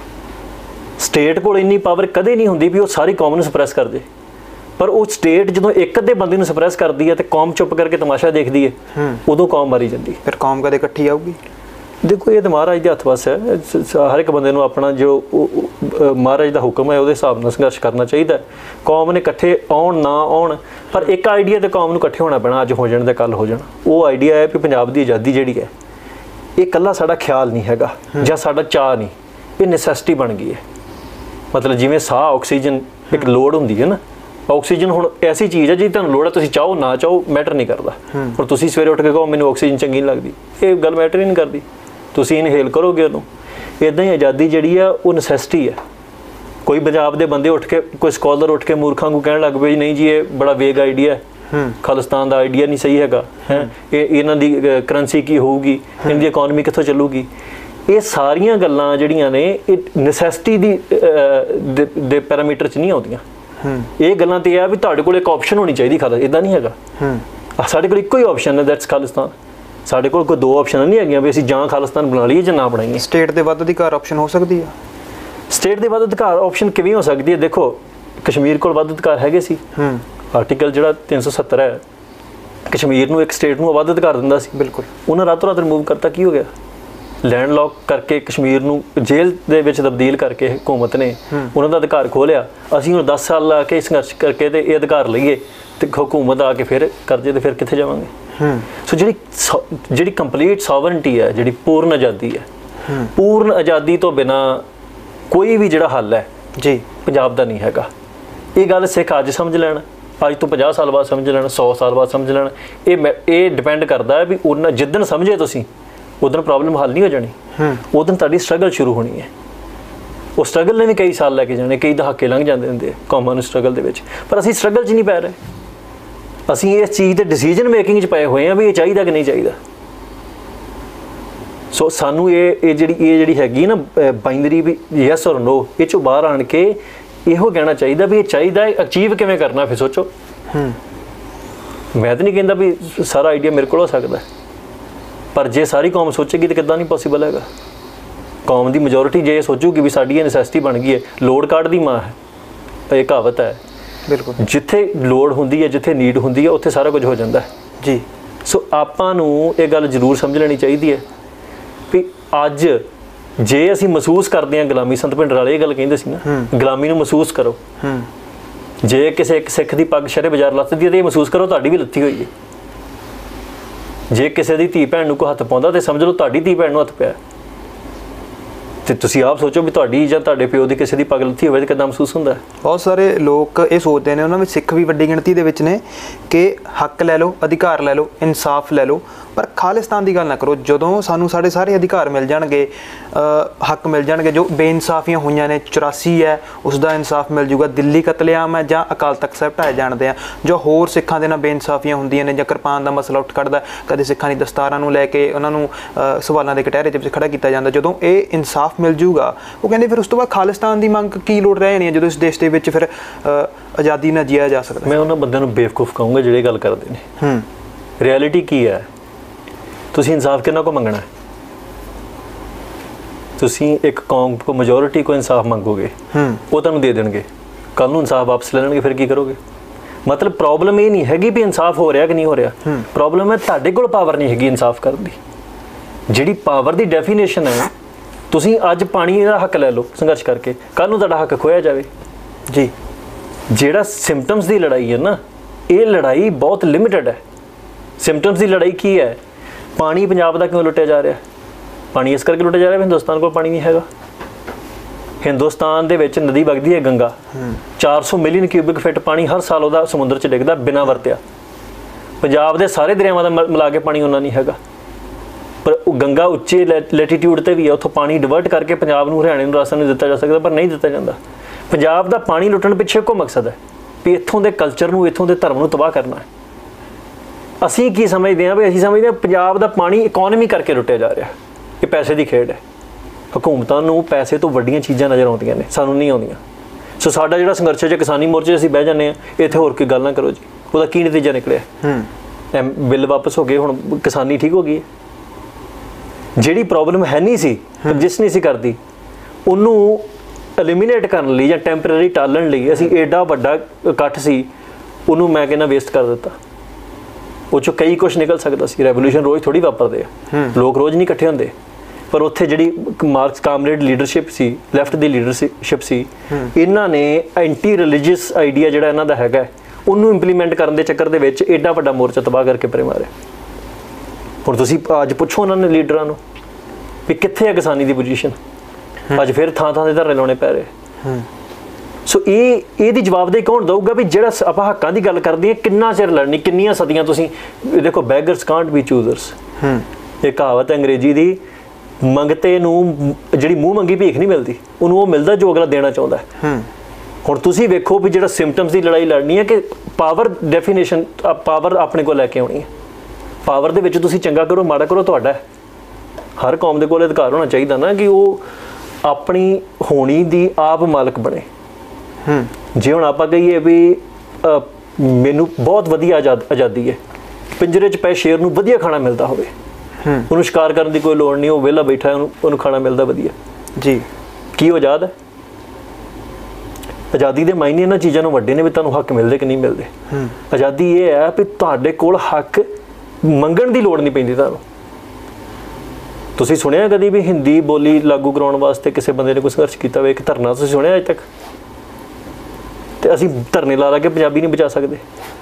ਸਟੇਟ ਕੋਲ ਇੰਨੀ ਪਾਵਰ ਕਦੇ ਨਹੀਂ ਹੁੰਦੀ ਵੀ ਉਹ ਸਾਰੀ ਕੌਮ ਨੂੰ ਸਪਰੈਸ ਕਰ ਦੇ, ਪਰ ਉਹ ਸਟੇਟ ਜਦੋਂ ਇੱਕ ਅੱਧੇ ਬੰਦੇ ਨੂੰ ਸਪਰੈਸ ਕਰਦੀ ਹੈ ਤੇ ਕੌਮ ਚੁੱਪ ਕਰਕੇ ਤਮਾਸ਼ਾ ਦੇਖਦੀ ਹੈ, ਉਦੋਂ ਕੌਮ ਮਾਰੀ ਜਾਂਦੀ। ਫਿਰ ਕੌਮ ਕਦੇ ਇਕੱਠੀ ਆਊਗੀ? ਦੇਖੋ ਇਹ ਤਾਂ ਮਹਾਰਾਜ ਦੇ ਹੱਥ ਵੱਸ ਹੈ। ਹਰ ਇੱਕ ਬੰਦੇ ਨੂੰ ਆਪਣਾ ਜੋ ਮਹਾਰਾਜ ਦਾ ਹੁਕਮ ਹੈ ਉਹਦੇ ਹਿਸਾਬ ਨਾਲ ਸੰਘਰਸ਼ ਕਰਨਾ ਚਾਹੀਦਾ। ਕੌਮ ਨੇ ਇਕੱਠੇ ਆਉਣ ਨਾ ਆਉਣ, ਪਰ ਇੱਕ ਆਈਡੀਆ ਤੇ ਕੌਮ ਨੂੰ ਇਕੱਠੇ ਹੋਣਾ ਪੈਣਾ, ਅੱਜ ਹੋ ਜਾਣ ਤੇ ਕੱਲ੍ਹ ਹੋ ਜਾਣ। ਉਹ ਆਈਡੀਆ ਹੈ ਵੀ ਪੰਜਾਬ ਦੀ ਆਜ਼ਾਦੀ ਜਿਹੜੀ ਹੈ ਇਹ ਇਕੱਲਾ ਸਾਡਾ ਖਿਆਲ ਨਹੀਂ ਹੈਗਾ ਜਾਂ ਸਾਡਾ ਚਾਅ ਨਹੀਂ, ਇਹ ਨੈਸੈਸਿਟੀ ਬਣ ਗਈ ਹੈ। ਮਤਲਬ ਜਿਵੇਂ ਸਾਹ, ਆਕਸੀਜਨ ਇੱਕ ਲੋੜ ਹੁੰਦੀ ਹੈ ਨਾ, ਆਕਸੀਜਨ ਹੁਣ ਐਸੀ ਚੀਜ਼ ਹੈ ਜੀ ਤੁਹਾਨੂੰ ਲੋੜ ਹੈ, ਤੁਸੀਂ ਚਾਹੋ ਨਾ ਚਾਹੋ ਮੈਟਰ ਨਹੀਂ ਕਰਦਾ। ਪਰ ਤੁਸੀਂ ਸਵੇਰੇ ਉੱਠ ਕੇ ਕਹੋ ਮੈਨੂੰ ਆਕਸੀਜਨ ਚੰਗੀ ਨਹੀਂ ਲੱਗਦੀ, ਇਹ ਗੱਲ ਮੈਟਰ ਹੀ ਨਹੀਂ ਕਰਦੀ, ਤੁਸੀਂ ਇਨਹੇਲ ਕਰੋਗੇ ਉਹਨੂੰ। ਇੱਦਾਂ ਹੀ ਆਜ਼ਾਦੀ ਜਿਹੜੀ ਆ ਉਹ ਨੈਸੈਸਿਟੀ ਹੈ। ਕੋਈ ਪੰਜਾਬ ਦੇ ਬੰਦੇ ਉੱਠ ਕੇ, ਕੋਈ ਸਕਾਲਰ ਉੱਠ ਕੇ ਮੂਰਖਾਂ ਨੂੰ ਕਹਿਣ ਲੱਗ ਪਏ ਨਹੀਂ ਜੀ ਇਹ ਬੜਾ ਵੇਗ ਆਈਡੀਆ ਹੈ, ਖਾਲਿਸਤਾਨ ਦਾ ਆਈਡੀਆ ਨਹੀਂ ਸਹੀ ਹੈਗਾ, ਇਹਨਾਂ ਦੀ ਕਰੰਸੀ ਕੀ ਹੋਊਗੀ, ਇਹਨਾਂ ਦੀ ਇਕਨੋਮੀ ਕਿੱਥੋਂ ਚੱਲੂਗੀ। ਇਹ ਸਾਰੀਆਂ ਗੱਲਾਂ ਜਿਹੜੀਆਂ ਨੇ ਇਹ ਨੈਸੈਸਿਟੀ ਦੇ ਪੈਰਾਮੀਟਰ 'ਚ ਨਹੀਂ ਆਉਂਦੀਆਂ। ਇਹ ਗੱਲਾਂ ਤੇ ਆ ਵੀ ਤੁਹਾਡੇ ਕੋਲ ਇੱਕ ਆਪਸ਼ਨ ਹੋਣੀ ਚਾਹੀਦੀ ਖਾਲਿਸਤਾਨ, ਇਦਾਂ ਨਹੀਂ ਹੈਗਾ। ਸਾਡੇ ਕੋਲ ਇੱਕੋ ਹੀ ਆਪਸ਼ਨ ਹੈ, ਦੈਟਸ ਖਾਲਿਸਤਾਨ। ਸਾਡੇ ਕੋਲ ਕੋਈ ਦੋ ਆਪਸ਼ਨ ਨਹੀਂ ਹੈਗੀਆਂ ਵੀ ਅਸੀਂ ਜਾਂ ਖਾਲਿਸਤਾਨ ਬਣਾ ਲਈਏ ਜਾਂ ਨਾ ਬਣਾਈਏ। ਸਟੇਟ ਦੇ ਵੱਧ ਅਧਿਕਾਰ ਆਪਸ਼ਨ ਹੋ ਸਕਦੀ ਆ? ਸਟੇਟ ਦੇ ਵੱਧ ਅਧਿਕਾਰ ਆਪਸ਼ਨ ਕਿਵੇਂ ਹੋ ਸਕਦੀ ਹੈ? ਦੇਖੋ ਕਸ਼ਮੀਰ ਕੋਲ ਵੱਧ ਅਧਿਕਾਰ ਹੈਗੇ ਸੀ। ਆਰਟੀਕਲ ਜਿਹੜਾ 370 ਹੈ ਕਸ਼ਮੀਰ ਨੂੰ ਇੱਕ ਸਟੇਟ ਨੂੰ ਵੱਧ ਅਧਿਕਾਰ ਦਿੰਦਾ ਸੀ। ਬਿਲਕੁਲ। ਉਹਨਾਂ ਰਾਤੋਂ ਰਾਤ ਰਿਮੂਵ ਕਰਤਾ, ਕੀ ਹੋ ਗਿਆ? ਲੈਂਡ ਲੌਕ ਕਰਕੇ ਕਸ਼ਮੀਰ ਨੂੰ ਜੇਲ੍ਹ ਦੇ ਵਿੱਚ ਤਬਦੀਲ ਕਰਕੇ ਹਕੂਮਤ ਨੇ ਉਹਨਾਂ ਦਾ ਅਧਿਕਾਰ ਖੋਹ ਲਿਆ। ਅਸੀਂ ਹੁਣ 10 ਸਾਲ ਲਾ ਕੇ ਸੰਘਰਸ਼ ਕਰਕੇ ਤੇ ਇਹ ਅਧਿਕਾਰ ਲਈਏ ਤੇ ਹਕੂਮਤ ਆ ਕੇ ਫਿਰ ਕਰਜੇ ਤੇ ਫਿਰ ਕਿੱਥੇ ਜਾਵਾਂਗੇ? ਸੋ ਜਿਹੜੀ ਕੰਪਲੀਟ ਸੋਵਰਨਟੀ ਹੈ, ਜਿਹੜੀ ਪੂਰਨ ਆਜ਼ਾਦੀ ਹੈ, ਪੂਰਨ ਆਜ਼ਾਦੀ ਤੋਂ ਬਿਨਾਂ ਕੋਈ ਵੀ ਜਿਹੜਾ ਹੱਲ ਹੈ ਜੀ ਪੰਜਾਬ ਦਾ ਨਹੀਂ ਹੈਗਾ। ਇਹ ਗੱਲ ਸਿੱਖ ਅੱਜ ਸਮਝ ਲੈਣ, ਅੱਜ ਤੋਂ 50 ਸਾਲ ਬਾਅਦ ਸਮਝ ਲੈਣ, 100 ਸਾਲ ਬਾਅਦ ਸਮਝ ਲੈਣ। ਇਹ ਡਿਪੈਂਡ ਕਰਦਾ ਹੈ ਵੀ ਉਹਨਾਂ ਜਿੱਦਣ ਸਮਝੇ ਤੁਸੀਂ ਉਦੋਂ ਪ੍ਰੋਬਲਮ ਹੱਲ ਨਹੀਂ ਹੋ ਜਾਣੀ, ਉਦੋਂ ਤੁਹਾਡੀ ਸਟਰਗਲ ਸ਼ੁਰੂ ਹੋਣੀ ਹੈ। ਉਹ ਸਟਰਗਲ ਨੇ ਵੀ ਕਈ ਸਾਲ ਲੈ ਕੇ ਜਾਣੇ, ਕਈ ਦਹਾਕੇ ਲੰਘ ਜਾਂਦੇ ਹੁੰਦੇ ਕੌਮਾਂ ਨੂੰ ਸਟਰਗਲ ਦੇ ਵਿੱਚ, ਪਰ ਅਸੀਂ ਸਟਰਗਲ 'ਚ ਨਹੀਂ ਪੈ ਰਹੇ। ਅਸੀਂ ਇਸ ਚੀਜ਼ ਦੇ ਡਿਸੀਜਨ ਮੇਕਿੰਗ 'ਚ ਪਏ ਹੋਏ ਹਾਂ ਵੀ ਇਹ ਚਾਹੀਦਾ ਕਿ ਨਹੀਂ ਚਾਹੀਦਾ। ਸੋ ਸਾਨੂੰ ਇਹ ਜਿਹੜੀ ਹੈਗੀ ਨਾ ਬਾਈਨਰੀ ਵੀ ਯੈਸ ਔਰ ਨੋ, ਇਹ 'ਚੋਂ ਬਾਹਰ ਆਣ ਕੇ ਇਹੋ ਕਹਿਣਾ ਚਾਹੀਦਾ ਵੀ ਇਹ ਚਾਹੀਦਾ ਹੈ, ਅਚੀਵ ਕਿਵੇਂ ਕਰਨਾ ਫਿਰ ਸੋਚੋ। ਮੈਂ ਤਾਂ ਨਹੀਂ ਕਹਿੰਦਾ ਵੀ ਸਾਰਾ ਆਈਡੀਆ ਮੇਰੇ ਕੋਲ ਹੋ ਸਕਦਾ, ਪਰ ਜੇ ਸਾਰੀ ਕੌਮ ਸੋਚੇਗੀ ਤਾਂ ਕਿੱਦਾਂ ਨਹੀਂ ਪੋਸੀਬਲ ਹੈਗਾ। ਕੌਮ ਦੀ ਮੈਜੋਰਿਟੀ ਜੇ ਇਹ ਸੋਚੂਗੀ ਵੀ ਸਾਡੀ ਇਹ ਨੈਸੈਸਿਟੀ ਬਣ ਗਈ ਹੈ, ਲੋੜ ਕਾਢ ਦੀ ਮਾਂ ਹੈ, ਇਹ ਕਹਾਵਤ ਹੈ। ਬਿਲਕੁਲ। ਜਿੱਥੇ ਲੋੜ ਹੁੰਦੀ ਹੈ, ਜਿੱਥੇ ਨੀਡ ਹੁੰਦੀ ਹੈ, ਉੱਥੇ ਸਾਰਾ ਕੁਝ ਹੋ ਜਾਂਦਾ ਹੈ ਜੀ। ਸੋ ਆਪਾਂ ਨੂੰ ਇਹ ਗੱਲ ਜ਼ਰੂਰ ਸਮਝ ਲੈਣੀ ਚਾਹੀਦੀ ਹੈ ਵੀ ਅੱਜ ਜੇ ਅਸੀਂ ਮਹਿਸੂਸ ਕਰਦੇ ਹਾਂ ਗੁਲਾਮੀ, ਸੰਤ ਭਿੰਡਰਾਂਵਾਲੇ ਇਹ ਗੱਲ ਕਹਿੰਦੇ ਸੀ ਨਾ, ਗੁਲਾਮੀ ਨੂੰ ਮਹਿਸੂਸ ਕਰੋ। ਜੇ ਕਿਸੇ ਇੱਕ ਸਿੱਖ ਦੀ ਪੱਗ ਸ਼ਰੇ ਬਾਜ਼ਾਰ ਲੱਥਦੀ ਹੈ ਤਾਂ ਇਹ ਮਹਿਸੂਸ ਕਰੋ ਤੁਹਾਡੀ ਵੀ ਲੱਥੀ ਹੋਈ ਹੈ। ਜੇ ਕਿਸੇ ਦੀ ਧੀ ਭੈਣ ਨੂੰ ਕੋਈ ਹੱਥ ਪਾਉਂਦਾ ਤੇ ਸਮਝ ਲਓ ਤੁਹਾਡੀ ਧੀ ਭੈਣ ਨੂੰ ਹੱਥ ਪਿਆ। ਤੇ ਤੁਸੀਂ ਆਪ ਸੋਚੋ ਵੀ ਤੁਹਾਡੀ ਜਾਂ ਤੁਹਾਡੇ ਪਿਓ ਦੀ ਕਿਸੇ ਦੀ ਪੱਗ ਲੱਥੀ ਹੋਵੇ ਤਾਂ ਕਿੱਦਾਂ ਮਹਿਸੂਸ ਹੁੰਦਾ? ਬਹੁਤ ਸਾਰੇ ਲੋਕ ਇਹ ਸੋਚਦੇ ਨੇ, ਉਹਨਾਂ ਵਿੱਚ ਸਿੱਖ ਵੀ ਵੱਡੀ ਗਿਣਤੀ ਦੇ ਵਿੱਚ ਨੇ, ਕਿ ਹੱਕ ਲੈ ਲਓ, ਅਧਿਕਾਰ ਲੈ ਲਓ, ਇਨਸਾਫ ਲੈ ਲਓ, ਪਰ ਖਾਲਿਸਤਾਨ ਦੀ ਗੱਲ ਨਾ ਕਰੋ। ਜਦੋਂ ਸਾਨੂੰ ਸਾਡੇ ਸਾਰੇ ਅਧਿਕਾਰ ਮਿਲ ਜਾਣਗੇ, ਹੱਕ ਮਿਲ ਜਾਣਗੇ, ਜੋ ਬੇਇਨਸਾਫੀਆਂ ਹੋਈਆਂ ਨੇ 84 ਹੈ ਉਸ ਦਾ ਇਨਸਾਫ ਮਿਲ ਜੂਗਾ, ਦਿੱਲੀ ਕਤਲੇਆਮ ਹੈ ਜਾਂ ਅਕਾਲ ਤਖਤ ਸਾਹਿਬ ਢਾਏ ਜਾਣਦੇ ਆ, ਜੋ ਹੋਰ ਸਿੱਖਾਂ ਦੇ ਨਾਲ ਬੇਇਨਸਾਫੀਆਂ ਹੁੰਦੀਆਂ ਨੇ, ਜਾਂ ਕਿਰਪਾਨ ਦਾ ਮਸਲਾ ਉੱਠ ਖੜਦਾ, ਕਦੇ ਸਿੱਖਾਂ ਦੀ ਦਸਤਾਰਾਂ ਨੂੰ ਲੈ ਕੇ ਉਹਨਾਂ ਨੂੰ ਸਵਾਲਾਂ ਦੇ ਕਟਹਿਰੇ ਦੇ ਵਿੱਚ ਖੜਾ ਕੀਤਾ ਜਾਂਦਾ, ਜਦੋਂ ਇਹ ਇਨਸਾਫ ਮਿਲ ਜੂਗਾ ਉਹ ਕਹਿੰਦੇ ਫਿਰ ਉਸ ਤੋਂ ਬਾਅਦ ਖਾਲਿਸਤਾਨ ਦੀ ਮੰਗ ਕੀ ਲੋੜ ਰਹਿ ਜਾਣੀ ਹੈ, ਜਦੋਂ ਇਸ ਦੇਸ਼ ਦੇ ਵਿੱਚ ਫਿਰ ਆਜ਼ਾਦੀ ਨਾਲ ਜੀਆ ਜਾ ਸਕਦਾ। ਮੈਂ ਉਹਨਾਂ ਬੰਦਿਆਂ ਨੂੰ ਬੇਵਕੂਫ ਕਹੂੰਗਾ ਜਿਹੜੇ ਗੱਲ ਕਰਦੇ ਨੇ। ਰਿਐਲਿਟੀ ਕੀ ਹੈ? ਤੁਸੀਂ ਇਨਸਾਫ ਕਿਹਨਾਂ ਕੋ ਮੰਗਣਾ ਹੈ? ਤੁਸੀਂ ਇੱਕ ਕੌਮ ਕੋ ਮੈਜੋਰਿਟੀ ਕੋ ਇਨਸਾਫ ਮੰਗੋਗੇ, ਉਹ ਤੁਹਾਨੂੰ ਦੇ ਦੇਣਗੇ, ਕੱਲ ਨੂੰ ਇਨਸਾਫ ਵਾਪਸ ਲੈ ਲੈਣਗੇ, ਫਿਰ ਕੀ ਕਰੋਗੇ? ਮਤਲਬ ਪ੍ਰੋਬਲਮ ਇਹ ਨਹੀਂ ਹੈਗੀ ਵੀ ਇਨਸਾਫ ਹੋ ਰਿਹਾ ਕਿ ਨਹੀਂ ਹੋ ਰਿਹਾ, ਪ੍ਰੋਬਲਮ ਹੈ ਤੁਹਾਡੇ ਕੋਲ ਪਾਵਰ ਨਹੀਂ ਹੈਗੀ ਇਨਸਾਫ ਕਰਨ ਦੀ। ਜਿਹੜੀ ਪਾਵਰ ਦੀ ਡੈਫੀਨੇਸ਼ਨ ਹੈ, ਤੁਸੀਂ ਅੱਜ ਪਾਣੀ ਦਾ ਹੱਕ ਲੈ ਲਓ ਸੰਘਰਸ਼ ਕਰਕੇ, ਕੱਲ ਨੂੰ ਤੁਹਾਡਾ ਹੱਕ ਖੋਇਆ ਜਾਵੇ ਜੀ। ਜਿਹੜਾ ਸਿੰਪਟਮਸ ਦੀ ਲੜਾਈ ਹੈ ਨਾ, ਇਹ ਲੜਾਈ ਬਹੁਤ ਲਿਮਿਟਡ ਹੈ। ਸਿੰਪਟਮਸ ਦੀ ਲੜਾਈ ਕੀ ਹੈ? ਪਾਣੀ ਪੰਜਾਬ ਦਾ ਕਿਉਂ ਲੁੱਟਿਆ ਜਾ ਰਿਹਾ? ਪਾਣੀ ਇਸ ਕਰਕੇ ਲੁੱਟਿਆ ਜਾ ਰਿਹਾ ਵੀ ਹਿੰਦੁਸਤਾਨ ਕੋਲ ਪਾਣੀ ਨਹੀਂ ਹੈਗਾ। ਹਿੰਦੁਸਤਾਨ ਦੇ ਵਿੱਚ ਨਦੀ ਵਗਦੀ ਹੈ ਗੰਗਾ, 400 ਮਿਲੀਅਨ ਕਿਊਬਿਕ ਫਿਟ ਪਾਣੀ ਹਰ ਸਾਲ ਉਹਦਾ ਸਮੁੰਦਰ 'ਚ ਡਿੱਗਦਾ ਬਿਨਾਂ ਵਰਤਿਆ। ਪੰਜਾਬ ਦੇ ਸਾਰੇ ਦਰਿਆਵਾਂ ਦਾ ਮਿਲਾ ਕੇ ਪਾਣੀ ਉਹਨਾਂ ਨਹੀਂ ਹੈਗਾ, ਪਰ ਉਹ ਗੰਗਾ ਉੱਚੇ ਲੈਟੀਟਿਊਡ 'ਤੇ ਵੀ ਹੈ, ਉੱਥੋਂ ਪਾਣੀ ਡਿਵਰਟ ਕਰਕੇ ਪੰਜਾਬ ਨੂੰ, ਹਰਿਆਣੇ ਨੂੰ, ਰਾਜਸਥਾਨ ਨੂੰ ਦਿੱਤਾ ਜਾ ਸਕਦਾ, ਪਰ ਨਹੀਂ ਦਿੱਤਾ ਜਾਂਦਾ। ਪੰਜਾਬ ਦਾ ਪਾਣੀ ਲੁੱਟਣ ਪਿੱਛੇ ਇੱਕੋ ਮਕਸਦ ਹੈ ਵੀ ਇੱਥੋਂ ਦੇ ਕਲਚਰ ਨੂੰ, ਇੱਥੋਂ ਦੇ ਧਰਮ ਨੂੰ ਤਬਾਹ ਕਰਨਾ ਹੈ। ਅਸੀਂ ਕੀ ਸਮਝਦੇ ਹਾਂ ਵੀ ਅਸੀਂ ਸਮਝਦੇ ਹਾਂ ਪੰਜਾਬ ਦਾ ਪਾਣੀ ਇਕੋਨਮੀ ਕਰਕੇ ਲੁੱਟਿਆ ਜਾ ਰਿਹਾ, ਇਹ ਪੈਸੇ ਦੀ ਖੇਡ ਹੈ। ਹਕੂਮਤਾਂ ਨੂੰ ਪੈਸੇ ਤੋਂ ਵੱਡੀਆਂ ਚੀਜ਼ਾਂ ਨਜ਼ਰ ਆਉਂਦੀਆਂ ਨੇ, ਸਾਨੂੰ ਨਹੀਂ ਆਉਂਦੀਆਂ। ਸੋ ਸਾਡਾ ਜਿਹੜਾ ਸੰਘਰਸ਼ ਹੈ, ਕਿਸਾਨੀ ਮੋਰਚੇ ਅਸੀਂ ਬਹਿ ਜਾਂਦੇ ਹਾਂ, ਇੱਥੇ ਹੋਰ ਕੋਈ ਗੱਲ ਨਾ ਕਰੋ ਜੀ, ਉਹਦਾ ਕੀ ਨਤੀਜਾ ਨਿਕਲਿਆ? ਬਿੱਲ ਵਾਪਸ ਹੋ ਗਏ, ਹੁਣ ਕਿਸਾਨੀ ਠੀਕ ਹੋ ਗਈ। ਜਿਹੜੀ ਪ੍ਰੋਬਲਮ ਹੈ ਨਹੀਂ ਸੀ, ਜਿਸ ਨਹੀਂ ਸੀ ਕਰਦੀ, ਉਹਨੂੰ ਐਲੀਮੀਨੇਟ ਕਰਨ ਲਈ ਜਾਂ ਟੈਂਪਰੇਰੀ ਟਾਲਣ ਲਈ ਅਸੀਂ ਏਡਾ ਵੱਡਾ ਇਕੱਠ ਸੀ, ਉਹਨੂੰ ਮੈਂ ਕਹਿੰਦਾ ਵੇਸਟ ਕਰ ਦਿੱਤਾ। ਉਹ 'ਚੋਂ ਕਈ ਕੁਛ ਨਿਕਲ ਸਕਦਾ ਸੀ। ਰੈਵੋਲੂਸ਼ਨ ਰੋਜ਼ ਥੋੜ੍ਹੀ ਵਾਪਰਦੇ ਆ, ਲੋਕ ਰੋਜ਼ ਨਹੀਂ ਇਕੱਠੇ ਹੁੰਦੇ, ਪਰ ਉੱਥੇ ਜਿਹੜੀ ਮਾਰਕਸ ਕਾਮਰੇਡ ਲੀਡਰਸ਼ਿਪ ਸੀ, ਲੈਫਟ ਦੀ ਲੀਡਰਸ਼ਿਪ ਸੀ, ਇਹਨਾਂ ਨੇ ਐਂਟੀ ਰਿਲੀਜੀਅਸ ਆਈਡੀਆ ਜਿਹੜਾ ਇਹਨਾਂ ਦਾ ਹੈਗਾ, ਉਹਨੂੰ ਇੰਪਲੀਮੈਂਟ ਕਰਨ ਦੇ ਚੱਕਰ ਦੇ ਵਿੱਚ ਏਡਾ ਵੱਡਾ ਮੋਰਚਾ ਤਬਾਹ ਕਰਕੇ ਪਰੇ ਮਾਰਿਆ। ਹੁਣ ਤੁਸੀਂ ਅੱਜ ਪੁੱਛੋ ਉਹਨਾਂ ਨੇ ਲੀਡਰਾਂ ਨੂੰ ਵੀ ਕਿੱਥੇ ਹੈ ਕਿਸਾਨੀ ਦੀ ਪੋਜੀਸ਼ਨ? ਅੱਜ ਫਿਰ ਥਾਂ ਥਾਂ ਦੇ ਧਰਨੇ ਲਾਉਣੇ ਪੈ ਰਹੇ। ਸੋ ਇਹਦੀ ਜਵਾਬਦੇਹੀ ਕੌਣ ਦਊਗਾ ਵੀ ਜਿਹੜਾ ਆਪਾਂ ਹੱਕਾਂ ਦੀ ਗੱਲ ਕਰਦੇ ਹਾਂ, ਕਿੰਨਾ ਚਿਰ ਲੜਨੀ, ਕਿੰਨੀਆਂ ਸਦੀਆਂ? ਤੁਸੀਂ ਦੇਖੋ, ਬੈਗਰਸ ਕਾਂਟ ਬੀ ਚੂਜ਼ਰਸ, ਇਹ ਕਹਾਵਤ ਅੰਗਰੇਜ਼ੀ ਦੀ। ਮੰਗਤੇ ਨੂੰ ਜਿਹੜੀ ਮੂੰਹ ਮੰਗੀ ਭੀਖ ਨਹੀਂ ਮਿਲਦੀ, ਉਹਨੂੰ ਉਹ ਮਿਲਦਾ ਜੋ ਅਗਲਾ ਦੇਣਾ ਚਾਹੁੰਦਾ। ਹੁਣ ਤੁਸੀਂ ਵੇਖੋ ਵੀ ਜਿਹੜਾ ਸਿੰਪਟਮਸ ਦੀ ਲੜਾਈ ਲੜਨੀ ਹੈ ਕਿ ਪਾਵਰ ਡੈਫੀਨੇਸ਼ਨ, ਪਾਵਰ ਆਪਣੇ ਕੋਲ ਲੈ ਕੇ ਆਉਣੀ ਹੈ। ਪਾਵਰ ਦੇ ਵਿੱਚ ਤੁਸੀਂ ਚੰਗਾ ਕਰੋ ਮਾੜਾ ਕਰੋ ਤੁਹਾਡਾ। ਹਰ ਕੌਮ ਦੇ ਕੋਲ ਅਧਿਕਾਰ ਹੋਣਾ ਚਾਹੀਦਾ ਨਾ ਕਿ ਉਹ ਆਪਣੀ ਹੋਣੀ ਦੀ ਆਪ ਮਾਲਕ ਬਣੇ। ਜੇ ਹੁਣ ਆਪਾਂ ਕਹੀਏ ਵੀ ਮੈਨੂੰ ਬਹੁਤ ਵਧੀਆ ਆਜ਼ਾਦੀ ਹੈ, ਪਿੰਜਰੇ 'ਚ ਪਏ ਸ਼ੇਰ ਨੂੰ ਵਧੀਆ ਖਾਣਾ ਮਿਲਦਾ ਹੋਵੇ, ਉਹਨੂੰ ਸ਼ਿਕਾਰ ਕਰਨ ਦੀ ਕੋਈ ਲੋੜ ਨਹੀਂ, ਉਹ ਵਿਹਲਾ ਬੈਠਾ, ਉਹਨੂੰ ਖਾਣਾ ਮਿਲਦਾ ਵਧੀਆ ਜੀ, ਕੀ ਉਹ ਆਜ਼ਾਦ ਹੈ? ਆਜ਼ਾਦੀ ਦੇ ਮਾਇਨੇ ਇਹਨਾਂ ਚੀਜ਼ਾਂ ਨੂੰ ਵੱਡੇ ਨੇ ਵੀ ਤੁਹਾਨੂੰ ਹੱਕ ਮਿਲਦੇ ਕਿ ਨਹੀਂ ਮਿਲਦੇ। ਆਜ਼ਾਦੀ ਇਹ ਹੈ ਵੀ ਤੁਹਾਡੇ ਕੋਲ ਹੱਕ ਮੰਗਣ ਦੀ ਲੋੜ ਨਹੀਂ ਪੈਂਦੀ ਤੁਹਾਨੂੰ। ਤੁਸੀਂ ਸੁਣਿਆ ਕਦੀ ਵੀ ਹਿੰਦੀ ਬੋਲੀ ਲਾਗੂ ਕਰਾਉਣ ਵਾਸਤੇ ਕਿਸੇ ਬੰਦੇ ਨੇ ਕੋਈ ਸੰਘਰਸ਼ ਕੀਤਾ ਹੋਵੇ? ਇੱਕ ਧਰਨਾ ਤੁਸੀਂ ਸੁਣਿਆ ਅਜੇ ਤੱਕ? ਤੇ ਅਸੀਂ ਧਰਨੇ ਲਾ ਕੇ ਪੰਜਾਬੀ ਨਹੀਂ ਬਚਾ ਸਕਦੇ।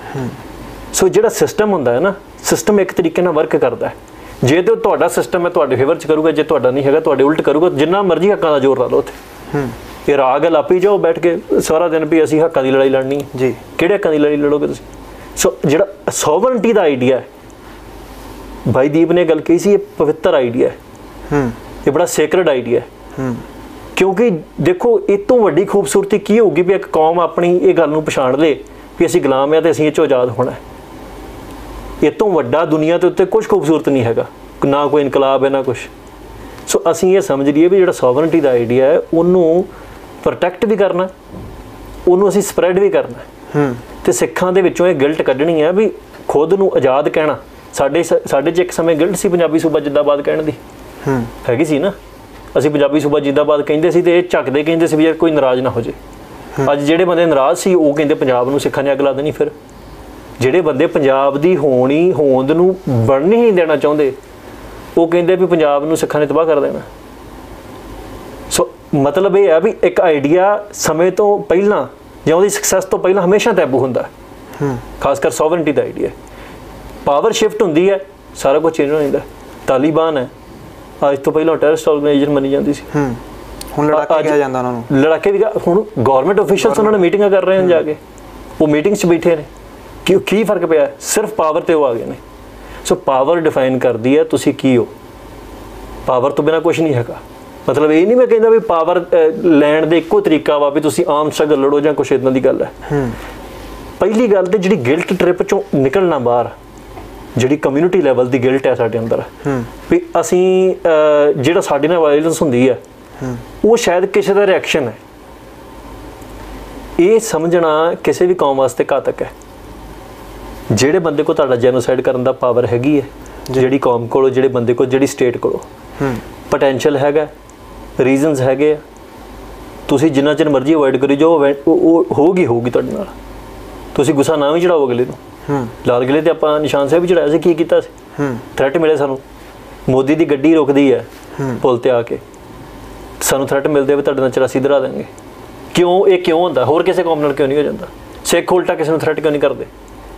ਸੋ ਜਿਹੜਾ ਸਿਸਟਮ ਹੁੰਦਾ ਹੈ ਨਾ, ਸਿਸਟਮ ਇੱਕ ਤਰੀਕੇ ਨਾਲ ਵਰਕ ਕਰਦਾ ਹੈ। ਜੇ ਤਾਂ ਤੁਹਾਡਾ ਸਿਸਟਮ ਹੈ ਤੁਹਾਡੇ ਫੇਵਰ 'ਚ ਕਰੂਗਾ, ਜੇ ਤੁਹਾਡਾ ਨਹੀਂ ਹੈਗਾ ਤੁਹਾਡੇ ਉਲਟ ਕਰੂਗਾ। ਜਿੰਨਾ ਮਰਜ਼ੀ ਹੱਕਾਂ ਦਾ ਜ਼ੋਰ ਲਾ ਲਓ ਉੱਥੇ, ਇਹ ਰਾਗ ਲਾਪੀ ਜਾਓ ਬੈਠ ਕੇ ਸਾਰਾ ਦਿਨ ਵੀ ਅਸੀਂ ਹੱਕਾਂ ਦੀ ਲੜਾਈ ਲੜਨੀ ਹੈ ਜੀ। ਕਿਹੜੇ ਹੱਕਾਂ ਦੀ ਲੜਾਈ ਲੜੋਗੇ ਤੁਸੀਂ? ਸੋ ਜਿਹੜਾ ਸੋਵਰਨਟੀ ਦਾ ਆਈਡੀਆ ਹੈ, ਭਾਈ ਦੀਪ ਨੇ ਗੱਲ ਕਹੀ ਸੀ, ਇਹ ਪਵਿੱਤਰ ਆਈਡੀਆ ਹੈ, ਇਹ ਬੜਾ ਸੇਕਰਡ ਆਈਡੀਆ ਹੈ। ਕਿਉਂਕਿ ਦੇਖੋ ਇਹ ਤੋਂ ਵੱਡੀ ਖੂਬਸੂਰਤੀ ਕੀ ਹੋਊਗੀ ਵੀ ਇੱਕ ਕੌਮ ਆਪਣੀ ਇਹ ਗੱਲ ਨੂੰ ਪਛਾਣ ਲੇ ਵੀ ਅਸੀਂ ਗੁਲਾਮ ਹਾਂ ਤੇ ਅਸੀਂ ਇਹ 'ਚੋਂ ਆਜ਼ਾਦ ਹੋਣਾ। ਇਹ ਤੋਂ ਵੱਡਾ ਦੁਨੀਆ ਦੇ ਉੱਤੇ ਕੁਛ ਖੂਬਸੂਰਤ ਨਹੀਂ ਹੈਗਾ, ਨਾ ਕੋਈ ਇਨਕਲਾਬ ਹੈ ਨਾ ਕੁਛ। ਸੋ ਅਸੀਂ ਇਹ ਸਮਝ ਲਈਏ ਵੀ ਜਿਹੜਾ ਸੋਵਰਨਟੀ ਦਾ ਆਈਡੀਆ ਹੈ ਉਹਨੂੰ ਪ੍ਰੋਟੈਕਟ ਵੀ ਕਰਨਾ, ਉਹਨੂੰ ਅਸੀਂ ਸਪਰੈਡ ਵੀ ਕਰਨਾ। ਤੇ ਸਿੱਖਾਂ ਦੇ ਵਿੱਚੋਂ ਇਹ ਗਿਲਟ ਕੱਢਣੀ ਹੈ ਵੀ ਖੁਦ ਨੂੰ ਆਜ਼ਾਦ ਕਹਿਣਾ। ਸਾਡੇ 'ਚ ਇੱਕ ਸਮੇਂ ਗਿਲਟ ਸੀ ਪੰਜਾਬੀ ਸੂਬਾ ਜਿੰਦਾਬਾਦ ਕਹਿਣ ਦੀ, ਹੈਗੀ ਸੀ ਨਾ। ਅਸੀਂ ਪੰਜਾਬੀ ਸੂਬਾ ਜਿੰਦਾਬਾਦ ਕਹਿੰਦੇ ਸੀ ਤੇ ਇਹ ਝੱਕਦੇ ਕਹਿੰਦੇ ਸੀ ਵੀ ਯਾਰ ਕੋਈ ਨਾਰਾਜ਼ ਨਾ ਹੋ ਜੇ। ਅੱਜ ਜਿਹੜੇ ਬੰਦੇ ਨਾਰਾਜ਼ ਸੀ ਉਹ ਕਹਿੰਦੇ ਪੰਜਾਬ ਨੂੰ ਸਿੱਖਾਂ ਨੇ ਅੱਗ ਲਾ ਦੇਣੀ। ਫਿਰ ਜਿਹੜੇ ਬੰਦੇ ਪੰਜਾਬ ਦੀ ਹੋਂਦ ਨੂੰ ਬਣਨ ਹੀ ਦੇਣਾ ਚਾਹੁੰਦੇ ਉਹ ਕਹਿੰਦੇ ਵੀ ਪੰਜਾਬ ਨੂੰ ਸਿੱਖਾਂ ਨੇ ਤਬਾਹ ਕਰ ਦੇਣਾ। ਸੋ ਮਤਲਬ ਇਹ ਹੈ ਵੀ ਇੱਕ ਆਈਡੀਆ ਸਮੇਂ ਤੋਂ ਪਹਿਲਾਂ ਜਾਂ ਉਹਦੀ ਸਕਸੈਸ ਤੋਂ ਪਹਿਲਾਂ ਹਮੇਸ਼ਾ ਟੈਬੂ ਹੁੰਦਾ, ਖਾਸ ਕਰ ਸੋਵਰਨਟੀ ਦਾ ਆਈਡੀਆ। ਪਾਵਰ ਸ਼ਿਫਟ ਹੁੰਦੀ ਹੈ, ਸਾਰਾ ਕੁਝ ਚੇਂਜ ਹੋ ਜਾਂਦਾ। ਤਾਲੀਬਾਨ ਹੈ, ਅੱਜ ਤੋਂ ਪਹਿਲਾਂ ਟੈਰਰਿਸਟ ਆਰਗੇਨਾਈਜੇਸ਼ਨ ਮੰਨੀ ਜਾਂਦੀ ਸੀ, ਹੁਣ ਲੜਾਕੇ ਕਿਹਾ ਜਾਂਦਾ ਉਹਨਾਂ ਨੂੰ। ਲੜਾਕੇ ਵੀ ਹੁਣ ਗਵਰਨਮੈਂਟ ਆਫੀਸ਼ੀਅਲਸ ਉਹਨਾਂ ਨੇ ਮੀਟਿੰਗਾਂ ਕਰ ਰਹੇ ਹਨ ਜਾ ਕੇ, ਉਹ ਮੀਟਿੰਗਸ 'ਚ ਬੈਠੇ ਨੇ। ਕੀ ਫਰਕ ਪਿਆ? ਸਿਰਫ ਪਾਵਰ ਤੇ ਉਹ ਆ ਗਏ ਨੇ। ਸੋ ਪਾਵਰ ਡਿਫਾਈਨ ਕਰਦੀ ਹੈ ਤੁਸੀਂ ਕੀ ਹੋ। ਪਾਵਰ ਤੋਂ ਬਿਨਾਂ ਕੁਝ ਨਹੀਂ ਹੈਗਾ। ਮਤਲਬ ਇਹ ਨਹੀਂ ਮੈਂ ਕਹਿੰਦਾ ਵੀ ਪਾਵਰ ਲੈਣ ਦੇ ਇੱਕੋ ਤਰੀਕਾ ਵਾ ਵੀ ਤੁਸੀਂ ਆਮ ਸਟਰਗਲ ਲੜੋ ਜਾਂ ਕੁਛ ਇੱਦਾਂ ਦੀ ਗੱਲ ਹੈ। ਪਹਿਲੀ ਗੱਲ ਤੇ ਜਿਹੜੀ ਗਿਲਟ ਟ੍ਰਿਪ 'ਚੋਂ ਨਿਕਲਣਾ ਬਾਹਰ, ਜਿਹੜੀ ਕਮਿਊਨਿਟੀ ਲੈਵਲ ਦੀ ਗਿਲਟ ਹੈ ਸਾਡੇ ਅੰਦਰ ਵੀ ਅਸੀਂ ਜਿਹੜਾ ਸਾਡੇ ਨਾਲ ਵਾਇਲੈਂਸ ਹੁੰਦੀ ਹੈ ਉਹ ਸ਼ਾਇਦ ਕਿਸੇ ਦਾ ਰਿਐਕਸ਼ਨ ਹੈ। ਇਹ ਸਮਝਣਾ ਕਿਸੇ ਵੀ ਕੌਮ ਵਾਸਤੇ ਘਾਤਕ ਹੈ। ਜਿਹੜੇ ਬੰਦੇ ਕੋਲ ਤੁਹਾਡਾ ਜੈਨੋਸਾਈਡ ਕਰਨ ਦਾ ਪਾਵਰ ਹੈਗੀ ਹੈ, ਜਿਹੜੀ ਕੌਮ ਕੋਲ, ਜਿਹੜੇ ਬੰਦੇ ਕੋਲ, ਜਿਹੜੀ ਸਟੇਟ ਕੋਲ ਪੋਟੈਂਸ਼ੀਅਲ ਹੈਗਾ, ਰੀਜ਼ਨਸ ਹੈਗੇ ਆ, ਤੁਸੀਂ ਜਿੰਨਾ ਚਿਰ ਮਰਜ਼ੀ ਅਵੋਇਡ ਕਰੀ ਜਾਓ ਉਹ ਹੋਊਗੀ ਤੁਹਾਡੇ ਨਾਲ। ਤੁਸੀਂ ਗੁੱਸਾ ਨਾ ਵੀ ਚੜਾਓ ਅਗਲੇ ਨੂੰ। ਲਾਲ ਕਿਲ੍ਹੇ ਤੇ ਆਪਾਂ ਨਿਸ਼ਾਨ ਸਾਹਿਬ ਵੀ ਚੜਾਇਆ ਸੀ, ਕੀ ਕੀਤਾ ਸੀ? ਥ੍ਰੈਟ ਮਿਲੇ ਸਾਨੂੰ। ਮੋਦੀ ਦੀ ਗੱਡੀ ਰੁਕਦੀ ਹੈ ਪੁਲ ਤੇ ਆ ਕੇ, ਸਾਨੂੰ ਥ੍ਰੈਟ ਮਿਲਦੇ ਵੀ ਤੁਹਾਡੇ ਨਾਲ 84 ਦਰਾ ਦੇਣਗੇ। ਕਿਉਂ? ਇਹ ਕਿਉਂ ਹੁੰਦਾ? ਹੋਰ ਕਿਸੇ ਕੌਮ ਨਾਲ ਕਿਉਂ ਨਹੀਂ ਹੋ ਜਾਂਦਾ? ਸਿੱਖ ਉਲਟਾ ਕਿਸੇ ਨੂੰ ਥ੍ਰੈਟ ਕਿਉਂ ਨਹੀਂ ਕਰਦੇ?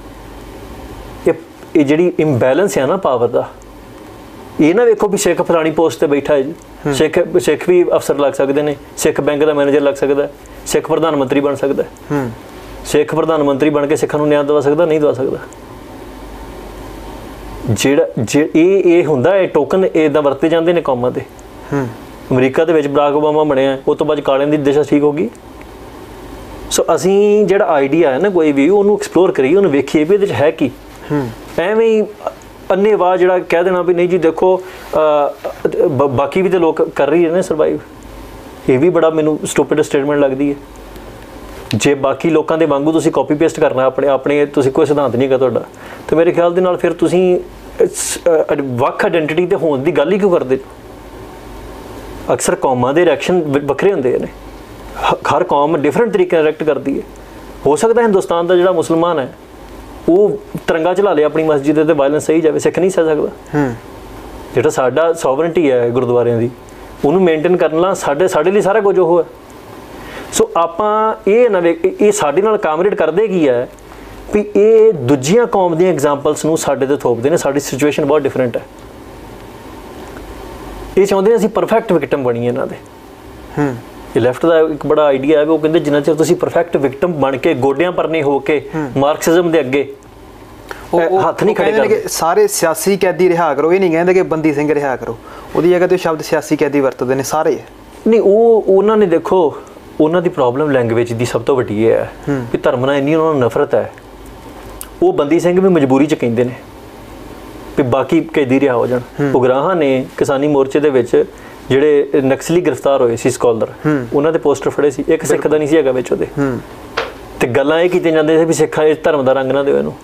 ਇਹ ਜਿਹੜੀ ਇੰਬੈਲੈਂਸ ਹੈ ਨਾ ਪਾਵਰ ਦਾ, ਇਹ ਨਾ ਵੇਖੋ ਵੀ ਸਿੱਖ ਫਲਾਣੀ ਪੋਸਟ ਤੇ ਬੈਠਾ ਹੈ ਜੀ, ਸਿੱਖ ਵੀ ਅਫਸਰ ਲੱਗ ਸਕਦੇ ਨੇ, ਸਿੱਖ ਬੈਂਕ ਦਾ ਮੈਨੇਜਰ ਲੱਗ ਸਕਦਾ, ਸਿੱਖ ਪ੍ਰਧਾਨ ਮੰਤਰੀ ਬਣ ਸਕਦਾ। ਸਿੱਖ ਪ੍ਰਧਾਨ ਮੰਤਰੀ ਬਣ ਕੇ ਸਿੱਖਾਂ ਨੂੰ ਨਿਆਂ ਦਵਾ ਸਕਦਾ? ਨਹੀਂ ਦਵਾ ਸਕਦਾ। ਇਹ ਹੁੰਦਾ, ਇਹ ਟੋਕਨ ਇੱਦਾਂ ਵਰਤੇ ਜਾਂਦੇ ਨੇ ਕੌਮਾਂ ਦੇ। ਅਮਰੀਕਾ ਦੇ ਵਿੱਚ ਬਰਾਕ ਓਬਾਮਾ ਬਣਿਆ, ਉਹ ਤੋਂ ਬਾਅਦ ਕਾਲਿਆਂ ਦੀ ਦਿਸ਼ਾ ਠੀਕ ਹੋ ਗਈ। ਸੋ ਅਸੀਂ ਜਿਹੜਾ ਆਈਡੀਆ ਹੈ ਨਾ ਕੋਈ ਵੀ, ਉਹਨੂੰ ਐਕਸਪਲੋਰ ਕਰੀਏ, ਉਹਨੂੰ ਵੇਖੀਏ ਵੀ ਇਹਦੇ 'ਚ ਹੈ ਕੀ। ਐਵੇਂ ਹੀ ਅੰਨੇਵਾਹ ਜਿਹੜਾ ਕਹਿ ਦੇਣਾ ਵੀ ਨਹੀਂ ਜੀ ਦੇਖੋ ਬਾਕੀ ਵੀ ਤਾਂ ਲੋਕ ਕਰ ਰਹੀ ਨੇ ਸਰਵਾਈਵ, ਇਹ ਵੀ ਬੜਾ ਮੈਨੂੰ ਸਟੂਪਿਡ ਸਟੇਟਮੈਂਟ ਲੱਗਦੀ ਹੈ। ਜੇ ਬਾਕੀ ਲੋਕਾਂ ਦੇ ਵਾਂਗੂ ਤੁਸੀਂ ਕਾਪੀ ਪੇਸਟ ਕਰਨਾ ਆਪਣੇ ਤੁਸੀਂ ਕੋਈ ਸਿਧਾਂਤ ਨਹੀਂ ਹੈਗਾ ਤੁਹਾਡਾ, ਤੇ ਮੇਰੇ ਖਿਆਲ ਦੇ ਨਾਲ ਫਿਰ ਤੁਸੀਂ ਵੱਖ ਆਇਡੈਂਟੀਟੀ ਦੇ ਹੋਣ ਦੀ ਗੱਲ ਹੀ ਕਿਉਂ ਕਰਦੇ? ਅਕਸਰ ਕੌਮਾਂ ਦੇ ਰਿਐਕਸ਼ਨ ਵੱਖਰੇ ਹੁੰਦੇ ਨੇ, ਹਰ ਕੌਮ ਡਿਫਰੈਂਟ ਤਰੀਕੇ ਨਾਲ ਰਿਐਕਟ ਕਰਦੀ ਹੈ। ਹੋ ਸਕਦਾ ਹਿੰਦੁਸਤਾਨ ਦਾ ਜਿਹੜਾ ਮੁਸਲਮਾਨ ਹੈ ਉਹ ਤਿਰੰਗਾ ਚਲਾ ਲੇ ਆਪਣੀ ਮਸਜਿਦ ਤੇ ਵਾਇਲੈਂਸ ਸਹੀ ਜਾਵੇ, ਸਿੱਖ ਨਹੀਂ ਸਹਿ ਸਕਦਾ। ਜਿਹੜਾ ਸਾਡਾ ਸੋਵਰਨਟੀ ਹੈ ਗੁਰਦੁਆਰਿਆਂ ਦੀ, ਉਹਨੂੰ ਮੇਨਟੇਨ ਕਰਨਾ ਸਾਡੇ ਲਈ ਸਾਰਾ ਕੁਝ ਉਹ ਹੈ। ਸੋ ਆਪਾਂ ਇਹ ਨਾ ਇਹ ਸਾਡੇ ਨਾਲ ਕਾਮਰੇਟ ਕਰਦੇ ਕੀ ਹੈ ਵੀ ਇਹ ਦੂਜੀਆਂ ਕੌਮ ਦੀਆਂ ਐਗਜ਼ਾਮਪਲਸ ਨੂੰ ਸਾਡੇ ਤੇ ਥੋਪਦੇ ਨੇ। ਸਾਡੀ ਸਿਚੁਏਸ਼ਨ ਬਹੁਤ ਡਿਫਰੈਂਟ ਹੈ। ਇਹ ਚਾਹੁੰਦੇ ਨੇ ਅਸੀਂ ਪਰਫੈਕਟ ਵਿਕਟਮ ਬਣੀਏ ਇਹਨਾਂ ਦੇ। ਇਹ ਲੈਫਟ ਦਾ ਇੱਕ ਬੜਾ ਆਈਡੀਆ ਹੈ ਵੀ ਉਹ ਕਹਿੰਦੇ ਜਿੰਨਾ ਚਿਰ ਤੁਸੀਂ ਪਰਫੈਕਟ ਵਿਕਟਮ ਬਣ ਕੇ ਗੋਡਿਆਂ ਪਰ ਨਹੀਂ ਹੋ ਕੇ ਮਾਰਕਸਿਜ਼ਮ ਦੇ ਅੱਗੇ ਹੱਥ ਨਹੀਂ ਖੜੇ ਕਰਦੇ। ਸਾਰੇ ਸਿਆਸੀ ਕੈਦੀ ਰਿਹਾ ਕਰੋ, ਇਹ ਨਹੀਂ ਕਹਿੰਦੇ ਕਿ ਬੰਦੀ ਸਿੰਘ ਰਿਹਾ ਕਰੋ। ਉਹਦੀ ਜਗ੍ਹਾ ਤੇ ਸ਼ਬਦ ਸਿਆਸੀ ਕੈਦੀ ਵਰਤਦੇ ਨੇ ਸਾਰੇ। ਨਹੀਂ, ਉਹਨਾਂ ਨੇ ਦੇਖੋ ਉਹਨਾਂ ਦੀ ਪ੍ਰੋਬਲਮ ਲੈਂਗੁਏਜ ਦੀ ਸਭ ਤੋਂ ਵੱਡੀ ਇਹ ਹੈ ਵੀ ਧਰਮ ਨਾਲ ਇੰਨੀ ਉਹਨਾਂ ਨੂੰ ਨਫ਼ਰਤ ਹੈ। ਉਹ ਬੰਦੀ ਸਿੰਘ ਵੀ ਮਜਬੂਰੀ 'ਚ ਕਹਿੰਦੇ ਨੇ ਵੀ ਬਾਕੀ ਕੈਦੀ ਰਿਹਾ ਹੋ ਜਾਣ। ਉਗਰਾਹਾਂ ਨੇ ਕਿਸਾਨੀ ਮੋਰਚੇ ਦੇ ਵਿੱਚ ਜਿਹੜੇ ਨਕਸਲੀ ਗ੍ਰਿਫਤਾਰ ਹੋਏ ਸੀ ਸਕਾਲਰ, ਉਹਨਾਂ ਦੇ ਪੋਸਟਰ ਫੜੇ ਸੀ, ਇੱਕ ਸਿੱਖ ਦਾ ਨਹੀਂ ਸੀ ਹੈਗਾ ਵਿੱਚ ਉਹਦੇ। ਤੇ ਗੱਲਾਂ ਇਹ ਕੀਤੀਆਂ ਜਾਂਦੀਆਂ ਸੀ ਵੀ ਸਿੱਖਾਂ ਇਸ ਧਰਮ ਦਾ ਰੰਗ ਨਾ ਦਿਓ ਇਹਨੂੰ।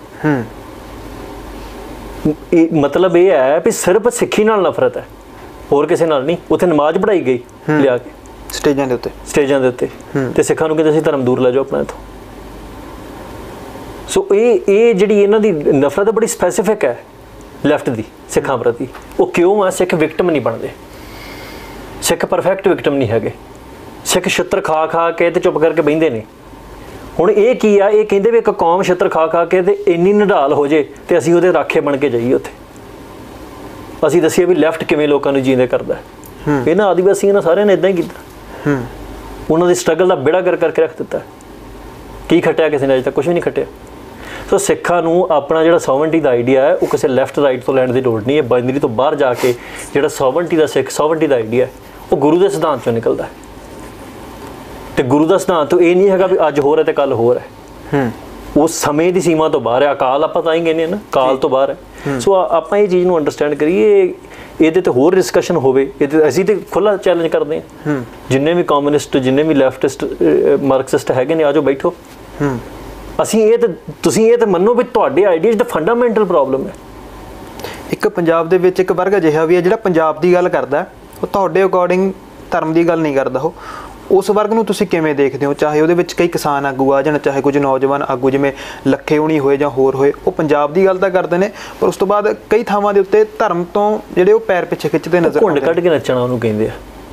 ਮਤਲਬ ਇਹ ਹੈ ਵੀ ਸਿਰਫ ਸਿੱਖੀ ਨਾਲ ਨਫ਼ਰਤ ਹੈ, ਹੋਰ ਕਿਸੇ ਨਾਲ ਨਹੀਂ। ਉੱਥੇ ਨਮਾਜ਼ ਪੜ੍ਹਾਈ ਗਈ ਲਿਆ ਕੇ ਸਟੇਜਾਂ ਦੇ ਉੱਤੇ ਤੇ ਸਿੱਖਾਂ ਨੂੰ ਕਹਿੰਦੇ ਸੀ ਧਰਮ ਦੂਰ ਲੈ ਜਾਓ ਆਪਣਾ ਇੱਥੋਂ। ਸੋ ਇਹ ਜਿਹੜੀ ਇਹਨਾਂ ਦੀ ਨਫ਼ਰਤ ਬੜੀ ਸਪੈਸੀਫਿਕ ਹੈ ਲੈਫਟ ਦੀ ਸਿੱਖਾਂ ਪ੍ਰਤੀ। ਉਹ ਕਿਉਂ ਆ? ਸਿੱਖ ਵਿਕਟਮ ਨਹੀਂ ਬਣਦੇ, ਸਿੱਖ ਪਰਫੈਕਟ ਵਿਕਟਮ ਨਹੀਂ ਹੈਗੇ। ਸਿੱਖ ਛਿੱਤਰ ਖਾ ਕੇ ਤੇ ਚੁੱਪ ਕਰਕੇ ਬਹਿੰਦੇ ਨੇ। ਹੁਣ ਇਹ ਕੀ ਆ? ਇਹ ਕਹਿੰਦੇ ਵੀ ਇੱਕ ਕੌਮ ਛਿੱਤਰ ਖਾ ਕੇ ਤੇ ਇੰਨੀ ਨਿਢਾਲ ਹੋ ਜੇ ਤੇ ਅਸੀਂ ਉਹਦੇ ਰਾਖੇ ਬਣ ਕੇ ਜਾਈਏ ਉੱਥੇ। ਅਸੀਂ ਦੱਸੀਏ ਵੀ ਲੈਫਟ ਕਿਵੇਂ ਲੋਕਾਂ ਨੂੰ ਜੀਂਦੇ ਕਰਦਾ। ਇਹਨਾਂ ਆਦੀਵਾਸੀਆਂ ਨੇ ਸਾਰਿਆਂ ਨੇ ਇੱਦਾਂ ਹੀ ਕੀਤਾ। ਉਹਨਾਂ ਦੀ ਸਟਰਗਲ ਦਾ ਬੇੜਾ ਗਰਕ ਕਰਕੇ ਰੱਖ ਦਿੱਤਾ। ਕੀ ਖੱਟਿਆ ਕਿਸੇ ਨੇ? ਅਜੇ ਤੱਕ ਕੁਛ ਵੀ ਨਹੀਂ ਖੱਟਿਆ। ਸੋ ਸਿੱਖਾਂ ਨੂੰ ਆਪਣਾ ਜਿਹੜਾ ਸੋਵਰਨਟੀ ਦਾ ਆਈਡੀਆ ਹੈ ਉਹ ਕਿਸੇ ਲੈਫਟ ਰਾਈਟ ਤੋਂ ਲੈਣ ਦੀ ਲੋੜ ਨਹੀਂ ਹੈ। ਬਾਈਨਰੀ ਤੋਂ ਬਾਹਰ ਜਾ ਕੇ ਜਿਹੜਾ ਸੋਵਰਨਟੀ ਦਾ ਸੋਵਰਨਟੀ ਦਾ ਆਈਡੀਆ ਉਹ ਗੁਰੂ ਦੇ ਸਿਧਾਂਤ ਚੋਂ ਨਿਕਲਦਾ ਹੈ। ਤੇ ਗੁਰੂ ਦਾ ਸਿਧਾਂਤ ਇਹ ਨਹੀਂ ਹੈਗਾ ਵੀ ਅੱਜ ਹੋਰ ਹੈ ਤੇ ਕੱਲ ਹੋਰ ਹੈ। ਉਹ ਸਮੇਂ ਦੀ ਸੀਮਾ ਤੋਂ ਬਾਹਰ ਹੈ। ਅਕਾਲ ਆਪਾਂ ਤਾਂ ਹੀ ਕਹਿੰਦੇ ਨਾ, ਕਾਲ ਤੋਂ ਬਾਹਰ ਹੈ। ਸੋ ਆਪਾਂ ਇਹ ਚੀਜ਼ ਨੂੰ ਅੰਡਰਸਟੈਂਡ ਕਰੀਏ, ਇਹਦੇ ਤੇ ਹੋਰ ਡਿਸਕਸ਼ਨ ਹੋਵੇ। ਇਹਦੇ ਅਸੀਂ ਤੇ ਖੁੱਲ੍ਹਾ ਚੈਲੰਜ ਕਰਦੇ ਹਾਂ। ਜਿੰਨੇ ਵੀ ਕਮਿਊਨਿਸਟ, ਜਿੰਨੇ ਵੀ ਲੈਫਟਿਸਟ, ਮਾਰਕਸਿਸਟ ਹੈਗੇ ਨੇ, ਆ ਜਾਓ ਬੈਠੋ। ਅਸੀਂ ਤੁਸੀਂ ਇਹ ਤਾਂ ਮੰਨੋ ਵੀ ਤੁਹਾਡੇ ਆਈਡੀਆਜ਼ ਦਾ ਫੰਡਾਮੈਂਟਲ ਪ੍ਰੋਬਲਮ ਹੈ। ਇੱਕ ਪੰਜਾਬ ਦੇ ਵਿੱਚ ਇੱਕ ਵਰਗ ਅਜਿਹਾ ਵੀ ਹੈ ਜਿਹੜਾ ਪੰਜਾਬ ਦੀ ਗੱਲ ਕਰਦਾ, ਉਹ ਤੁਹਾਡੇ ਅਕੋਰਡਿੰਗ ਧਰਮ ਦੀ ਗੱਲ ਨਹੀਂ ਕਰਦਾ। ਉਸ ਵਰਗ ਨੂੰ ਤੁਸੀਂ ਕਿਵੇਂ ਦੇਖਦੇ ਹੋ? ਚਾਹੇ ਉਹਦੇ ਵਿੱਚ ਕਈ ਕਿਸਾਨ ਆਗੂ ਆ ਜਾਣ, ਚਾਹੇ ਕੁਝ ਨੌਜਵਾਨ ਆਗੂ ਜਿਵੇਂ ਲੱਖੇ ਹੋਣੀ ਹੋਏ ਜਾਂ ਹੋਰ ਹੋਏ, ਉਹ ਪੰਜਾਬ ਦੀ ਗੱਲ ਤਾਂ ਕਰਦੇ ਨੇ, ਪਰ ਉਸ ਤੋਂ ਬਾਅਦ ਕਈ ਥਾਵਾਂ ਦੇ ਉੱਤੇ ਧਰਮ ਤੋਂ ਜਿਹੜੇ ਉਹ ਪੈਰ ਪਿੱਛੇ ਖਿੱਚਦੇ ਨਜ਼ਰ ਆਉਂਦੇ। ਘੁੰਡ ਕੱਢ ਕੇ ਨੱਚਣਾ ਉਹਨੂੰ ਕਹਿੰਦੇ ਆ।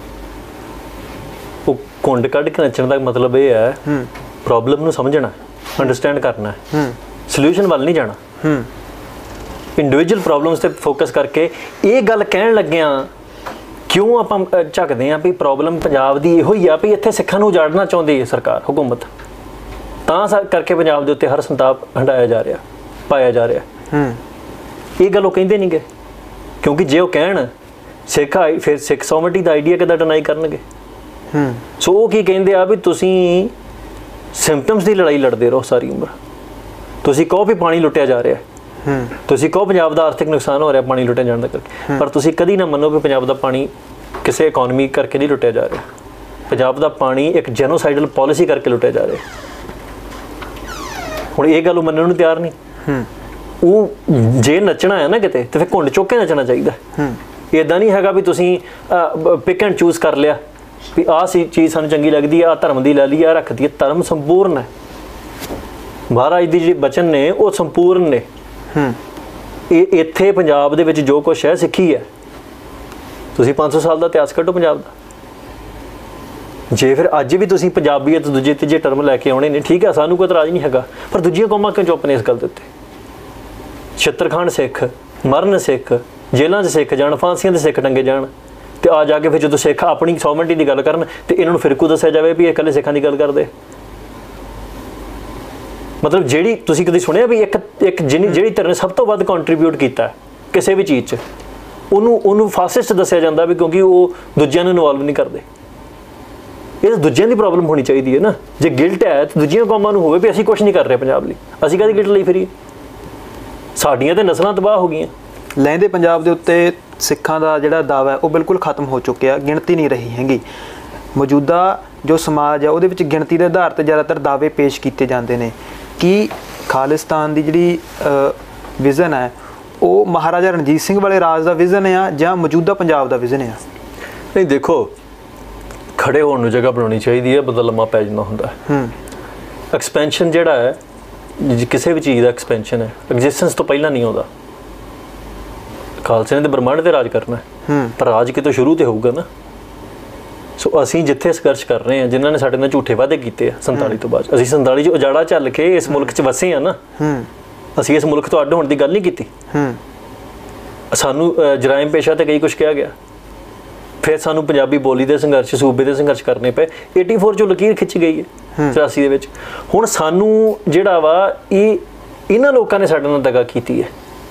ਉਹ ਘੁੰਡ ਕੱਢ ਕੇ ਨੱਚਣ ਦਾ ਮਤਲਬ ਇਹ ਹੈ ਪ੍ਰੋਬਲਮ ਨੂੰ ਸਮਝਣਾ, ਅੰਡਰਸਟੈਂਡ ਕਰਨਾ, ਸੋਲੂਸ਼ਨ ਵੱਲ ਨਹੀਂ ਜਾਣਾ। ਇੰਡੀਵਿਜੂਅਲ ਪ੍ਰੋਬਲਮਸ ਤੇ ਫੋਕਸ ਕਰਕੇ ਇਹ ਗੱਲ ਕਹਿਣ ਲੱਗਿਆਂ ਕਿਉਂ ਆਪਾਂ ਝੱਕਦੇ ਹਾਂ ਵੀ ਪ੍ਰੋਬਲਮ ਪੰਜਾਬ ਦੀ ਇਹੋ ਹੀ ਆ ਵੀ ਇੱਥੇ ਸਿੱਖਾਂ ਨੂੰ ਉਜਾੜਨਾ ਚਾਹੁੰਦੀ ਹੈ ਸਰਕਾਰ, ਹੁਕੂਮਤ। ਤਾਂ ਕਰਕੇ ਪੰਜਾਬ ਦੇ ਉੱਤੇ ਹਰ ਸੰਤਾਪ ਹੰਡਾਇਆ ਜਾ ਰਿਹਾ, ਪਾਇਆ ਜਾ ਰਿਹਾ। ਇਹ ਗੱਲ ਉਹ ਕਹਿੰਦੇ ਨਹੀਂ ਗੇ, ਕਿਉਂਕਿ ਜੇ ਉਹ ਕਹਿਣ ਸਿੱਖ ਫਿਰ ਸਿੱਖ ਸੋਵਰਨਟੀ ਦਾ ਆਈਡੀਆ ਕਿੱਦਾਂ ਡਿਨਾਈ ਕਰਨਗੇ। ਸੋ ਉਹ ਕੀ ਕਹਿੰਦੇ ਆ ਵੀ ਤੁਸੀਂ ਸਿੰਪਟਮਸ ਦੀ ਲੜਾਈ ਲੜਦੇ ਰਹੋ ਸਾਰੀ ਉਮਰ। ਤੁਸੀਂ ਕਹੋ ਵੀ ਪਾਣੀ ਲੁੱਟਿਆ ਜਾ ਰਿਹਾ, ਤੁਸੀਂ ਕਹੋ ਪੰਜਾਬ ਦਾ ਆਰਥਿਕ ਨੁਕਸਾਨ ਹੋ ਰਿਹਾ ਪਾਣੀ ਲੁੱਟਿਆ ਜਾਣ ਦਾ ਕਰਕੇ, ਪਰ ਤੁਸੀਂ ਕਦੀ ਨਾ ਮੰਨੋ ਵੀ ਪੰਜਾਬ ਦਾ ਪਾਣੀ ਕਿਸੇ ਇਕਨੋਮੀ ਕਰਕੇ ਨਹੀਂ ਲੁੱਟਿਆ ਜਾ ਰਿਹਾ। ਪੰਜਾਬ ਦਾ ਪਾਣੀ ਇੱਕ ਜੈਨੋਸਾਈਡਲ ਪਾਲਿਸੀ ਕਰਕੇ ਲੁੱਟਿਆ ਜਾ ਰਿਹਾ। ਹੁਣ ਇਹ ਗੱਲ ਉਹ ਮੰਨਣ ਨੂੰ ਤਿਆਰ ਨਹੀਂ। ਉਹ ਜੇ ਨੱਚਣਾ ਹੈ ਨਾ ਕਿਤੇ ਤੇ ਫਿਰ ਘੁੰਡ ਚੁੱਕ ਕੇ ਨੱਚਣਾ ਚਾਹੀਦਾ। ਇੱਦਾਂ ਨਹੀਂ ਹੈਗਾ ਵੀ ਤੁਸੀਂ ਪਿਕ ਐਂਡ ਚੂਜ਼ ਕਰ ਲਿਆ ਵੀ ਆਹ ਚੀਜ਼ ਸਾਨੂੰ ਚੰਗੀ ਲੱਗਦੀ ਹੈ, ਆਹ ਧਰਮ ਦੀ ਲੈ ਲਈ, ਆਹ ਰੱਖਦੀ ਹੈ। ਧਰਮ ਸੰਪੂਰਨ ਹੈ। ਮਹਾਰਾਜ ਦੀ ਜਿਹੜੀ ਬਚਨ ਨੇ ਉਹ ਸੰਪੂਰਨ ਨੇ। ਇਹ ਇੱਥੇ ਪੰਜਾਬ ਦੇ ਵਿੱਚ ਜੋ ਕੁਛ ਹੈ ਸਿੱਖੀ ਹੈ। ਤੁਸੀਂ 500 ਸਾਲ ਦਾ ਇਤਿਹਾਸ ਕੱਢੋ ਪੰਜਾਬ ਦਾ। ਜੇ ਫਿਰ ਅੱਜ ਵੀ ਤੁਸੀਂ ਪੰਜਾਬੀਅਤ ਦੂਜੇ ਤੀਜੇ ਟਰਮ ਲੈ ਕੇ ਆਉਣੇ ਨੇ, ਠੀਕ ਹੈ, ਸਾਨੂੰ ਕੋਈ ਇਤਰਾਜ਼ ਨਹੀਂ ਹੈਗਾ, ਪਰ ਦੂਜੀਆਂ ਕੌਮਾਂ ਕਿਉਂ ਚੁੱਪ ਨੇ ਇਸ ਗੱਲ ਦੇ ਉੱਤੇ? ਛਿੱਤਰਖਾਨ ਸਿੱਖ, ਮਰਨ ਸਿੱਖ, ਜੇਲ੍ਹਾਂ 'ਚ ਸਿੱਖ ਜਾਣ, ਫਾਂਸੀਆਂ ਦੇ ਸਿੱਖ ਟੰਗੇ ਜਾਣ, ਤੇ ਆ ਜਾ ਕੇ ਫਿਰ ਜਦੋਂ ਸਿੱਖ ਆਪਣੀ ਸੋਵਰਨਟੀ ਦੀ ਗੱਲ ਕਰਨ ਤੇ ਇਹਨਾਂ ਨੂੰ ਫਿਰਕੂ ਦੱਸਿਆ ਜਾਵੇ ਵੀ ਇਹ ਇਕੱਲੇ ਸਿੱਖਾਂ ਦੀ ਗੱਲ ਕਰਦੇ। ਮਤਲਬ ਜਿਹੜੀ ਤੁਸੀਂ ਕਦੇ ਸੁਣਿਆ ਵੀ ਇੱਕ ਜਿਹੜੀ ਧਿਰ ਨੇ ਸਭ ਤੋਂ ਵੱਧ ਕੰਟਰੀਬਿਊਟ ਕੀਤਾ ਕਿਸੇ ਵੀ ਚੀਜ਼ 'ਚ, ਉਹਨੂੰ ਫਾਸਿਸਟ ਦੱਸਿਆ ਜਾਂਦਾ ਵੀ ਕਿਉਂਕਿ ਉਹ ਦੂਜਿਆਂ ਨੂੰ ਇਨਵੋਲਵ ਨਹੀਂ ਕਰਦੇ। ਇਹ ਤਾਂ ਦੂਜਿਆਂ ਦੀ ਪ੍ਰੋਬਲਮ ਹੋਣੀ ਚਾਹੀਦੀ ਹੈ ਨਾ। ਜੇ ਗਿਲਟ ਹੈ ਤਾਂ ਦੂਜੀਆਂ ਕੌਮਾਂ ਨੂੰ ਹੋਵੇ ਵੀ ਅਸੀਂ ਕੁਛ ਨਹੀਂ ਕਰ ਰਹੇ ਪੰਜਾਬ ਲਈ, ਅਸੀਂ ਕਾਹਦੀ ਗਿਲਟ ਲਈ ਫਿਰੀਏ? ਸਾਡੀਆਂ ਤੇ ਨਸਲਾਂ ਤਬਾਹ ਹੋ ਗਈਆਂ। ਲਹਿੰਦੇ ਪੰਜਾਬ ਦੇ ਉੱਤੇ ਸਿੱਖਾਂ ਦਾ ਜਿਹੜਾ ਦਾਅਵਾ ਹੈ ਉਹ ਬਿਲਕੁਲ ਖਤਮ ਹੋ ਚੁੱਕਿਆ, ਗਿਣਤੀ ਨਹੀਂ ਰਹੀ ਹੈਗੀ। ਮੌਜੂਦਾ ਜੋ ਸਮਾਜ ਹੈ ਉਹਦੇ ਵਿੱਚ ਗਿਣਤੀ ਦੇ ਆਧਾਰ 'ਤੇ ਜ਼ਿਆਦਾਤਰ ਦਾਅਵੇ ਪੇਸ਼ ਕੀਤੇ ਜਾਂਦੇ ਨੇ। ਕੀ ਖਾਲਿਸਤਾਨ ਦੀ ਜਿਹੜੀ ਵਿਜ਼ਨ ਹੈ ਉਹ ਮਹਾਰਾਜਾ ਰਣਜੀਤ ਸਿੰਘ ਵਾਲੇ ਰਾਜ ਦਾ ਵਿਜ਼ਨ ਆ ਜਾਂ ਮੌਜੂਦਾ ਪੰਜਾਬ ਦਾ ਵਿਜ਼ਨ ਆ? ਨਹੀਂ, ਦੇਖੋ, ਖੜੇ ਹੋਣ ਨੂੰ ਜਗ੍ਹਾ ਬਣਾਉਣੀ ਚਾਹੀਦੀ ਹੈ, ਬੰਦਾ ਲੰਮਾ ਪੈ ਜਾਂਦਾ ਹੁੰਦਾ। ਐਕਸਪੈਂਸ਼ਨ ਜਿਹੜਾ ਹੈ, ਕਿਸੇ ਵੀ ਚੀਜ਼ ਦਾ ਐਕਸਪੈਂਸ਼ਨ ਹੈ, ਐਗਜ਼ਿਸਟੈਂਸ ਤੋਂ ਪਹਿਲਾਂ ਨਹੀਂ ਆਉਂਦਾ। ਖਾਲਸੇ ਨੇ ਤੇ ਬ੍ਰਹਮੰਡ 'ਤੇ ਰਾਜ ਕਰਨਾ, ਪਰ ਰਾਜ ਕਿਤੋਂ ਸ਼ੁਰੂ ਤੇ ਹੋਊਗਾ ਨਾ। ਸੋ ਅਸੀਂ ਜਿੱਥੇ ਸੰਘਰਸ਼ ਕਰ ਰਹੇ ਹਾਂ, ਜਿਨ੍ਹਾਂ ਨੇ ਸਾਡੇ ਨਾਲ ਝੂਠੇ ਵਾਅਦੇ ਕੀਤੇ ਆ 47 ਤੋਂ ਬਾਅਦ, ਅਸੀਂ 47 'ਚ ਉਜਾੜਾ ਝੱਲ ਕੇ ਇਸ ਮੁਲਕ 'ਚ ਵਸੇ ਆ ਨਾ। ਅਸੀਂ ਇਸ ਮੁਲਕ ਤੋਂ ਅੱਡ ਹੋਣ ਦੀ ਗੱਲ ਨਹੀਂ ਕੀਤੀ। ਸਾਨੂੰ ਜਰਾਇਮ ਪੇਸ਼ਾ ਤੇ ਕਈ ਕੁਛ ਕਿਹਾ ਗਿਆ, ਫਿਰ ਸਾਨੂੰ ਪੰਜਾਬੀ ਬੋਲੀ ਦੇ ਸੰਘਰਸ਼, ਸੂਬੇ ਦੇ ਸੰਘਰਸ਼ ਕਰਨੇ ਪਏ। 84 'ਚੋਂ ਲਕੀਰ ਖਿੱਚ ਗਈ ਹੈ 84 ਦੇ ਵਿੱਚ। ਹੁਣ ਸਾਨੂੰ ਜਿਹੜਾ ਵਾ ਇਹਨਾਂ ਲੋਕਾਂ ਨੇ ਸਾਡੇ ਨਾਲ ਦਗਾ ਕੀਤੀ ਹੈ।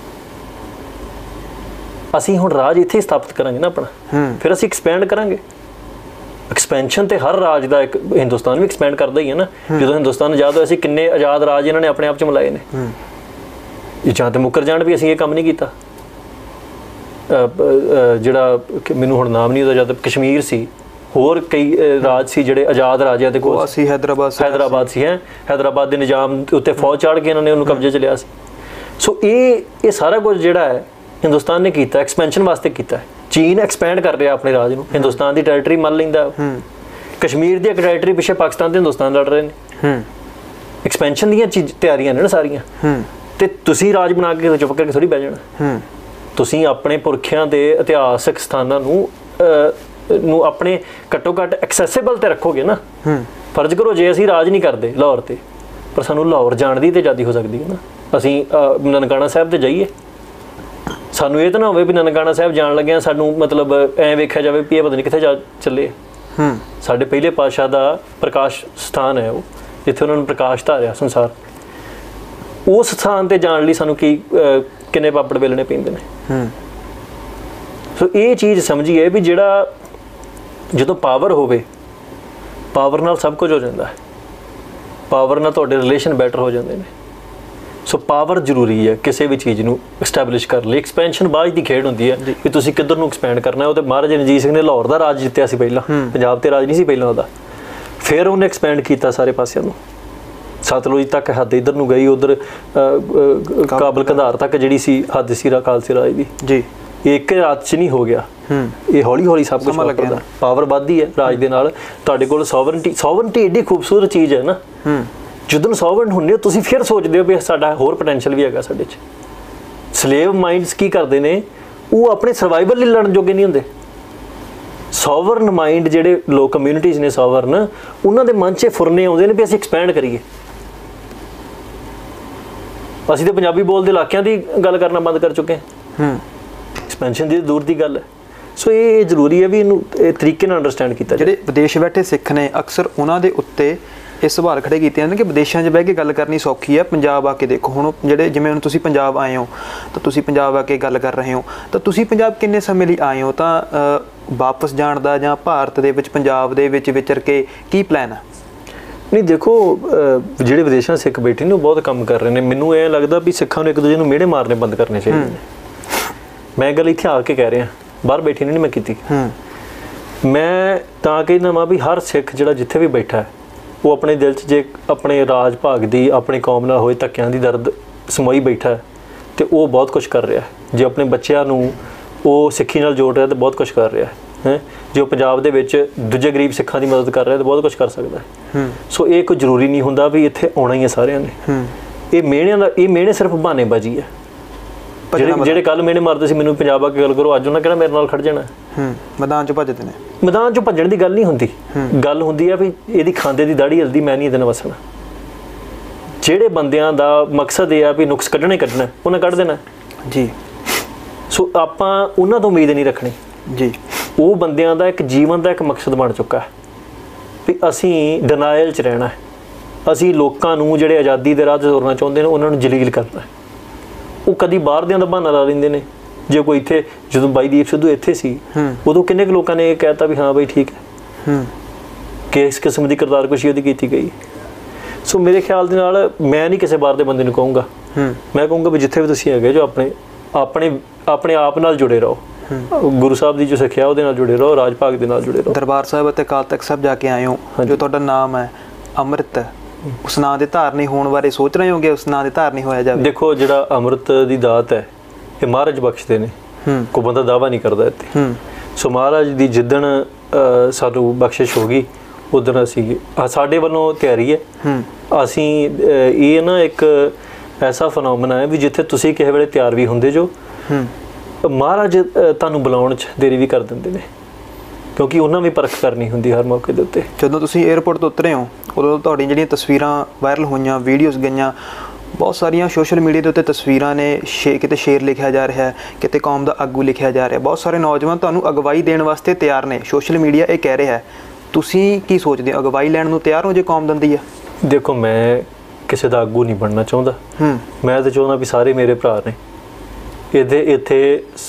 ਅਸੀਂ ਹੁਣ ਰਾਜ ਇੱਥੇ ਹੀ ਸਥਾਪਿਤ ਕਰਾਂਗੇ ਨਾ ਆਪਣਾ, ਫਿਰ ਅਸੀਂ ਐਕਸਪੈਂਡ ਕਰਾਂਗੇ। ਐਕਸਪੈਂਸ਼ਨ ਤੇ ਹਰ ਰਾਜ ਦਾ, ਇੱਕ ਹਿੰਦੁਸਤਾਨ ਵੀ ਐਕਸਪੈਂਡ ਕਰਦਾ ਹੀ ਹੈ ਨਾ। ਜਦੋਂ ਹਿੰਦੁਸਤਾਨ ਆਜ਼ਾਦ ਹੋਇਆ ਸੀ, ਕਿੰਨੇ ਆਜ਼ਾਦ ਰਾਜ ਇਹਨਾਂ ਨੇ ਆਪਣੇ ਆਪ 'ਚ ਮਿਲਾਏ ਨੇ। ਜਾਂ ਤੇ ਮੁੱਕਰ ਜਾਣ ਵੀ ਅਸੀਂ ਇਹ ਕੰਮ ਨਹੀਂ ਕੀਤਾ। ਜਿਹੜਾ ਮੈਨੂੰ ਹੁਣ ਨਾਮ ਨਹੀਂ ਉਹਦਾ, ਜਦ ਕਸ਼ਮੀਰ ਸੀ, ਹੋਰ ਕਈ ਰਾਜ ਸੀ ਜਿਹੜੇ ਆਜ਼ਾਦ ਰਾਜਿਆਂ ਦੇ ਕੋਲ ਸੀ, ਹੈਦਰਾਬਾਦ ਸੀ ਹੈ, ਹੈਦਰਾਬਾਦ ਦੇ ਨਿਜ਼ਾਮ ਉੱਤੇ ਫੌਜ ਚੜ੍ਹ ਕੇ ਇਹਨਾਂ ਨੇ ਉਹਨੂੰ ਕਬਜ਼ੇ 'ਚ ਲਿਆ ਸੀ। ਸੋ ਇਹ ਸਾਰਾ ਕੁਝ ਜਿਹੜਾ ਹੈ ਹਿੰਦੁਸਤਾਨ ਨੇ ਕੀਤਾ, ਐਕਸਪੈਂਸ਼ਨ ਵਾਸਤੇ ਕੀਤਾ। ਚੀਨ ਐਕਸਪੈਂਡ ਕਰ ਰਿਹਾ ਆਪਣੇ ਰਾਜ ਨੂੰ, ਹਿੰਦੁਸਤਾਨ ਦੀ ਟੈਰੀਟਰੀ ਮੰਨ ਲੈਂਦਾ। ਕਸ਼ਮੀਰ ਦੀ ਇੱਕ ਟੈਰੀਟਰੀ ਪਿੱਛੇ ਪਾਕਿਸਤਾਨ ਤੇ ਹਿੰਦੁਸਤਾਨ ਲੜ ਰਹੇ ਨੇ। ਐਕਸਪੈਂਸ਼ਨ ਦੀਆਂ ਤਿਆਰੀਆਂ ਨੇ ਨਾ ਸਾਰੀਆਂ। ਤੇ ਤੁਸੀਂ ਰਾਜ ਬਣਾ ਕੇ ਚੁੱਪ ਕਰਕੇ ਥੋੜੀ ਬਹਿ ਜਾਣਾ। ਤੁਸੀਂ ਆਪਣੇ ਪੁਰਖਿਆਂ ਦੇ ਇਤਿਹਾਸਕ ਸਥਾਨਾਂ ਨੂੰ ਆਪਣੇ ਘੱਟੋ ਘੱਟ ਐਕਸੈਸਿਬਲ ਤੇ ਰੱਖੋਗੇ ਨਾ। ਫਰਜ਼ ਕਰੋ ਜੇ ਅਸੀਂ ਰਾਜ ਨਹੀਂ ਕਰਦੇ ਲਾਹੌਰ ਤੇ, ਪਰ ਸਾਨੂੰ ਲਾਹੌਰ ਜਾਣ ਦੀ ਤੇ ਆਜ਼ਾਦੀ ਹੋ ਸਕਦੀ ਹੈ ਨਾ। ਅਸੀਂ ਨਨਕਾਣਾ ਸਾਹਿਬ ਤੇ ਜਾਈਏ, ਸਾਨੂੰ ਇਹ ਤਾਂ ਨਾ ਹੋਵੇ ਵੀ ਨਨਕਾਣਾ ਸਾਹਿਬ ਜਾਣ ਲੱਗਿਆ ਸਾਨੂੰ ਮਤਲਬ ਐਂ ਵੇਖਿਆ ਜਾਵੇ ਵੀ ਇਹ ਪਤਾ ਨਹੀਂ ਕਿੱਥੇ ਜਾ ਚੱਲੇ। ਸਾਡੇ ਪਹਿਲੇ ਪਾਤਸ਼ਾਹ ਦਾ ਪ੍ਰਕਾਸ਼ ਸਥਾਨ ਹੈ ਉਹ, ਜਿੱਥੇ ਉਹਨਾਂ ਨੂੰ ਪ੍ਰਕਾਸ਼ ਧਾਰਿਆ ਸੰਸਾਰ। ਉਸ ਸਥਾਨ ਤੇ ਜਾਣ ਲਈ ਸਾਨੂੰ ਕਿੰਨੇ ਪਾਪੜ ਵੇਲਣੇ ਪੈਂਦੇ ਨੇ। ਸੋ ਇਹ ਚੀਜ਼ ਸਮਝੀਏ ਵੀ ਜਿਹੜਾ ਜਦੋਂ ਪਾਵਰ ਹੋਵੇ, ਪਾਵਰ ਨਾਲ ਸਭ ਕੁਝ ਹੋ ਜਾਂਦਾ ਹੈ। ਪਾਵਰ ਨਾਲ ਤੁਹਾਡੇ ਰਿਲੇਸ਼ਨ ਬੈਟਰ ਹੋ ਜਾਂਦੇ ਨੇ। ਸੋ ਪਾਵਰ ਜ਼ਰੂਰੀ ਹੈ ਕਿਸੇ ਵੀ ਚੀਜ਼ ਨੂੰ ਐਸਟੈਬਲਿਸ਼ ਕਰਨ ਲਈ। ਐਕਸਪੈਂਸ਼ਨ ਬਾਅਦ ਦੀ ਖੇਡ ਹੁੰਦੀ ਹੈ ਕਿ ਤੁਸੀਂ ਕਿੱਧਰ ਨੂੰ ਐਕਸਪੈਂਡ ਕਰਨਾ ਹੈ। ਉਹ ਤੇ ਮਹਾਰਾਜਾ ਰਣਜੀਤ ਸਿੰਘ ਨੇ ਲਾਹੌਰ ਦਾ ਰਾਜ ਜਿੱਤਿਆ ਸੀ ਪਹਿਲਾਂ, ਪੰਜਾਬ ਤੇ ਰਾਜ ਨਹੀਂ ਸੀ ਪਹਿਲਾਂ ਉਹਦਾ। ਫਿਰ ਉਹਨੇ ਐਕਸਪੈਂਡ ਕੀਤਾ ਸਾਰੇ ਪਾਸਿਆਂ ਨੂੰ, ਸਤਲੁਜ ਤੱਕ ਹੱਦ ਇੱਧਰ ਨੂੰ ਗਈ, ਉੱਧਰ ਕਾਬਲ ਕੰਧਾਰ ਤੱਕ ਜਿਹੜੀ ਸੀ ਹੱਦ ਸੀ ਖਾਲਸੇ ਰਾਜ ਦੀ ਜੀ। ਇਹ ਇੱਕ ਰਾਤ 'ਚ ਨਹੀਂ ਹੋ ਗਿਆ, ਇਹ ਹੌਲੀ ਹੌਲੀ ਸਭ ਕੁਝ ਵਾਪਰਦਾ। ਪਾਵਰ ਵੱਧਦੀ ਹੈ ਰਾਜ ਦੇ ਨਾਲ। ਤੁਹਾਡੇ ਕੋਲ ਸੋਵਰਨਟੀ ਏਡੀ ਖੂਬਸੂਰਤ ਚੀਜ਼ ਹੈ ਨਾ। ਜਦੋਂ ਸੋਵਰਨ ਹੁੰਦੇ ਹੋ ਤੁਸੀਂ ਫਿਰ ਸੋਚਦੇ ਹੋ ਵੀ ਸਾਡਾ ਹੋਰ ਪੋਟੈਂਸ਼ੀਅਲ ਵੀ ਹੈਗਾ ਸਾਡੇ 'ਚ। ਸਲੇਵ ਮਾਈਂਡਸ ਕੀ ਕਰਦੇ ਨੇ, ਉਹ ਆਪਣੇ ਸਰਵਾਈਵਲ ਲਈ ਲੜਨ ਜੋਗੇ ਨਹੀਂ ਹੁੰਦੇ। ਸੋਵਰਨ ਮਾਈਂਡ ਜਿਹੜੇ ਲੋਕ ਕਮਿਊਨਿਟੀਜ਼ ਨੇ ਸੋਵਰਨ, ਉਹਨਾਂ ਦੇ ਮਨ 'ਚ ਫੁਰਨੇ ਆਉਂਦੇ ਨੇ ਵੀ ਅਸੀਂ ਐਕਸਪੈਂਡ ਕਰੀਏ। ਅਸੀਂ ਤਾਂ ਪੰਜਾਬੀ ਬੋਲਦੇ ਇਲਾਕਿਆਂ ਦੀ ਗੱਲ ਕਰਨਾ ਬੰਦ ਕਰ ਚੁੱਕੇ ਹਾਂ। ਐਕਸਪੈਂਸ਼ਨ ਦੀ ਦੂਰ ਦੀ ਗੱਲ ਹੈ। ਸੋ ਇਹ ਜ਼ਰੂਰੀ ਹੈ ਵੀ ਇਹਨੂੰ ਇਹ ਤਰੀਕੇ ਨਾਲ ਅੰਡਰਸਟੈਂਡ ਕੀਤਾ ਜਾਵੇ। ਜਿਹੜੇ ਵਿਦੇਸ਼ ਬੈਠੇ ਸਿੱਖ ਨੇ ਅਕਸਰ ਉਹਨਾਂ ਦੇ ਉੱਤੇ ਇਹ ਸਵਾਲ ਖੜੇ ਕੀਤੇ ਜਾਂਦੇ ਕਿ ਵਿਦੇਸ਼ਾਂ 'ਚ ਬਹਿ ਕੇ ਗੱਲ ਕਰਨੀ ਸੌਖੀ ਹੈ, ਪੰਜਾਬ ਆ ਕੇ ਦੇਖੋ। ਹੁਣ ਜਿਹੜੇ ਜਿਵੇਂ ਹੁਣ ਤੁਸੀਂ ਪੰਜਾਬ ਆਏ ਹੋ ਤਾਂ ਤੁਸੀਂ ਪੰਜਾਬ ਆ ਕੇ ਗੱਲ ਕਰ ਰਹੇ ਹੋ, ਤਾਂ ਤੁਸੀਂ ਪੰਜਾਬ ਕਿੰਨੇ ਸਮੇਂ ਲਈ ਆਏ ਹੋ? ਤਾਂ ਵਾਪਸ ਜਾਣ ਦਾ ਜਾਂ ਭਾਰਤ ਦੇ ਵਿੱਚ ਪੰਜਾਬ ਦੇ ਵਿੱਚ ਵਿਚਰ ਕੇ ਕੀ ਪਲਾਨ ਹੈ? ਨਹੀਂ ਦੇਖੋ, ਜਿਹੜੇ ਵਿਦੇਸ਼ਾਂ ਸਿੱਖ ਬੈਠੇ ਨੇ ਉਹ ਬਹੁਤ ਕੰਮ ਕਰ ਰਹੇ ਨੇ। ਮੈਨੂੰ ਇਹ ਲੱਗਦਾ ਵੀ ਸਿੱਖਾਂ ਨੂੰ ਇੱਕ ਦੂਜੇ ਨੂੰ ਮਿਹਣੇ ਮਾਰਨੇ ਬੰਦ ਕਰਨੇ ਚਾਹੀਦੇ ਨੇ। ਮੈਂ ਗੱਲ ਇੱਥੇ ਆ ਕੇ ਕਹਿ ਰਿਹਾ, ਬਾਹਰ ਬੈਠੀ ਨਹੀਂ ਮੈਂ ਕੀਤੀ। ਮੈਂ ਤਾਂ ਕਹਿੰਦਾ ਵਾਂ ਵੀ ਹਰ ਸਿੱਖ ਜਿਹੜਾ ਜਿੱਥੇ ਵੀ ਬੈਠਾ ਹੈ, ਉਹ ਆਪਣੇ ਦਿਲ 'ਚ ਜੇ ਆਪਣੇ ਰਾਜ ਭਾਗ ਦੀ, ਆਪਣੀ ਕੌਮ ਨਾਲ ਹੋਏ ਧੱਕਿਆਂ ਦੀ ਦਰਦ ਸਮੋਈ ਬੈਠਾ ਹੈ ਤੇ ਉਹ ਬਹੁਤ ਕੁਛ ਕਰ ਰਿਹਾ। ਜੇ ਆਪਣੇ ਬੱਚਿਆਂ ਨੂੰ ਉਹ ਸਿੱਖੀ ਨਾਲ ਜੋੜ ਰਿਹਾ ਤਾਂ ਬਹੁਤ ਕੁਛ ਕਰ ਰਿਹਾ ਹੈ। ਜੇ ਉਹ ਪੰਜਾਬ ਦੇ ਵਿੱਚ ਦੂਜੇ ਗਰੀਬ ਸਿੱਖਾਂ ਦੀ ਮਦਦ ਕਰ ਰਿਹਾ ਤਾਂ ਬਹੁਤ ਕੁਛ ਕਰ ਸਕਦਾ ਹੈ। ਸੋ ਇਹ ਕੋਈ ਜ਼ਰੂਰੀ ਨਹੀਂ ਹੁੰਦਾ ਵੀ ਇੱਥੇ ਆਉਣਾ ਹੀ ਹੈ ਸਾਰਿਆਂ ਨੇ। ਇਹ ਮਿਹਣੇ ਸਿਰਫ ਬਹਾਨੇਬਾਜ਼ੀ ਹੈ। ਜਿਹੜੇ ਕੱਲ ਮਿਹਣੇ ਮਾਰਦੇ ਸੀ ਮੈਨੂੰ ਪੰਜਾਬ ਆ ਕੇ ਗੱਲ ਕਰੋ, ਅੱਜ ਉਹਨਾਂ ਕਿਹੜਾ ਮੇਰੇ ਨਾਲ ਖੜ ਜਾਣਾ। ਮੈਦਾਨ 'ਚ ਭੱਜਦੇ ਨੇ। ਮੈਦਾਨ 'ਚੋਂ ਭੱਜਣ ਦੀ ਗੱਲ ਨਹੀਂ ਹੁੰਦੀ। ਗੱਲ ਹੁੰਦੀ ਆ ਵੀ ਇਹਦੀ ਖਾਂਦੇ ਦੀ ਦਾੜੀ ਹਿਲਦੀ, ਮੈਂ ਨਹੀਂ ਇਹਦੇ ਨਾਲ ਵਸਣਾ। ਜਿਹੜੇ ਬੰਦਿਆਂ ਦਾ ਮਕਸਦ ਇਹ ਆ ਵੀ ਨੁਕਸ ਕੱਢਣਾ ਉਹਨਾਂ ਕੱਢ ਦੇਣਾ ਜੀ। ਸੋ ਆਪਾਂ ਉਹਨਾਂ ਤੋਂ ਉਮੀਦ ਨਹੀਂ ਰੱਖਣੀ ਜੀ। ਉਹ ਬੰਦਿਆਂ ਦਾ ਇੱਕ ਜੀਵਨ ਦਾ ਇੱਕ ਮਕਸਦ ਬਣ ਚੁੱਕਾ ਹੈ ਵੀ ਅਸੀਂ ਡਿਨਾਇਲ 'ਚ ਰਹਿਣਾ ਹੈ। ਅਸੀਂ ਲੋਕਾਂ ਨੂੰ ਜਿਹੜੇ ਆਜ਼ਾਦੀ ਦੇ ਰਾਹ 'ਤੇ ਤੁਰਨਾ ਚਾਹੁੰਦੇ ਨੇ ਉਹਨਾਂ ਨੂੰ ਜਲੀਲ ਕਰਨਾ। ਉਹ ਕਦੀ ਬਾਹਰ ਦਿਆਂ ਦਾ ਬਹਾਨਾ ਲਾ ਲੈਂਦੇ ਨੇ। ਜੇ ਕੋਈ ਇੱਥੇ, ਜਦੋਂ ਬਾਈ ਦੀਪ ਸਿੱਧੂ ਇੱਥੇ ਸੀ ਉਦੋਂ ਕਿੰਨੇ ਕੁ ਲੋਕਾਂ ਨੇ ਇਹ ਕਹਿਤਾ ਵੀ ਹਾਂ ਬਈ ਠੀਕ ਹੈ, ਕਿ ਇਸ ਕਿਸਮ ਦੀ ਕਿਰਦਾਰਕੁਸ਼ੀ ਉਹਦੀ ਕੀਤੀ ਗਈ। ਸੋ ਮੇਰੇ ਖਿਆਲ ਦੇ ਨਾਲ ਮੈਂ ਨਹੀਂ ਕਿਸੇ ਬਾਹਰ ਦੇ ਬੰਦੇ ਨੂੰ ਕਹੂੰਗਾ, ਮੈਂ ਕਹੂੰਗਾ ਵੀ ਜਿੱਥੇ ਵੀ ਤੁਸੀਂ ਹੈਗੇ ਜੋ ਆਪਣੇ ਆਪ ਨਾਲ ਜੁੜੇ ਰਹੋ। ਗੁਰੂ ਸਾਹਿਬ ਦੀ ਜੋ ਸਿੱਖਿਆ ਉਹਦੇ ਨਾਲ ਜੁੜੇ ਰਹੋ, ਰਾਜ ਭਾਗ ਦੇ ਨਾਲ ਜੁੜੇ ਰਹੋ। ਦਰਬਾਰ ਸਾਹਿਬ ਅਤੇ ਅਕਾਲ ਤਖਤ ਸਾਹਿਬ ਜਾ ਕੇ ਆਏ ਹੋ, ਜੋ ਤੁਹਾਡਾ ਨਾਮ ਹੈ ਅੰਮ੍ਰਿਤ, ਉਸ ਨਾਂ ਦੇ ਧਾਰਨੀ ਹੋਣ ਬਾਰੇ ਸੋਚ ਰਹੇ ਹੋਗੇ? ਉਸ ਨਾਂ ਦੇ ਧਾਰਨੀ ਹੋਇਆ ਜਾਵੇ। ਦੇਖੋ, ਜਿਹੜਾ ਅੰਮ੍ਰਿਤ ਦੀ ਦਾਤ ਹੈ ਇਹ ਮਹਾਰਾਜ ਬਖਸ਼ਦੇ ਨੇ, ਕੋਈ ਬੰਦਾ ਦਾਵਾ ਨਹੀਂ ਕਰਦਾ ਇੱਥੇ। ਸੋ ਮਹਾਰਾਜ ਦੀ ਜਿੱਦਣ ਸਾਨੂੰ ਬਖਸ਼ਿਸ਼ ਹੋ ਗਈ ਉਦੋਂ ਅਸੀਂ, ਸਾਡੇ ਵੱਲੋਂ ਤਿਆਰੀ ਹੈ। ਅਸੀਂ ਇਹ ਨਾ ਇੱਕ ਐਸਾ ਫਨੋਮਨਾ ਹੈ ਵੀ ਜਿੱਥੇ ਤੁਸੀਂ ਕਿਸੇ ਵੇਲੇ ਤਿਆਰ ਵੀ ਹੁੰਦੇ ਜੋ, ਮਹਾਰਾਜ ਤੁਹਾਨੂੰ ਬੁਲਾਉਣ 'ਚ ਦੇਰੀ ਵੀ ਕਰ ਦਿੰਦੇ ਨੇ, ਕਿਉਂਕਿ ਉਹਨਾਂ ਵੀ ਪਰਖ ਕਰਨੀ ਹੁੰਦੀ ਹਰ ਮੌਕੇ ਦੇ ਉੱਤੇ। ਜਦੋਂ ਤੁਸੀਂ ਏਅਰਪੋਰਟ ਤੋਂ ਉਤਰੇ ਹੋ ਉਦੋਂ ਤੁਹਾਡੀਆਂ ਜਿਹੜੀਆਂ ਤਸਵੀਰਾਂ ਵਾਇਰਲ ਹੋਈਆਂ, ਵੀਡੀਓਜ਼ ਗਈਆਂ, ਬਹੁਤ ਸਾਰੀਆਂ ਸੋਸ਼ਲ ਮੀਡੀਆ ਦੇ ਉੱਤੇ ਤਸਵੀਰਾਂ ਨੇ। ਕਿਤੇ ਸ਼ੇਰ ਲਿਖਿਆ ਜਾ ਰਿਹਾ ਹੈ, ਕਿਤੇ ਕੌਮ ਦਾ ਆਗੂ ਲਿਖਿਆ ਜਾ ਰਿਹਾ। ਬਹੁਤ ਸਾਰੇ ਨੌਜਵਾਨ ਤੁਹਾਨੂੰ ਅਗਵਾਈ ਦੇਣ ਵਾਸਤੇ ਤਿਆਰ ਨੇ, ਸੋਸ਼ਲ ਮੀਡੀਆ ਇਹ ਕਹਿ ਰਿਹਾ ਹੈ। ਤੁਸੀਂ ਕੀ ਸੋਚਦੇ ਹੋ, ਅਗਵਾਈ ਲੈਣ ਨੂੰ ਤਿਆਰ ਹੋ ਜੇ ਕੌਮ ਦਿੰਦੀ ਹੈ? ਦੇਖੋ, ਮੈਂ ਕਿਸੇ ਦਾ ਆਗੂ ਨਹੀਂ ਬਣਨਾ ਚਾਹੁੰਦਾ। ਮੈਂ ਤਾਂ ਚਾਹੁੰਦਾ ਵੀ ਸਾਰੇ ਮੇਰੇ ਭਰਾ ਨੇ। ਇੱਥੇ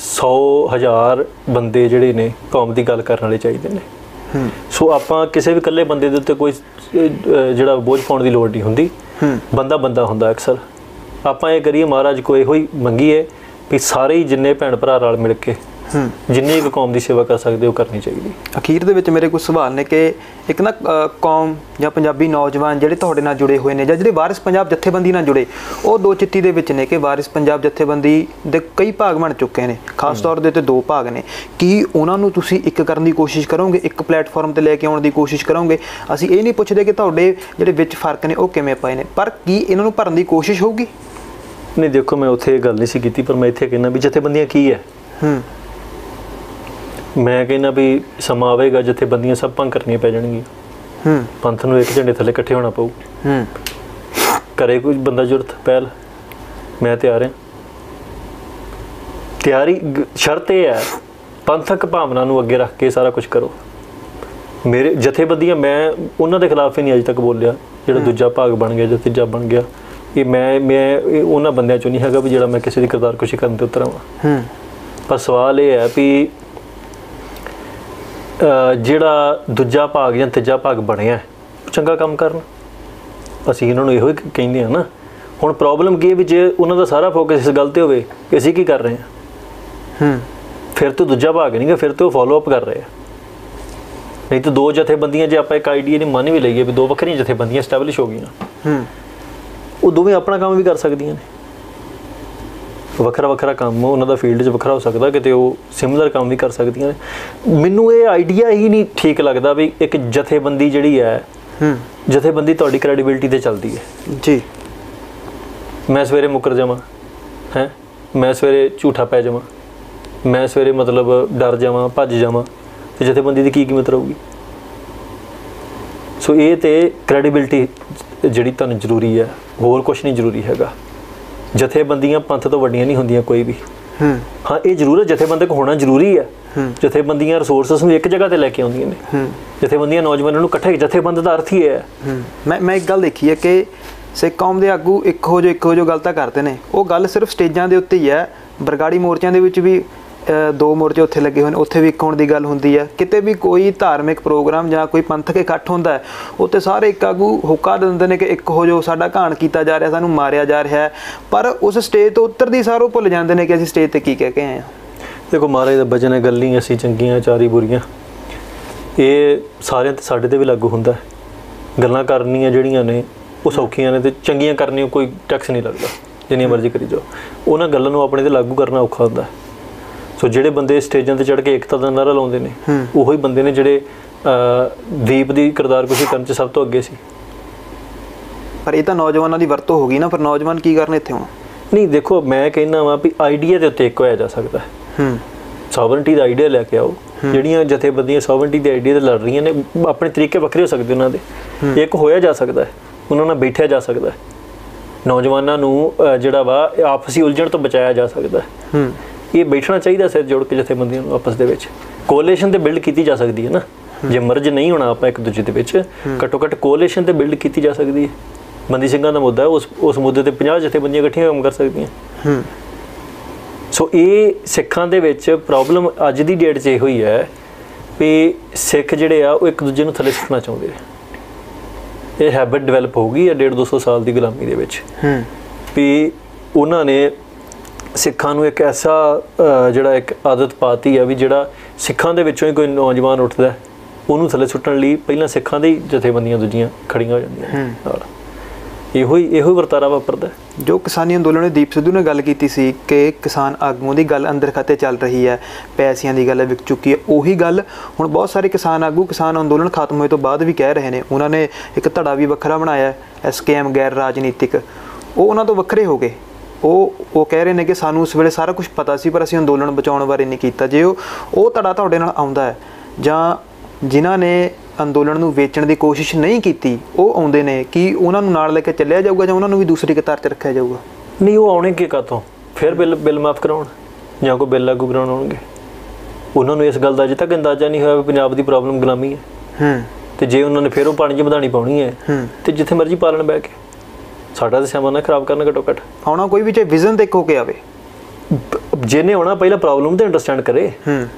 100,000 ਬੰਦੇ ਜਿਹੜੇ ਨੇ ਕੌਮ ਦੀ ਗੱਲ ਕਰਨ ਵਾਲੇ ਚਾਹੀਦੇ ਨੇ। ਸੋ ਆਪਾਂ ਕਿਸੇ ਵੀ ਇਕੱਲੇ ਬੰਦੇ ਦੇ ਉੱਤੇ ਕੋਈ ਜਿਹੜਾ ਬੋਝ ਪਾਉਣ ਦੀ ਲੋੜ ਨਹੀਂ ਹੁੰਦੀ। ਬੰਦਾ ਹੁੰਦਾ ਅਕਸਰ। ਆਪਾਂ ਇਹ ਕਰੀਏ, ਮਹਾਰਾਜ ਕੋਈ ਇਹੋ ਹੀ ਮੰਗੀਏ ਵੀ ਸਾਰੇ ਹੀ ਜਿੰਨੇ ਭੈਣ ਭਰਾ ਰਲ ਮਿਲ ਕੇ ਜਿੰਨੀ ਕੁ ਕੌਮ ਦੀ ਸੇਵਾ ਕਰ ਸਕਦੇ ਉਹ ਕਰਨੀ ਚਾਹੀਦੀ। ਅਖੀਰ ਦੇ ਵਿੱਚ ਮੇਰੇ ਕੁਝ ਸਵਾਲ ਨੇ ਕਿ ਇੱਕ ਨਾ ਕੌਮ ਜਾਂ ਪੰਜਾਬੀ ਨੌਜਵਾਨ ਜਿਹੜੇ ਤੁਹਾਡੇ ਨਾਲ ਜੁੜੇ ਹੋਏ ਨੇ ਜਾਂ ਜਿਹੜੇ ਵਾਰਿਸ ਪੰਜਾਬ ਜਥੇਬੰਦੀ ਨਾਲ ਜੁੜੇ, ਉਹ ਦੋ ਚਿੱਤੀ ਦੇ ਵਿੱਚ ਨੇ ਕਿ ਵਾਰਿਸ ਪੰਜਾਬ ਜਥੇਬੰਦੀ ਦੇ ਕਈ ਭਾਗ ਬਣ ਚੁੱਕੇ ਨੇ, ਖਾਸ ਤੌਰ ਦੇ ਉੱਤੇ 2 ਭਾਗ ਨੇ। ਕੀ ਉਹਨਾਂ ਨੂੰ ਤੁਸੀਂ ਇੱਕ ਕਰਨ ਦੀ ਕੋਸ਼ਿਸ਼ ਕਰੋਗੇ, ਇੱਕ ਪਲੇਟਫਾਰਮ ਤੇ ਲੈ ਕੇ ਆਉਣ ਦੀ ਕੋਸ਼ਿਸ਼ ਕਰੋਗੇ? ਅਸੀਂ ਇਹ ਨਹੀਂ ਪੁੱਛਦੇ ਕਿ ਤੁਹਾਡੇ ਜਿਹੜੇ ਵਿੱਚ ਫਰਕ ਨੇ ਉਹ ਕਿਵੇਂ ਪਏ ਨੇ, ਪਰ ਕੀ ਇਹਨਾਂ ਨੂੰ ਭਰਨ ਦੀ ਕੋਸ਼ਿਸ਼ ਹੋਊਗੀ? ਨਹੀਂ ਦੇਖੋ, ਮੈਂ ਉੱਥੇ ਇਹ ਗੱਲ ਨਹੀਂ ਸੀ ਕੀਤੀ, ਪਰ ਮੈਂ ਇੱਥੇ ਕਹਿੰਦਾ ਵੀ ਜਥੇਬੰਦੀਆਂ ਕੀ ਹੈ। ਮੈਂ ਕਹਿੰਦਾ ਵੀ ਸਮਾਂ ਆਵੇਗਾ ਜਥੇਬੰਦੀਆਂ ਸਭ ਭੰਗ ਕਰਨੀਆਂ ਪੈ ਜਾਣਗੀਆਂ। ਪੰਥ ਨੂੰ ਇੱਕ ਝੰਡੇ ਥੱਲੇ ਇਕੱਠੇ ਹੋਣਾ ਪਊ। ਕਰੇ ਕੋਈ ਬੰਦਾ ਜ਼ਰੂਰਤ ਪਹਿਲ, ਮੈਂ ਤਿਆਰ ਹਾਂ। ਤਿਆਰੀ ਸ਼ਰਤ ਇਹ ਹੈ ਪੰਥਕ ਭਾਵਨਾ ਨੂੰ ਅੱਗੇ ਰੱਖ ਕੇ ਸਾਰਾ ਕੁਝ ਕਰੋ। ਮੇਰੇ ਜਥੇਬੰਦੀਆਂ, ਮੈਂ ਉਹਨਾਂ ਦੇ ਖਿਲਾਫ ਹੀ ਨਹੀਂ ਅੱਜ ਤੱਕ ਬੋਲਿਆ ਜਿਹੜਾ ਦੂਜਾ ਭਾਗ ਬਣ ਗਿਆ ਜਾਂ ਤੀਜਾ ਬਣ ਗਿਆ। ਇਹ ਮੈਂ ਉਹਨਾਂ ਬੰਦਿਆਂ ਚੋਂ ਨਹੀਂ ਹੈਗਾ ਵੀ ਜਿਹੜਾ ਮੈਂ ਕਿਸੇ ਦੀ ਕਿਰਦਾਰਕੁਸ਼ੀ ਕਰਨ ਤੇ ਉਤਰਾਵਾਂ। ਪਰ ਸਵਾਲ ਇਹ ਹੈ ਵੀ ਜਿਹੜਾ ਦੂਜਾ ਭਾਗ ਜਾਂ ਤੀਜਾ ਭਾਗ ਬਣਿਆ ਚੰਗਾ ਕੰਮ ਕਰਨ, ਅਸੀਂ ਇਹਨਾਂ ਨੂੰ ਇਹੋ ਹੀ ਕਹਿੰਦੇ ਹਾਂ ਨਾ। ਹੁਣ ਪ੍ਰੋਬਲਮ ਕੀ ਹੈ ਵੀ ਜੇ ਉਹਨਾਂ ਦਾ ਸਾਰਾ ਫੋਕਸ ਇਸ ਗੱਲ 'ਤੇ ਹੋਵੇ ਕਿ ਅਸੀਂ ਕੀ ਕਰ ਰਹੇ ਹਾਂ, ਫਿਰ ਤਾਂ ਦੂਜਾ ਭਾਗ ਨਹੀਂ ਗਾ, ਫਿਰ ਤਾਂ ਉਹ ਫੋਲੋ ਅਪ ਕਰ ਰਹੇ ਆ। ਨਹੀਂ ਤਾਂ 2 ਜਥੇਬੰਦੀਆਂ, ਜੇ ਆਪਾਂ ਇੱਕ ਆਈਡੀਆ ਦੀ ਮੰਨ ਵੀ ਲਈਏ ਵੀ 2 ਵੱਖਰੀਆਂ ਜਥੇਬੰਦੀਆਂ ਸਟੈਬਲਿਸ਼ ਹੋ ਗਈਆਂ, ਉਹ ਦੋਵੇਂ ਆਪਣਾ ਕੰਮ ਵੀ ਕਰ ਸਕਦੀਆਂ ਨੇ। ਵੱਖਰਾ ਵੱਖਰਾ ਕੰਮ ਉਹਨਾਂ ਦਾ ਫੀਲਡ 'ਚ ਵੱਖਰਾ ਹੋ ਸਕਦਾ, ਕਿਤੇ ਉਹ ਸਿਮਿਲਰ ਕੰਮ ਵੀ ਕਰ ਸਕਦੀਆਂ ਨੇ। ਮੈਨੂੰ ਇਹ ਆਈਡੀਆ ਹੀ ਨਹੀਂ ਠੀਕ ਲੱਗਦਾ ਵੀ ਇੱਕ ਜਥੇਬੰਦੀ ਜਿਹੜੀ ਹੈ, ਜਥੇਬੰਦੀ ਤੁਹਾਡੀ ਕ੍ਰੈਡੀਬਿਲਿਟੀ 'ਤੇ ਚੱਲਦੀ ਹੈ ਜੀ। ਮੈਂ ਸਵੇਰੇ ਮੁੱਕਰ ਜਾਵਾਂ ਹੈਂ, ਮੈਂ ਸਵੇਰੇ ਝੂਠਾ ਪੈ ਜਾਵਾਂ, ਮੈਂ ਸਵੇਰੇ ਮਤਲਬ ਡਰ ਜਾਵਾਂ, ਭੱਜ ਜਾਵਾਂ, ਤੇ ਜਥੇਬੰਦੀ ਦੀ ਕੀ ਕੀਮਤ ਰਹੂਗੀ? ਸੋ ਇਹ ਤੇ ਕ੍ਰੈਡੀਬਿਲਿਟੀ ਜਿਹੜੀ ਤੁਹਾਨੂੰ ਜ਼ਰੂਰੀ ਹੈ, ਹੋਰ ਕੁਛ ਨਹੀਂ ਜ਼ਰੂਰੀ ਹੈਗਾ। ਜਥੇਬੰਦੀਆਂ ਪੰਥ ਤੋਂ ਵੱਡੀਆਂ ਨਹੀਂ ਹੁੰਦੀਆਂ ਕੋਈ ਵੀ। ਹਾਂ, ਇਹ ਜ਼ਰੂਰ ਹੈ ਜਥੇਬੰਦਕ ਹੋਣਾ ਜ਼ਰੂਰੀ ਹੈ। ਜਥੇਬੰਦੀਆਂ ਰਿਸੋਰਸਸ ਨੂੰ ਇੱਕ ਜਗ੍ਹਾ ਤੇ ਲੈ ਕੇ ਆਉਂਦੀਆਂ ਨੇ। ਜਥੇਬੰਦੀਆਂ ਨੌਜਵਾਨਾਂ ਨੂੰ ਇਕੱਠੇ, ਜਥੇਬੰਦ ਦਾ ਅਰਥ ਹੀ ਹੈ। ਮੈਂ ਇੱਕ ਗੱਲ ਦੇਖੀ ਹੈ ਕਿ ਸਿੱਖ ਕੌਮ ਦੇ ਆਗੂ ਇੱਕੋ ਜਿਹੀ ਗੱਲ ਤਾਂ ਕਰਦੇ ਨੇ, ਉਹ ਗੱਲ ਸਿਰਫ ਸਟੇਜਾਂ ਦੇ ਉੱਤੇ ਹੀ ਹੈ। ਬਰਗਾੜੀ ਮੋਰਚਿਆਂ ਦੇ ਵਿੱਚ ਵੀ 2 ਮੋਰਚੇ ਉੱਥੇ ਲੱਗੇ ਹੋਏ ਨੇ, ਉੱਥੇ ਵੀ ਇੱਕ ਹੋਣ ਦੀ ਗੱਲ ਹੁੰਦੀ ਹੈ। ਕਿਤੇ ਵੀ ਕੋਈ ਧਾਰਮਿਕ ਪ੍ਰੋਗਰਾਮ ਜਾਂ ਕੋਈ ਪੰਥਕ ਇਕੱਠ ਹੁੰਦਾ ਹੈ, ਉੱਥੇ ਸਾਰੇ ਇੱਕ ਆਗੂ ਹੁੱਕਾ ਦਿੰਦੇ ਨੇ ਕਿ ਇੱਕ ਹੋ ਜੋ, ਸਾਡਾ ਘਾਣ ਕੀਤਾ ਜਾ ਰਿਹਾ, ਸਾਨੂੰ ਮਾਰਿਆ ਜਾ ਰਿਹਾ ਹੈ। ਪਰ ਉਸ ਸਟੇਜ ਤੋਂ ਉੱਤਰਦੀ ਸਾਰ ਉਹ ਭੁੱਲ ਜਾਂਦੇ ਨੇ ਕਿ ਅਸੀਂ ਸਟੇਜ 'ਤੇ ਕੀ ਕਹਿ ਕੇ ਆਏ ਹਾਂ। ਦੇਖੋ, ਮਹਾਰਾਜ ਦਾ ਬਚਨ ਹੈ, ਗੱਲੀ ਅਸੀਂ ਚੰਗੀਆਂ ਚਾਰੀ ਬੁਰੀਆਂ, ਇਹ ਸਾਰਿਆਂ 'ਤੇ ਸਾਡੇ 'ਤੇ ਵੀ ਲਾਗੂ ਹੁੰਦਾ ਹੈ। ਗੱਲਾਂ ਕਰਨੀਆਂ ਜਿਹੜੀਆਂ ਨੇ ਉਹ ਸੌਖੀਆਂ ਨੇ, ਤੇ ਚੰਗੀਆਂ ਕਰਨੀਆਂ ਕੋਈ ਟੈਕਸ ਨਹੀਂ ਲੱਗਦਾ, ਜਿੰਨੀਆਂ ਮਰਜ਼ੀ ਕਰੀ ਜਾਓ। ਉਹਨਾਂ ਗੱਲਾਂ ਨੂੰ ਆਪਣੇ 'ਤੇ ਲਾਗੂ ਕਰਨਾ ਔਖਾ ਹੁੰਦਾ। ਸੋ ਜਿਹੜੇ ਬੰਦੇ ਸਟੇਜਾਂ 'ਤੇ ਚੜ੍ਹ ਕੇ ਏਕਤਾ ਦਾ ਨਾਅਰਾ ਲਾਉਂਦੇ ਨੇ, ਉਹੀ ਬੰਦੇ ਨੇ ਜਿਹੜੇ ਦੀਪ ਦੀ ਕਿਰਦਾਰਕੁਸ਼ੀ ਕਰਨ 'ਚ ਸਭ ਤੋਂ ਅੱਗੇ ਸੀ। ਪਰ ਇਹ ਤਾਂ ਨੌਜਵਾਨਾਂ ਦੀ ਵਰਤੋਂ ਹੋ ਗਈ ਨਾ, ਫਿਰ ਨੌਜਵਾਨ ਕੀ ਕਰਨ ਇੱਥੇ ਹੁਣ? ਨਹੀਂ ਦੇਖੋ, ਮੈਂ ਕਹਿੰਦਾ ਵਾਂ ਵੀ ਆਈਡੀਆ ਦੇ ਉੱਤੇ ਇੱਕ ਹੋਇਆ ਜਾ ਸਕਦਾ। ਸੋਵਰਨਟੀ ਦਾ ਆਈਡੀਆ ਲੈ ਕੇ ਆਓ। ਜਿਹੜੀਆਂ ਜਥੇਬੰਦੀਆਂ ਸੋਵਰਨਟੀ ਦੇ ਆਈਡੀਆ 'ਤੇ ਲੜ ਰਹੀਆਂ ਨੇ, ਆਪਣੇ ਤਰੀਕੇ ਵੱਖਰੇ ਹੋ ਸਕਦੇ ਉਹਨਾਂ ਦੇ, ਇੱਕ ਹੋਇਆ ਜਾ ਸਕਦਾ ਹੈ, ਉਹਨਾਂ ਨਾਲ ਬੈਠਿਆ ਜਾ ਸਕਦਾ ਹੈ। ਨੌਜਵਾਨਾਂ ਨੂੰ ਜਿਹੜਾ ਵਾ ਆਪਸੀ ਉਲਝਣ ਤੋਂ ਬਚਾਇਆ ਜਾ ਸਕਦਾ ਹੈ। ਇਹ ਬੈਠਣਾ ਚਾਹੀਦਾ ਸਿਰ ਜੋੜ ਕੇ ਜਥੇਬੰਦੀਆਂ ਨੂੰ ਆਪਸ ਦੇ ਵਿੱਚ। ਕੋਲੀਸ਼ਨ ਤੇ ਬਿਲਡ ਕੀਤੀ ਜਾ ਸਕਦੀ ਹੈ ਨਾ, ਜੇ ਮਰਜ ਨਹੀਂ ਹੋਣਾ ਆਪਾਂ ਇੱਕ ਦੂਜੇ ਦੇ ਵਿੱਚ, ਘੱਟੋ ਘੱਟ ਕੋਲੀਸ਼ਨ ਤੇ ਬਿਲਡ ਕੀਤੀ ਜਾ ਸਕਦੀ ਹੈ। ਬੰਦੀ ਸਿੰਘਾਂ ਦਾ ਮੁੱਦਾ ਹੈ, ਉਸ ਮੁੱਦੇ ਤੇ 50 ਜਥੇਬੰਦੀਆਂ ਇਕੱਠੀਆਂ ਕੰਮ ਕਰ ਸਕਦੀਆਂ। ਸੋ ਇਹ ਸਿੱਖਾਂ ਦੇ ਵਿੱਚ ਪ੍ਰੋਬਲਮ ਅੱਜ ਦੀ ਡੇਟ 'ਚ ਇਹੋ ਹੀ ਹੈ ਵੀ ਸਿੱਖ ਜਿਹੜੇ ਆ ਉਹ ਇੱਕ ਦੂਜੇ ਨੂੰ ਥੱਲੇ ਸੁੱਟਣਾ ਚਾਹੁੰਦੇ ਆ। ਇਹ ਹੈਬਿਟ ਡਿਵੈਲਪ ਹੋ ਗਈ ਹੈ 150-200 ਸਾਲ ਦੀ ਗੁਲਾਮੀ ਦੇ ਵਿੱਚ, ਵੀ ਉਹਨਾਂ ਨੇ ਸਿੱਖਾਂ ਨੂੰ ਇੱਕ ਐਸਾ ਜਿਹੜਾ ਇੱਕ ਆਦਤ ਪਾਤੀ ਹੈ ਵੀ ਜਿਹੜਾ ਸਿੱਖਾਂ ਦੇ ਵਿੱਚੋਂ ਹੀ ਕੋਈ ਨੌਜਵਾਨ ਉੱਠਦਾ ਉਹਨੂੰ ਥੱਲੇ ਸੁੱਟਣ ਲਈ ਪਹਿਲਾਂ ਸਿੱਖਾਂ ਦੀ ਜਥੇਬੰਦੀਆਂ ਦੂਜੀਆਂ ਖੜੀਆਂ ਹੋ ਜਾਂਦੀਆਂ ਨਾਲ। ਇਹੋ ਹੀ ਵਰਤਾਰਾ ਵਾਪਰਦਾ। ਜੋ ਕਿਸਾਨੀ ਅੰਦੋਲਨ ਨੇ ਦੀਪ ਸਿੱਧੂ ਨੇ ਗੱਲ ਕੀਤੀ ਸੀ ਕਿ ਕਿਸਾਨ ਆਗੂਆਂ ਦੀ ਗੱਲ ਅੰਦਰ ਖਾਤੇ ਚੱਲ ਰਹੀ ਹੈ, ਪੈਸਿਆਂ ਦੀ ਗੱਲ ਵਿਕ ਚੁੱਕੀ ਹੈ, ਉਹੀ ਗੱਲ ਹੁਣ ਬਹੁਤ ਸਾਰੇ ਕਿਸਾਨ ਆਗੂ ਕਿਸਾਨ ਅੰਦੋਲਨ ਖਤਮ ਹੋਏ ਤੋਂ ਬਾਅਦ ਵੀ ਕਹਿ ਰਹੇ ਨੇ। ਉਹਨਾਂ ਨੇ ਇੱਕ ਧੜਾ ਵੀ ਵੱਖਰਾ ਬਣਾਇਆ, SKM ਗੈਰ ਰਾਜਨੀਤਿਕ, ਉਹ ਉਹਨਾਂ ਤੋਂ ਵੱਖਰੇ ਹੋ ਗਏ। ਉਹ ਕਹਿ ਰਹੇ ਨੇ ਕਿ ਸਾਨੂੰ ਉਸ ਵੇਲੇ ਸਾਰਾ ਕੁਝ ਪਤਾ ਸੀ ਪਰ ਅਸੀਂ ਅੰਦੋਲਨ ਬਚਾਉਣ ਬਾਰੇ ਨਹੀਂ ਕੀਤਾ। ਜੇ ਉਹ ਧੜਾ ਤੁਹਾਡੇ ਨਾਲ ਆਉਂਦਾ ਹੈ ਜਾਂ ਜਿਨ੍ਹਾਂ ਨੇ ਅੰਦੋਲਨ ਨੂੰ ਵੇਚਣ ਦੀ ਕੋਸ਼ਿਸ਼ ਨਹੀਂ ਕੀਤੀ ਉਹ ਆਉਂਦੇ ਨੇ, ਕੀ ਉਹਨਾਂ ਨੂੰ ਨਾਲ ਲੈ ਕੇ ਚੱਲਿਆ ਜਾਊਗਾ ਜਾਂ ਉਹਨਾਂ ਨੂੰ ਵੀ ਦੂਸਰੀ ਕਤਾਰ 'ਚ ਰੱਖਿਆ ਜਾਊਗਾ? ਨਹੀਂ, ਉਹ ਆਉਣੇ ਕਿ ਕਾਹਤੋਂ ਫਿਰ ਬਿੱਲ ਮਾਫ ਕਰਾਉਣ ਜਾਂ ਕੋਈ ਬਿੱਲ ਲਾਗੂ ਕਰਾਉਣ ਆਉਣਗੇ। ਉਹਨਾਂ ਨੂੰ ਇਸ ਗੱਲ ਦਾ ਅਜੇ ਤੱਕ ਅੰਦਾਜ਼ਾ ਨਹੀਂ ਹੋਇਆ ਵੀ ਪੰਜਾਬ ਦੀ ਪ੍ਰੋਬਲਮ ਗੁਲਾਮੀ ਹੈ। ਤੇ ਜੇ ਉਹਨਾਂ ਨੇ ਫਿਰ ਉਹ ਪਾਣੀ 'ਚ ਵਧਾਣੀ ਪਾਉਣੀ ਹੈ ਤੇ ਜਿੱਥੇ ਮਰਜ਼ੀ ਪਾਲਣ ਬਹਿ ਕੇ, ਸਾਡਾ ਤਾਂ ਸਮਾਂ ਨਾ ਖਰਾਬ ਕਰਨਾ। ਘੱਟੋ ਘੱਟ ਆਉਣਾ ਕੋਈ ਵੀ ਚਾਹੇ ਵਿਜ਼ਨ ਤੇ ਹੋ ਕੇ ਆਵੇ, ਜਿਹਨੇ ਆਉਣਾ ਪਹਿਲਾਂ ਪ੍ਰੋਬਲਮ ਤੇ ਅੰਡਰਸਟੈਂਡ ਕਰੇ।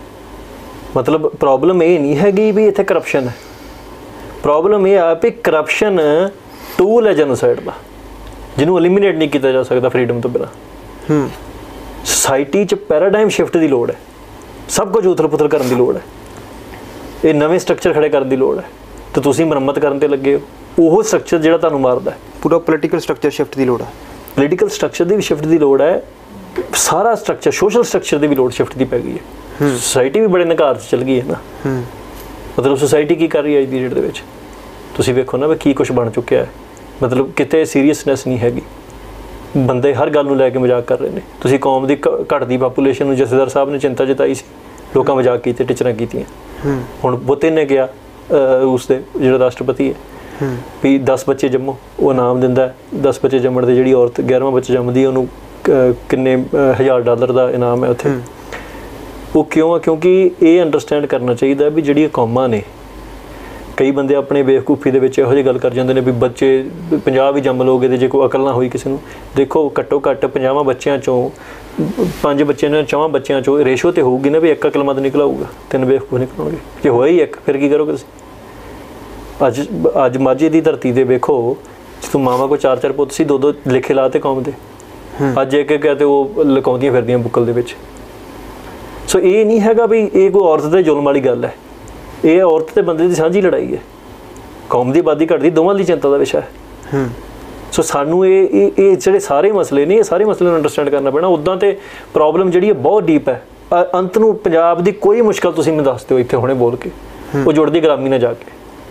ਮਤਲਬ ਪ੍ਰੋਬਲਮ ਇਹ ਨਹੀਂ ਹੈਗੀ ਵੀ ਇੱਥੇ ਕਰਪਸ਼ਨ ਹੈ, ਪ੍ਰੋਬਲਮ ਇਹ ਆ ਵੀ ਕਰਪਸ਼ਨ ਟੂਲ ਹੈ ਜੈਨੋਸਾਈਡ ਦਾ, ਜਿਹਨੂੰ ਐਲੀਮੀਨੇਟ ਨਹੀਂ ਕੀਤਾ ਜਾ ਸਕਦਾ ਫਰੀडम ਤੋਂ ਬਿਨਾਂ। सोसाइटी च पैराडाइम शिफ्ट की लोड़ है, सब कुछ उथल पुथल करने की लोड़ है, ये नवे स्ट्रक्चर खड़े करने की लोड़ है, तो तुसीं मुरम्मत करन ते लगे हो। वो स्ट्रक्चर जिहड़ा तुहानूं मारदा है, पूरा पोलिटिकल स्ट्रक्चर शिफ्ट की लोड़ है, पोलिटिकल स्ट्रक्चर की भी शिफ्ट की लोड़ है, सारा स्ट्रक्चर सोशल स्ट्रक्चर की भी लोड़ शिफ्ट की पै गई है। सोसाइटी भी बड़े नकार चल गई है ना, मतलब सोसाइटी की कर रही है अज दी डेट दे विच तुसीं वेखो ना भी की कुछ बन चुकिया है, मतलब किते सीरीयसनैस नहीं हैगी, बंदे हर गल नूं लैके मजाक कर रहे हैं। तुसीं कौम की घटदी पापूलेशन नूं जथेदार साहब ने चिंता जताई सी, लोकां मजाक कीते, टिचरां कीतियां। हुण पुतिन ने गया रूस दे जिहड़ा राष्ट्रपति है भी 10 बच्चे जम्मो, वो इनाम दिंदा है 10 बच्चे जम्मण दे, जिहड़ी औरत 11वां बच्चा जम्मदी है उहनूं किन्ने $1000 का इनाम है उत्थे। वो क्यों है? क्योंकि ये अंडरस्टैंड करना चाहिए भी जिहड़ियां कौमां ने, कई बंदे अपने बेवकूफ़ी दे विच इहो जी गल कर जांदे ने भी बच्चे 50 भी जम्म लोगे ते जे कोई अकल ना होई किसी नूं। देखो घट्टो घट्ट 50 बच्चों चों 5 बच्चे ने 4 बच्चों चों रेशो तो होगी ना भी एक अकलमंद निकलाऊगा, 3 बेवकूफ निकलणगे। जे होया ही एक फिर की करोगे तुसीं? अज माझे की धरती दे वेखो, जो मावां को 4-4 पुत्त सी, 2-2 लिखे लाते कौम दे, अज एक एक ते वो लकाउंदियां फिरदियां बुक्कल दे विच। सो ये नहीं हैगा भी ये कोई औरत दे जुल्म वाली गल है, ये औरत ते बंदे की सांझी लड़ाई है, कौम की आबादी घटदी दोवां दी चिंता का विषय है। सो सानू ये जिहड़े सारे मसले ने, ये सारे मसले नूं अंडरस्टैंड करना पैना। उदां ते प्रॉब्लम जिहड़ी है बहुत डीप है, अंत नूं पंजाब दी कोई मुश्किल तुसीं मैनूं दस दिओ इत्थे हुणे बोल के, वो जुड़दी गुलामी ना जाके।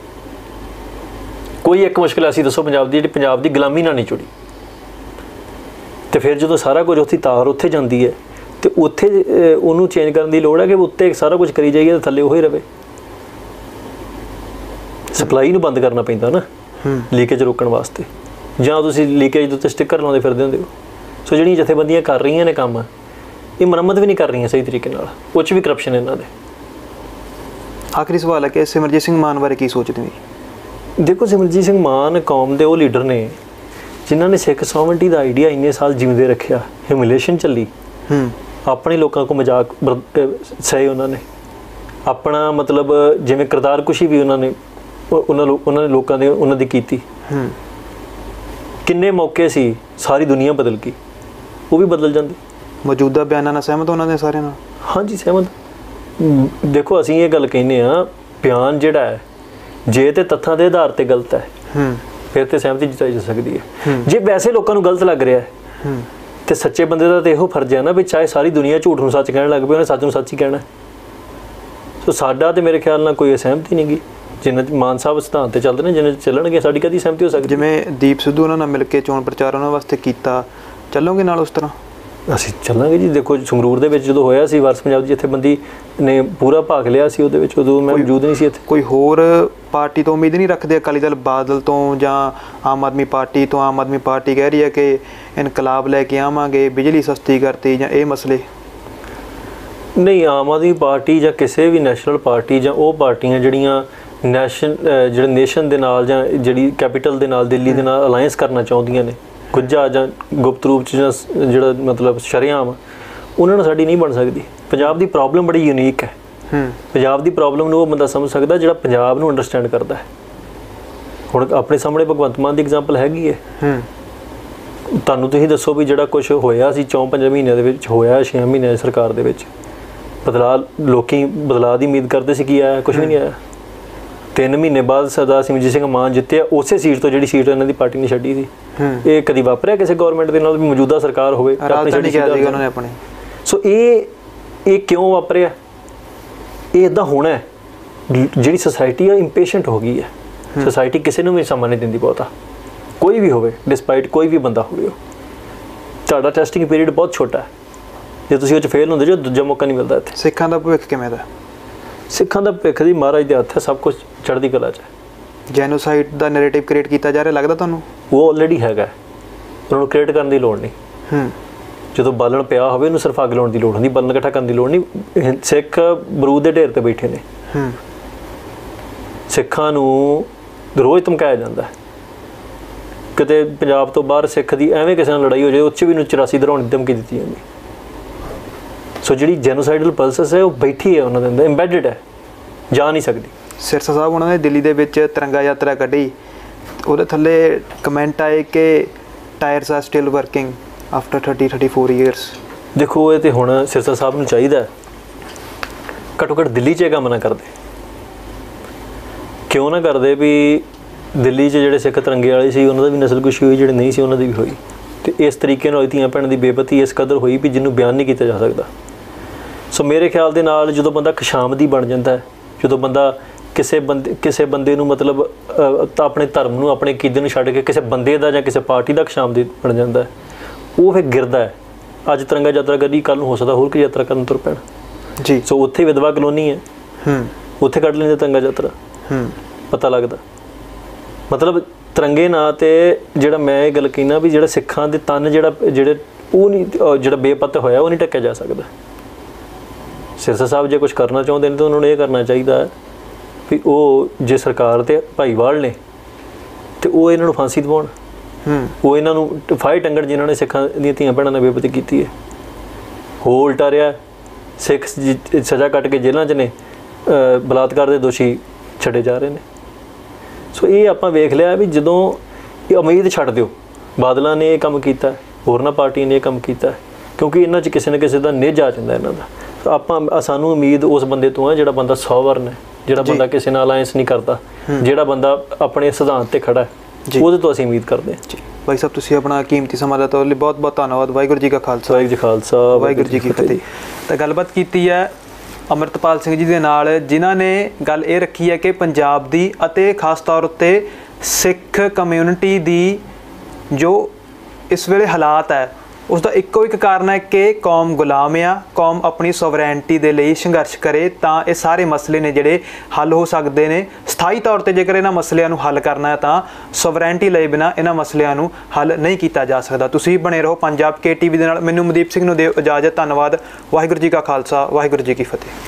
कोई एक मुश्किल ऐसी दसो पंजाब दी जिहड़ी पंजाब दी गुलामी नाल नहीं जुड़ी, तो फिर जो सारा कुछ उत्थे तार उत्थे जाती है तो उत्थे उन्होंने चेंज करने की लोड़ है कि उत्ते सारा कुछ करी जाइए तो थल्ले वही रहे। सप्लाई बंद करना पैंदा ना लीकेज रोकण वास्ते, जां तुसीं लीकेज दे उत्ते स्टिकर लाउंदे फिरदे हुंदे हो। सो जिहड़ियां जथेबंदियां कर रही ने काम, ये मुरम्मत भी नहीं कर रही सही तरीके नाल, उह च भी करप्शन इन्हां दे। आखिरी सवाल है कि सिमरजीत सिंह मान बारे की सोचदे हो? देखो सिमरजीत सिंह मान कौम के वो लीडर ने जिन्हों ने सिख सॉवरेनिटी का आइडिया इन्ने साल जिंदे रखा, ह्यूमिलेशन चली, अपने लोगों को मजाक सहे, उन्होंने अपना मतलब जिवें करतारकुशी भी उन्होंने लोगों ने उन्होंने की। किन्ने मौके सी सारी दुनिया बदल गई, वो भी बदल जाती। मौजूदा बयानों नाल सहमत उन्होंने सारे नाल? हाँ जी सहमत। देखो असीं ये गल कहने आ, बयान जिहड़ा है जे ते तत्थां दे आधार ते गलत है फिर तो सहमति जताई जा सकती है। जे वैसे लोगों को गलत लग रहा है तो सच्चे बंदे का तो यहो फर्ज है ना भी चाहे सारी दुनिया झूठ नूं सच कहने लग पे, उन्हें सच नूं सच ही कहना है। सो साडा तो मेरे ख्याल नाल कोई सहमति नहीं गी, जिन्हें मान साहब सिद्धांत चलते हैं जिन्हें चलणगे साडी कदी सहमति हो सकती। जिवें दीप सिद्धू उन्हां नाल मिल के चोण प्रचार उन्हां वास्ते कीता, चलोगे नाल उस तरह? ਅਸੀਂ ਚੱਲਾਂਗੇ ਜੀ। ਦੇਖੋ ਸੰਗਰੂਰ ਦੇ ਵਿੱਚ ਜਦੋਂ ਹੋਇਆ ਸੀ ਵਾਰਸ ਪੰਜਾਬ ਦੀ ਜਥੇਬੰਦੀ ਨੇ ਪੂਰਾ ਭਾਗ ਲਿਆ ਸੀ ਉਹਦੇ ਵਿੱਚ, ਉਦੋਂ ਮੈਂ ਮੌਜੂਦ ਨਹੀਂ ਸੀ ਇੱਥੇ। ਕੋਈ ਹੋਰ ਪਾਰਟੀ ਤੋਂ ਉਮੀਦ ਨਹੀਂ ਰੱਖਦੇ ਅਕਾਲੀ ਦਲ ਬਾਦਲ ਤੋਂ ਜਾਂ ਆਮ ਆਦਮੀ ਪਾਰਟੀ ਤੋਂ? ਆਮ ਆਦਮੀ ਪਾਰਟੀ ਕਹਿ ਰਹੀ ਹੈ ਕਿ ਇਨਕਲਾਬ ਲੈ ਕੇ ਆਵਾਂਗੇ, ਬਿਜਲੀ ਸਸਤੀ ਕਰਤੀ ਜਾਂ ਇਹ ਮਸਲੇ? ਨਹੀਂ, ਆਮ ਆਦਮੀ ਪਾਰਟੀ ਜਾਂ ਕਿਸੇ ਵੀ ਨੈਸ਼ਨਲ ਪਾਰਟੀ ਜਾਂ ਉਹ ਪਾਰਟੀਆਂ ਜਿਹੜੀਆਂ ਜਿਹੜੇ ਨੇਸ਼ਨ ਦੇ ਨਾਲ ਜਾਂ ਜਿਹੜੀ ਕੈਪੀਟਲ ਦੇ ਨਾਲ ਦਿੱਲੀ ਦੇ ਨਾਲ ਅਲਾਇੰਸ ਕਰਨਾ ਚਾਹੁੰਦੀਆਂ ਨੇ, ਗੁੱਜਾ ਜਾਂ ਗੁਪਤ ਰੂਪ 'ਚ ਜਾਂ ਜਿਹੜਾ ਮਤਲਬ ਸ਼ਰੇਆਮ, ਉਹਨਾਂ ਨਾਲ ਸਾਡੀ ਨਹੀਂ ਬਣ ਸਕਦੀ। ਪੰਜਾਬ ਦੀ ਪ੍ਰੋਬਲਮ ਬੜੀ ਯੂਨੀਕ ਹੈ। ਪੰਜਾਬ ਦੀ ਪ੍ਰੋਬਲਮ ਨੂੰ ਉਹ ਬੰਦਾ ਸਮਝ ਸਕਦਾ ਜਿਹੜਾ ਪੰਜਾਬ ਨੂੰ ਅੰਡਰਸਟੈਂਡ ਕਰਦਾ ਹੈ। ਹੁਣ ਆਪਣੇ ਸਾਹਮਣੇ ਭਗਵੰਤ ਮਾਨ ਦੀ ਐਗਜ਼ਾਮਪਲ ਹੈਗੀ ਹੈ। ਤੁਹਾਨੂੰ ਤੁਸੀਂ ਦੱਸੋ ਵੀ ਜਿਹੜਾ ਕੁਛ ਹੋਇਆ ਸੀ 4-5 ਮਹੀਨਿਆਂ ਦੇ ਵਿੱਚ ਹੋਇਆ, 6 ਮਹੀਨਿਆਂ ਦੀ ਸਰਕਾਰ ਦੇ ਵਿੱਚ ਬਦਲਾਅ, ਲੋਕੀ ਬਦਲਾਅ ਦੀ ਉਮੀਦ ਕਰਦੇ ਸੀ, ਕੀ ਆਇਆ? ਕੁਛ ਵੀ ਨਹੀਂ ਆਇਆ। 3 ਮਹੀਨੇ ਬਾਅਦ ਸਰਦਾਰ ਸਿਮਰਜੀਤ ਸਿੰਘ ਮਾਨ ਜਿੱਤਿਆ ਉਸੇ ਸੀਟ ਤੋਂ ਜਿਹੜੀ ਸੀਟ ਇਹਨਾਂ ਦੀ ਪਾਰਟੀ ਨੇ ਛੱਡੀ ਸੀ। ਇਹ ਕਦੀ ਵਾਪਰਿਆ ਕਿਸੇ ਗੌਰਮੈਂਟ ਦੇ ਨਾਲ ਵੀ ਮੌਜੂਦਾ ਸਰਕਾਰ ਹੋਵੇ ਆਪਣੇ? ਸੋ ਇਹ ਕਿਉਂ ਵਾਪਰਿਆ? ਇਹ ਇੱਦਾਂ ਹੋਣਾ ਹੈ। ਜਿਹੜੀ ਸੋਸਾਇਟੀ ਆ ਇੰਪੇਸ਼ੈਂਟ ਹੋ ਗਈ ਹੈ। ਸੋਸਾਇਟੀ ਕਿਸੇ ਨੂੰ ਵੀ ਸਮਾਂ ਨਹੀਂ ਦਿੰਦੀ ਬਹੁਤਾ, ਕੋਈ ਵੀ ਹੋਵੇ, ਡਿਸਪਾਈਟ ਕੋਈ ਵੀ ਬੰਦਾ ਹੋਵੇ। ਤੁਹਾਡਾ ਟੈਸਟਿੰਗ ਪੀਰੀਅਡ ਬਹੁਤ ਛੋਟਾ ਹੈ, ਜੇ ਤੁਸੀਂ ਉਹ 'ਚ ਫੇਲ ਹੁੰਦੇ ਜੋ ਦੂਜਾ ਮੌਕਾ ਨਹੀਂ ਮਿਲਦਾ ਇੱਥੇ। ਸਿੱਖਾਂ ਦਾ ਭਵਿੱਖ ਕਿਵੇਂ ਦਾ? ਸਿੱਖਾਂ ਦਾ ਭਵਿੱਖ ਦੀ ਮਹਾਰਾਜ ਦੇ ਹੱਥ ਹੈ, ਸਭ ਕੁਝ ਚੜ੍ਹਦੀ ਕਲਾ 'ਚ ਹੈ। ਜੈਨੋਸਾਈਡ ਦਾ ਨੈਰੇਟਿਵ ਕ੍ਰੀਏਟ ਕੀਤਾ ਜਾ ਰਿਹਾ ਲੱਗਦਾ ਤੁਹਾਨੂੰ? ਉਹ ਆਲਰੇਡੀ ਹੈਗਾ, ਉਹਨਾਂ ਨੂੰ ਕ੍ਰੀਏਟ ਕਰਨ ਦੀ ਲੋੜ ਨਹੀਂ। ਜਦੋਂ ਬਾਲਣ ਪਿਆ ਹੋਵੇ ਉਹਨੂੰ ਸਿਰਫ ਅੱਗ ਲਾਉਣ ਦੀ ਲੋੜ ਹੁੰਦੀ, ਬਾਲਣ ਇਕੱਠਾ ਕਰਨ ਦੀ ਲੋੜ ਨਹੀਂ। ਸਿੱਖ ਬਰੂਦ ਦੇ ਢੇਰ 'ਤੇ ਬੈਠੇ ਨੇ, ਸਿੱਖਾਂ ਨੂੰ ਰੋਜ਼ ਧਮਕਾਇਆ ਜਾਂਦਾ। ਕਿਤੇ ਪੰਜਾਬ ਤੋਂ ਬਾਹਰ ਸਿੱਖ ਦੀ ਐਵੇਂ ਕਿਸੇ ਨਾਲ ਲੜਾਈ ਹੋ ਜਾਏ, ਉਹ 'ਚ ਵੀ ਨੂੰ 84 ਦਰਾਉਣ ਦੀ ਧਮਕੀ ਦਿੱਤੀ ਜਾਂਦੀ। ਸੋ ਜਿਹੜੀ ਜੈਨੋਸਾਈਡਲ ਪਲਸਸ ਹੈ ਉਹ ਬੈਠੀ ਹੈ ਉਹਨਾਂ ਦੇ ਅੰਦਰ, ਇੰਬੈਡਡ ਹੈ, ਜਾ ਨਹੀਂ ਸਕਦੀ। ਸਿਰਸਾ ਸਾਹਿਬ ਉਹਨਾਂ ਨੇ ਦਿੱਲੀ ਦੇ ਵਿੱਚ ਤਿਰੰਗਾ ਯਾਤਰਾ ਕੱਢੀ, ਉਹਦੇ ਥੱਲੇ ਕਮੈਂਟ ਆਏ ਕਿ tyres are still working after 30-34 years. देखो ये तो हुण सिरसा साहब नूं चाहीदा घट्टो घट्ट दिल्ली 'ਚ ਇਹ ਕੰਮ ना करते क्यों ना करते भी दिल्ली 'ਚ ਜਿਹੜੇ सिख तिरंगे वाले सी उन्हां दा भी नस्लकुशी हुई जिहड़े नहीं सी उन्हां दी भी हुई तो इस तरीके नाल धीआं भैणां दी बेपत्ती इस कदर हुई भी जिन्हों बयान नहीं किया जा सकता। सो मेरे ख्याल दे नाल जदों बंदा खुशामदी बन जाता है जदों बंदा किसी बंदे नूं मतलब अपने धर्म नूं अपने अकीदे नूं छड्ड के किसी बंदे दा जां किसी पार्टी दा खुशामदी बन जाता है वो फिर गिरदा है। अज तिरंगा यात्रा करी कल हो सकता होर कोई यात्रा करन तुर पैण जी। सो उत्थे विधवा कलोनी है उत्थे कढ लैंदे तिरंगा यात्रा पता लगता मतलब तिरंगे ना तो जिहड़ा मैं ये गल कहना भी जिहड़ा सिखां दे तन जिहड़े वो नहीं जिहड़ा बेपत होया वो नहीं ढक्या जा सकता। सिरसा साहब जो कुछ करना चाहते हैं तो उन्होंने ये करना चाहिए भी वो जे सरकार ते भाईवाल ने तो वो इन्हों फांसी दवाउण वो इन्हों फाही टंगण जिन्होंने सिखां दी धीआं भैणां नाल बेपत्ती कीती है। हो उल्टा रहा सिख सज़ा कट के जेलों च ने बलात्कार के दोषी छड्डे जा रहे हैं। सो ये आपां वेख लिया भी जदों उम्मीद छड्ड दिओ बादलों ने यह काम किया होरनां पार्टियां ने यह काम किया क्योंकि इन्हां च किसी न किसी का निज आ जाता इन्हां दा। तो आपां सानूं उम्मीद उस बंदे तो है जिहड़ा बंदा सौवਰਨ है जिहड़ा बंदा किसी नाल अलायंस नहीं करता जिहड़ा बंदा अपने सिद्धांत ते खड़ा है ਉਹਦੇ ਤੋਂ ਅਸੀਂ उम्मीद करते हैं। जी भाई साहब तुसीं अपना कीमती समां ਦਿੱਤਾ ਉਹਦੇ ਲਈ बहुत बहुत धन्यवाद। वाहिगुरू जी का खालसा वाहिगुरू जी खालसा वाहिगुरू जी की फतेह। तो गलबात कीती है अमृतपाल सिंह जी दे नाल जिन्हां ने गल ये रखी है कि पंजाब दी अते खास तौर उत्ते सिख कम्यूनिटी दी जो इस वेले हालात है उसका इक्को एक कारण है कि कौम गुलाम आ कौम अपनी सोवरैनिटी दे लई संघर्ष करे तो ये सारे मसले ने जिहड़े हल हो सकते हैं। स्थाई तौर पर जेकर इन्हां मसलिਆਂ ਨੂੰ हल करना है तो सोवरैनिटी लए बिना इन्हां मसलिਆਂ ਨੂੰ हल नहीं किया जा सकता। तुसीं बने रहो पंजाब KTV दे नाल। मैनूं मनदीप सिंह नूं दिओ इजाजत। धन्नवाद। वाहिगुरू जी का खालसा वाहिगुरू जी की फतेह।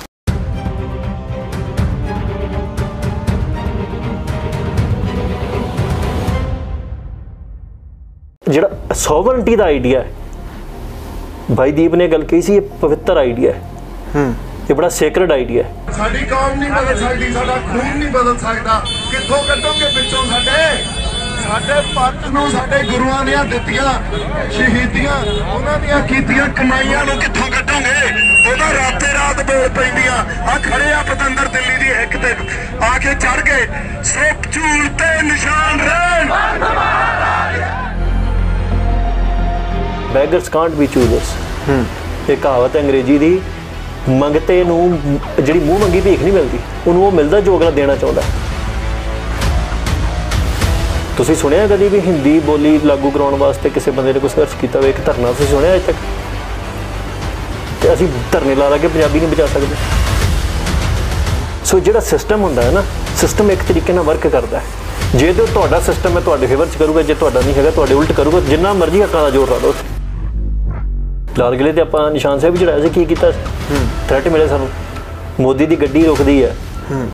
जिहड़ा सॉवरनिटी का आइडिया है भाई दीप ने गल कही सी, ये पवित्र आइडिया है, ये बड़ा सेक्रेड आइडिया है। साडी कौम नहीं बदल सकती, साडा खून नहीं बदल सकता। कित्थों कड्डोगे पिछों साडे पंथ नूं साडे गुरुआं ने दित्तियां शहीदियां उन्हां दियां कीतियां कमाईयां नूं कित्थों कड्डोगे? ओहदा राते रात बोल पैंदियां आ खड़े आ पतंदर दिल्ली दी हिक ते आके चढ़ गए सो झूल ते निशान रहन। Beggars can't be choosers। एक कहावत है अंग्रेजी दी, मंगते नूं जिहड़ी मूँह मंगी भीख नहीं मिलती, उन्होंने वो मिलता जो अगला देना चाहता है। तुसीं सुनिया कभी भी हिंदी बोली लागू कराउण वास्ते किसी बंदे ने कोई संघर्ष किया हो? एक धरना तुसीं सुनिया अज तक? तो असीं धरने ला के पंजाबी नहीं बचा सकते। सो जिहड़ा सिस्टम हुंदा है ना, सिस्टम एक तरीके नाल वर्क करता है। जे तो तुहाडा सिस्टम है तुहाडे फेवर च करूगा, जे तुहाडा नहीं हैगा तुहाडे उल्ट करूगा। जिन्ना मर्जी हक्कां दा जोर ला लो। लाल किले ते आपां निशान साहब भी चढ़ाया सी, की कीता? थ्रैट मिले सानूं, मोदी दी गड्डी रुकदी है